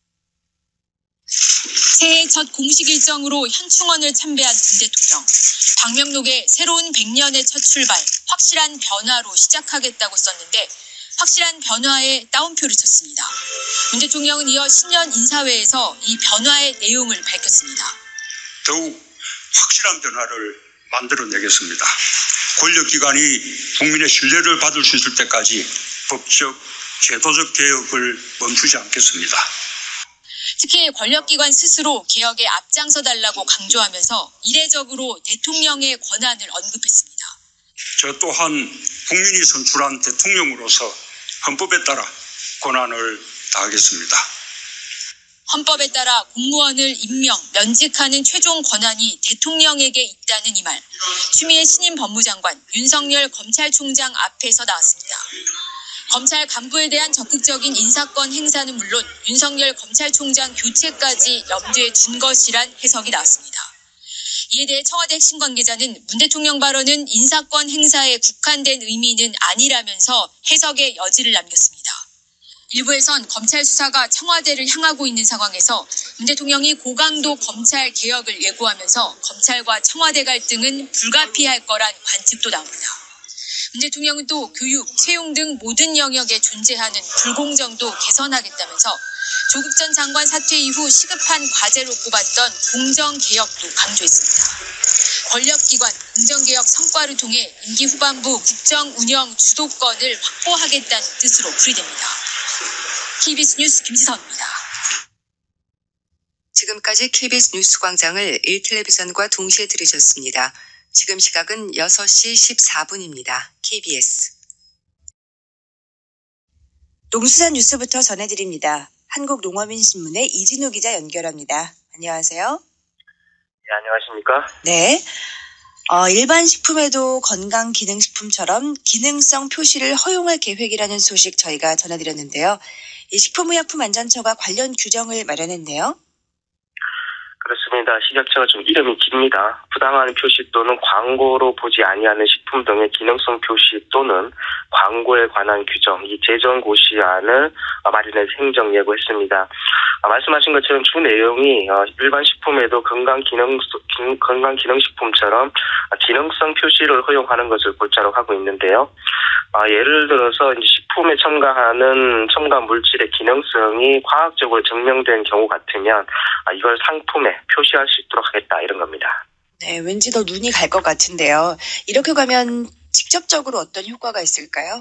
새해 첫 공식 일정으로 현충원을 참배한 문 대통령. 방명록에 새로운 백 년의 첫 출발, 확실한 변화로 시작하겠다고 썼는데 확실한 변화에 따옴표를 쳤습니다. 문 대통령은 이어 신년 인사회에서 이 변화의 내용을 밝혔습니다. 더욱 확실한 변화를 만들어내겠습니다. 권력기관이 국민의 신뢰를 받을 수 있을 때까지 법적, 제도적 개혁을 멈추지 않겠습니다. 특히 권력기관 스스로 개혁에 앞장서 달라고 강조하면서 이례적으로 대통령의 권한을 언급했습니다. 저 또한 국민이 선출한 대통령으로서 헌법에 따라 권한을 다하겠습니다. 헌법에 따라 공무원을 임명, 면직하는 최종 권한이 대통령에게 있다는 이 말. 추미애 신임 법무장관, 윤석열 검찰총장 앞에서 나왔습니다. 검찰 간부에 대한 적극적인 인사권 행사는 물론 윤석열 검찰총장 교체까지 염두에 둔 것이란 해석이 나왔습니다. 이에 대해 청와대 핵심 관계자는 문 대통령 발언은 인사권 행사에 국한된 의미는 아니라면서 해석의 여지를 남겼습니다. 일부에선 검찰 수사가 청와대를 향하고 있는 상황에서 문 대통령이 고강도 검찰 개혁을 예고하면서 검찰과 청와대 갈등은 불가피할 거란 관측도 나옵니다. 문 대통령은 또 교육, 채용 등 모든 영역에 존재하는 불공정도 개선하겠다면서 조국 전 장관 사퇴 이후 시급한 과제로 꼽았던 공정개혁도 강조했습니다. 권력기관 공정개혁 성과를 통해 임기 후반부 국정운영 주도권을 확보하겠다는 뜻으로 풀이됩니다. 케이비에스 뉴스 김지선입니다. 지금까지 케이비에스 뉴스광장을 일 텔레비전과 동시에 들으셨습니다. 지금 시각은 여섯 시 십사 분입니다. 케이비에스. 농수산 뉴스부터 전해드립니다. 한국농어민신문의 이진우 기자 연결합니다. 안녕하세요. 네, 안녕하십니까? 네. 어, 일반 식품에도 건강기능식품처럼 기능성 표시를 허용할 계획이라는 소식 저희가 전해드렸는데요. 이 식품의약품안전처가 관련 규정을 마련했네요. 그렇습니다. 식약처가 좀 이름이 깁니다. 부당한 표시 또는 광고로 보지 아니하는 식품 등의 기능성 표시 또는 광고에 관한 규정, 이 제정 고시안을 마련해서 행정 예고했습니다. 말씀하신 것처럼 주 내용이 일반 식품에도 건강 기능 건강 기능식품처럼 기능성 표시를 허용하는 것을 골자로 하고 있는데요. 예를 들어서 이제 식품에 첨가하는 첨가 물질의 기능성이 과학적으로 증명된 경우 같으면 이걸 상품에 표시할 수 있도록 하겠다 이런 겁니다. 네, 왠지 더 눈이 갈 것 같은데요. 이렇게 가면 직접적으로 어떤 효과가 있을까요?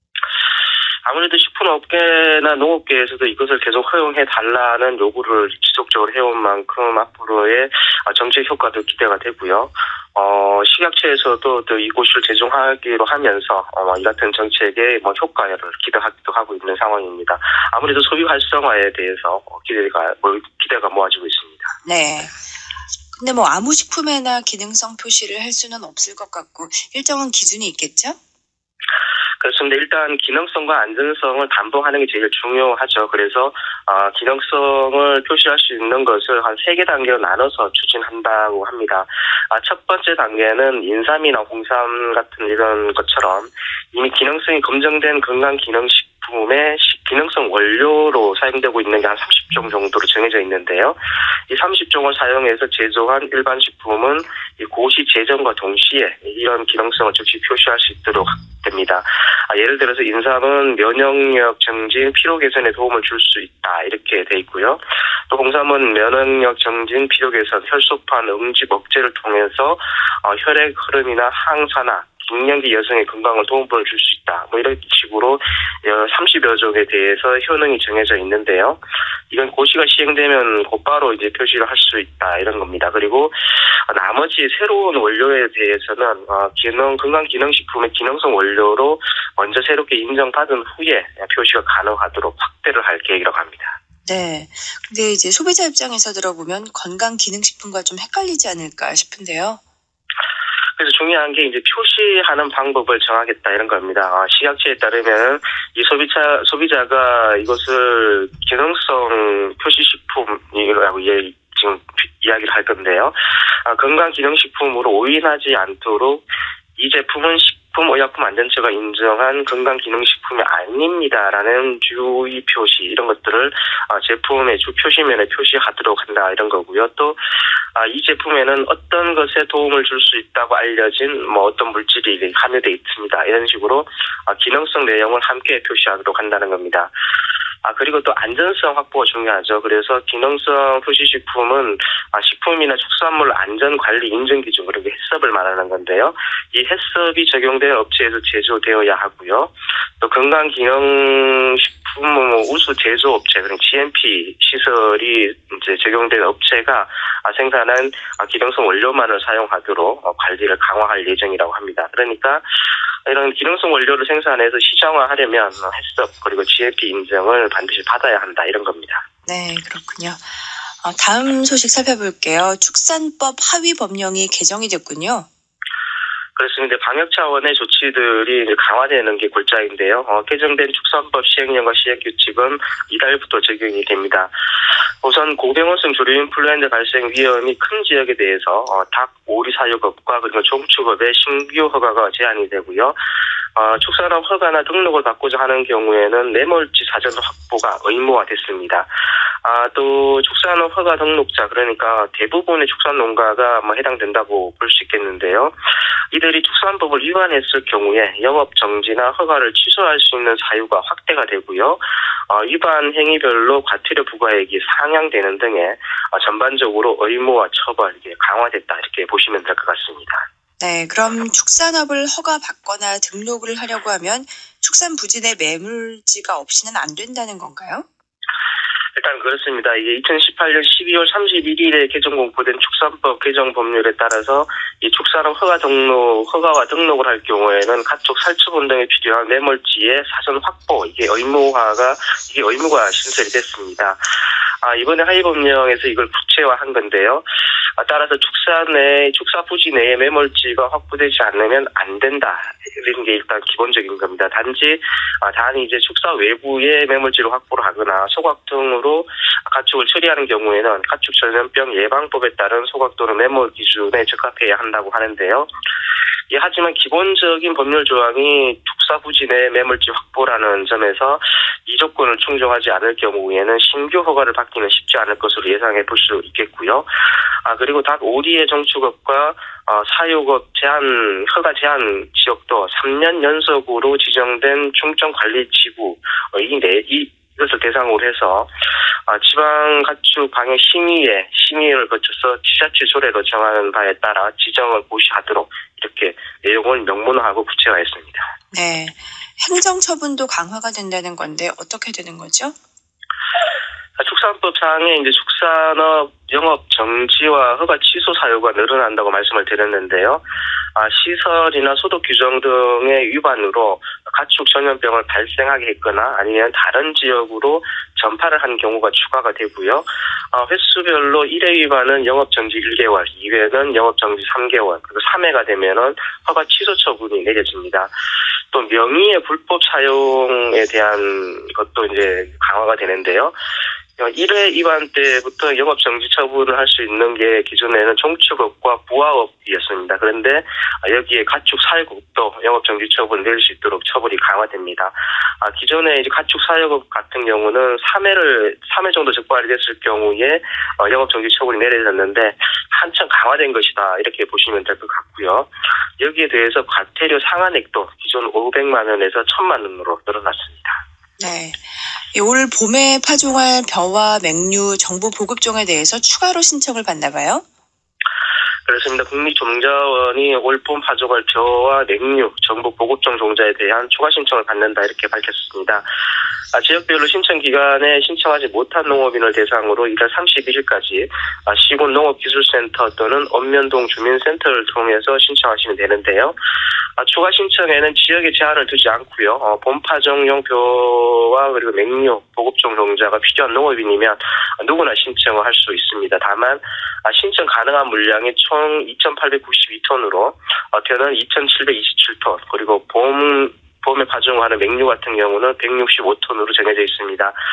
아무래도 식품업계나 농업계에서도 이것을 계속 허용해달라는 요구를 지속적으로 해온 만큼 앞으로의 정책 효과도 기대가 되고요. 어, 식약처에서도 또 이곳을 제정하기로 하면서 어, 이 같은 정책의 뭐 효과를 기대하기도 하고 있는 상황입니다. 아무래도 소비 활성화에 대해서 기대가 뭐, 기대가 모아지고 있습니다. 네. 근데 뭐 아무 식품에나 기능성 표시를 할 수는 없을 것 같고 일정한 기준이 있겠죠? 그렇습니다. 일단 기능성과 안전성을 담보하는 게 제일 중요하죠. 그래서 어, 기능성을 표시할 수 있는 것을 한 세 개 단계로 나눠서 추진한다고 합니다. 아, 첫 번째 단계는 인삼이나 홍삼 같은 이런 것처럼 이미 기능성이 검증된 건강기능식품의 기능성 원료로 사용되고 있는 게 한 삼십 종 정도로 정해져 있는데요. 이 삼십 종을 사용해서 제조한 일반 식품은 이 고시 제정과 동시에 이런 기능성을 즉시 표시할 수 있도록 됩니다. 아, 예를 들어서 인삼은 면역력 증진, 피로 개선에 도움을 줄 수 있다 이렇게 돼 있고요. 또 홍삼은 면역력 증진, 피로 개선, 혈소판 응집 억제를 통해서 어, 혈액 흐름이나 항산화, 갱년기 여성의 건강을 도움을 줄 수 있다. 뭐 이런 식으로 삼십여 종에 대해서 효능이 정해져 있는데요. 이건 고시가 시행되면 곧바로 이제 표시를 할 수 있다 이런 겁니다. 그리고 나머지 새로운 원료에 대해서는 기능 건강 기능식품의 기능성 원료로 먼저 새롭게 인정받은 후에 표시가 가능하도록 확대를 할 계획이라고 합니다. 네. 근데 이제 소비자 입장에서 들어보면 건강 기능식품과 좀 헷갈리지 않을까 싶은데요. 그래서 중요한 게 이제 표시하는 방법을 정하겠다 이런 겁니다. 아, 식약처에 따르면 이 소비자 소비자가 이것을 기능성 표시식품이라고 예, 지금 이야기를 할 건데요. 아, 건강 기능식품으로 오인하지 않도록 이 제품은 식 식품의약품안전처가 인정한 건강기능식품이 아닙니다라는 주의 표시 이런 것들을 제품의 주 표시면에 표시하도록 한다 이런 거고요. 또 이 제품에는 어떤 것에 도움을 줄 수 있다고 알려진 뭐 어떤 물질이 함유되어 있습니다. 이런 식으로 기능성 내용을 함께 표시하도록 한다는 겁니다. 아, 그리고 또 안전성 확보가 중요하죠. 그래서 기능성 표시식품은 아, 식품이나 축산물 안전관리 인증 기준, 그리고 해썹을 말하는 건데요. 이 해썹이 적용된 업체에서 제조되어야 하고요. 또 건강기능식품 우수 제조업체, 그리고 지엠피 시설이 이제 적용된 업체가 아, 생산한 아, 기능성 원료만을 사용하도록 어, 관리를 강화할 예정이라고 합니다. 그러니까 이런 기능성 원료를 생산해서 시장화하려면 해썹 그리고 지엠피 인증을 반드시 받아야 한다 이런 겁니다. 네, 그렇군요. 어, 다음 소식 살펴볼게요. 축산법 하위 법령이 개정이 됐군요. 그렇습니다. 방역 차원의 조치들이 이제 강화되는 게 골자인데요. 어, 개정된 축산법 시행령과 시행규칙은 이달부터 적용이 됩니다. 우선 고병원성 조류인플루엔자 발생 위험이 큰 지역에 대해서 어, 닭, 오리 사육업과 그리고 종축업의 신규 허가가 제한이 되고요. 어, 축산업 허가나 등록을 받고자 하는 경우에는 뇌멀지 사전 확보가 의무화됐습니다. 아, 또 축산업 허가 등록자, 그러니까 대부분의 축산농가가 뭐 해당된다고 볼 수 있겠는데요. 이들이 축산법을 위반했을 경우에 영업 정지나 허가를 취소할 수 있는 사유가 확대가 되고요. 어, 위반 행위별로 과태료 부과액이 상향되는 등의 어, 전반적으로 의무화 처벌 이게 강화됐다 이렇게 보시면 될 것 같습니다. 네, 그럼 축산업을 허가받거나 등록을 하려고 하면 축산부진의 매물지가 없이는 안 된다는 건가요? 일단 그렇습니다. 이게 이천십팔년 십이월 삼십일일에 개정 공포된 축산법 개정 법률에 따라서 이 축산업 허가 등록, 허가와 등록을 할 경우에는 가축 살처분 등에 필요한 매몰지의 사전 확보, 이게 의무화가, 이게 의무가 신설이 됐습니다. 아, 이번에 하위 법령에서 이걸 구체화한 건데요. 아, 따라서 축사 내, 축사 부지 내에 매몰지가 확보되지 않으면 안 된다. 이런 게 일단 기본적인 겁니다. 단지, 아, 단지 이제 축사 외부에 매몰지를 확보를 하거나 소각 등으로 가축을 처리하는 경우에는 가축 전염병 예방법에 따른 소각 또는 매몰 기준에 적합해야 한다고 하는데요. 예, 하지만 기본적인 법률 조항이 축사 부지 내 매몰지 확보라는 점에서 이 조건을 충족하지 않을 경우에는 신규 허가를 받기는 쉽지 않을 것으로 예상해 볼 수 있겠고요. 아, 그리고 닭 오리의 정축업과 어, 사육업 제한, 허가 제한 지역도 삼 년 연속으로 지정된 중점관리지구, 어, 이 네, 이, 이것을 대상으로 해서 어, 지방가축 방역 심의회, 심의를 거쳐서 지자체 조례로 정하는 바에 따라 지정을 고시하도록 이렇게 내용을 명문화하고 구체화했습니다. 네, 행정처분도 강화가 된다는 건데 어떻게 되는 거죠? 축산법상에 이제 축산업 영업 정지와 허가 취소 사유가 늘어난다고 말씀을 드렸는데요. 아, 시설이나 소독 규정 등의 위반으로 가축 전염병을 발생하게 했거나 아니면 다른 지역으로 전파를 한 경우가 추가가 되고요. 아, 횟수별로 일 회 위반은 영업 정지 일 개월, 이 회는 영업 정지 삼 개월, 그리고 삼 회가 되면은 허가 취소 처분이 내려집니다. 또 명의의 불법 사용에 대한 것도 이제 강화가 되는데요. 일 회 위반 때부터 영업정지 처분을 할 수 있는 게 기존에는 종축업과 부화업이었습니다. 그런데 여기에 가축 사육업도 영업정지 처분을 내릴 수 있도록 처벌이 강화됩니다. 아, 기존에 이제 가축 사육업 같은 경우는 삼 회를, 삼 회 정도 적발이 됐을 경우에 어, 영업정지 처분이 내려졌는데 한층 강화된 것이다. 이렇게 보시면 될 것 같고요. 여기에 대해서 과태료 상한액도 기존 오백만 원에서 천만 원으로 늘어났습니다. 네. 올 봄에 파종할 벼와 맹류 정부 보급종에 대해서 추가로 신청을 받나 봐요? 그렇습니다. 국립종자원이 올 봄 파종할 벼와 맹류 정부 보급종 종자에 대한 추가 신청을 받는다 이렇게 밝혔습니다. 아, 지역별로 신청 기간에 신청하지 못한 농업인을 대상으로 이달 삼십일일까지 아, 시군 농업기술센터 또는 읍면동 주민센터를 통해서 신청하시면 되는데요. 아, 추가 신청에는 지역에 제한을 두지 않고요. 어, 봄 파종용 벼와 그리고 맹류 보급종 종자가 필요한 농업인이면 누구나 신청을 할 수 있습니다. 다만 아, 신청 가능한 물량이 총 이천팔백구십이 톤으로 어, 벼는 이천칠백이십칠 톤, 그리고 봄 봄에 파종하는 맹류 같은 경우는 백육십오 톤으로 정해져 있습니다.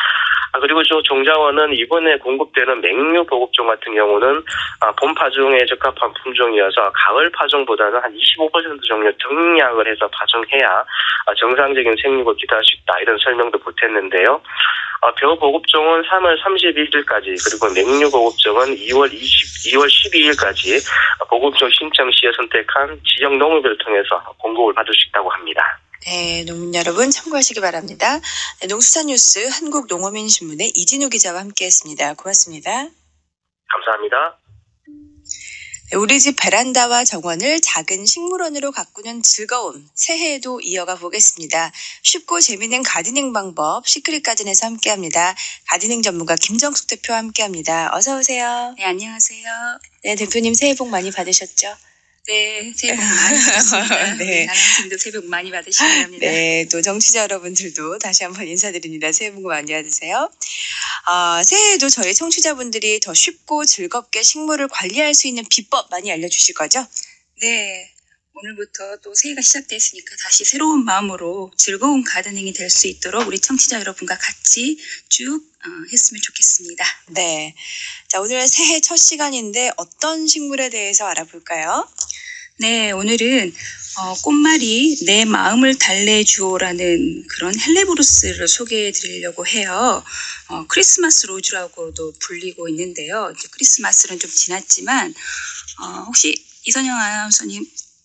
아, 그리고 저 종자원은 이번에 공급되는 맹류 보급종 같은 경우는 아, 봄 파종에 적합한 품종이어서 가을 파종보다는 한 이십오 퍼센트 정도 등량을 해서 파종해야 아, 정상적인 생육을 기대할 수 있다 이런 설명도 보탰는데요. 아, 벼 보급종은 삼월 삼십일일까지 그리고 맹류 보급종은 이월 이십, 이월 십이일까지 보급종 신청 시에 선택한 지역 농업을 통해서 공급을 받을 수 있다고 합니다. 네, 농민 여러분 참고하시기 바랍니다. 네, 농수산뉴스 한국농어민신문의 이진우 기자와 함께했습니다. 고맙습니다. 감사합니다. 네, 우리 집 베란다와 정원을 작은 식물원으로 가꾸는 즐거움, 새해에도 이어가 보겠습니다. 쉽고 재미있는 가디닝 방법, 시크릿 가든에서 함께합니다. 가디닝 전문가 김정숙 대표와 함께합니다. 어서 오세요. 네, 안녕하세요. 네, 대표님 새해 복 많이 받으셨죠? 네, 새해 복 많이 받았습니다. 네. 나눠님도 새해 복 많이 받으시기 바랍니다. 네, 또 정치자 여러분들도 다시 한번 인사드립니다. 새해 복 많이 받으세요. 아, 새해에도 저희 청취자분들이 더 쉽고 즐겁게 식물을 관리할 수 있는 비법 많이 알려주실 거죠? 네, 오늘부터 또 새해가 시작됐으니까 다시 새로운 마음으로 즐거운 가드닝이 될 수 있도록 우리 청취자 여러분과 같이 쭉 어, 했으면 좋겠습니다. 네, 자 오늘 새해 첫 시간인데 어떤 식물에 대해서 알아볼까요? 네, 오늘은 어, 꽃말이 내 마음을 달래주오라는 그런 헬레브루스를 소개해 드리려고 해요. 어, 크리스마스 로즈라고도 불리고 있는데요. 이제 크리스마스는 좀 지났지만 어, 혹시 이선영 아나운서님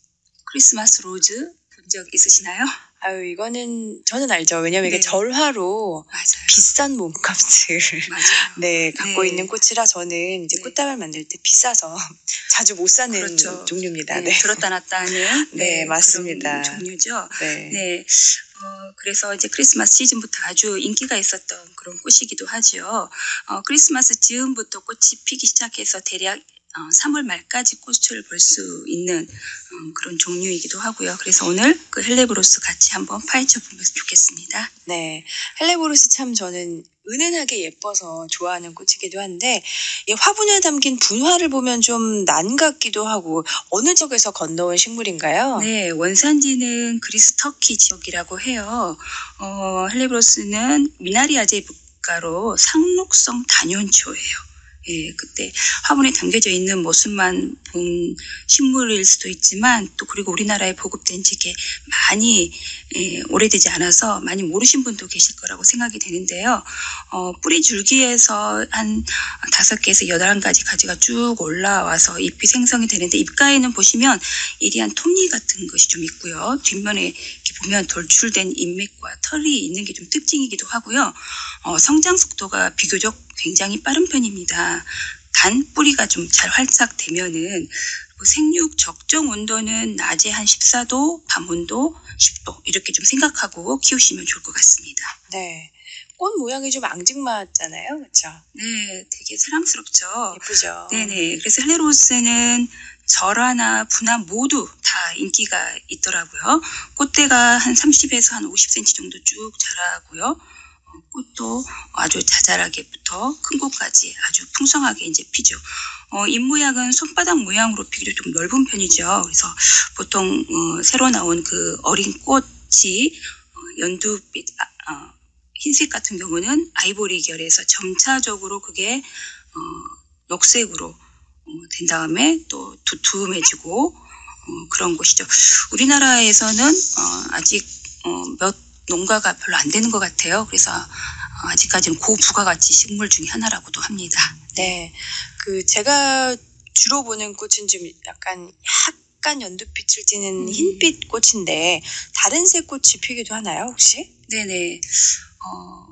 크리스마스 로즈 본 적 있으시나요? 아유, 이거는 저는 알죠. 왜냐면 이게 네. 절화로 맞아요. 비싼 몸값을 맞아요. 네, 갖고 네. 있는 꽃이라 저는 이제 네. 꽃다발 만들 때 비싸서 자주 못 사는 그렇죠. 종류입니다. 네, 네, 들었다 놨다 하는 네, 맞습니다. 그런 종류죠. 네. 네. 어, 그래서 이제 크리스마스 시즌부터 아주 인기가 있었던 그런 꽃이기도 하죠. 어, 크리스마스 즈음부터 꽃이 피기 시작해서 대략 어, 삼월 말까지 꽃을 볼 수 있는 어, 그런 종류이기도 하고요. 그래서 오늘 그 헬레브로스 같이 한번 파헤쳐 보면 좋겠습니다. 네, 헬레보루스 참 저는 은은하게 예뻐서 좋아하는 꽃이기도 한데 이 화분에 담긴 분화를 보면 좀 난 같기도 하고 어느 지역에서 건너온 식물인가요? 네, 원산지는 그리스 터키 지역이라고 해요. 어, 헬레브로스는 미나리아제 국가로 상록성 단연초예요. 예, 그때 화분에 담겨져 있는 모습만 본 식물일 수도 있지만 또 그리고 우리나라에 보급된 지 게 많이 예, 오래되지 않아서 많이 모르신 분도 계실 거라고 생각이 되는데요. 어, 뿌리 줄기에서 한 다섯 개에서 여덟 가지 가지가 쭉 올라와서 잎이 생성이 되는데 잎가에는 보시면 예리한 톱니 같은 것이 좀 있고요. 뒷면에 이렇게 보면 돌출된 잎맥과 털이 있는 게 좀 특징이기도 하고요. 어, 성장 속도가 비교적 굉장히 빠른 편입니다. 단 뿌리가 좀 잘 활착되면은 생육 적정 온도는 낮에 한 십사 도, 밤 온도 십 도 이렇게 좀 생각하고 키우시면 좋을 것 같습니다. 네, 꽃 모양이 좀 앙증맞잖아요, 그렇죠? 네, 되게 사랑스럽죠. 예쁘죠. 네네. 그래서 헬레로스는 절화나 분화 모두 다 인기가 있더라고요. 꽃대가 한 삼십에서 한 오십 센티미터 정도 쭉 자라고요. 꽃도 아주 자잘하게부터 큰 꽃까지 아주 풍성하게 이제 피죠. 어, 잎 모양은 손바닥 모양으로 피기도 좀 넓은 편이죠. 그래서 보통 어, 새로 나온 그 어린 꽃이 어, 연두빛 아, 어, 흰색 같은 경우는 아이보리 결에서 점차적으로 그게 어, 녹색으로 어, 된 다음에 또 두툼해지고 어, 그런 것이죠. 우리나라에서는 어, 아직 어, 몇 농가가 별로 안 되는 것 같아요. 그래서 아직까지는 고부가가치 식물 중에 하나라고도 합니다. 네, 그 제가 주로 보는 꽃은 좀 약간 약간 연두빛을 띠는 음. 흰빛 꽃인데 다른 색 꽃이 피기도 하나요, 혹시? 네네. 어,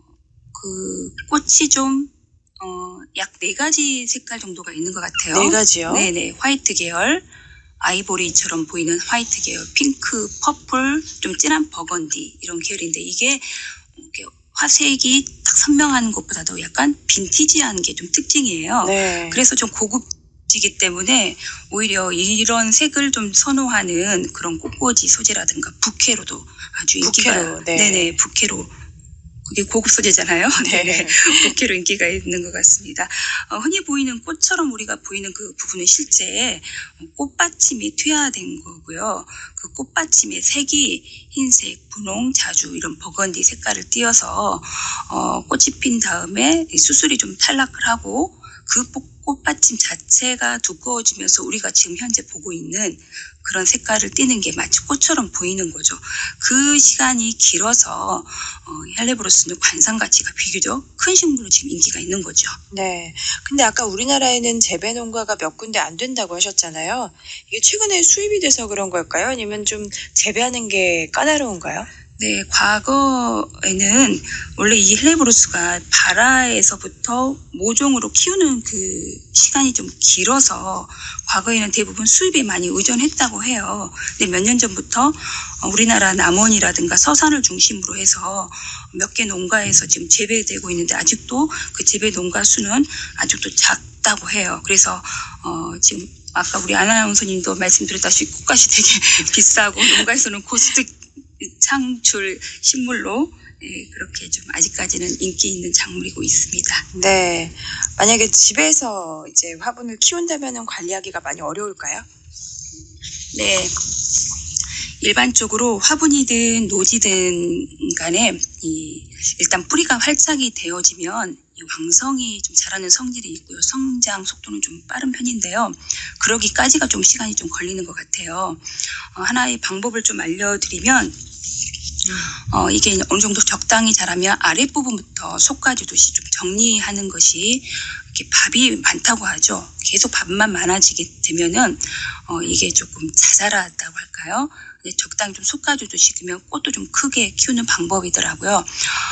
그 꽃이 좀 어, 약 네 가지 색깔 정도가 있는 것 같아요. 네 가지요? 네네. 화이트 계열, 아이보리처럼 보이는 화이트 계열, 핑크, 퍼플, 좀 진한 버건디 이런 계열인데 이게 이렇게 화색이 딱 선명한 것보다도 약간 빈티지한 게 좀 특징이에요. 네. 그래서 좀 고급지기 때문에 오히려 이런 색을 좀 선호하는 그런 꽃꽂이 소재라든가 부케로도 아주 인기가 부케로, 네. 네네 부케로 그게 고급 소재잖아요. 네. 복회로 인기가 있는 것 같습니다. 어, 흔히 보이는 꽃처럼 우리가 보이는 그 부분은 실제 꽃받침이 투여된 거고요. 그 꽃받침의 색이 흰색, 분홍, 자주 이런 버건디 색깔을 띄어서 어, 꽃이 핀 다음에 수술이 좀 탈락을 하고 그 꽃받침 자체가 두꺼워지면서 우리가 지금 현재 보고 있는 그런 색깔을 띠는 게 마치 꽃처럼 보이는 거죠. 그 시간이 길어서 어, 헬레브로스는 관상 가치가 비교적 큰 식물로 지금 인기가 있는 거죠. 네. 근데 아까 우리나라에는 재배 농가가 몇 군데 안 된다고 하셨잖아요. 이게 최근에 수입이 돼서 그런 걸까요? 아니면 좀 재배하는 게 까다로운가요? 네, 과거에는 원래 이 헬레브로스가 발아에서부터 모종으로 키우는 그 시간이 좀 길어서 과거에는 대부분 수입에 많이 의존했다고 해요. 근데 몇 년 전부터 우리나라 남원이라든가 서산을 중심으로 해서 몇 개 농가에서 지금 재배되고 있는데 아직도 그 재배 농가 수는 아직도 작다고 해요. 그래서 어, 지금 아까 우리 아나운서님도 말씀드렸다시피 꽃값이 되게 비싸고 농가에서는 코스트 창출 식물로 예, 그렇게 좀 아직까지는 인기 있는 작물이고 있습니다. 네. 만약에 집에서 이제 화분을 키운다면 관리하기가 많이 어려울까요? 네. 일반적으로 화분이든 노지든 간에 이 일단 뿌리가 활착이 되어지면 이 왕성이 좀 자라는 성질이 있고요. 성장 속도는 좀 빠른 편인데요. 그러기까지가 좀 시간이 좀 걸리는 것 같아요. 어, 하나의 방법을 좀 알려드리면 어, 이게 어느 정도 적당히 자라면 아랫부분부터 속까지듯이 좀 정리하는 것이 이렇게 밥이 많다고 하죠. 계속 밥만 많아지게 되면은 어, 이게 조금 자잘하다고 할까요? 적당히 좀 솎아주듯이 그러면 꽃도 좀 크게 키우는 방법이더라고요.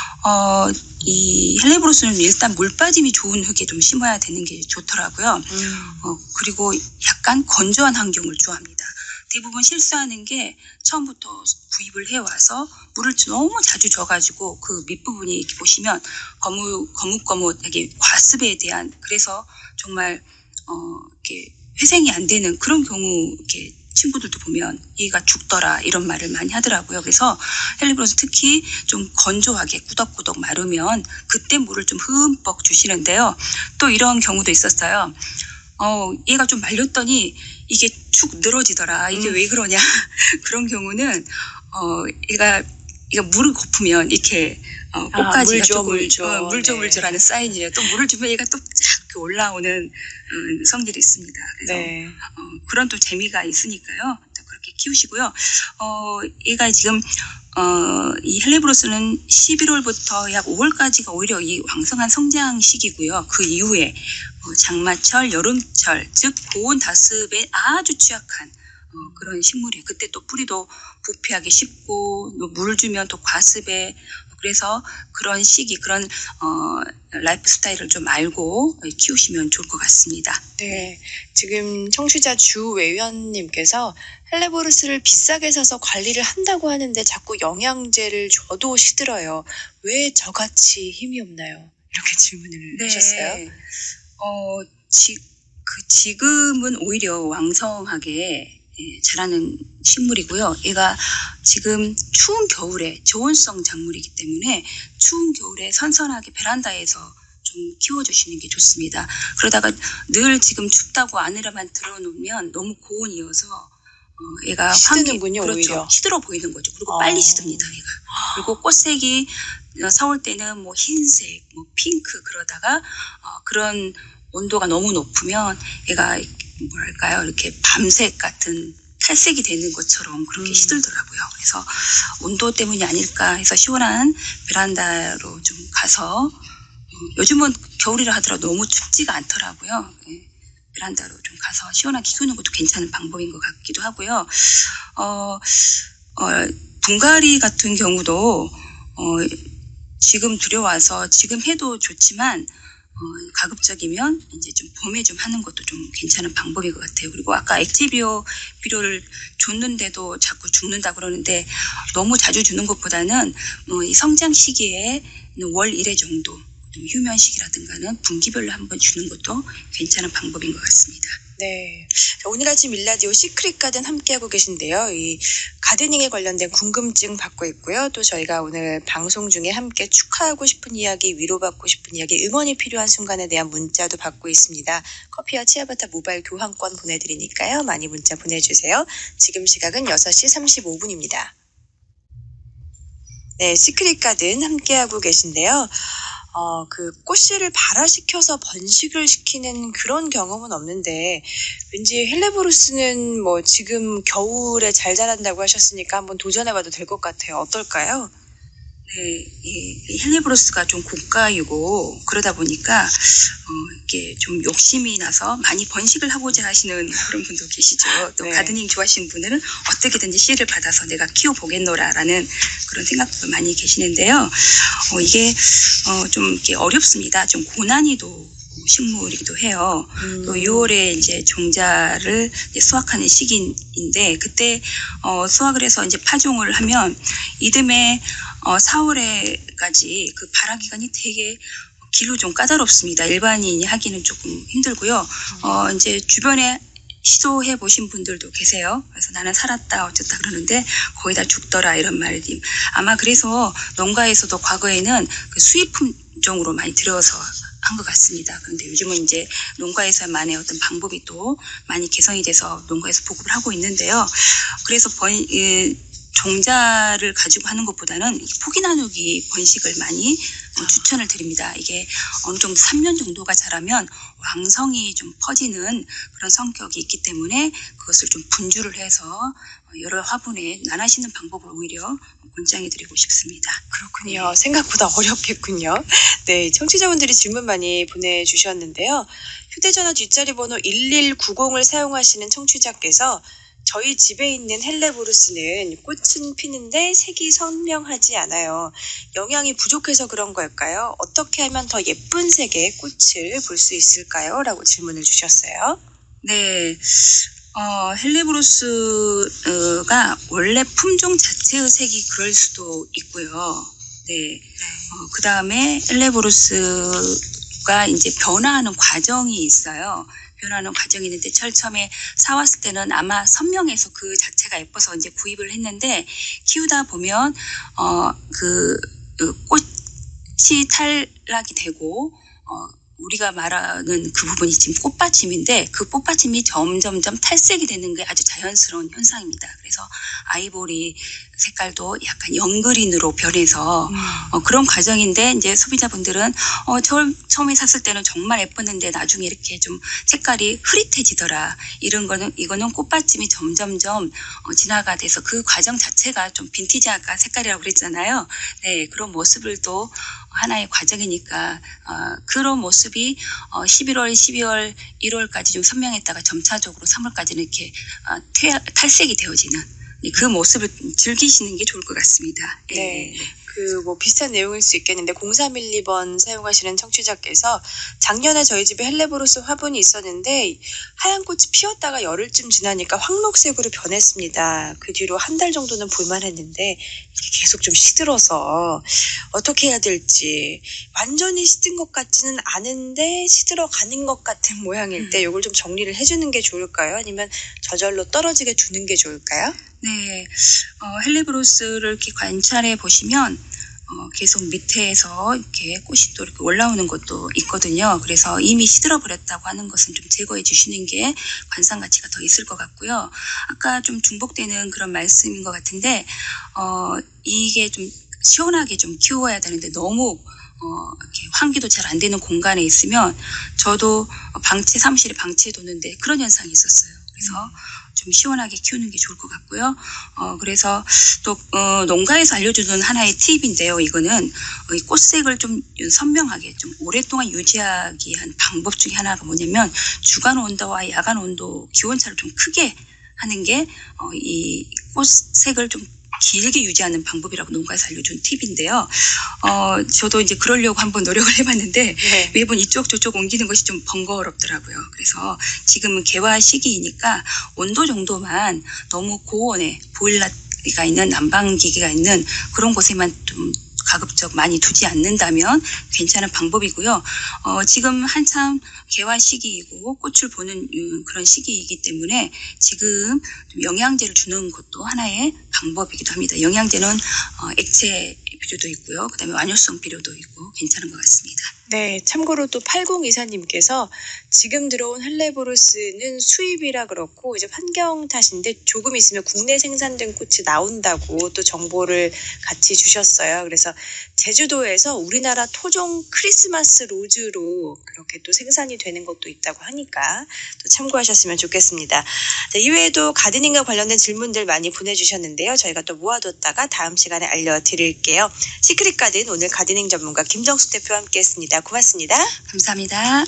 어, 이 헬레브로스는 일단 물 빠짐이 좋은 흙에 좀 심어야 되는 게 좋더라고요. 음. 어, 그리고 약간 건조한 환경을 좋아합니다. 대부분 실수하는 게 처음부터 구입을 해와서 물을 너무 자주 줘가지고 그 밑부분이 이렇게 보시면 거무, 거뭇거뭇하게 과습에 대한 그래서 정말 어, 이렇게 회생이 안 되는 그런 경우 이렇게 친구들도 보면 얘가 죽더라 이런 말을 많이 하더라고요. 그래서 헬레브로스 특히 좀 건조하게 꾸덕꾸덕 마르면 그때 물을 좀 흠뻑 주시는데요. 또 이런 경우도 있었어요. 어, 얘가 좀 말렸더니 이게 축 늘어지더라. 이게 음. 왜 그러냐. 그런 경우는 어, 얘가 얘가 물을 고프면 이렇게 어, 꽃가지가 아, 물 줘, 조금 물 줘. 어, 물 줘, 물 줘라는 사인이에요. 또 물을 주면 얘가 또 쫙 올라오는 음, 성질이 있습니다. 그래서 네. 어, 그런 또 재미가 있으니까요. 그렇게 키우시고요. 어, 얘가 지금 어, 이 헬레브로스는 십일월부터 약 오월까지가 오히려 이 왕성한 성장 시기고요. 그 이후에 어, 장마철, 여름철, 즉 고온 다습에 아주 취약한 어, 그런 식물이에요. 그때 또 뿌리도 부패하기 쉽고 또 물 주면 또 과습에 그래서 그런 시기, 그런 어, 라이프 스타일을 좀 알고 키우시면 좋을 것 같습니다. 네, 지금 청취자 주외연님께서 헬레브로스를 비싸게 사서 관리를 한다고 하는데 자꾸 영양제를 줘도 시들어요. 왜 저같이 힘이 없나요? 이렇게 질문을 네. 하셨어요. 어, 지, 그 지금은 오히려 왕성하게 예, 자라는 식물이고요. 얘가 지금 추운 겨울에 저온성 작물이기 때문에 추운 겨울에 선선하게 베란다에서 좀 키워주시는 게 좋습니다. 그러다가 늘 지금 춥다고 안으로만 들어놓으면 너무 고온이어서 어, 얘가 시드는군요. 그렇죠. 오히려. 시들어 보이는 거죠. 그리고 어. 빨리 시듭니다. 얘가. 그리고 꽃색이 사올 때는 뭐 흰색, 뭐 핑크 그러다가 어, 그런 온도가 너무 높으면 얘가 뭐랄까요, 이렇게 밤색 같은 탈색이 되는 것처럼 그렇게 음. 시들더라고요. 그래서 온도 때문이 아닐까 해서 시원한 베란다로 좀 가서 어, 요즘은 겨울이라 하더라도 너무 춥지가 않더라고요. 예, 베란다로 좀 가서 시원하게 키우는 것도 괜찮은 방법인 것 같기도 하고요. 어, 어, 분갈이 같은 경우도 어, 지금 들여와서 지금 해도 좋지만 어, 가급적이면 이제 좀 봄에 좀 하는 것도 좀 괜찮은 방법인 것 같아요. 그리고 아까 액티비오 비료를 줬는데도 자꾸 죽는다 그러는데 너무 자주 주는 것보다는 어, 이 성장 시기에 월 일 회 정도 휴면식이라든가는 분기별로 한번 주는 것도 괜찮은 방법인 것 같습니다. 네. 오늘 아침 일라디오 시크릿 가든 함께하고 계신데요. 이 가드닝에 관련된 궁금증 받고 있고요. 또 저희가 오늘 방송 중에 함께 축하하고 싶은 이야기, 위로받고 싶은 이야기, 응원이 필요한 순간에 대한 문자도 받고 있습니다. 커피와 치아바타 모바일 교환권 보내드리니까요. 많이 문자 보내주세요. 지금 시각은 여섯 시 삼십오 분입니다. 네, 시크릿 가든 함께하고 계신데요. 어, 그 꽃씨를 발화시켜서 번식을 시키는 그런 경험은 없는데 왠지 헬레보루스는 뭐 지금 겨울에 잘 자란다고 하셨으니까 한번 도전해봐도 될 것 같아요. 어떨까요? 네, 이 헬레보루스가 좀 고가이고 그러다 보니까 어, 이게 좀 욕심이 나서 많이 번식을 하고자 하시는 그런 분도 계시죠. 또 네. 가드닝 좋아하시는 분들은 어떻게든지 씨를 받아서 내가 키워보겠노라라는 그런 생각도 많이 계시는데요. 어, 이게 어, 좀 이렇게 어렵습니다. 좀 고난이도 식물이기도 해요. 음. 또 유월에 이제 종자를 이제 수확하는 시기인데 그때 어, 수확을 해서 이제 파종을 하면 이듬해 어, 사월에까지 그 발화 기간이 되게 길고 좀 까다롭습니다. 일반인이 하기는 조금 힘들고요. 어, 이제 주변에 시도해 보신 분들도 계세요. 그래서 나는 살았다 어쨌다 그러는데 거의 다 죽더라 이런 말이 아마 그래서 농가에서도 과거에는 그 수입 품종으로 많이 들여서 한 것 같습니다. 그런데 요즘은 이제 농가에서만의 어떤 방법이 또 많이 개선이 돼서 농가에서 보급을 하고 있는데요. 그래서 번, 예, 종자를 가지고 하는 것보다는 포기 나누기 번식을 많이 어, 추천을 드립니다. 이게 어느 정도 삼 년 정도가 자라면 왕성이 좀 퍼지는 그런 성격이 있기 때문에 그것을 좀 분주를 해서 여러 화분에 나눠시는 방법을 오히려 권장해 드리고 싶습니다. 그렇군요. 생각보다 어렵겠군요. 네, 청취자분들이 질문 많이 보내주셨는데요. 휴대전화 뒷자리 번호 일일구공을 사용하시는 청취자께서 저희 집에 있는 헬레보루스는 꽃은 피는데 색이 선명하지 않아요. 영양이 부족해서 그런 걸까요? 어떻게 하면 더 예쁜 색의 꽃을 볼 수 있을까요? 라고 질문을 주셨어요. 네. 어, 헬레보루스가 원래 품종 자체의 색이 그럴 수도 있고요. 네. 어, 그 다음에 헬레보루스가 이제 변화하는 과정이 있어요. 변화하는 과정이 있는데 제일 처음에 사왔을 때는 아마 선명해서 그 자체가 예뻐서 이제 구입을 했는데 키우다 보면 어, 그, 그 꽃이 탈락이 되고 어, 우리가 말하는 그 부분이 지금 꽃받침인데 그 꽃받침이 점점점 탈색이 되는 게 아주 자연스러운 현상입니다. 그래서 아이보리 색깔도 약간 연그린으로 변해서 음. 어, 그런 과정인데 이제 소비자분들은 어, 저 처음에 샀을 때는 정말 예뻤는데 나중에 이렇게 좀 색깔이 흐릿해지더라. 이런 거는 이거는 꽃받침이 점점점 어, 진화가 돼서 그 과정 자체가 좀 빈티지 아까 색깔이라고 그랬잖아요. 네, 그런 모습을 또 하나의 과정이니까 어, 그런 모습이 어, 십일월, 십이월, 일월까지 좀 선명했다가 점차적으로 삼월까지는 이렇게 어, 퇴, 탈색이 되어지는 그 모습을 즐기시는 게 좋을 것 같습니다. 네. 네. 그 뭐 비슷한 내용일 수 있겠는데 공삼일이 번 사용하시는 청취자께서 작년에 저희 집에 헬레보루스 화분이 있었는데 하얀 꽃이 피었다가 열흘쯤 지나니까 황록색으로 변했습니다. 그 뒤로 한 달 정도는 볼만했는데 이게 계속 좀 시들어서 어떻게 해야 될지 완전히 시든 것 같지는 않은데 시들어 가는 것 같은 모양일 때 이걸 좀 정리를 해주는 게 좋을까요? 아니면 저절로 떨어지게 두는 게 좋을까요? 네, 어, 헬레보루스를 이렇게 관찰해 보시면 어, 계속 밑에서 이렇게 꽃이 또 이렇게 올라오는 것도 있거든요. 그래서 이미 시들어 버렸다고 하는 것은 좀 제거해 주시는 게 관상 가치가 더 있을 것 같고요. 아까 좀 중복되는 그런 말씀인 것 같은데 어, 이게 좀 시원하게 좀 키워야 되는데 너무 어, 이렇게 환기도 잘 안 되는 공간에 있으면 저도 방치 사무실에 방치해 뒀는데 그런 현상이 있었어요. 그래서 좀 시원하게 키우는 게 좋을 것 같고요. 어, 그래서 또, 어, 농가에서 알려주는 하나의 팁인데요. 이거는 어, 이 꽃색을 좀 선명하게 좀 오랫동안 유지하기 위한 방법 중에 하나가 뭐냐면 주간 온도와 야간 온도 기온차를 좀 크게 하는 게 어, 이 꽃색을 좀 길게 유지하는 방법이라고 농가에서 알려준 팁인데요. 어, 저도 이제 그러려고 한번 노력을 해봤는데 네. 매번 이쪽 저쪽 옮기는 것이 좀 번거롭더라고요. 그래서 지금은 개화 시기이니까 온도 정도만 너무 고온에 보일러가 있는 난방기계가 있는 그런 곳에만 좀 가급적 많이 두지 않는다면 괜찮은 방법이고요. 어, 지금 한참 개화 시기이고 꽃을 보는 음, 그런 시기이기 때문에 지금 좀 영양제를 주는 것도 하나의 방법이기도 합니다. 영양제는 어, 액체 비료도 있고요. 그다음에 완효성 비료도 있고 괜찮은 것 같습니다. 네, 참고로 또 팔공이사님께서 지금 들어온 헬레보루스는 수입이라 그렇고 이제 환경 탓인데 조금 있으면 국내 생산된 꽃이 나온다고 또 정보를 같이 주셨어요. 그래서 제주도에서 우리나라 토종 크리스마스 로즈로 그렇게 또 생산이 되는 것도 있다고 하니까 또 참고하셨으면 좋겠습니다. 네, 이외에도 가드닝과 관련된 질문들 많이 보내주셨는데요. 저희가 또 모아뒀다가 다음 시간에 알려드릴게요. 시크릿 가든 오늘 가드닝 전문가 김정숙 대표와 함께했습니다. 고맙습니다. 감사합니다.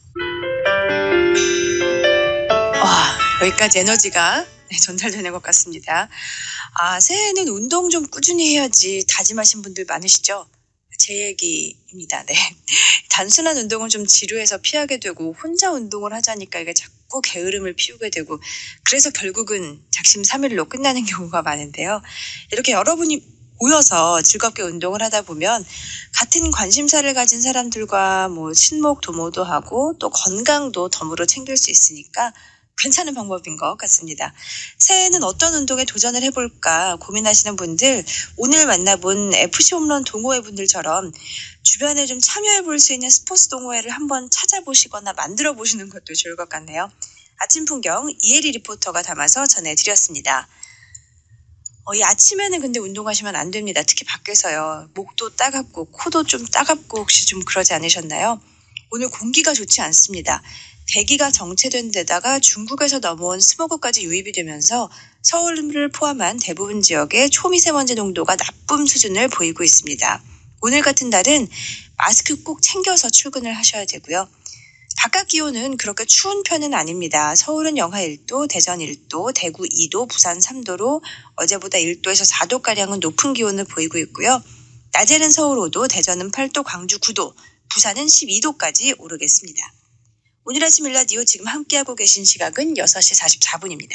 와, 여기까지 에너지가 네, 전달되는 것 같습니다. 아, 새해에는 운동 좀 꾸준히 해야지 다짐하신 분들 많으시죠? 제 얘기입니다. 네. 단순한 운동은 좀 지루해서 피하게 되고 혼자 운동을 하자니까 이게 자꾸 게으름을 피우게 되고 그래서 결국은 작심삼일로 끝나는 경우가 많은데요. 이렇게 여러분이 모여서 즐겁게 운동을 하다 보면 같은 관심사를 가진 사람들과 뭐 친목 도모도 하고 또 건강도 덤으로 챙길 수 있으니까 괜찮은 방법인 것 같습니다. 새해에는 어떤 운동에 도전을 해볼까 고민하시는 분들 오늘 만나본 에프씨 홈런 동호회 분들처럼 주변에 좀 참여해볼 수 있는 스포츠 동호회를 한번 찾아보시거나 만들어 보시는 것도 좋을 것 같네요. 아침 풍경 이혜리 리포터가 담아서 전해드렸습니다. 어, 이 아침에는 근데 운동하시면 안 됩니다. 특히 밖에서요. 목도 따갑고 코도 좀 따갑고 혹시 좀 그러지 않으셨나요? 오늘 공기가 좋지 않습니다. 대기가 정체된 데다가 중국에서 넘어온 스모그까지 유입이 되면서 서울을 포함한 대부분 지역의 초미세먼지 농도가 나쁨 수준을 보이고 있습니다. 오늘 같은 날은 마스크 꼭 챙겨서 출근을 하셔야 되고요. 바깥 기온은 그렇게 추운 편은 아닙니다. 서울은 영하 일 도, 대전 일 도, 대구 이 도, 부산 삼 도로 어제보다 일 도에서 사 도가량은 높은 기온을 보이고 있고요. 낮에는 서울 오 도, 대전은 팔 도, 광주 구 도, 부산은 십이 도까지 오르겠습니다. 오늘 아침 일라디오 지금 함께하고 계신 시각은 여섯 시 사십사 분입니다.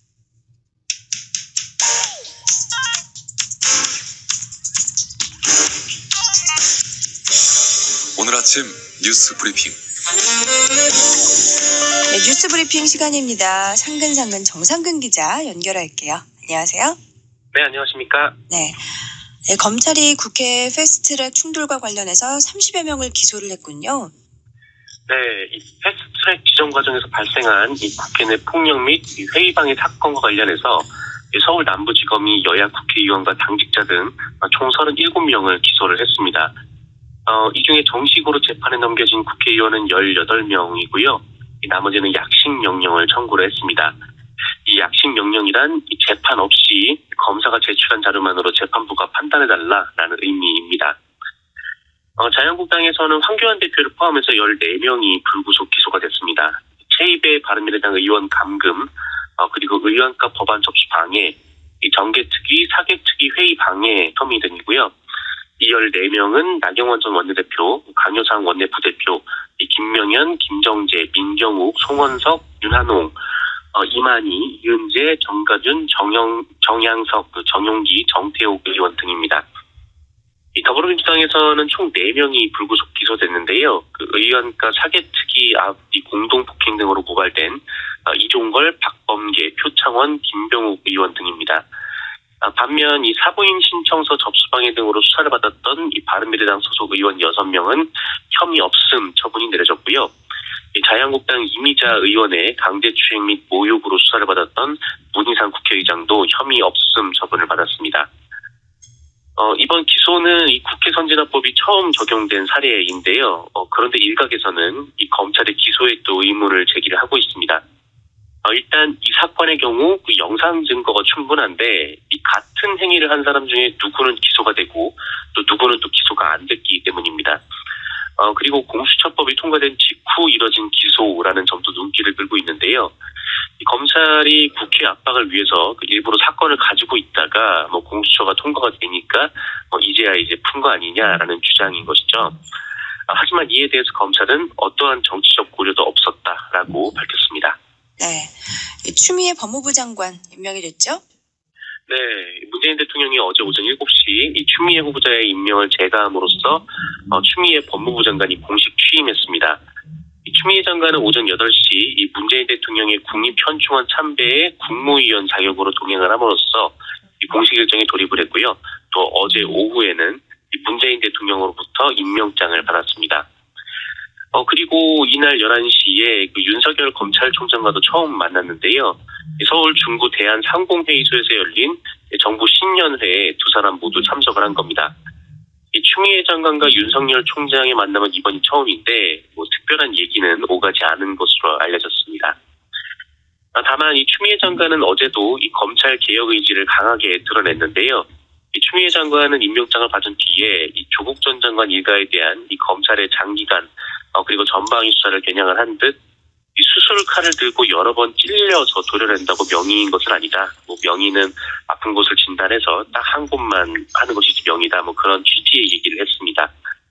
오늘 아침 뉴스 브리핑. 네, 뉴스 브리핑 시간입니다. 상근상근 정상근 기자 연결할게요. 안녕하세요. 네, 안녕하십니까. 네. 네, 검찰이 국회 패스트트랙 충돌과 관련해서 삼십여 명을 기소를 했군요. 네, 이 패스트트랙 지정 과정에서 발생한 이 국회 내 폭력 및 회의방해 사건과 관련해서 서울 남부지검이 여야 국회의원과 당직자 등 총 서른일곱 명을 기소를 했습니다. 어, 이 중에 정식으로 재판에 넘겨진 국회의원은 열여덟 명이고요. 나머지는 약식 명령을 청구를 했습니다. 이 약식 명령이란 이 재판 없이 검사가 제출한 자료만으로 재판부가 판단해달라라는 의미입니다. 어, 자유한국당에서는 황교안 대표를 포함해서 열네 명이 불구속 기소가 됐습니다. 최입의 바른미래당 의원 감금, 어, 그리고 의원급 법안 접수 방해, 이 정개특위, 사개특위 회의 방해 혐의 등이고요. 이 열네 명은 나경원 전 원내대표, 강효상 원내부대표, 이 김명현, 김정재, 민경욱, 송원석, 윤한홍, 어, 이만희, 이은재, 정가준, 정영, 정양석, 정용기, 정태욱 의원 등입니다. 이 더불어민주당에서는 총 네 명이 불구속 기소됐는데요. 그 의원과 사개특위 앞뒤 공동폭행 등으로 고발된 어, 이종걸, 박범계, 표창원, 김병욱 의원 등입니다. 아, 반면 이 사부인 신청서 접수방해 등으로 수사를 받았던 이 바른미래당 소속 의원 여섯 명은 혐의 없음 처분이 내려졌고요. 이 자유한국당 이미자 의원의 강제추행 및 모욕으로 수사를 받았던 문희상 국회의장도 혐의 없음 처분을 받았습니다. 어, 이번 기소는 이 국회 선진화법이 처음 적용된 사례인데요. 어, 그런데 일각에서는 이 검찰의 기소에 또 의문을 제기를 하고 있습니다. 어, 일단 이 사건의 경우 그 영상 증거가 충분한데 이 같은 행위를 한 사람 중에 누구는 기소가 되고 또 누구는 또 기소가 안 됐기 때문입니다. 어, 그리고 공수처법이 통과된 직후 이뤄진 기소라는 점도 눈길을 끌고 있는데요. 이 검찰이 국회 압박을 위해서 그 일부러 사건을 가지고 있다가 뭐 공수처가 통과가 되니까 뭐 이제야 이제 푼 거 아니냐라는 주장인 것이죠. 아, 하지만 이에 대해서 검찰은 어떠한 정치적 고려도 없었다라고 밝혔습니다. 네, 추미애 법무부 장관 임명이 됐죠? 네, 문재인 대통령이 어제 오전 일곱 시 이 추미애 후보자의 임명을 재가함으로써 어, 추미애 법무부 장관이 공식 취임했습니다. 이 추미애 장관은 오전 여덟 시 이 문재인 대통령의 국립현충원 참배에 국무위원 자격으로 동행을 함으로써 이 공식 일정에 돌입을 했고요. 또 어제 오후에는 이 문재인 대통령으로부터 임명장을 받았습니다. 어, 그리고 이날 열한 시에 그 윤석열 검찰총장과도 처음 만났는데요. 서울 중구 대한상공회의소에서 열린 정부 신년회에 두 사람 모두 참석을 한 겁니다. 이 추미애 장관과 윤석열 총장의 만남은 이번이 처음인데 뭐 특별한 얘기는 오가지 않은 것으로 알려졌습니다. 다만 이 추미애 장관은 어제도 이 검찰 개혁 의지를 강하게 드러냈는데요. 이 추미애 장관은 임명장을 받은 뒤에 이 조국 전 장관 일가에 대한 이 검찰의 장기간 어, 그리고 전방위 수사를 겨냥을 한 듯 이 수술칼을 들고 여러 번 찔려서 도려낸다고 명의인 것은 아니다. 뭐 명의는 아픈 곳을 진단해서 딱 한 곳만 하는 것이 명의다. 뭐 그런 취지의 얘기를 했습니다.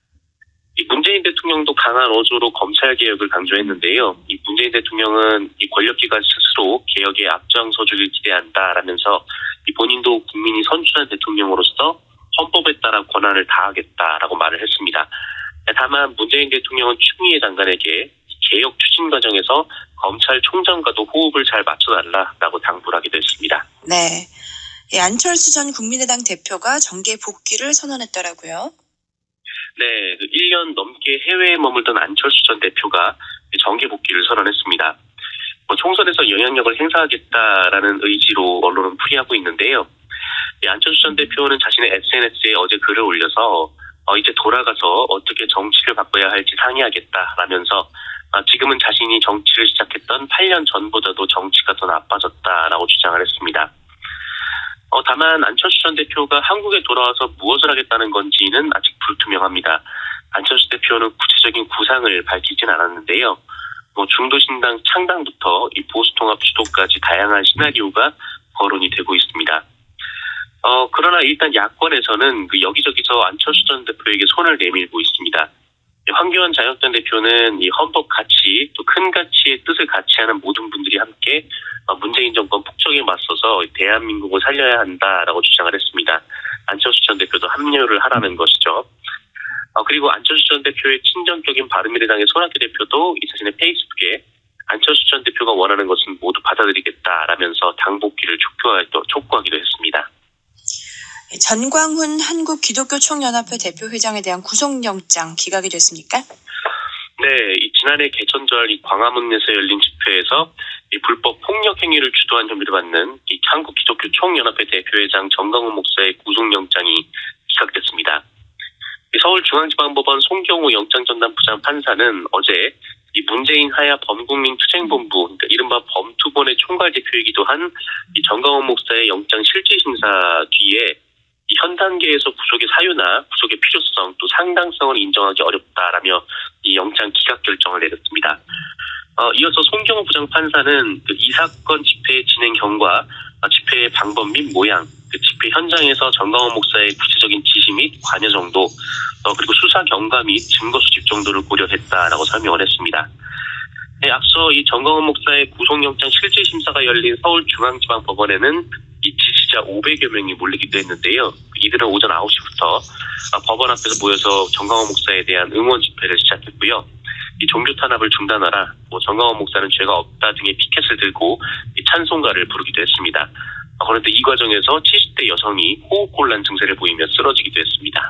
이 문재인 대통령도 강한 어조로 검찰 개혁을 강조했는데요. 이 문재인 대통령은 이 권력기관 스스로 개혁에 앞장서주길 기대한다라면서 이 본인도 국민이 선출한 대통령으로서 헌법에 따라 권한을 다하겠다라고 말을 했습니다. 다만 문재인 대통령은 추미애 장관에게 개혁 추진 과정에서 검찰총장과도 호흡을 잘 맞춰달라라고 당부를 하기도 했습니다. 네, 예, 안철수 전 국민의당 대표가 정계 복귀를 선언했더라고요. 네, 그 일 년 넘게 해외에 머물던 안철수 전 대표가 정계 복귀를 선언했습니다. 뭐 총선에서 영향력을 행사하겠다라는 의지로 언론은 풀이하고 있는데요. 이 안철수 전 대표는 자신의 에스엔에스에 어제 글을 올려서 어, 이제 돌아가서 어떻게 정치를 바꿔야 할지 상의하겠다라면서 어, 지금은 자신이 정치를 시작했던 팔 년 전보다도 정치가 더 나빠졌다라고 주장을 했습니다. 어, 다만 안철수 전 대표가 한국에 돌아와서 무엇을 하겠다는 건지는 아직 불투명합니다. 안철수 대표는 구체적인 구상을 밝히진 않았는데요. 뭐 중도신당 창당부터 이 보수통합 주도까지 다양한 시나리오가 거론이 되고 있습니다. 어, 그러나 일단 야권에서는 그 여기저기서 안철수 전 대표에게 손을 내밀고 있습니다. 황교안 자유한국당 대표는 이 헌법 가치, 또 큰 가치의 뜻을 같이 하는 모든 분들이 함께 문재인 정권 폭정에 맞서서 대한민국을 살려야 한다라고 주장을 했습니다. 안철수 전 대표도 합류를 하라는 것이죠. 어, 그리고 안철수 전 대표의 친정격인 바른미래당의 손학규 대표도 이 자신의 페이스북에 안철수 전 대표가 원하는 것은 모두 받아들이겠다라면서 당 복귀를 촉구하기도, 촉구하기도 했습니다. 전광훈 한국기독교총연합회 대표회장에 대한 구속영장 기각이 됐습니까? 네, 이 지난해 개천절 이 광화문에서 열린 집회에서 이 불법 폭력 행위를 주도한 혐의를 받는 이 한국기독교총연합회 대표회장 전광훈 목사의 구속영장이 기각됐습니다. 이 서울중앙지방법원 송경호 영장전담부장 판사는 어제 이 문재인 하야 범국민투쟁본부, 그러니까 이른바 범투본의 총괄 대표이기도 한 이 전광훈 목사의 영장 실질심사 뒤에 이 현 단계에서 구속의 사유나 구속의 필요성 또 상당성을 인정하기 어렵다라며 이 영장 기각 결정을 내렸습니다. 어, 이어서 송경호 부장판사는 그 이 사건 집회의 진행형과 어, 집회의 방법 및 모양, 그 집회 현장에서 전광훈 목사의 구체적인 지시 및 관여 정도, 어, 그리고 수사 경과 및 증거 수집 정도를 고려했다라고 설명을 했습니다. 네, 앞서 이 전광훈 목사의 구속영장 실질심사가 열린 서울중앙지방법원에는 이 지지자 오백여 명이 몰리기도 했는데요. 이들은 오전 아홉 시부터 법원 앞에서 모여서 전광훈 목사에 대한 응원 집회를 시작했고요. 이 종교 탄압을 중단하라, 뭐 전광훈 목사는 죄가 없다 등의 피켓을 들고 이 찬송가를 부르기도 했습니다. 그런데 이 과정에서 칠십 대 여성이 호흡곤란 증세를 보이며 쓰러지기도 했습니다.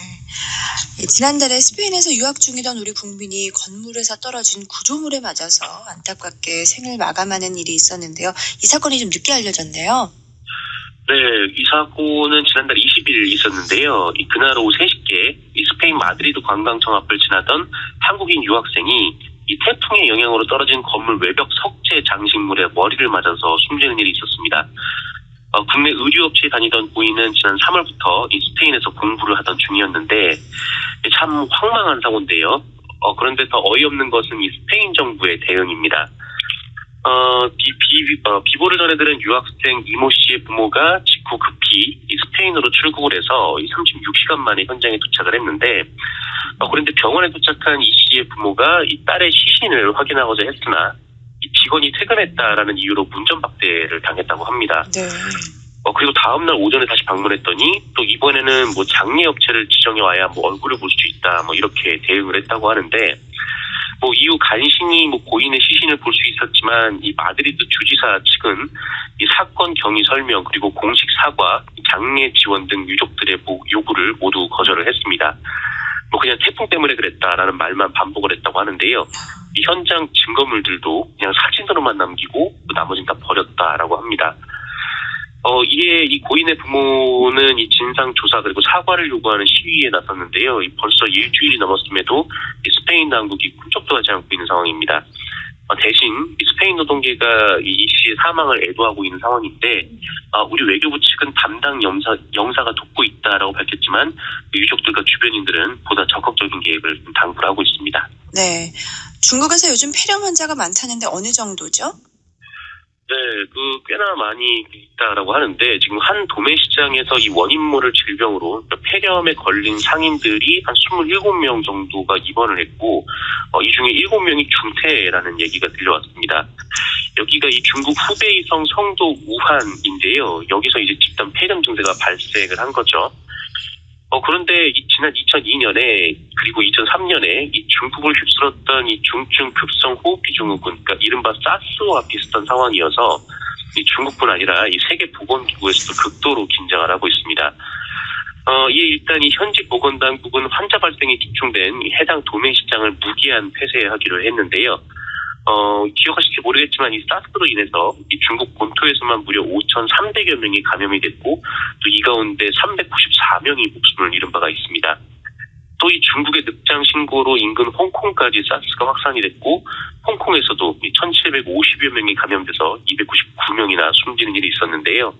네. 지난달에 스페인에서 유학 중이던 우리 국민이 건물에서 떨어진 구조물에 맞아서 안타깝게 생을 마감하는 일이 있었는데요. 이 사건이 좀 늦게 알려졌네요. 네, 이 사고는 지난달 이십 일 있었는데요. 이 그날 오후 세 시께 이 스페인 마드리드 관광청 앞을 지나던 한국인 유학생이 이 태풍의 영향으로 떨어진 건물 외벽 석재 장식물에 머리를 맞아서 숨지는 일이 있었습니다. 어, 국내 의류업체에 다니던 고인은 지난 삼월부터 이 스페인에서 공부를 하던 중이었는데 참 황망한 사고인데요. 어, 그런데 더 어이없는 것은 이 스페인 정부의 대응입니다. 어, 비, 비, 어, 비보를 전해들은 유학생 이모 씨의 부모가 직후 급히 이 스페인으로 출국을 해서 이 삼십육 시간 만에 현장에 도착을 했는데, 어, 그런데 병원에 도착한 이 씨의 부모가 이 딸의 시신을 확인하고자 했으나 이 직원이 퇴근했다라는 이유로 문전박대를 당했다고 합니다. 네. 어, 그리고 다음날 오전에 다시 방문했더니 또 이번에는 뭐 장례 업체를 지정해 와야 뭐 얼굴을 볼 수 있다 뭐 이렇게 대응을 했다고 하는데 뭐 이후 간신히 뭐 고인의 시신을 볼 수 있었지만 이 마드리드 주지사 측은 이 사건 경위 설명 그리고 공식 사과, 장례 지원 등 유족들의 요구를 모두 거절을 했습니다. 뭐 그냥 태풍 때문에 그랬다라는 말만 반복을 했다고 하는데요. 이 현장 증거물들도 그냥 사진으로만 남기고 나머지는 다 버렸다라고 합니다. 어, 이에 이 고인의 부모는 이 진상 조사 그리고 사과를 요구하는 시위에 나섰는데요. 벌써 일주일이 넘었음에도 이 스페인 당국이 꿈쩍도 하지 않고 있는 상황입니다. 어, 대신 이 스페인 노동계가 이 씨의 사망을 애도하고 있는 상황인데 어, 우리 외교부 측은 담당 영사, 영사가 돕고 있다라고 밝혔지만 유족들과 주변인들은 보다 적극적인 계획을 당부를 하고 있습니다. 네, 중국에서 요즘 폐렴 환자가 많다는데 어느 정도죠? 네, 그 꽤나 많이 있다라고 하는데 지금 한 도매시장에서 이 원인 모를 질병으로 폐렴에 걸린 상인들이 한 이십칠 명 정도가 입원을 했고 어, 이 중에 일곱 명이 중태라는 얘기가 들려왔습니다. 여기가 이 중국 후베이성 성도 우한인데요. 여기서 이제 집단 폐렴 증세가 발생을 한 거죠. 어, 그런데 이 지난 이천이 년에 그리고 이천삼 년에 이 중국을 휩쓸었던 이 중증 급성 호흡기 증후군, 그러니까 이른바 사스와 비슷한 상황이어서 이 중국뿐 아니라 이 세계 보건기구에서도 극도로 긴장을 하고 있습니다. 어, 이에 일단 이 현지 보건당국은 환자 발생에 집중된 이 해당 도매시장을 무기한 폐쇄하기로 했는데요. 어, 기억하실지 모르겠지만 이 사스로 인해서 이 중국 본토에서만 무려 오천삼백여 명이 감염이 됐고 또 이 가운데 삼백구십사 명이 목숨을 잃은 바가 있습니다. 또 이 중국의 늑장 신고로 인근 홍콩까지 사스가 확산이 됐고 홍콩에서도 이 천칠백오십여 명이 감염돼서 이백구십구 명이나 숨지는 일이 있었는데요.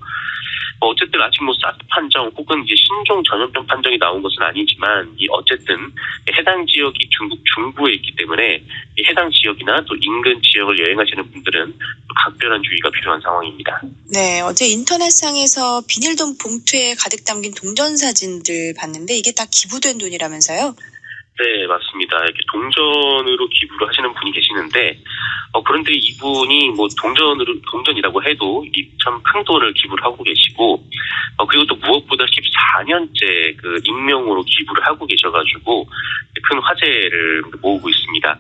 어쨌든 아직 뭐 사스 판정 혹은 이제 신종 전염병 판정이 나온 것은 아니지만 이 어쨌든 해당 지역이 중국 중부에 있기 때문에 이 해당 지역이나 또 인근 지역을 여행하시는 분들은 각별한 주의가 필요한 상황입니다. 네, 어제 인터넷상에서 비닐돈 봉투에 가득 담긴 동전 사진들 봤는데 이게 다 기부된 돈이라면서요? 네, 맞습니다. 이렇게 동전으로 기부를 하시는 분이 계시는데, 어, 그런데 이분이 뭐 동전으로, 동전이라고 해도 이 참 큰 돈을 기부를 하고 계시고, 어, 그리고 또 무엇보다 십사 년째 그 익명으로 기부를 하고 계셔가지고 큰 화제를 모으고 있습니다.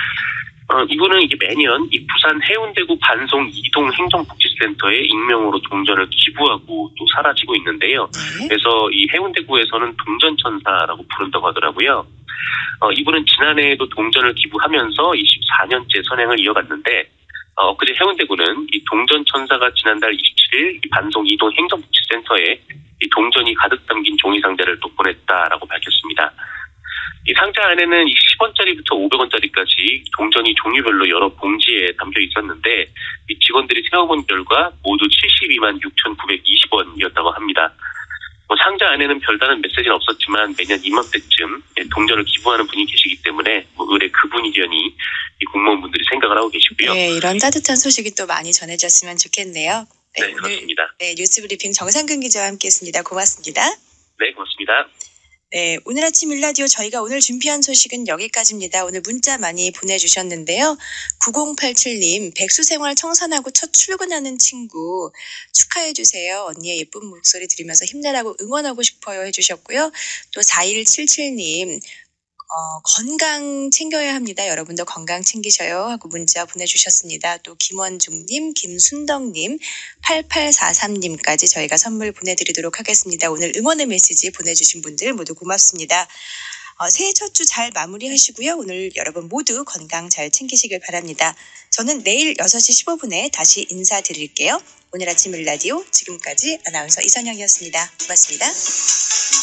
어, 이분은 이게 매년 이 부산 해운대구 반송 이동 행정복지센터에 익명으로 동전을 기부하고 또 사라지고 있는데요. 그래서 이 해운대구에서는 동전천사라고 부른다고 하더라고요. 어, 이분은 지난해에도 동전을 기부하면서 이 십사 년째 선행을 이어갔는데, 어, 그제 해운대구는 이 동전천사가 지난달 이십칠 일 이 반송 이동 행정복지센터에 이 동전이 가득 담긴 종이 상자를 또 보냈다라고 밝혔습니다. 이 상자 안에는 이 십 원짜리부터 오백 원짜리까지 동전이 종류별로 여러 봉지에 담겨 있었는데 이 직원들이 세어본 결과 모두 칠십이만 육천구백이십 원이었다고 합니다. 뭐 상자 안에는 별다른 메시지는 없었지만 매년 이맘때쯤 동전을 기부하는 분이 계시기 때문에 뭐 의뢰 그분이려니 이 공무원분들이 생각을 하고 계시고요. 네, 이런 따뜻한 소식이 또 많이 전해졌으면 좋겠네요. 네, 네 그렇습니다. 오늘, 네, 뉴스브리핑 정상근 기자와 함께했습니다. 고맙습니다. 네, 고맙습니다. 네, 오늘 아침 일라디오 저희가 오늘 준비한 소식은 여기까지입니다. 오늘 문자 많이 보내주셨는데요. 구공팔칠 님, 백수생활 청산하고 첫 출근하는 친구 축하해주세요. 언니의 예쁜 목소리 들으면서 힘내라고 응원하고 싶어요 해주셨고요. 또 사일칠칠 님, 어, 건강 챙겨야 합니다. 여러분도 건강 챙기셔요 하고 문자 보내주셨습니다. 또 김원중님, 김순덕님, 팔팔사삼 님까지 저희가 선물 보내드리도록 하겠습니다. 오늘 응원의 메시지 보내주신 분들 모두 고맙습니다. 어, 새해 첫 주 잘 마무리하시고요. 오늘 여러분 모두 건강 잘 챙기시길 바랍니다. 저는 내일 여섯 시 십오 분에 다시 인사드릴게요. 오늘 아침 일라디오 지금까지 아나운서 이선영이었습니다. 고맙습니다.